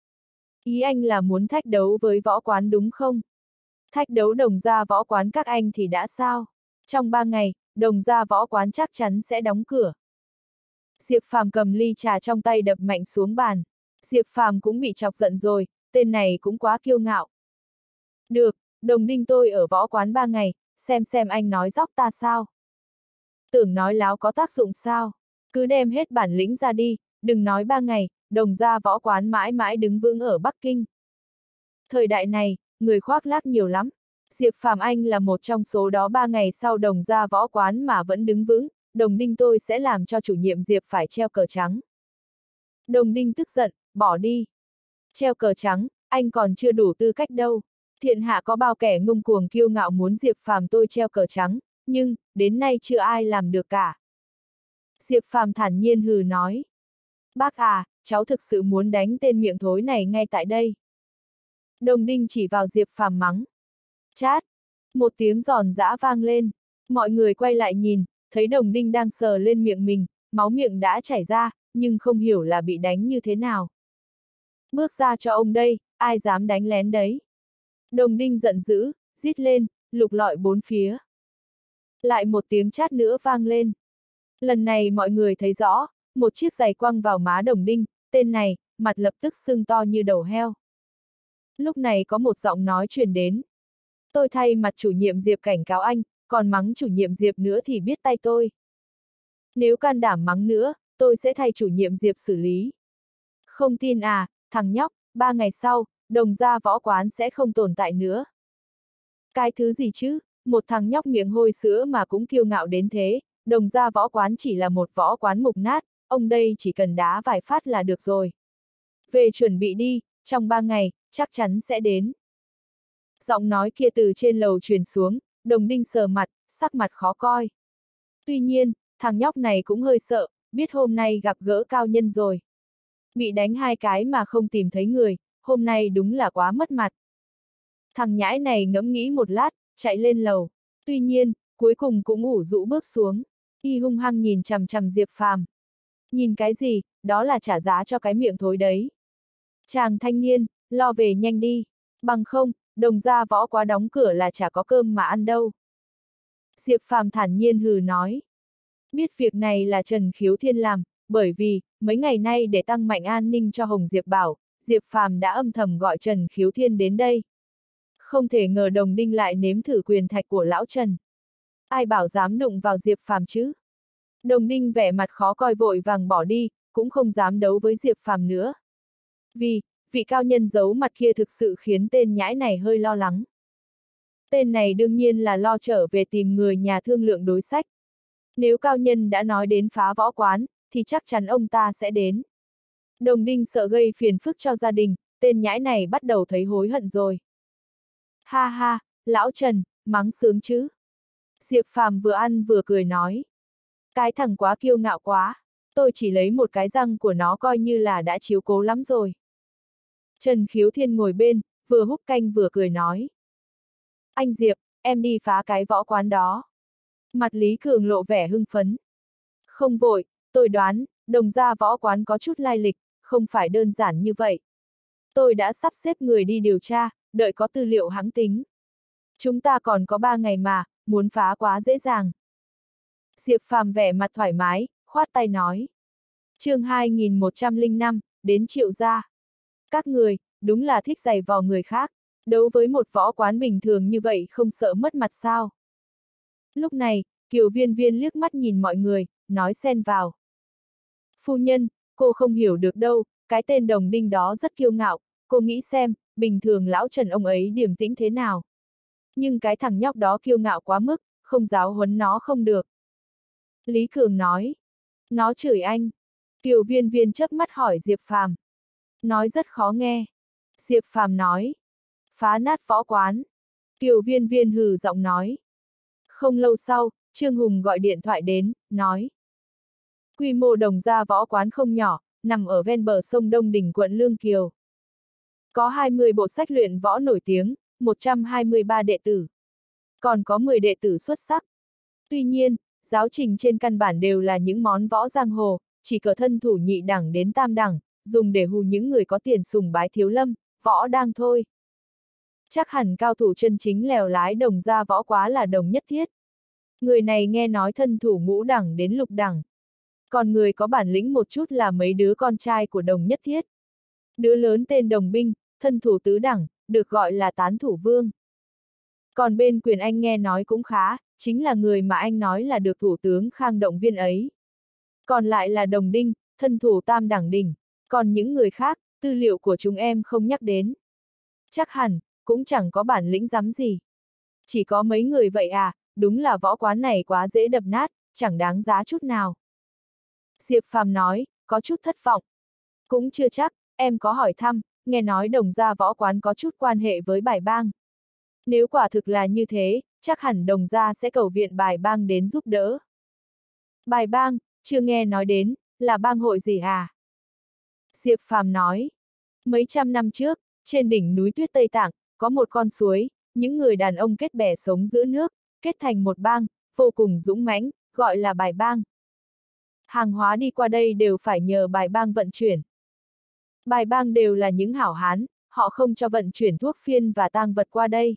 Ý anh là muốn thách đấu với võ quán đúng không? Thách đấu Đồng gia võ quán các anh thì đã sao? Trong 3 ngày, Đồng gia võ quán chắc chắn sẽ đóng cửa. Diệp Phàm cầm ly trà trong tay đập mạnh xuống bàn. Diệp Phàm cũng bị chọc giận rồi, tên này cũng quá kiêu ngạo. Được, Đồng Đinh tôi ở võ quán 3 ngày, xem anh nói dóc ta sao. Tưởng nói láo có tác dụng sao? Cứ đem hết bản lĩnh ra đi, đừng nói 3 ngày, Đồng gia võ quán mãi mãi đứng vững ở Bắc Kinh. Thời đại này, người khoác lác nhiều lắm. Diệp Phàm anh là một trong số đó 3 ngày sau Đồng gia võ quán mà vẫn đứng vững, Đồng Đinh tôi sẽ làm cho chủ nhiệm Diệp phải treo cờ trắng. Đồng Đinh tức giận, bỏ đi. Treo cờ trắng, anh còn chưa đủ tư cách đâu. Thiên hạ có bao kẻ ngông cuồng kiêu ngạo muốn Diệp Phàm tôi treo cờ trắng, nhưng, đến nay chưa ai làm được cả. Diệp Phàm thản nhiên hừ nói. Bác à, cháu thực sự muốn đánh tên miệng thối này ngay tại đây. Đồng Đinh chỉ vào Diệp Phàm mắng. Chát! Một tiếng giòn giã vang lên. Mọi người quay lại nhìn, thấy Đồng Đinh đang sờ lên miệng mình, máu miệng đã chảy ra, nhưng không hiểu là bị đánh như thế nào. Bước ra cho ông đây, ai dám đánh lén đấy. Đồng Đinh giận dữ, rít lên, lục lọi bốn phía. Lại một tiếng chát nữa vang lên. Lần này mọi người thấy rõ, một chiếc giày quăng vào má Đồng Đinh, tên này, mặt lập tức sưng to như đầu heo. Lúc này có một giọng nói truyền đến. Tôi thay mặt chủ nhiệm Diệp cảnh cáo anh, còn mắng chủ nhiệm Diệp nữa thì biết tay tôi. Nếu can đảm mắng nữa, tôi sẽ thay chủ nhiệm Diệp xử lý. Không tin à, thằng nhóc, 3 ngày sau, Đồng gia võ quán sẽ không tồn tại nữa. Cái thứ gì chứ, một thằng nhóc miệng hôi sữa mà cũng kiêu ngạo đến thế, Đồng gia võ quán chỉ là một võ quán mục nát, ông đây chỉ cần đá vài phát là được rồi. Về chuẩn bị đi, trong 3 ngày, chắc chắn sẽ đến. Giọng nói kia từ trên lầu truyền xuống, Đồng Đinh sờ mặt, sắc mặt khó coi. Tuy nhiên, thằng nhóc này cũng hơi sợ, biết hôm nay gặp gỡ cao nhân rồi. Bị đánh 2 cái mà không tìm thấy người, hôm nay đúng là quá mất mặt. Thằng nhãi này ngẫm nghĩ một lát, chạy lên lầu. Tuy nhiên, cuối cùng cũng ủ rũ bước xuống. Y hung hăng nhìn chằm chằm Diệp Phàm. Nhìn cái gì, đó là trả giá cho cái miệng thối đấy. Chàng thanh niên, lo về nhanh đi. Bằng không, Đồng gia võ quá đóng cửa là chả có cơm mà ăn đâu. Diệp Phàm thản nhiên hừ nói. Biết việc này là Trần Khiếu Thiên làm, bởi vì, mấy ngày nay để tăng mạnh an ninh cho Hồng Diệp Bảo, Diệp Phàm đã âm thầm gọi Trần Khiếu Thiên đến đây. Không thể ngờ Đồng Đinh lại nếm thử quyền thạch của lão Trần. Ai bảo dám đụng vào Diệp Phàm chứ? Đồng Đinh vẻ mặt khó coi vội vàng bỏ đi, cũng không dám đấu với Diệp Phàm nữa. Vì, vị cao nhân giấu mặt kia thực sự khiến tên nhãi này hơi lo lắng. Tên này đương nhiên là lo trở về tìm người nhà thương lượng đối sách. Nếu cao nhân đã nói đến phá võ quán, thì chắc chắn ông ta sẽ đến. Đồng Đinh sợ gây phiền phức cho gia đình, tên nhãi này bắt đầu thấy hối hận rồi. Ha ha, lão Trần, mắng sướng chứ. Diệp Phàm vừa ăn vừa cười nói. Cái thằng quá kiêu ngạo quá, tôi chỉ lấy một cái răng của nó coi như là đã chiếu cố lắm rồi. Trần Khiếu Thiên ngồi bên, vừa húp canh vừa cười nói. Anh Diệp, em đi phá cái võ quán đó. Mặt Lý Cường lộ vẻ hưng phấn. Không vội, tôi đoán, Đồng gia võ quán có chút lai lịch, không phải đơn giản như vậy. Tôi đã sắp xếp người đi điều tra, đợi có tư liệu hãng tính. Chúng ta còn có 3 ngày mà, muốn phá quá dễ dàng. Diệp Phàm vẻ mặt thoải mái, khoát tay nói. Chương 2105, đến Triệu gia. Các người, đúng là thích giày vò người khác. Đấu với một võ quán bình thường như vậy không sợ mất mặt sao? Lúc này, Kiều Viên Viên liếc mắt nhìn mọi người, nói xen vào. Phu nhân, cô không hiểu được đâu, cái tên Đồng Đinh đó rất kiêu ngạo, cô nghĩ xem, bình thường lão Trần ông ấy điềm tĩnh thế nào. Nhưng cái thằng nhóc đó kiêu ngạo quá mức, không giáo huấn nó không được. Lý Cường nói. Nó chửi anh. Kiều Viên Viên chớp mắt hỏi Diệp Phàm. Nói rất khó nghe. Diệp Phàm nói. Phá nát võ quán. Kiều Viên Viên hừ giọng nói. Không lâu sau, Trương Hùng gọi điện thoại đến, nói. Quy mô Đồng gia võ quán không nhỏ, nằm ở ven bờ sông Đông Đình quận Lương Kiều. Có 20 bộ sách luyện võ nổi tiếng, 123 đệ tử. Còn có 10 đệ tử xuất sắc. Tuy nhiên, giáo trình trên căn bản đều là những món võ giang hồ, chỉ cờ thân thủ nhị đẳng đến tam đẳng, dùng để hù những người có tiền sùng bái thiếu lâm, võ đang thôi. Chắc hẳn cao thủ chân chính lèo lái Đồng gia võ quá là Đồng Nhất Thiết. Người này nghe nói thân thủ ngũ đẳng đến lục đẳng. Còn người có bản lĩnh một chút là mấy đứa con trai của Đồng Nhất Thiết. Đứa lớn tên Đồng Binh, thân thủ tứ đẳng, được gọi là Tán Thủ Vương. Còn bên Quyền Anh nghe nói cũng khá, chính là người mà anh nói là được Thủ tướng Khang động viên ấy. Còn lại là Đồng Đinh, thân thủ tam đẳng đỉnh. Còn những người khác, tư liệu của chúng em không nhắc đến. Chắc hẳn, cũng chẳng có bản lĩnh dám gì. Chỉ có mấy người vậy à, đúng là võ quán này quá dễ đập nát, chẳng đáng giá chút nào. Diệp Phàm nói, có chút thất vọng. Cũng chưa chắc, em có hỏi thăm, nghe nói Đồng gia võ quán có chút quan hệ với Bài Bang. Nếu quả thực là như thế, chắc hẳn Đồng gia sẽ cầu viện Bài Bang đến giúp đỡ. Bài Bang, chưa nghe nói đến, là bang hội gì à? Diệp Phàm nói, mấy trăm năm trước, trên đỉnh núi Tuyết Tây Tạng, có một con suối, những người đàn ông kết bè sống giữa nước, kết thành một bang, vô cùng dũng mãnh, gọi là Bài Bang. Hàng hóa đi qua đây đều phải nhờ Bài Bang vận chuyển. Bài Bang đều là những hảo hán, họ không cho vận chuyển thuốc phiên và tang vật qua đây.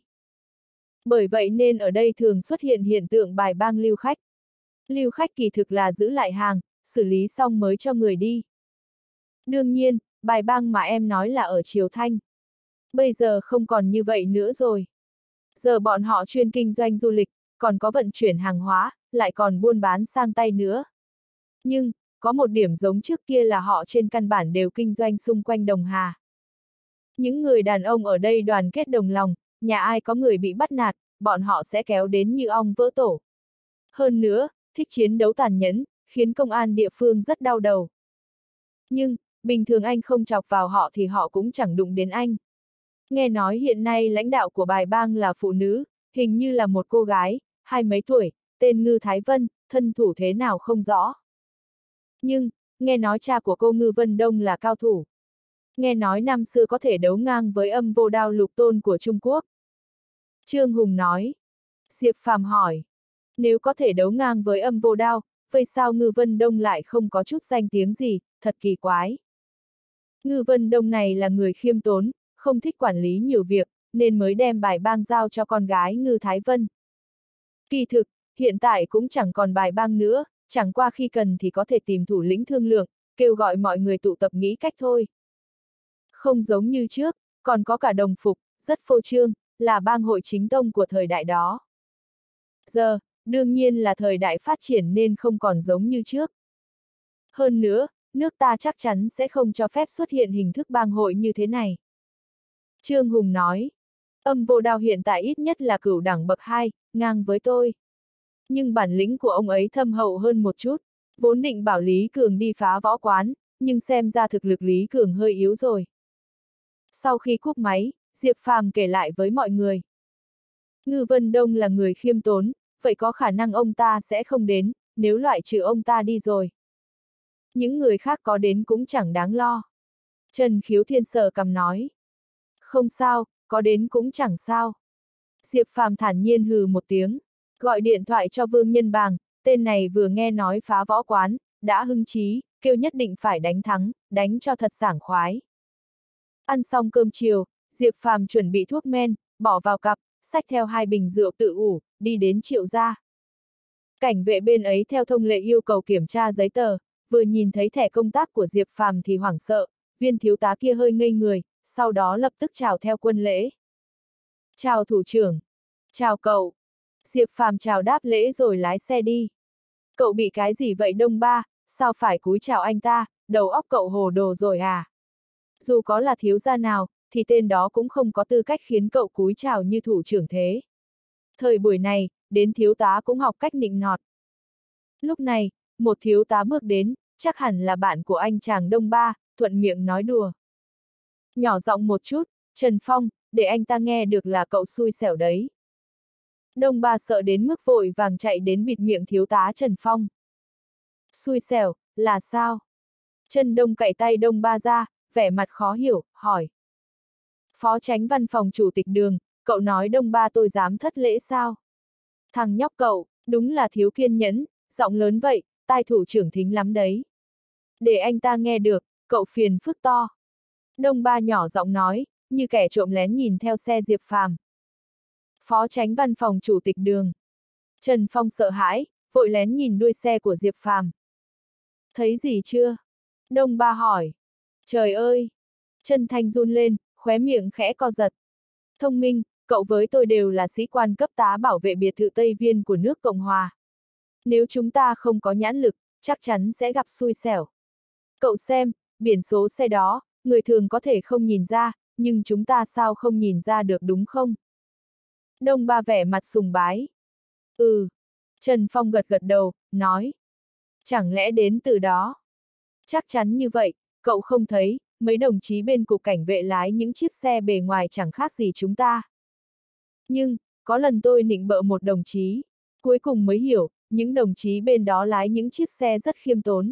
Bởi vậy nên ở đây thường xuất hiện hiện tượng Bài Bang lưu khách. Lưu khách kỳ thực là giữ lại hàng, xử lý xong mới cho người đi. Đương nhiên, Bài Bang mà em nói là ở Triều Thanh. Bây giờ không còn như vậy nữa rồi. Giờ bọn họ chuyên kinh doanh du lịch, còn có vận chuyển hàng hóa, lại còn buôn bán sang tay nữa. Nhưng, có một điểm giống trước kia là họ trên căn bản đều kinh doanh xung quanh Đồng Hà. Những người đàn ông ở đây đoàn kết đồng lòng, nhà ai có người bị bắt nạt, bọn họ sẽ kéo đến như ong vỡ tổ. Hơn nữa, thích chiến đấu tàn nhẫn, khiến công an địa phương rất đau đầu. Nhưng, bình thường anh không chọc vào họ thì họ cũng chẳng đụng đến anh. Nghe nói hiện nay lãnh đạo của Bài Bang là phụ nữ, hình như là một cô gái, 20 mấy tuổi, tên Ngư Thái Vân, thân thủ thế nào không rõ. Nhưng, nghe nói cha của cô Ngư Vân Đông là cao thủ. Nghe nói năm xưa có thể đấu ngang với Âm Vô Đao Lục Tôn của Trung Quốc. Trương Hùng nói. Diệp Phàm hỏi. Nếu có thể đấu ngang với Âm Vô Đao, vậy sao Ngư Vân Đông lại không có chút danh tiếng gì, thật kỳ quái. Ngư Vân Đông này là người khiêm tốn, không thích quản lý nhiều việc, nên mới đem Bài Bang giao cho con gái Ngư Thái Vân. Kỳ thực, hiện tại cũng chẳng còn Bài Bang nữa, chẳng qua khi cần thì có thể tìm thủ lĩnh thương lượng, kêu gọi mọi người tụ tập nghĩ cách thôi. Không giống như trước, còn có cả đồng phục, rất phô trương, là bang hội chính tông của thời đại đó. Giờ, đương nhiên là thời đại phát triển nên không còn giống như trước. Hơn nữa, nước ta chắc chắn sẽ không cho phép xuất hiện hình thức bang hội như thế này. Trương Hùng nói, Âm Vô Đao hiện tại ít nhất là cửu đẳng bậc 2, ngang với tôi. Nhưng bản lĩnh của ông ấy thâm hậu hơn một chút, vốn định bảo Lý Cường đi phá võ quán, nhưng xem ra thực lực Lý Cường hơi yếu rồi. Sau khi cúp máy, Diệp Phàm kể lại với mọi người. Ngư Vân Đông là người khiêm tốn, vậy có khả năng ông ta sẽ không đến, nếu loại trừ ông ta đi rồi. Những người khác có đến cũng chẳng đáng lo. Trần Khiếu Thiên sờ cằm nói. Không sao, có đến cũng chẳng sao. Diệp Phàm thản nhiên hừ một tiếng, gọi điện thoại cho Vương Nhân Bàng, tên này vừa nghe nói phá võ quán, đã hưng chí, kêu nhất định phải đánh thắng, đánh cho thật sảng khoái. Ăn xong cơm chiều, Diệp Phàm chuẩn bị thuốc men, bỏ vào cặp, xách theo 2 bình rượu tự ủ, đi đến Triệu gia. Cảnh vệ bên ấy theo thông lệ yêu cầu kiểm tra giấy tờ, vừa nhìn thấy thẻ công tác của Diệp Phàm thì hoảng sợ, viên thiếu tá kia hơi ngây người, sau đó lập tức chào theo quân lễ. Chào thủ trưởng. Chào cậu. Diệp Phàm chào đáp lễ rồi lái xe đi. Cậu bị cái gì vậy Đông Ba, sao phải cúi chào anh ta, đầu óc cậu hồ đồ rồi à? Dù có là thiếu gia nào, thì tên đó cũng không có tư cách khiến cậu cúi chào như thủ trưởng thế. Thời buổi này, đến thiếu tá cũng học cách nịnh nọt. Lúc này, một thiếu tá bước đến, chắc hẳn là bạn của anh chàng Đông Ba, thuận miệng nói đùa. Nhỏ giọng một chút, Trần Phong, để anh ta nghe được là cậu xui xẻo đấy. Đông Ba sợ đến mức vội vàng chạy đến bịt miệng thiếu tá Trần Phong. Xui xẻo, là sao? Trần Đông cạy tay Đông Ba ra, vẻ mặt khó hiểu, hỏi. Phó Chánh Văn phòng Chủ tịch Đường, cậu nói Đông Ba tôi dám thất lễ sao? Thằng nhóc cậu, đúng là thiếu kiên nhẫn, giọng lớn vậy, tai thủ trưởng thính lắm đấy. Để anh ta nghe được, cậu phiền phức to. Đông Ba nhỏ giọng nói, như kẻ trộm lén nhìn theo xe Diệp Phàm. Phó Chánh Văn phòng Chủ tịch Đường. Trần Phong sợ hãi, vội lén nhìn đuôi xe của Diệp Phàm. Thấy gì chưa? Đông Ba hỏi. Trời ơi! Chân Thanh run lên, khóe miệng khẽ co giật. Thông minh, cậu với tôi đều là sĩ quan cấp tá bảo vệ biệt thự Tây Viên của nước Cộng Hòa. Nếu chúng ta không có nhãn lực, chắc chắn sẽ gặp xui xẻo. Cậu xem, biển số xe đó, người thường có thể không nhìn ra, nhưng chúng ta sao không nhìn ra được đúng không? Đông Ba vẻ mặt sùng bái. Ừ. Trần Phong gật gật đầu, nói. Chẳng lẽ đến từ đó? Chắc chắn như vậy, cậu không thấy, mấy đồng chí bên cục cảnh vệ lái những chiếc xe bề ngoài chẳng khác gì chúng ta. Nhưng, có lần tôi nịnh bợ một đồng chí, cuối cùng mới hiểu, những đồng chí bên đó lái những chiếc xe rất khiêm tốn.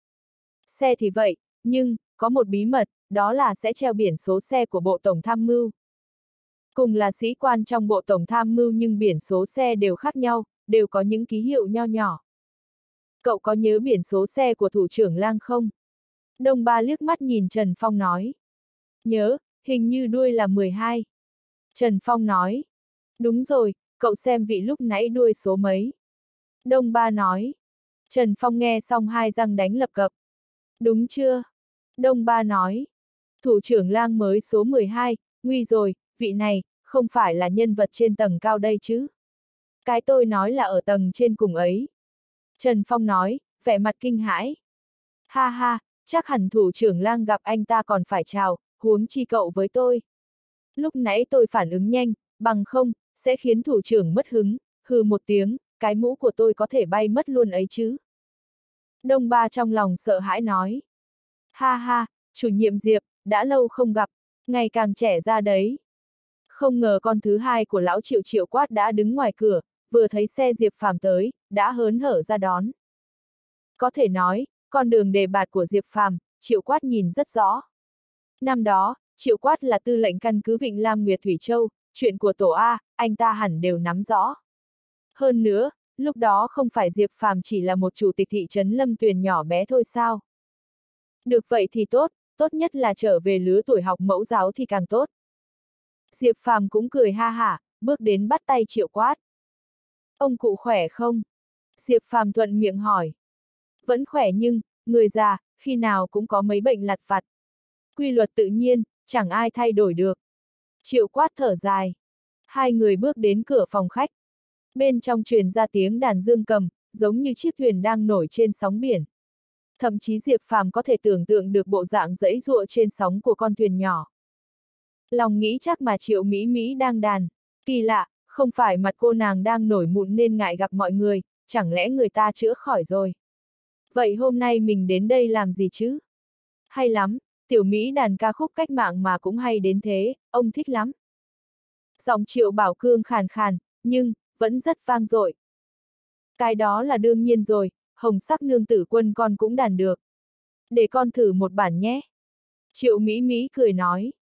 Xe thì vậy, nhưng, có một bí mật, đó là sẽ treo biển số xe của Bộ Tổng Tham mưu. Cùng là sĩ quan trong Bộ Tổng Tham mưu nhưng biển số xe đều khác nhau, đều có những ký hiệu nho nhỏ. Cậu có nhớ biển số xe của thủ trưởng Lang không? Đông Ba liếc mắt nhìn Trần Phong nói. Nhớ, hình như đuôi là 12. Trần Phong nói. Đúng rồi, cậu xem vị lúc nãy đuôi số mấy. Đông Ba nói. Trần Phong nghe xong hai răng đánh lập cập. Đúng chưa? Đông Ba nói. Thủ trưởng Lang mới số 12, nguy rồi, vị này, không phải là nhân vật trên tầng cao đây chứ. Cái tôi nói là ở tầng trên cùng ấy. Trần Phong nói, vẻ mặt kinh hãi. Ha ha, chắc hẳn thủ trưởng Lang gặp anh ta còn phải chào, huống chi cậu với tôi. Lúc nãy tôi phản ứng nhanh, bằng không, sẽ khiến thủ trưởng mất hứng, hừ một tiếng, cái mũ của tôi có thể bay mất luôn ấy chứ. Đông Ba trong lòng sợ hãi nói. Ha ha, chủ nhiệm Diệp, đã lâu không gặp, ngày càng trẻ ra đấy. Không ngờ con thứ hai của lão Triệu Triệu Quát đã đứng ngoài cửa, vừa thấy xe Diệp Phàm tới, đã hớn hở ra đón. Có thể nói, con đường đề bạt của Diệp Phàm, Triệu Quát nhìn rất rõ. Năm đó, Triệu Quát là tư lệnh căn cứ Vịnh Lam Nguyệt Thủy Châu, chuyện của Tổ A, anh ta hẳn đều nắm rõ. Hơn nữa, lúc đó không phải Diệp Phàm chỉ là một chủ tịch thị trấn Lâm Tuyền nhỏ bé thôi sao? Được vậy thì tốt, tốt nhất là trở về lứa tuổi học mẫu giáo thì càng tốt. Diệp Phàm cũng cười ha hả, bước đến bắt tay Triệu Quát. Ông cụ khỏe không? Diệp Phàm thuận miệng hỏi. Vẫn khỏe nhưng, người già, khi nào cũng có mấy bệnh lặt vặt. Quy luật tự nhiên, chẳng ai thay đổi được. Triệu Quát thở dài. Hai người bước đến cửa phòng khách. Bên trong truyền ra tiếng đàn dương cầm, giống như chiếc thuyền đang nổi trên sóng biển. Thậm chí Diệp Phàm có thể tưởng tượng được bộ dạng giãy giụa trên sóng của con thuyền nhỏ. Lòng nghĩ chắc mà Triệu Mỹ Mỹ đang đàn. Kỳ lạ, Không phải mặt cô nàng đang nổi mụn nên ngại gặp mọi người, chẳng lẽ người ta chữa khỏi rồi? Vậy hôm nay mình đến đây làm gì chứ? Hay lắm, tiểu Mỹ đàn ca khúc cách mạng mà cũng hay đến thế, ông thích lắm. Giọng Triệu Bảo Cương khàn khàn, nhưng, vẫn rất vang dội. Cái đó là đương nhiên rồi, hồng sắc nương tử quân con cũng đàn được. Để con thử một bản nhé. Triệu Mỹ Mỹ cười nói.